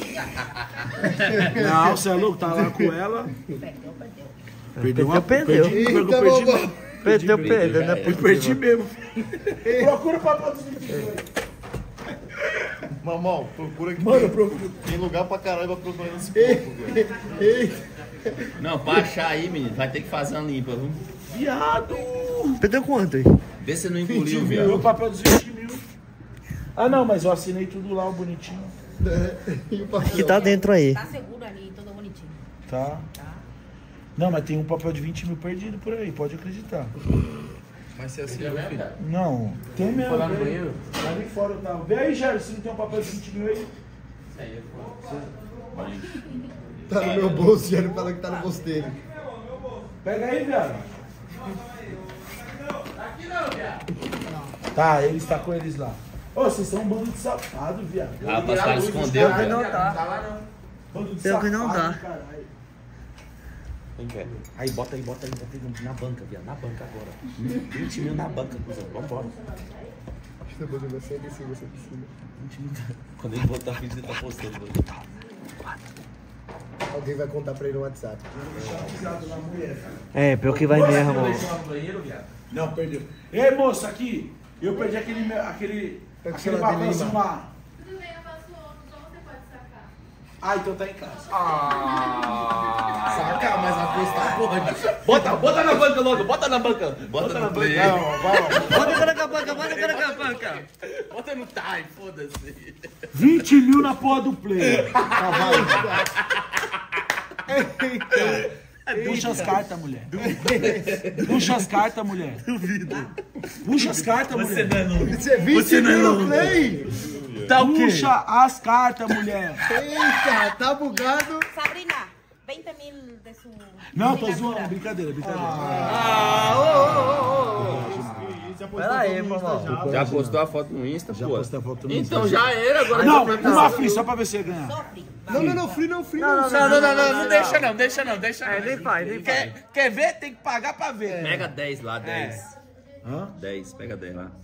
Não, você é louco? Tá lá com ela. Perdeu, uma, perdeu. Perdi, Eita, perdi, perdi, bobão. mesmo. Perdeu, perdeu, né? Eu perdi mesmo. Procura o papel dos vinte mil. Mamão, procura aqui. Mano, procura. Tem lugar pra caralho pra procurar nesse corpo, velho. Não, pra achar aí, menino, vai ter que fazer uma limpa, viu? Viado! Perdeu quanto aí? Vê se você não engoliu, Meu viado. papel dos vinte mil. Ah, não, mas eu assinei tudo lá, o bonitinho. Que tá dentro aí. Tá seguro ali, todo bonitinho. Tá. Não, mas tem um papel de vinte mil perdido por aí, pode acreditar. Mas você assinou, filho? Não, tem mesmo. Foi lá no tem. banheiro? Ali fora eu tava. Vê aí, Jair, se não tem um papel de vinte mil aí. Tá no meu bolso, já não fala que tá no bolso dele. Pega aí, viado. Tá, ele está com eles lá. Ô, vocês são um bando de safado, viado. Ah, o Pascal escondeu, Pior que não velho. tá. Bando de Pior que não safado, tá. caralho. Quem quer? Aí, bota aí, bota aí, bota aí na banca, viado. Na banca agora. vinte mil na banca, cuzão. Vambora. Você você desceu, você desceu. vinte mil. Quando ele botar a vídeo, ele tá postando. Alguém vai contar pra ele no WhatsApp. É, pior que vai mesmo, mano. Não, perdeu. Ei, moço, aqui. Eu perdi aquele, meu- aquele, Pega o aquele celular dele aí, papelzinho mano. lá. Tudo bem, eu passo outro, só você pode sacar. Ah, então tá em casa. Saca, mas a coisa tá pode. Bota, bota na banca logo, bota na banca. Bota, na banca. Não, vai lá. Bota cara com a banca, bota cara com a banca. Bota no time, foda-se. vinte mil na porra do play. Puxa as cartas, mulher. Puxa as cartas, mulher. Duvido. Puxa as cartas, mulher. Você vinte mil no play? Tá o quê? Puxa as cartas, mulher. Eita, tá bugado. Sabrina, vinte mil de su. Não, tô zoando. Brincadeira, brincadeira. Pera aí, mamão. Já postou a foto no Insta, Já pô? postei a foto no Então Insta. já era, agora Não, vai uma free, só pra ver se ia ganhar. Sofre. Não, não, não, free não, free não. Não, não, não, não, não, deixa não, deixa não, deixa É, não. nem faz, nem faz. Quer, quer ver? Tem que pagar pra ver. Pega dez lá, dez. Hã? dez, pega dez lá.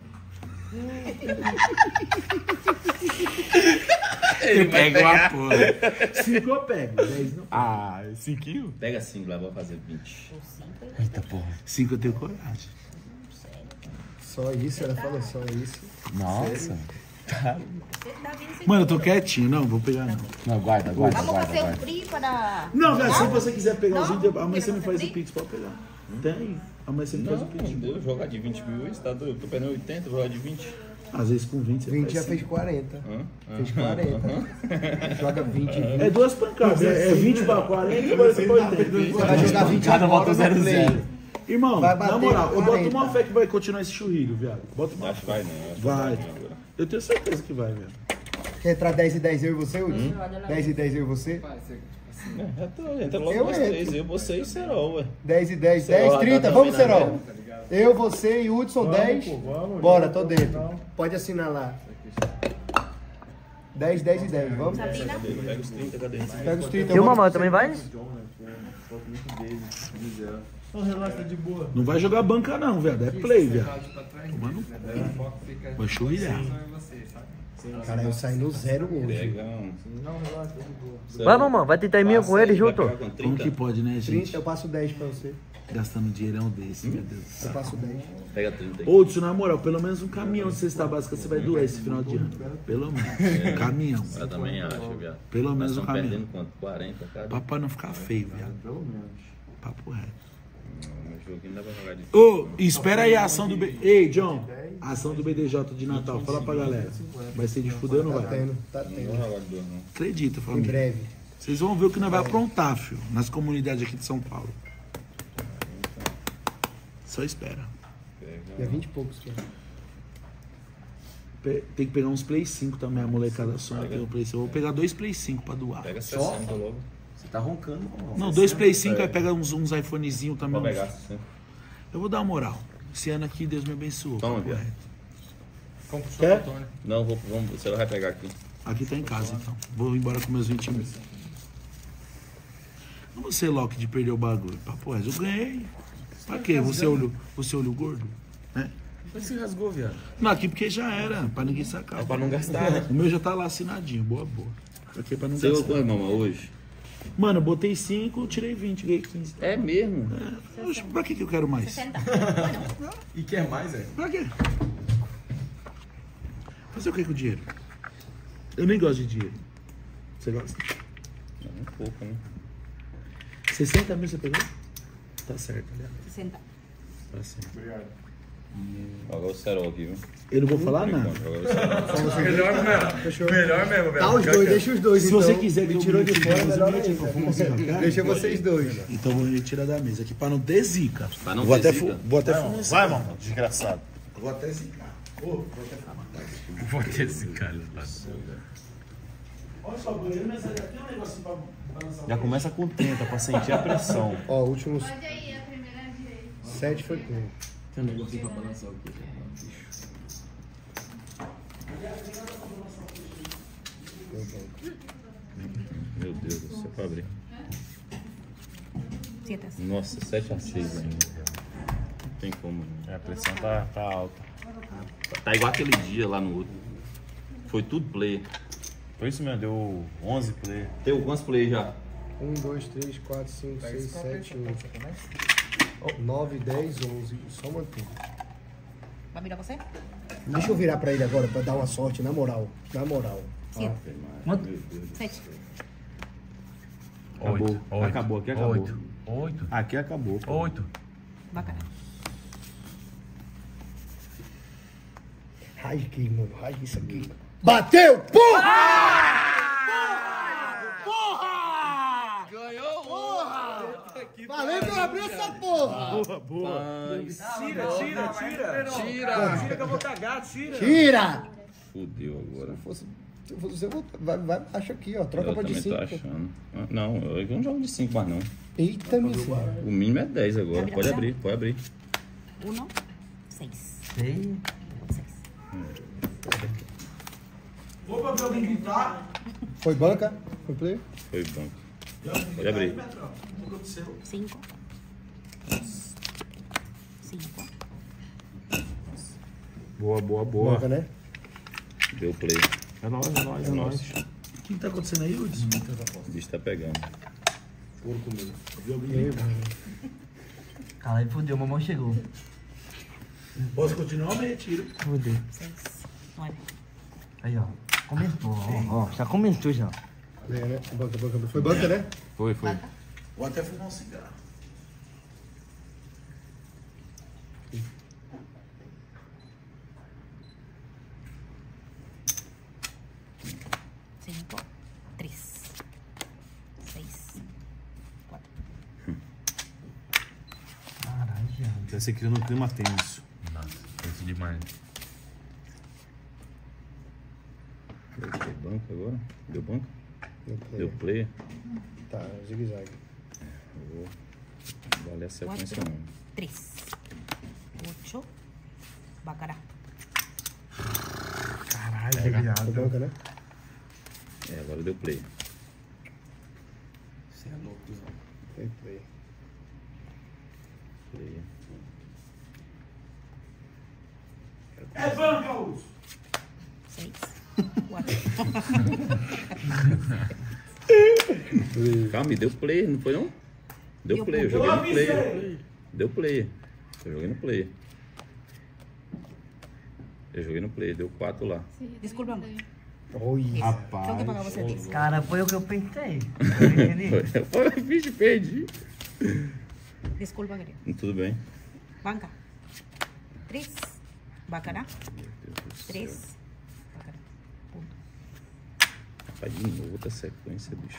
Ele pega uma porra. Cinco eu pego, dez não. Ah, cinquinho? Pega cinco lá, vou fazer vinte. Eita porra. Cinco eu tenho coragem. Só isso, ela fala só isso. Nossa. Mano, eu tô quietinho. Não, vou pegar não. Não, guarda, guarda, Vamos guarda, fazer um guarda. free para. Não, velho, se você quiser pegar Não? os vídeos, amanhã você me Quer faz o fazer Pix, pode pegar. Tem. Amanhã você me faz o Não, Pix. deu jogar de vinte mil, isso tá doido? Tô perdendo oitenta, vou jogar de vinte. Às vezes com vinte você vinte já faz fez sim. quarenta. Hã? Fez quarenta. Joga vinte e vinte. É duas pancadas, é, é vinte pra quarenta e quarenta pra oitenta. Você vai jogar vinte Cada agora volta no zero, play. zero. Irmão, Vai na bater moral, eu boto quarenta. uma fé que vai continuar esse churrilho, viado. Bota uma Acho que vai não. acho que Vai. não agora. Eu tenho certeza que vai, velho. Quer entrar dez e dez eu e você, Hudson? dez e dez eu e você? É, já tô, entra logo Eu nós entro. três, eu, você e o Serol, ué. dez e dez, Serol, dez, tá trinta, também vamos, na Serol. meta. Eu, você e Hudson, dez. Bora, tô dentro. Pode assinar lá. dez, dez e dez, vamos? Sabrina, Pega os trinta, cadê? Pega os trinta. E o vamos. mamão também vai? Não vai jogar banca não, velho. É play, velho. Tomando vai churrilhar. Cara, eu saí no zero hoje. Pega um. Vai, mamão, vai tentar em mim com ele junto. Vai pegar com Como trinta. que pode, né, gente? trinta, eu passo dez pra você. Gastando dinheirão desse, meu Deus do céu. Eu passo dez. Pega trinta aí. Ô, Hudson, na moral, pelo menos um caminhão de cesta básica você vai doer esse final de ano. Pelo menos. Um caminhão. Eu também acho, viado. Pelo menos um caminhão. Perdendo quanto? quarenta, cara? Papai não ficar feio, viado. Pelo menos. Papo reto. Meu joguinho não dá pra jogar de... Ô, espera aí a ação do B... Ei, John. A ação do B D J de Natal. Fala pra galera. Vai ser de fuder ou não vai? Tá tendo, tá Não tendo. vou jogar de duas, não. Acredita, Em família. breve. Vocês vão ver o que nós vai aprontar, filho. Nas comunidades aqui de São Paulo. Só espera. Dia vinte e poucos, tio. Pe- Tem que pegar uns Play cinco também, a molecada sonha que é o Play cinco. Eu vou pegar dois Play cinco pra doar. Pega sessenta logo. Você tá roncando, mano. Não, dois Play cinco, aí pega uns, uns iPhonezinhos também. Pode pegar uns- sessenta. Eu vou dar uma moral. Esse ano aqui, Deus me abençoou. Toma, papo viado. reto. Compra o Quer? Antônio. Não, vou, vamos, você vai pegar aqui. Aqui tá em casa, então. Vou embora com meus vinte mil. Não vou ser Loki de perder o bagulho. Papo reto, eu ganhei. Pra quê? Você olho, você olho gordo? Né? Mas você rasgou, viado. Não, aqui porque já era, pra ninguém sacar. É pra não gastar, né? O meu já tá lá assinadinho, boa, boa. Aqui é pra não Você gastar. colocou, mama, hoje? Mano, eu botei cinco, tirei vinte, ganhei quinze. É mesmo? É. Oxe, pra que que eu quero mais? sessenta. E quer mais, é? Pra quê? Fazer o que com o dinheiro? Eu nem gosto de dinheiro. Você gosta? Não, um pouco, né? sessenta mil você pegou? Tá certo, né? sessenta. Tá certo. Joga o Serol aqui, viu? Eu não vou falar nada. Joga o Serol. Melhor mesmo. Fechou. Melhor mesmo, velho. Tá os dois, deixa os dois, Se então. você quiser que Me eu tirou de brinque, fora, mas melhor eu brinque, ainda. eu vou fazer uma cara. Deixa vocês dois. Então vou retirar da mesa aqui pra não ter zica. Pra não vou ter até zica. fu- Vou até Vai, fumar. vai, mano. Desgraçado. Vou até zicar. Ô, vou até fumar. Vou ter esse cara. Olha só, banheiro, mas tem um negocinho pra balançar. Já começa com tenta, pra sentir a pressão. Ó, últimos Pode aí, a primeira direita. sete foi com. Tem um negocinho pra balançar o quê? Meu Deus do céu, pra abrir. Siete. Nossa, sete a seis ainda. Não tem como. É, a pressão tá, tá alta. Tá igual aquele dia lá no outro. Foi tudo play. Foi isso mesmo, deu onze play. Tem quantos play já? um, dois, três, quatro, cinco, seis, sete, oito. nove, dez, onze. Só mantém. Vai virar você? Deixa eu virar pra ele agora pra dar uma sorte, na moral. Na moral. Sim. Quanto? Sete. Acabou. Oito. Acabou, aqui acabou. Oito. Oito. Aqui acabou. pô. Oito. Bacana. Ai, que, mano. Ai, isso aqui. Bateu! Porra! Porra! Ganhou! Porra! Valeu que eu abri essa porra! Boa, boa. Tira, tira, tira. Tira. Tira que eu vou cagar, tira. Tira! Fudeu agora. Se fosse, se você voltar, vai, vai, acha aqui, ó. Troca Eu pra de também tô cinco. achando. Ah, Não, eu não jogo de cinco mais não. Eita, miséria. O mínimo é dez agora. Pode abrir, pode abrir. Uno. Seis. Tem. Seis. Vou pra ver alguém gritar. Foi banca? Foi play? Foi banco. Pode abrir. Cinco. Cinco. Boa, boa, boa. Banca, né? Deu play. É nóis, é nóis, é nóis. O que tá acontecendo aí, Hudson? O bicho tá pegando. Porco mesmo. Vi alguém gritar. Caralho, fudeu, mamãe chegou. Posso continuar ou me retiro? Fudeu. Seis. Nove. Aí, ó. Comentou, ó. Ó, já comentou já. É, né? Banca, banca. Foi banca, né? Foi, foi. Vou até fumar um cigarro. Cinco. Três. Seis. Quatro. Caralho, já. Vai ser criando um clima tenso. Nossa, tenso demais. Deu banco agora? Deu banco? Deu play. Deu play? Tá, zigue-zague. Eu vou valer a sequência Quatro. não. Três. Ocho. Bacará. Caralho, Foi viado. banca, né? É, agora deu play. Você é louco, Zão. Foi play. Play. É banca, Hudson. Seis. Quatro. Calma, me deu play, não foi não? Deu Deu play, eu play. joguei Eu no play. avisei. Deu play. Eu joguei no play. Eu joguei no play, deu quatro lá. Desculpa. Oi, rapaz. Tengo que pagar você disso. Cara, foi o que eu pensei. Foi o bicho, perdi. Desculpa, querido. Tudo bem. Banca. Três. Bacará. Três. Bacará. Ponto. Rapaz, de novo outra sequência, bicho.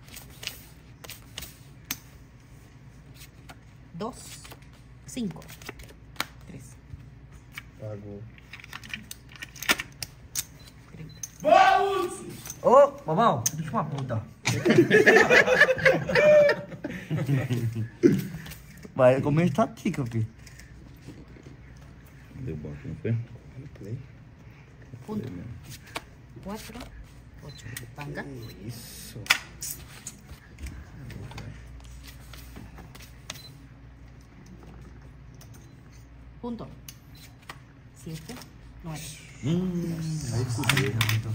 Dois. Cinco. Três. Pagou. Vamos! Ô, mamão, bicho uma puta. Vai comer estatica, filho. Deu banco, não foi? Play. Ponto. Quatro. Oito. Banca. Isso. Punto. Siete. Nueve. Hum, aí fudeu.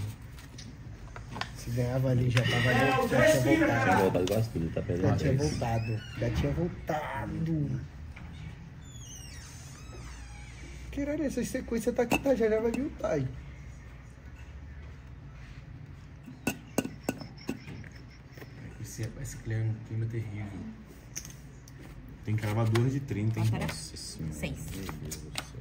Se ganhava ali, já tava ali, já tinha voltado. Tinha voltado quase tudo, tá perdendo. Já tinha voltado. Já tinha voltado. Caralho, essa sequência tá aqui, tá? Já já vai vir o Tai. Esse, esse clima, clima é terrível. Tem cravador de trinta, hein? Nossa senhora. Seis. Meu Deus do céu.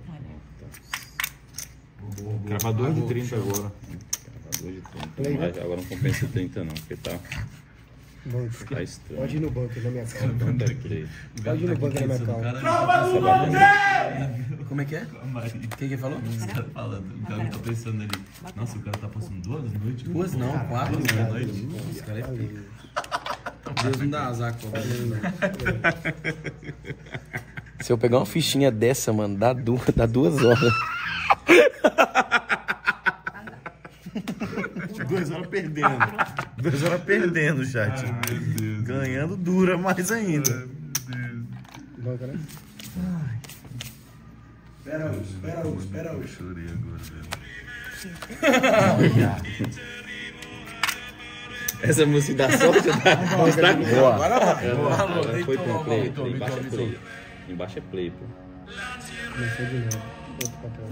Cravador de trinta agora. Cravador de trinta. Mas agora não compensa trinta não, porque tá... Banco. Tá estranho. Pode ir no banco na minha calma. Não deve ter. Pode ir no banco na minha calma. Como é que é? Quem que falou? Os caras falando. O cara tá pensando ali. Nossa, o cara tá passando duas noites. Duas não, quatro noites. Esse cara é pica. Deus não dá azar com Se eu pegar uma fichinha dessa, mano, dá duas, dá duas horas. Duas horas perdendo. Duas horas perdendo, chat. Ai, ganhando dura mais ainda. Banca, né? Espera hoje, espera hoje, espera hoje. Eu chorei agora, velho. Essa música dá sorte, dá. Mostrar que boa. Agora vai. Agora foi com play. Embaixo é play. Embaixo é play, pô. Começou de novo. Outro papel.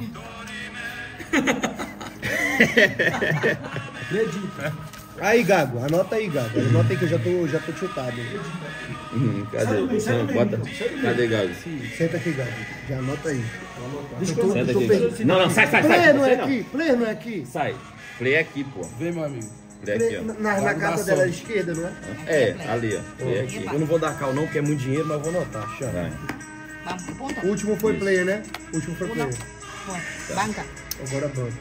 Acredita. Aí, Gago, anota aí, Gago. Anota aí que eu já tô, já tô chutado. Hum, cadê? Você bota. Cadê, Gago? Senta aqui, Gago. Já anota aí. Deixa eu Senta aqui. Não, não, sai, sai, sai. Play não é Não. aqui, play não é aqui. Sai. Play aqui, pô. Vem, meu amigo. Play aqui, ó. Na, na casa dela à esquerda, não é? É, ali, ó. Play aqui. Eu não vou dar cal não, porque é muito dinheiro, mas eu vou anotar. Chama. Vai. O último foi player, né? O último foi player. Banca. Agora banca.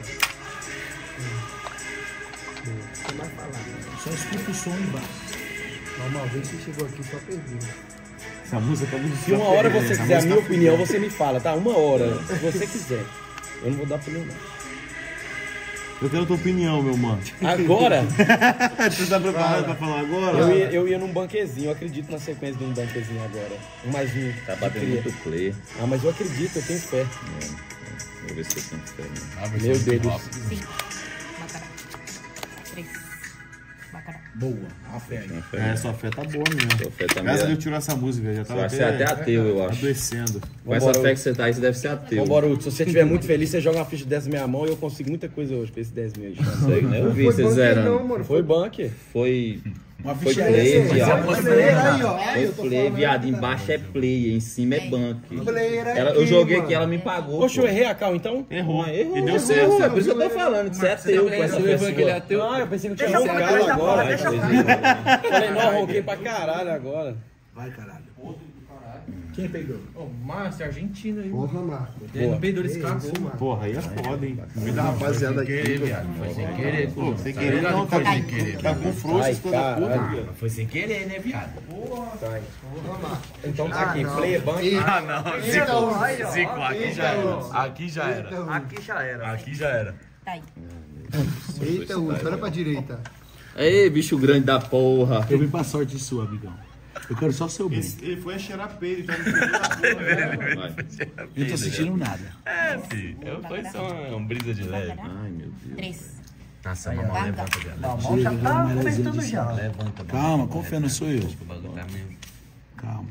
Você vai falar. Só escuta o som embaixo. Normal, vez que chegou aqui só perdeu. Essa música tá muito. Se uma hora você quiser a minha opinião, você me fala, tá? Uma hora, se você quiser. Eu não vou dar opinião, não. Eu quero a tua opinião, meu mano. Agora? Você tá preparado pra falar agora? Eu ia, eu ia num banquezinho, eu acredito na sequência de um banquezinho agora. Um mais um. Tá batendo muito play. Ah, mas eu acredito, eu tenho fé. É, vou ver se eu tenho fé. Né? Meu Deus. Cinco. Bacará. Três. Bacará. Boa. A fé. É, sua fé tá boa mesmo. Sua fé tá Graças a meio... Deus tirou essa música, já tava Vai ser até ateu, eu acho. Adoecendo. Com essa fé que você tá aí, você deve ser ateu. Vambora, Hudson. Se você estiver muito feliz, você joga uma ficha de dez mil à mão e eu consigo muita coisa hoje pra esse dez mil aí. Consegue, né? Eu vi Foi vocês banco zerando. não, mano. Foi banco. Foi... Uma Foi ficha play, dessa, viado. mas Player aí, ó. Foi Eu tô play, falando, viado. cara. Embaixo é play, em cima é banco. Player aqui, Ela, eu joguei mano. aqui, ela me pagou. Poxa, pô. eu errei a cal, então? Errou. Errou. E deu errou, certo. É por isso que eu tô falando, que você é ateu com essa pessoa. Ah, eu pensei que eu tinha Deixa o errado comentarista agora. falar, deixa eu Falei, não, ronquei pra caralho agora. Vai, caralho. Quem peidou? Ô, Márcio, Argentina aí. Porra, Marco. Ele não peidou esse Que carro. isso, Marco. Porra, aí é foda, hein? No meio da rapaziada aqui. Foi sem querer, viado. Foi sem querer. Pô, sem querer não, tá Foi sem querer. Tá com frouxo, Ai, esse coisa caralho. puta, viado. Foi sem querer, né, viado? Então tá aqui, não. player banco. Ah, não. Então, aí, ó. Zico, aqui já era. Aqui já era. Aqui já era. Aqui já era. Tá aí. Eita, Uso, olha pra direita. Ei, bicho grande da porra. Eu vim pra sorte sua, amigão. Eu quero só o seu bem. Esse- Ele foi a cheirar peido, tá no peito da porra, né? Vai. Eu tô sentindo nada. É, filho. Eu foi só uma, uma brisa de leve. Ai, meu Deus. Três. Nossa, a mamãe levanta dela. Não, a mão já tá comentando já. Levanta, Calma, confia, não sou eu. O bagulho tá meio... Calma.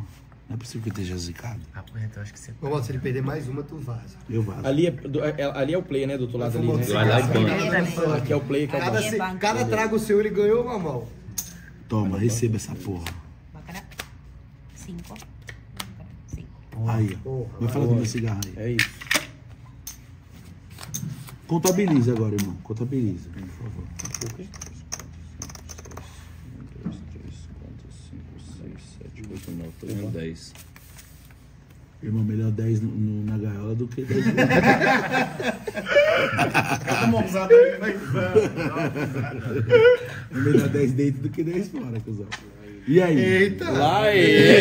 Não é possível que eu esteja zicado. Ah, pô, então acho que você... Ô, Walter, se ele perder mais uma, tu vaza. Eu vazo. Ali é, do- é- ali é o play, né? Do outro lado ali, né? Vai lá e banca. Aqui é o play, que é o Cada, banco. se- cada trago seu ele ganhou, mamão. Toma, receba essa porra. Bacana. Cinco. Cinco. Aí, ó. Porra, Vai falar do meu cigarro aí. É isso. Contabiliza agora, irmão. Contabiliza, por favor. Tô vendo dez. Irmão, melhor dez no, no- na gaiola do que dez. É melhor dez dentro do que dez fora, cuzão. E aí? Eita! Lá,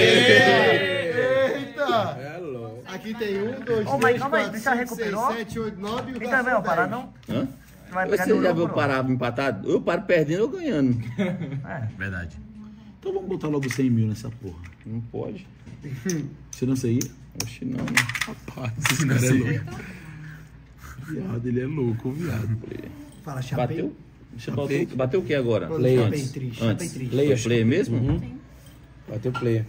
Eita! É louco. Aqui tem um, dois, Ô, mas três, calma aí, quatro, você já cinco, seis, recuperou? sete, oito, nove e o Então, garçom não, parar dez. não? Hã? Você vai pegar Você no já lucro, viu não? parar empatado? Eu paro perdendo ou ganhando. Verdade. Então vamos botar logo cem mil nessa porra. Não pode. Você não sei ir? Oxe, não, né? Rapaz, esse cara é louco. Viado, ele é louco, viado. Fala, chapéu. Bateu? Chapei. Bateu, bateu o que agora? Mano, Play chapei antes. triste, chapei Antes. triste. Play, play mesmo? Uhum. Bateu o play.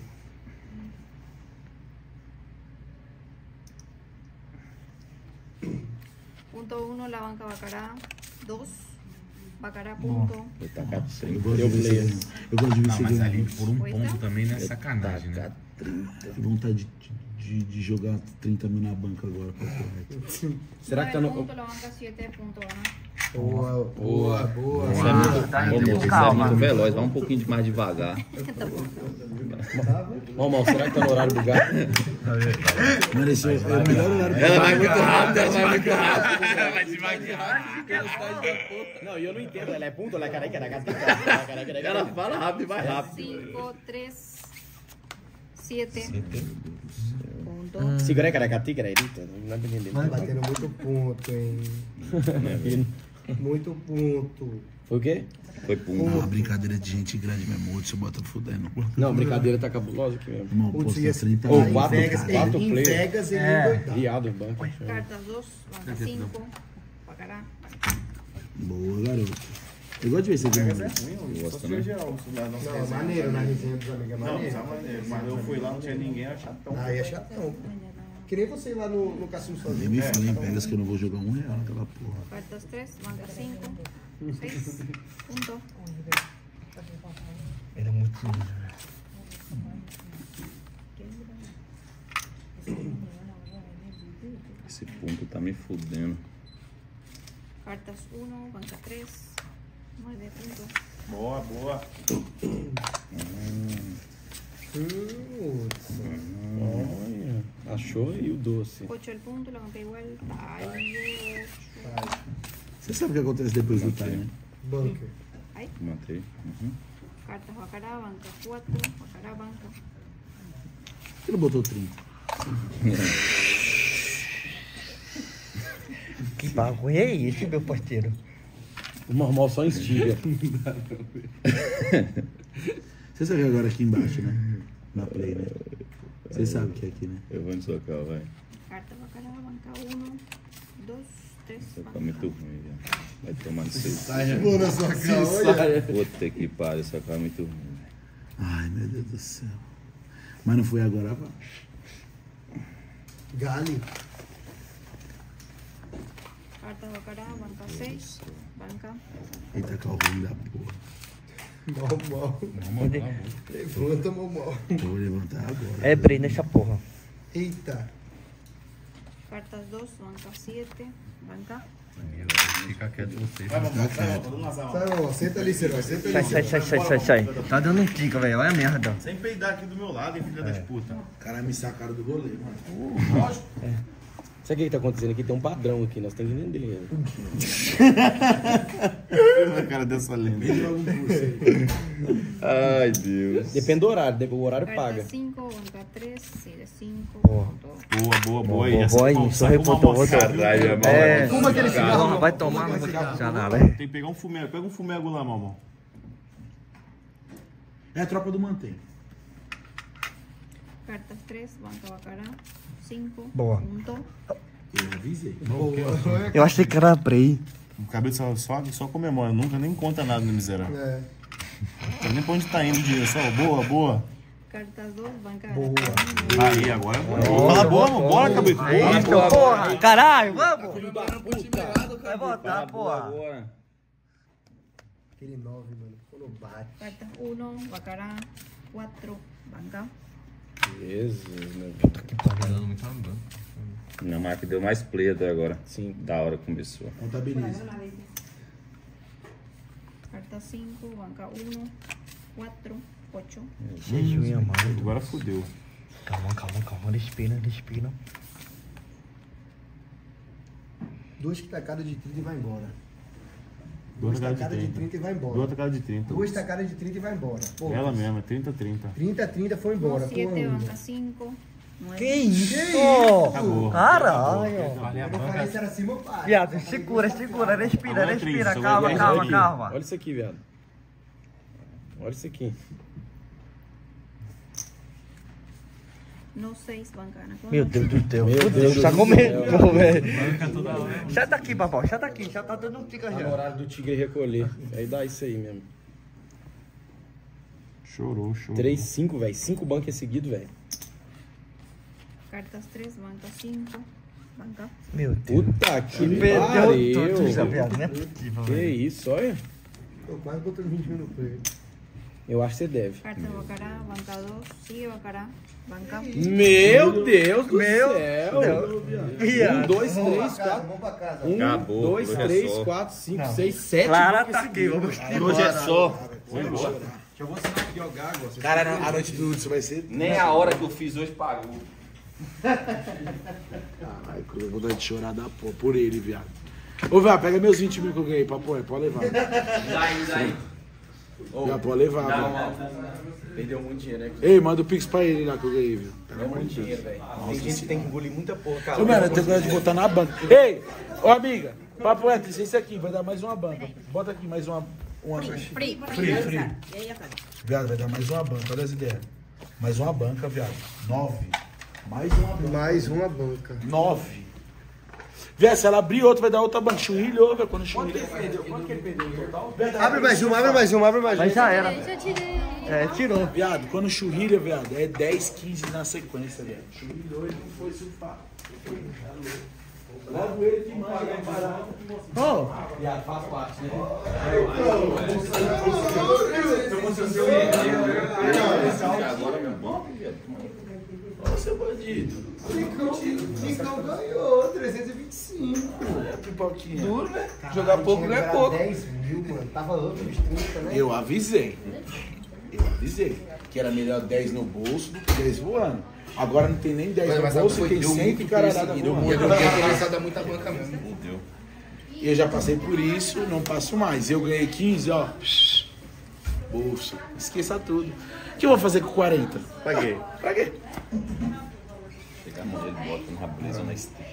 Punto uno, la banca Bacará. Dos. Bacará, punto. Foi tacado Eu cem. gosto de ver você ganhar. Eu gosto de ver Não, você mas ganhar. ali por um Oito. ponto também não é sacanagem, né? Tacado trinta. Que vontade de, de, de jogar trinta mil na banca agora. Pra correr. Será que tá no... Punto, la banca siete, punto Ana. Boa, boa, boa. Isso é muito, tá ô, indo moço, com isso é calma. muito veloz. Vai um pouquinho mais devagar. Ô, mal, será que tá no horário do gato? Mano, esse é o melhor horário pra Ela vai muito rápido, ela vai muito rápido. Vai devagar. Não, e eu não entendo. Ela é ponto, ela é careca, ela é gato. Ela fala rápido e vai rápido. Cinco, tres, siete. Punto. Segura aí, careca, tigre, erita. Não tô entendendo. Vai batendo muito ponto, hein? Muito ponto. Foi o quê? Foi pum. Uma brincadeira de gente grande mesmo. Outro você bota fudendo. Não, brincadeira tá cabulosa aqui mesmo. Irmão, Putz, posta ia- trinta Ou Aí em quatro, Vegas, cara. Quatro ele- em players. Vegas ele É. endoidava. Viado, banco. Cartas dos, banca cinco. Bacará. Boa, garoto. Eu gosto de ver você ganhando. Gosta, né? Não, é maneiro na resenha dos amigos, é maneiro. Mas eu fui lá, não tinha ninguém, é chatão. Aí é chatão. Que nem você ir lá no, no cassino Nem sozinho. me fala em Vegas que eu não vou jogar um real naquela porra. Cartas tres, banca cinco. Seis. Punto. Ele é muito lindo, Esse ponto tá me fudendo. Cartas uno, banca tres. Nueve puntos. Boa, boa. Olha, achou aí o doce. Ocho el punto, la banca igual. Ay, ocho. Você sabe o que acontece depois do time, né? Bunker. Ay. Matei. Uhum. Cartas Bacará, banca cuatro. Bacará, banca. Por que não botou trinta? Que bagulho é esse, meu parceiro? O normal só instiga. Você sabe que agora aqui embaixo, né? Na play, né? Você sabe que é aqui, né? Eu vou no seu carro, vai. Cartas Bacará, banca uno. Dos, tres. Você tá muito ruim, já. Vai tomar no seu. Pô, na sua cara, olha. Puta que pariu, essa cara é muito ruim. Ai, meu Deus do céu. Mas não foi agora, vá. Gali. Cartas Bacará, banca seis. Banca. Eita, carro ruim da porra. Mal, mal. Levanta, mal, mal. Eu vou levantar agora. É break nessa porra. Eita. Cartas dos, banca siete. Banca. Fica quieto você. Fica quieto. Sai, irmão. Senta ali, Ciro. Senta ali. Sai, sai, sai, sai, sai, sai. Tá dando um tica, velho. Olha a merda. Sem peidar aqui do meu lado, hein, filha das putas. Caralho, me sacaram do rolê, mano. Sabe o que, que tá acontecendo aqui? Tem um padrão aqui, nós temos que entender. A cara dessa lenda. Ai, Deus. Depende do horário, o horário paga. Carta cinco, banca tres. Serie cinco. Boa. Boa, boa, boa. Boa, boa, aí. Só repontou outro. É. Fuma aquele cigarro. Porra, vai tomar, não vou já nada, velho. Tem que pegar um fumego. Pega um fumego lá, mamão. É a tropa do Mantém. Cartas tres, banca Bacará. cinco. Boa. Punto. Eu avisei. Eu achei que era play. O cabeça só, só comemora, nunca nem conta nada no miserável. É. Nem pra onde tá indo o dinheiro, só boa, boa. Cartas dois, banca. Aí, agora. Fala boa, mano. Bora, cabeça. Aí, porra. Caralho, vamos. Vai voltar, porra. Aquele nove, mano. Ficou no bate. Cartas um, bacará, quatro, banca. Jesus, meu. Puta que pariu. Minha marca deu mais play até agora. Sim, da hora que começou. Contabiliza. Carta cinco, banca um, quatro, oito. Jesus, amado. Agora fodeu. Calma, calma, calma. Respira, respira. Duas tacadas de trinta e vai embora. Duas Duas tacadas tacadas de de trinta trinta e vai embora. Duas tacadas de trinta. Duas tacadas de trinta e vai embora. Pô, Ela mesma, é trinta a trinta. trinta a trinta foi embora. sete, banca cinco. Que isso? Acabou. Caralho. Eu falei se era assim, meu pai. Viado, segura, segura, respira, Agora é respira. triste, Calma, agora é calma, Olha calma. Olha isso aqui, viado. Olha isso aqui. No seis, banca. Meu Deus do céu. Meu Deus Tá do comendo, velho. Já tá aqui, papai. Já tá aqui. Já tá dando um tica Tá no já. horário do tigre recolher. Aí dá isso aí mesmo. Chorou, chorou. três, cinco, velho. cinco bancos seguidos, velho. Cartas três, banca cinco, banca. Meu Deus. Puta que Perdeu tudo já, pariu. viado. Não é possível, Que velho. isso, olha. Tô quase botando vinte mil no play. Eu acho que você deve. Carta bacará, banca dois, sigue bacará, banca. Meu Deus do Meu céu. Um, Viado. dois, três, quatro. Vamos pra casa. Um, Acabou, dois, hoje é três, só. quatro, cinco, Não. seis, sete. Clara bancos tá aqui, seguidos. vamos Hoje é só. Eu vou assinar aqui, ó, Gago. Cara, a noite do Hudson vai ser... Nem a hora que eu fiz hoje pagou. Ai, eu vou dar de chorar da porra por ele, viado. Ô, viado, pega meus vinte mil que eu ganhei, papo, é, pode levar. Daí, daí. Já pode levar, Não, viado. não. Perdeu muito dinheiro, né? Ei, manda o pix pra ele lá que eu ganhei, viu? Pelo amor de Deus. Tem gente que tem que engolir muita porra, cara. Ô, mano, eu tenho coragem de botar na banca. Ei, ô, amiga, papo é, tem esse aqui, vai dar mais uma banca. Bota aqui mais uma... uma... Free, free, Free, free. E aí, Afan? Viado, vai dar mais uma banca, olha as ideias. Mais uma banca, viado. Nove. Mais uma banca. Mais uma banca. Nove. Viado, se ela abrir outra, vai dar outra banca. Churrilho, velho, quando churrilho. Quanto que ele perdeu? Quanto que ele perdeu no total? Abre mais uma, abre mais uma, abre mais uma. Mas já era. Já tirei. É, tirou. Viado, quando churrilha, viado, é dez, quinze na sequência, viado. Churrilhou, ele não foi surfar. Logo ele que manda a parada. Ô, Viado, faz parte, né? Agora meu banco, velho. Olha seu bandido. Ficão ganhou, trezentos e vinte e cinco. É, pipoquinha. Duro, né? Jogar pouco não é pouco. dez mil, mano. Tava outros trinta, né? Eu avisei. Eu avisei. Que era melhor dez no bolso do que dez voando. Agora não tem nem dez no bolso e tem cem que caralhada voando. Eu não tinha começado a dar muita banca mesmo. Fudeu. E eu já passei por isso, não passo mais. Eu ganhei quinze, ó. Bolsa. Esqueça tudo. O que eu vou fazer com quarenta? paguei. Paguei. Pegar a mão dele, bota na brisa na esteira.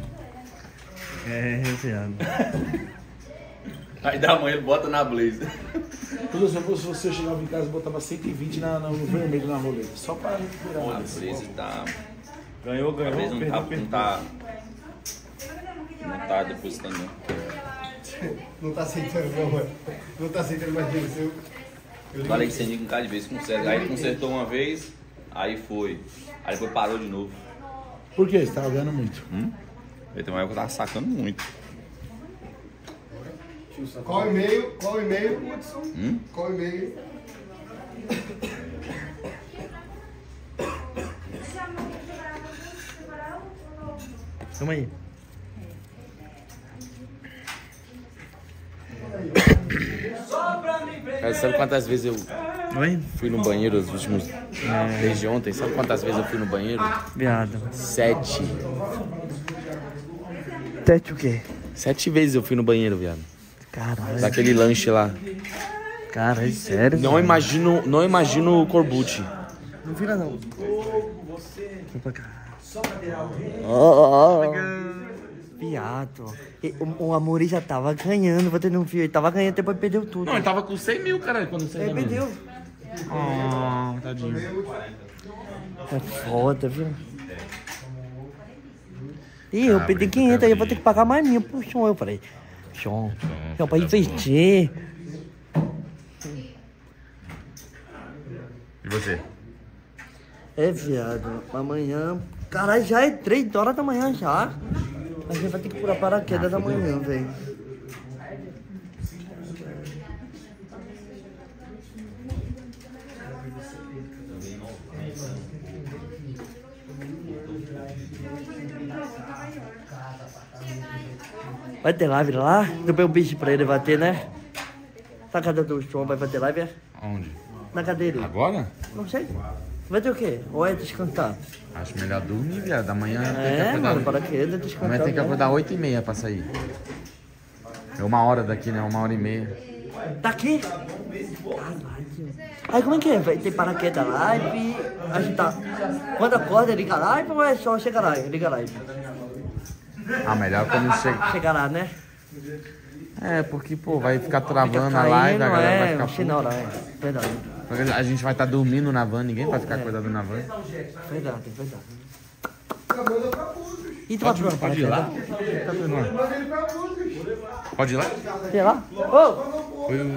É, viado. Aí dá a mão, ele bota na blazer. Tudo se eu, se eu chegava em casa e botava cento e vinte na, no vermelho na roleta. Só pra recuperar. Olha, o blazer tá... Ganhou, ganhou. Talvez não Perdeu, tá... perdeu. Não tá... Não tá depositando, não. Não tá aceitando, não, mano. Não tá aceitando mais dinheiro seu. Falei que você indica um cara de vez conserta. Aí consertou uma vez, aí foi. Aí depois parou de novo. Por quê? Você tava ganhando muito. Hum? Aí tem uma época que eu tava sacando muito. Qual o e-mail? Qual o e-mail, Hudson? Hum? Qual o e-mail? Calma aí. Cara, sabe quantas vezes eu Oi? fui no banheiro os últimos... Desde ontem, sabe quantas vezes eu fui no banheiro? Viado. Sete. Tete o quê? Sete vezes eu fui no banheiro, viado. Caralho. Daquele lanche lá. Caralho, sério? Não imagino, não imagino o Corbucci. Não vira não. Vem pra cá. Ó, ó, ó. Viado. E O, o Amori já tava ganhando, você não viu? Ele tava ganhando, depois perdeu tudo. Não, ele tava com cem mil, cara, quando você Ele perdeu. Oh, tadinho. É foda, viu? Ih, eu perdi quinhentos, aí eu vou ter que pagar mais mil pro Sean. Eu falei, Sean, Sean, pra investir. E você? É, viado. Amanhã... Caralho, já é três horas da manhã já. A gente vai ter que pular paraquedas da manhã, velho. Vai ter live lá? Deu um bicho pra ele bater, né? Tá cadê o João? Vai bater live, é? Onde? Na cadeira. Agora? Não sei. Vai ter o quê? Ou é descantar? Acho melhor dormir, viado. Amanhã tem que É, acordar. mano, para que é descantar. Amanhã tem que mesmo. acordar oito e meia pra sair. É uma hora daqui, né? Uma hora e meia. Daqui? Aí como é que é? Vai ter paraquedas live, a gente tá... Quando acorda, liga a live ou é só chegar lá, liga a live? Ah, melhor quando chega. Chegar lá, né? É, porque, pô, vai ficar travando Fica a live, caindo, a galera é, vai ficar achei na hora, é. Verdade. puta. A gente vai estar dormindo na van, ninguém vai ficar acordado na van. Verdade, verdade. E tu Pode, vai pro pode ir lá? Pode ir lá? Sei lá. Ô! Foi o...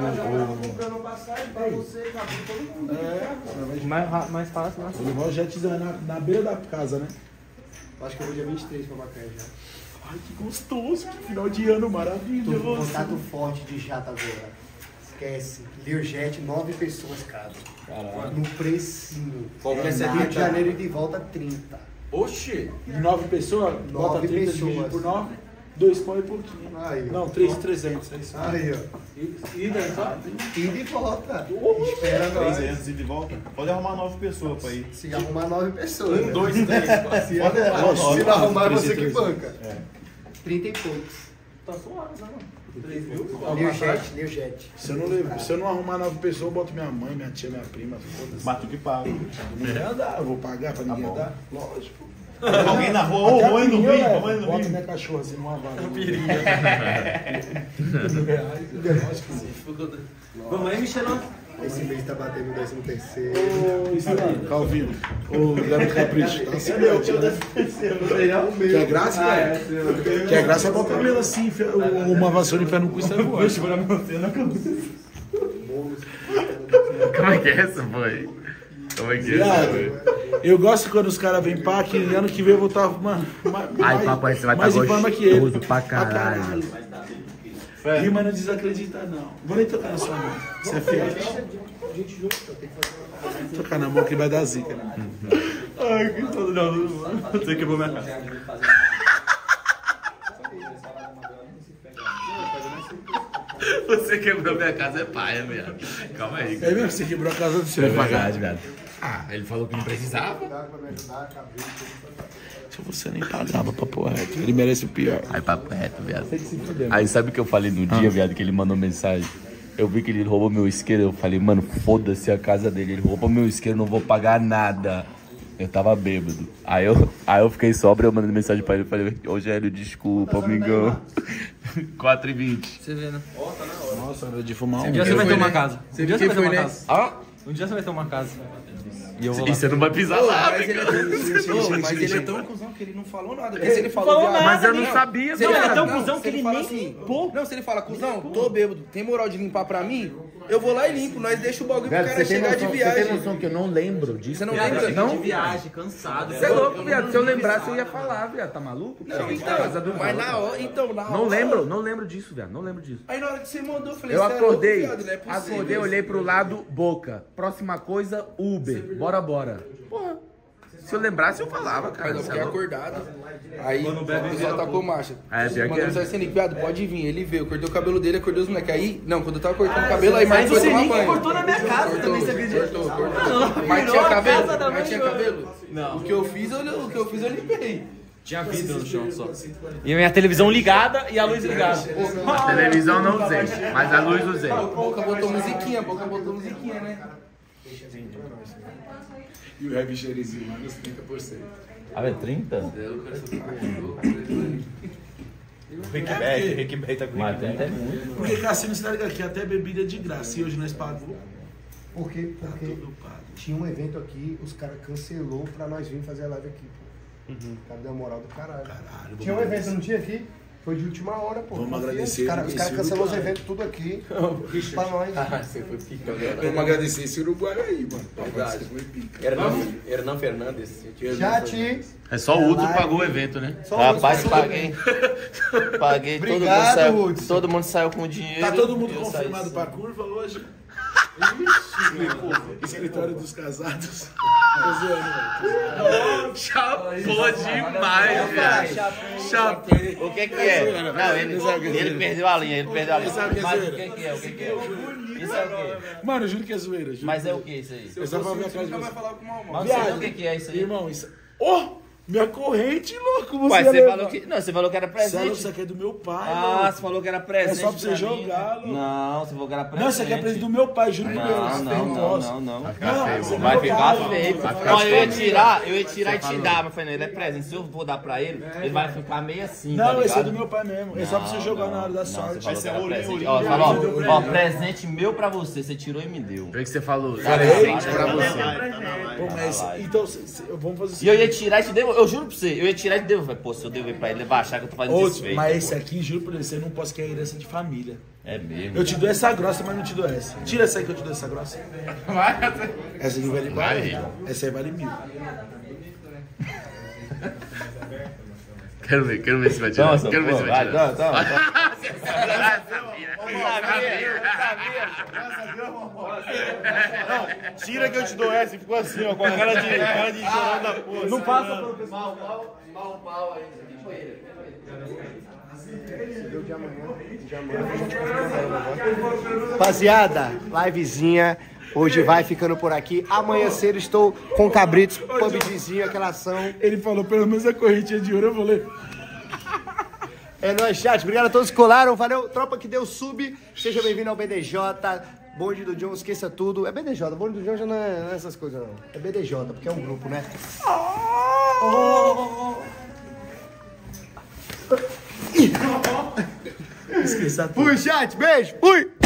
É, mais, mais fácil, né? Vou levar o jetzão na, na beira da casa, né? Acho que eu vou dia vinte e três pra Macaé já. Ai, que gostoso, que final de ano maravilhoso. Tô com contato forte de jato agora. Esquece. Learjet, nove pessoas cada. Caralho. No precinho. Qual que é essa Rio data? de Janeiro e de volta trinta. Oxi! Nove pessoas? Bota Nove trinta pessoas. dividido por nove, dois pão e pouquinho. Aí, Não, três e trezentos, é isso. Aí, ó. E daí, tá? E de volta. Espera nós. trezentos e de volta? Pode arrumar nove pessoas pra ir. Se arrumar nove pessoas. Um, né? dois, três, quatro. Se, Pode arrumar nove. se não arrumar, Três e você que três. banca. É. trinta e poucos. Tá suave, né, mano? Learjet, Learjet. Se eu, não levo, se eu não arrumar nove pessoas, eu boto minha mãe, minha tia, minha prima, foda-se. Mas tu que paga. Ninguém andar, eu vou pagar pra ninguém andar? Lógico. Alguém na rua, ô, Até a mãe do pirinha, Rio, né? mãe do Bota Rio. minha cachorra assim numa vaga. Vamos aí, Michelão. Esse mês tá batendo o décimo terceiro. Ô, Calvino, ô, Zé do Capricho, tá assim, meu, tio décimo terceiro. Quer graça, velho? Quer graça, é bota mesmo assim, enfia- uma vassoura em pé no cu e sai voando. Como é que é essa, boy? Como é que é essa, boy? Viado, eu gosto quando os caras vêm pá, que ano que vem eu vou estar ma- ma- Ai, mais, papai, você vai mais tá em forma que ele. gostoso pra caralho. Rima não desacredita, não. Vou nem tocar na sua mão. Você é fiel. Tocar na mão que vai dar zica, né? Ai, que todo não. Você quebrou minha cara. Você quebrou minha casa, é paia, viado. Calma aí. É mesmo que você quebrou a casa do seu? É verdade, viado. Ah, ele falou que não precisava. Se você nem pagava, papo reto. Ele merece o pior. Aí, papo reto, viado. Aí, sabe o que eu falei no dia, viado, que ele mandou mensagem? Eu vi que ele roubou meu isqueiro, eu falei, mano, foda-se a casa dele. Ele roubou meu isqueiro, não vou pagar nada. Eu tava bêbado. Aí eu, aí eu fiquei sóbrio, eu mandei mensagem pra ele, falei, ô Gélio, desculpa, amigão. quatro e vinte. Você vê, né? Nossa, era de fumar um. Um dia você vai ter uma casa. Um dia você vai ter uma né? casa. Ah? Um dia você vai ter uma casa. E eu vou E lá. você não vai pisar lá, Mas ele é tão, amigão. Ô, mas ele é tão cuzão que ele não falou nada. Porque se ele falou, falou viado, nada, Mas eu não nem- sabia, se ele Não, viado. é tão não, cuzão se que ele fala nem assim, pô. Não, se ele fala, cuzão, tô bêbado, tem moral de limpar pra mim? Eu vou lá e limpo. Nós deixa o bagulho pro Viado, cara você tem, chegar noção, de você tem viagem. noção que eu não lembro disso? Você não viado? lembra? Não? De viagem, cansado. Você é louco, viado. Se eu lembrasse, eu ia falar, viado. Tá maluco? Não, Cheguei em então, casa do mas maluco. na hora, então, na Não hora- lembro, não lembro disso, viado. Não lembro disso. Aí na hora que você mandou, eu falei, Eu "Cê é louco, acordei, viado, não é possível acordei, isso." olhei pro lado, boca. Próxima coisa, Uber. Bora, bora. Porra. Se eu lembrasse, eu falava, cara. Mas eu Você é fiquei louco? acordado. Aí o pessoal tacou marcha. É, pior que Mandou é. mensagem assim, viado, pode vir. Ele veio, cortou o cabelo dele, acordou os moleques. Aí, não, quando eu tava cortando o cabelo, aí mais Mas foi você tomar nem banho. cortou na minha casa Cortou, também, você acredita? Cortou, cortou. Não, Mas virou tinha a cabelo? casa da Mas tinha mãe, cabelo? Não. O que eu fiz, eu, o que eu fiz, eu limpei. Tinha vidro no chão só. E a minha televisão ligada e a luz ligada. A televisão não usei, mas a luz usei. Ah, o Boca botou musiquinha, o Boca botou musiquinha, né? E o heavy cheirezinho lá nos trinta por cento. Ah, é trinta? Rick Beck, Rick Beck tá com Mas Rick trinta é Beck. muito. Porque Cassino se liga aqui, até bebida de graça. E hoje nós pagamos. Por quê? Porque tinha um evento aqui, os caras cancelou pra nós vir fazer a live aqui, pô. O cara deu a moral do caralho. Caralho, Tinha um evento, não tinha aqui? Foi de última hora, pô. Vamos agradecer Os caras esse cara cancelou os Uruguai. eventos tudo aqui. Isso pra nós. Ah, você foi pica, Vamos agradecer esse Uruguai aí, mano. Verdade. Foi pica. Hernan, Hernan Fernandes. Chat. É só o Outro pagou o evento, né? Só Rapaz, o paguei. Paguei, todo mundo Obrigado, saiu. Hudson. Todo mundo saiu com dinheiro. Tá todo mundo eu saí confirmado sem. pra curva hoje? Ixi, escritório dos casados. Tô zoando, velho. Chapou demais, velho. Chapou. O que que é? Não, ele, ele perdeu a linha, ele perdeu a linha. Sabe o que é Mas o zoeira? que que é? O que que é? Isso é o quê? Mano, eu juro que é zoeira. Juro. Mas é o que isso aí? Eu só pra ver a cara de vai vocês. falar com o mal, mano. Mas você sabe o que que é isso aí? Irmão, isso... Oh! Minha corrente, louco, você Ué, ia você levar. falou que. Não, você falou que era Você é louco, presente. isso aqui é do meu pai, Ah, louco. você falou que era presente. É só pra você mim. jogar, louco. Não, você falou que era presente. Não, isso aqui é presente do meu pai, juro por Deus. Não, não, não, não, não. Não, você Vai não ficar vai. feio. Vai ficar Ó, eu ia feio. tirar, eu ia tirar e te dar, mas falei, ele é presente. Se eu vou dar pra ele, ele vai ficar meio assim. Não, tá esse é ligado? do meu pai mesmo. É só pra você jogar na hora da sorte. Vai ser presente. Ó, falou, ó, ó, presente meu pra você, você tirou e me deu. O que você falou? Presente pra você. Pô, mas, então, cê- cê- vamos fazer assim. E eu ia tirar e te devolver, eu juro pra você, eu ia tirar e te devolver. Pô, se eu devolver pra ele, ele vai achar que eu tô fazendo Ô, desfeito. mas esse aqui, juro por Deus, eu não posso querer herança de família. É mesmo. Eu te dou essa grossa, mas não te dou essa. Tira essa aí que eu te dou essa grossa. Essa aqui vale quarenta. Essa aí vale mil. Quero ver, quero ver se vai tirar. Nossa, Quero ver pô, se vai vai, tirar. toma, toma, Não, tira que eu te dou essa e ficou assim, ó, com a cara de, cara de chorão da porra. Não passa pelo pessoal. Mal, mal, mal aí. Rapaziada, livezinha. Hoje vai ficando por aqui. Amanhã cedo estou com Cabritos, PUBGzinho, aquela ação. Ele falou, pelo menos a correntinha de ouro, eu falei. É nóis, chat. Obrigado a todos que colaram. Valeu, tropa que deu sub. Seja bem-vindo ao B D J. Bonde do John, esqueça tudo. É B D J. Bonde do John já não é, não é essas coisas, não. É B D J, porque é um grupo, né? Esqueça tudo. Fui, chat. Beijo. Fui.